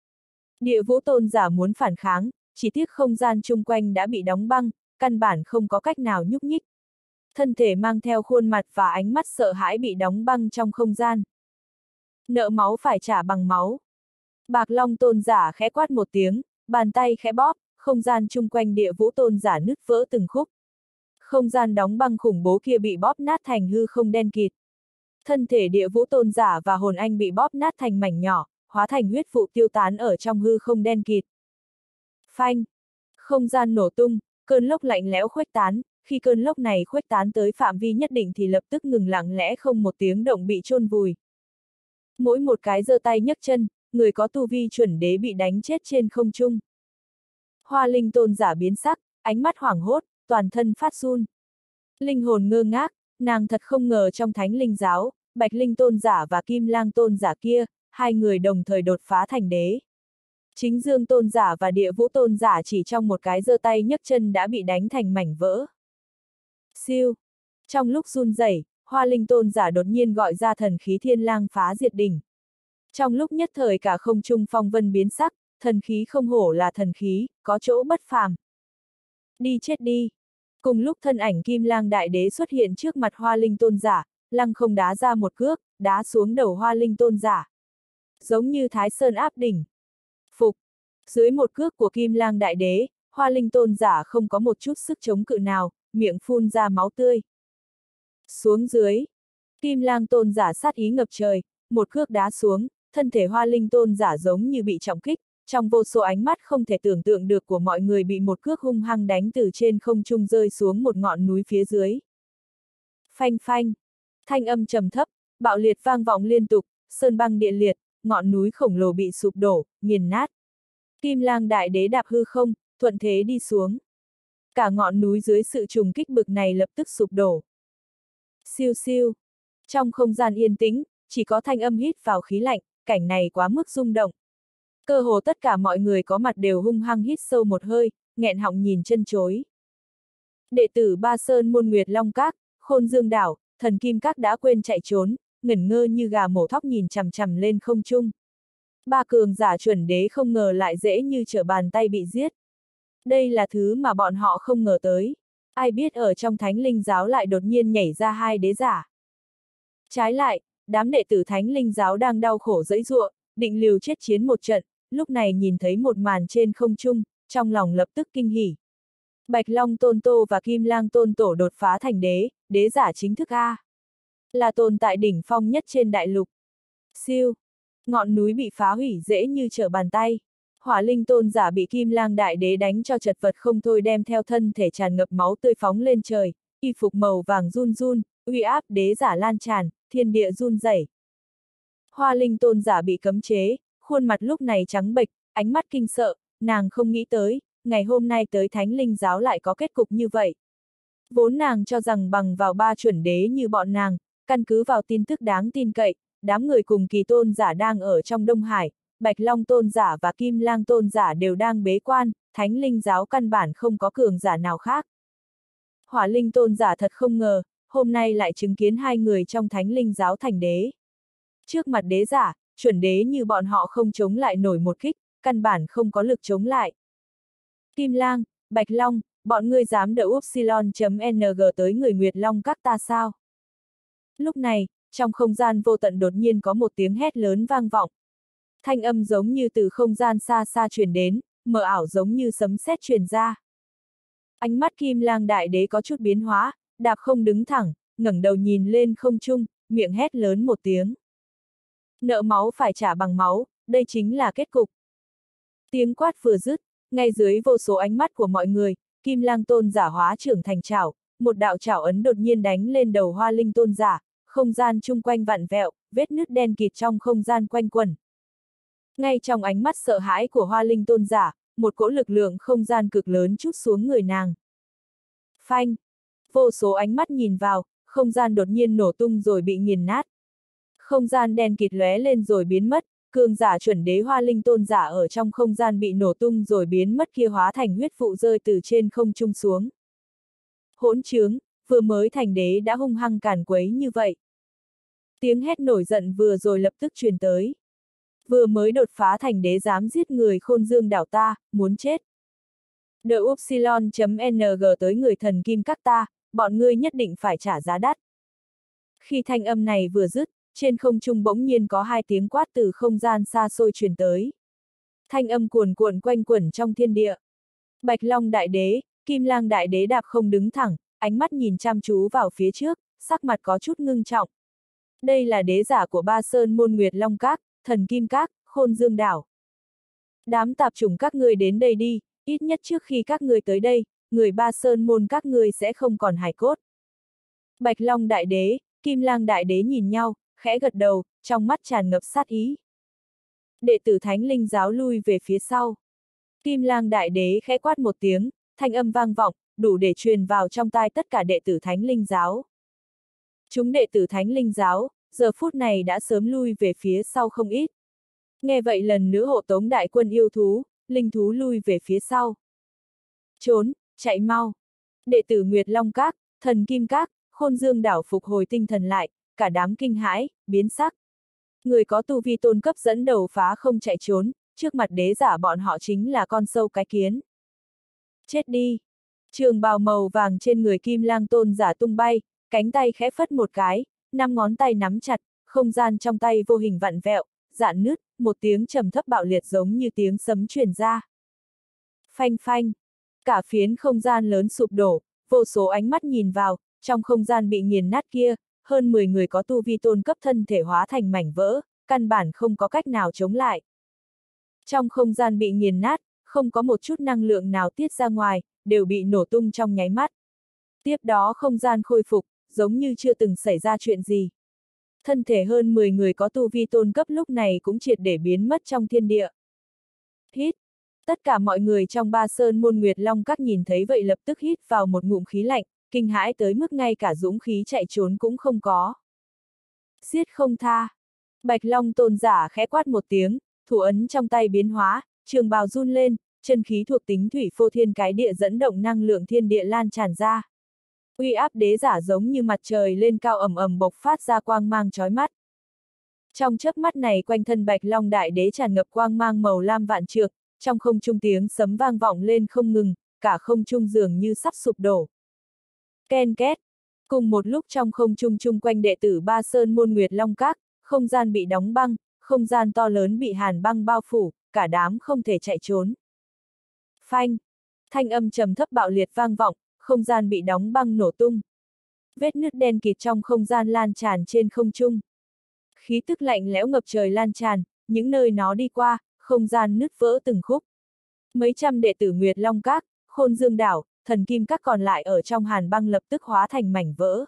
Địa vũ tôn giả muốn phản kháng, chỉ tiếc không gian chung quanh đã bị đóng băng, căn bản không có cách nào nhúc nhích. Thân thể mang theo khuôn mặt và ánh mắt sợ hãi bị đóng băng trong không gian. Nợ máu phải trả bằng máu. Bạc Long tôn giả khẽ quát một tiếng, bàn tay khẽ bóp, không gian chung quanh địa vũ tôn giả nứt vỡ từng khúc. Không gian đóng băng khủng bố kia bị bóp nát thành hư không đen kịt. Thân thể địa vũ tôn giả và hồn anh bị bóp nát thành mảnh nhỏ, hóa thành huyết vụ tiêu tán ở trong hư không đen kịt. Phanh! Không gian nổ tung, cơn lốc lạnh lẽo khuếch tán, khi cơn lốc này khuếch tán tới phạm vi nhất định thì lập tức ngừng lặng lẽ không một tiếng động bị chôn vùi. Mỗi một cái giơ tay nhấc chân, người có tu vi chuẩn đế bị đánh chết trên không trung. Hoa Linh tôn giả biến sắc, ánh mắt hoảng hốt, toàn thân phát run. Linh hồn ngơ ngác, nàng thật không ngờ trong Thánh Linh giáo, Bạch Linh tôn giả và Kim Lang tôn giả kia, hai người đồng thời đột phá thành đế. Chính Dương tôn giả và Địa Vũ tôn giả chỉ trong một cái giơ tay nhấc chân đã bị đánh thành mảnh vỡ. Siêu! Trong lúc run rẩy, Hoa Linh tôn giả đột nhiên gọi ra thần khí Thiên Lang phá diệt đỉnh. Trong lúc nhất thời cả không trung phong vân biến sắc, thần khí không hổ là thần khí, có chỗ bất phàm. Đi chết đi! Cùng lúc thân ảnh Kim Lang đại đế xuất hiện trước mặt Hoa Linh tôn giả, lăng không đá ra một cước, đá xuống đầu Hoa Linh tôn giả. Giống như Thái Sơn áp đỉnh. Phục! Dưới một cước của Kim Lang đại đế, Hoa Linh tôn giả không có một chút sức chống cự nào, miệng phun ra máu tươi. Xuống dưới! Kim Lang tôn giả sát ý ngập trời, một cước đá xuống, thân thể Hoa Linh tôn giả giống như bị trọng kích, trong vô số ánh mắt không thể tưởng tượng được của mọi người bị một cước hung hăng đánh từ trên không trung rơi xuống một ngọn núi phía dưới. Phanh phanh! Thanh âm trầm thấp, bạo liệt vang vọng liên tục, sơn băng địa liệt, ngọn núi khổng lồ bị sụp đổ, nghiền nát. Kim Lang đại đế đạp hư không, thuận thế đi xuống. Cả ngọn núi dưới sự trùng kích bực này lập tức sụp đổ. Siêu siêu! Trong không gian yên tĩnh, chỉ có thanh âm hít vào khí lạnh, cảnh này quá mức rung động. Cơ hồ tất cả mọi người có mặt đều hung hăng hít sâu một hơi, nghẹn họng nhìn chân chối. Đệ tử Ba Sơn Môn Nguyệt Long Các, Khôn Dương Đảo, Thần Kim Các đã quên chạy trốn, ngẩn ngơ như gà mổ thóc nhìn chằm chằm lên không trung. Ba cường giả chuẩn đế không ngờ lại dễ như trở bàn tay bị giết. Đây là thứ mà bọn họ không ngờ tới. Ai biết ở trong Thánh Linh giáo lại đột nhiên nhảy ra hai đế giả. Trái lại, đám đệ tử Thánh Linh giáo đang đau khổ giãy giụa, định liều chết chiến một trận, lúc này nhìn thấy một màn trên không trung, trong lòng lập tức kinh hỉ. Bạch Long Tôn Tô và Kim Lang Tôn Tổ đột phá thành đế, đế giả chính thức A. Là tồn tại đỉnh phong nhất trên đại lục. Siêu! Ngọn núi bị phá hủy dễ như trở bàn tay. Hỏa Linh tôn giả bị Kim Lang đại đế đánh cho chật vật không thôi, đem theo thân thể tràn ngập máu tươi phóng lên trời, y phục màu vàng run run, uy áp đế giả lan tràn, thiên địa run rẩy. Hoa Linh tôn giả bị cấm chế, khuôn mặt lúc này trắng bệch, ánh mắt kinh sợ, nàng không nghĩ tới, ngày hôm nay tới Thánh Linh giáo lại có kết cục như vậy. Vốn nàng cho rằng bằng vào ba chuẩn đế như bọn nàng, căn cứ vào tin tức đáng tin cậy, đám người cùng kỳ tôn giả đang ở trong Đông Hải, Bạch Long tôn giả và Kim Lang tôn giả đều đang bế quan, Thánh Linh giáo căn bản không có cường giả nào khác. Hỏa Linh tôn giả thật không ngờ, hôm nay lại chứng kiến hai người trong Thánh Linh giáo thành đế. Trước mặt đế giả, chuẩn đế như bọn họ không chống lại nổi một kích, căn bản không có lực chống lại. Kim Lang, Bạch Long, bọn ngươi dám đỡ Upsilon.ng tới người Nguyệt Long các ta sao? Lúc này, trong không gian vô tận đột nhiên có một tiếng hét lớn vang vọng. Thanh âm giống như từ không gian xa xa truyền đến, mờ ảo giống như sấm sét truyền ra. Ánh mắt Kim Lang đại đế có chút biến hóa, đạp không đứng thẳng, ngẩng đầu nhìn lên không trung, miệng hét lớn một tiếng. Nợ máu phải trả bằng máu, đây chính là kết cục. Tiếng quát vừa dứt, ngay dưới vô số ánh mắt của mọi người, Kim Lang tôn giả hóa trưởng thành chảo, một đạo chảo ấn đột nhiên đánh lên đầu Hoa Linh tôn giả, không gian chung quanh vặn vẹo, vết nứt đen kịt trong không gian quanh quẩn. Ngay trong ánh mắt sợ hãi của Hoa Linh tôn giả, một cỗ lực lượng không gian cực lớn trút xuống người nàng. Phanh! Vô số ánh mắt nhìn vào, không gian đột nhiên nổ tung rồi bị nghiền nát. Không gian đen kịt lóe lên rồi biến mất, cường giả chuẩn đế Hoa Linh tôn giả ở trong không gian bị nổ tung rồi biến mất kia hóa thành huyết vụ rơi từ trên không trung xuống. Hỗn trướng, vừa mới thành đế đã hung hăng càn quấy như vậy. Tiếng hét nổi giận vừa rồi lập tức truyền tới. Vừa mới đột phá thành đế dám giết người Khôn Dương đảo ta, muốn chết. The Upsilon.ng tới người thần kim các ta, bọn ngươi nhất định phải trả giá đắt. Khi thanh âm này vừa dứt, trên không trung bỗng nhiên có hai tiếng quát từ không gian xa xôi truyền tới. Thanh âm cuồn cuộn quanh quẩn trong thiên địa. Bạch Long Đại Đế, Kim Lang Đại Đế đạp không đứng thẳng, ánh mắt nhìn chăm chú vào phía trước, sắc mặt có chút ngưng trọng. Đây là đế giả của Ba Sơn Môn Nguyệt Long Các, Thần Kim Các, Khôn Dương Đảo. Đám tạp chủng các ngươi đến đây đi, ít nhất trước khi các ngươi tới đây, người Ba Sơn Môn các ngươi sẽ không còn hài cốt. Bạch Long Đại Đế, Kim Lang Đại Đế nhìn nhau, khẽ gật đầu, trong mắt tràn ngập sát ý. Đệ tử Thánh Linh giáo lui về phía sau. Kim Lang Đại Đế khẽ quát một tiếng, thanh âm vang vọng, đủ để truyền vào trong tai tất cả đệ tử Thánh Linh giáo. Chúng đệ tử Thánh Linh giáo, giờ phút này đã sớm lui về phía sau không ít. Nghe vậy lần nữa hộ tống đại quân yêu thú, linh thú lui về phía sau. Trốn, chạy mau. Đệ tử Nguyệt Long Các, Thần Kim Các, Khôn Dương đảo phục hồi tinh thần lại, cả đám kinh hãi, biến sắc. Người có tu vi tôn cấp dẫn đầu phá không chạy trốn, trước mặt đế giả bọn họ chính là con sâu cái kiến. Chết đi! Trường bào màu vàng trên người Kim Lang tôn giả tung bay, cánh tay khẽ phất một cái, năm ngón tay nắm chặt, không gian trong tay vô hình vặn vẹo, rạn nứt, một tiếng trầm thấp bạo liệt giống như tiếng sấm truyền ra. Phanh phanh! Cả phiến không gian lớn sụp đổ, vô số ánh mắt nhìn vào, trong không gian bị nghiền nát kia, hơn mười người có tu vi tôn cấp thân thể hóa thành mảnh vỡ, căn bản không có cách nào chống lại. Trong không gian bị nghiền nát, không có một chút năng lượng nào tiết ra ngoài, đều bị nổ tung trong nháy mắt. Tiếp đó không gian khôi phục, giống như chưa từng xảy ra chuyện gì. Thân thể hơn mười người có tu vi tôn cấp lúc này cũng triệt để biến mất trong thiên địa. Hít! Tất cả mọi người trong Ba Sơn Môn Nguyệt Long Các nhìn thấy vậy lập tức hít vào một ngụm khí lạnh, kinh hãi tới mức ngay cả dũng khí chạy trốn cũng không có. Giết không tha! Bạch Long tôn giả khẽ quát một tiếng, thủ ấn trong tay biến hóa, trường bào run lên, chân khí thuộc tính thủy phô thiên cái địa dẫn động năng lượng thiên địa lan tràn ra. Uy áp đế giả giống như mặt trời lên cao ầm ầm bộc phát ra quang mang chói mắt. Trong chớp mắt này quanh thân Bạch Long Đại Đế tràn ngập quang mang màu lam vạn trượng, trong không trung tiếng sấm vang vọng lên không ngừng, cả không trung dường như sắp sụp đổ. Ken két! Cùng một lúc trong không trung chung quanh đệ tử Ba Sơn Môn Nguyệt Long Các, không gian bị đóng băng, không gian to lớn bị hàn băng bao phủ, cả đám không thể chạy trốn. Phanh! Thanh âm trầm thấp bạo liệt vang vọng, không gian bị đóng băng nổ tung. Vết nứt đen kịt trong không gian lan tràn trên không trung. Khí tức lạnh lẽo ngập trời lan tràn, những nơi nó đi qua, không gian nứt vỡ từng khúc. Mấy trăm đệ tử Nguyệt Long Các, Khôn Dương đảo, Thần Kim Các còn lại ở trong hàn băng lập tức hóa thành mảnh vỡ.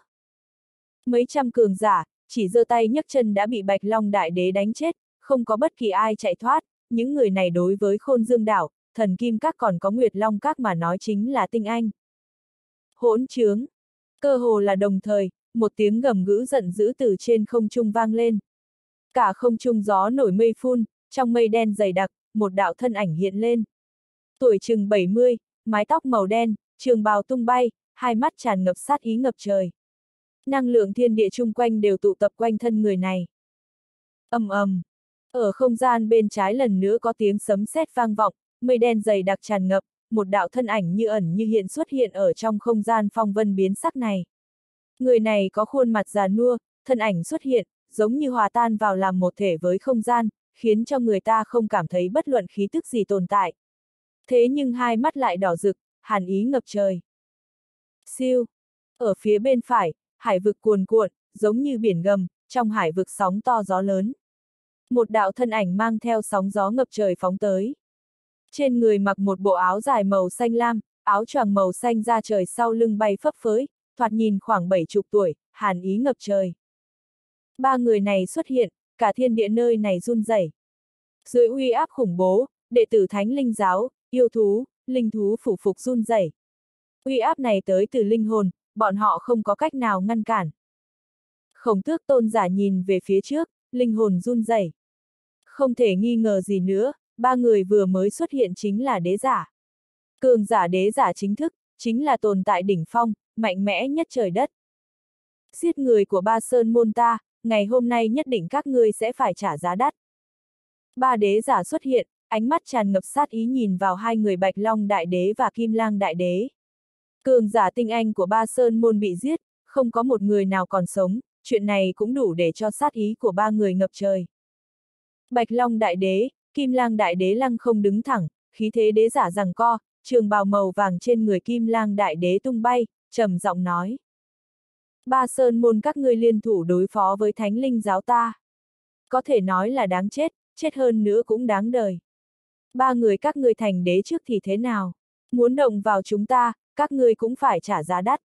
Mấy trăm cường giả, chỉ giơ tay nhấc chân đã bị Bạch Long Đại Đế đánh chết, không có bất kỳ ai chạy thoát, những người này đối với Khôn Dương đảo, Thần Kim Các còn có Nguyệt Long Các mà nói chính là tinh anh. Hỗn trướng! Cơ hồ là đồng thời, một tiếng gầm gữ giận dữ từ trên không trung vang lên. Cả không trung gió nổi mây phun, trong mây đen dày đặc, một đạo thân ảnh hiện lên. Tuổi chừng bảy mươi, mái tóc màu đen, trường bào tung bay, hai mắt tràn ngập sát ý ngập trời. Năng lượng thiên địa chung quanh đều tụ tập quanh thân người này. Ầm ầm! Ở không gian bên trái lần nữa có tiếng sấm sét vang vọng, mây đen dày đặc tràn ngập, một đạo thân ảnh như ẩn như hiện xuất hiện ở trong không gian phong vân biến sắc này. Người này có khuôn mặt già nua, thân ảnh xuất hiện, giống như hòa tan vào làm một thể với không gian, khiến cho người ta không cảm thấy bất luận khí tức gì tồn tại. Thế nhưng hai mắt lại đỏ rực, hàn ý ngập trời. Siêu! Ở phía bên phải, hải vực cuồn cuộn, giống như biển gầm, trong hải vực sóng to gió lớn. Một đạo thân ảnh mang theo sóng gió ngập trời phóng tới. Trên người mặc một bộ áo dài màu xanh lam, áo choàng màu xanh da trời sau lưng bay phấp phới, thoạt nhìn khoảng bảy chục tuổi, hàn ý ngập trời. Ba người này xuất hiện, cả thiên địa nơi này run rẩy. Dưới uy áp khủng bố, đệ tử Thánh Linh giáo, yêu thú, linh thú phủ phục run rẩy. Uy áp này tới từ linh hồn, bọn họ không có cách nào ngăn cản. Khổng Tước tôn giả nhìn về phía trước, linh hồn run rẩy. Không thể nghi ngờ gì nữa, ba người vừa mới xuất hiện chính là đế giả. Cường giả đế giả chính thức, chính là tồn tại đỉnh phong, mạnh mẽ nhất trời đất. Giết người của Ba Sơn môn ta, ngày hôm nay nhất định các ngươi sẽ phải trả giá đắt. Ba đế giả xuất hiện, ánh mắt tràn ngập sát ý nhìn vào hai người Bạch Long Đại Đế và Kim Lang Đại Đế. Cường giả tinh anh của Ba Sơn môn bị giết, không có một người nào còn sống, chuyện này cũng đủ để cho sát ý của ba người ngập trời. Bạch Long Đại Đế, Kim Lang Đại Đế lăng không đứng thẳng, khí thế đế giả giằng co, trường bào màu vàng trên người Kim Lang Đại Đế tung bay, trầm giọng nói. Ba Sơn môn các ngươi liên thủ đối phó với Thánh Linh giáo ta. Có thể nói là đáng chết, chết hơn nữa cũng đáng đời. Ba người các ngươi thành đế trước thì thế nào? Muốn động vào chúng ta, các ngươi cũng phải trả giá đắt.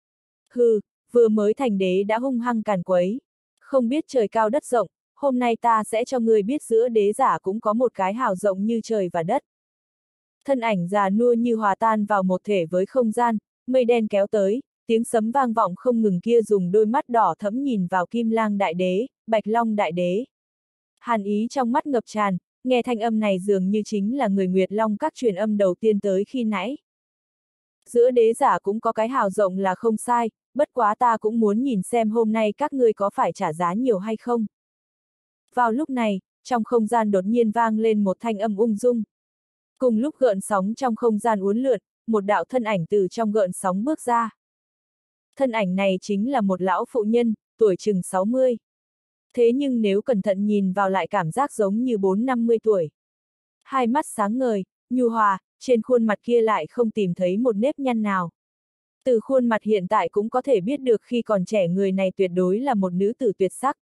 Hừ, vừa mới thành đế đã hung hăng càn quấy. Không biết trời cao đất rộng, hôm nay ta sẽ cho ngươi biết giữa đế giả cũng có một cái hào rộng như trời và đất. Thân ảnh già nua như hòa tan vào một thể với không gian, mây đen kéo tới, tiếng sấm vang vọng không ngừng kia dùng đôi mắt đỏ thẫm nhìn vào Kim Lang Đại Đế, Bạch Long Đại Đế. Hàn ý trong mắt ngập tràn, nghe thanh âm này dường như chính là người Nguyệt Long các truyền âm đầu tiên tới khi nãy. Giữa đế giả cũng có cái hào rộng là không sai, bất quá ta cũng muốn nhìn xem hôm nay các ngươi có phải trả giá nhiều hay không. Vào lúc này, trong không gian đột nhiên vang lên một thanh âm ung dung. Cùng lúc gợn sóng trong không gian uốn lượn, một đạo thân ảnh từ trong gợn sóng bước ra. Thân ảnh này chính là một lão phụ nhân, tuổi chừng sáu mươi. Thế nhưng nếu cẩn thận nhìn vào lại cảm giác giống như bốn năm mươi tuổi. Hai mắt sáng ngời, nhu hòa, trên khuôn mặt kia lại không tìm thấy một nếp nhăn nào. Từ khuôn mặt hiện tại cũng có thể biết được khi còn trẻ người này tuyệt đối là một nữ tử tuyệt sắc.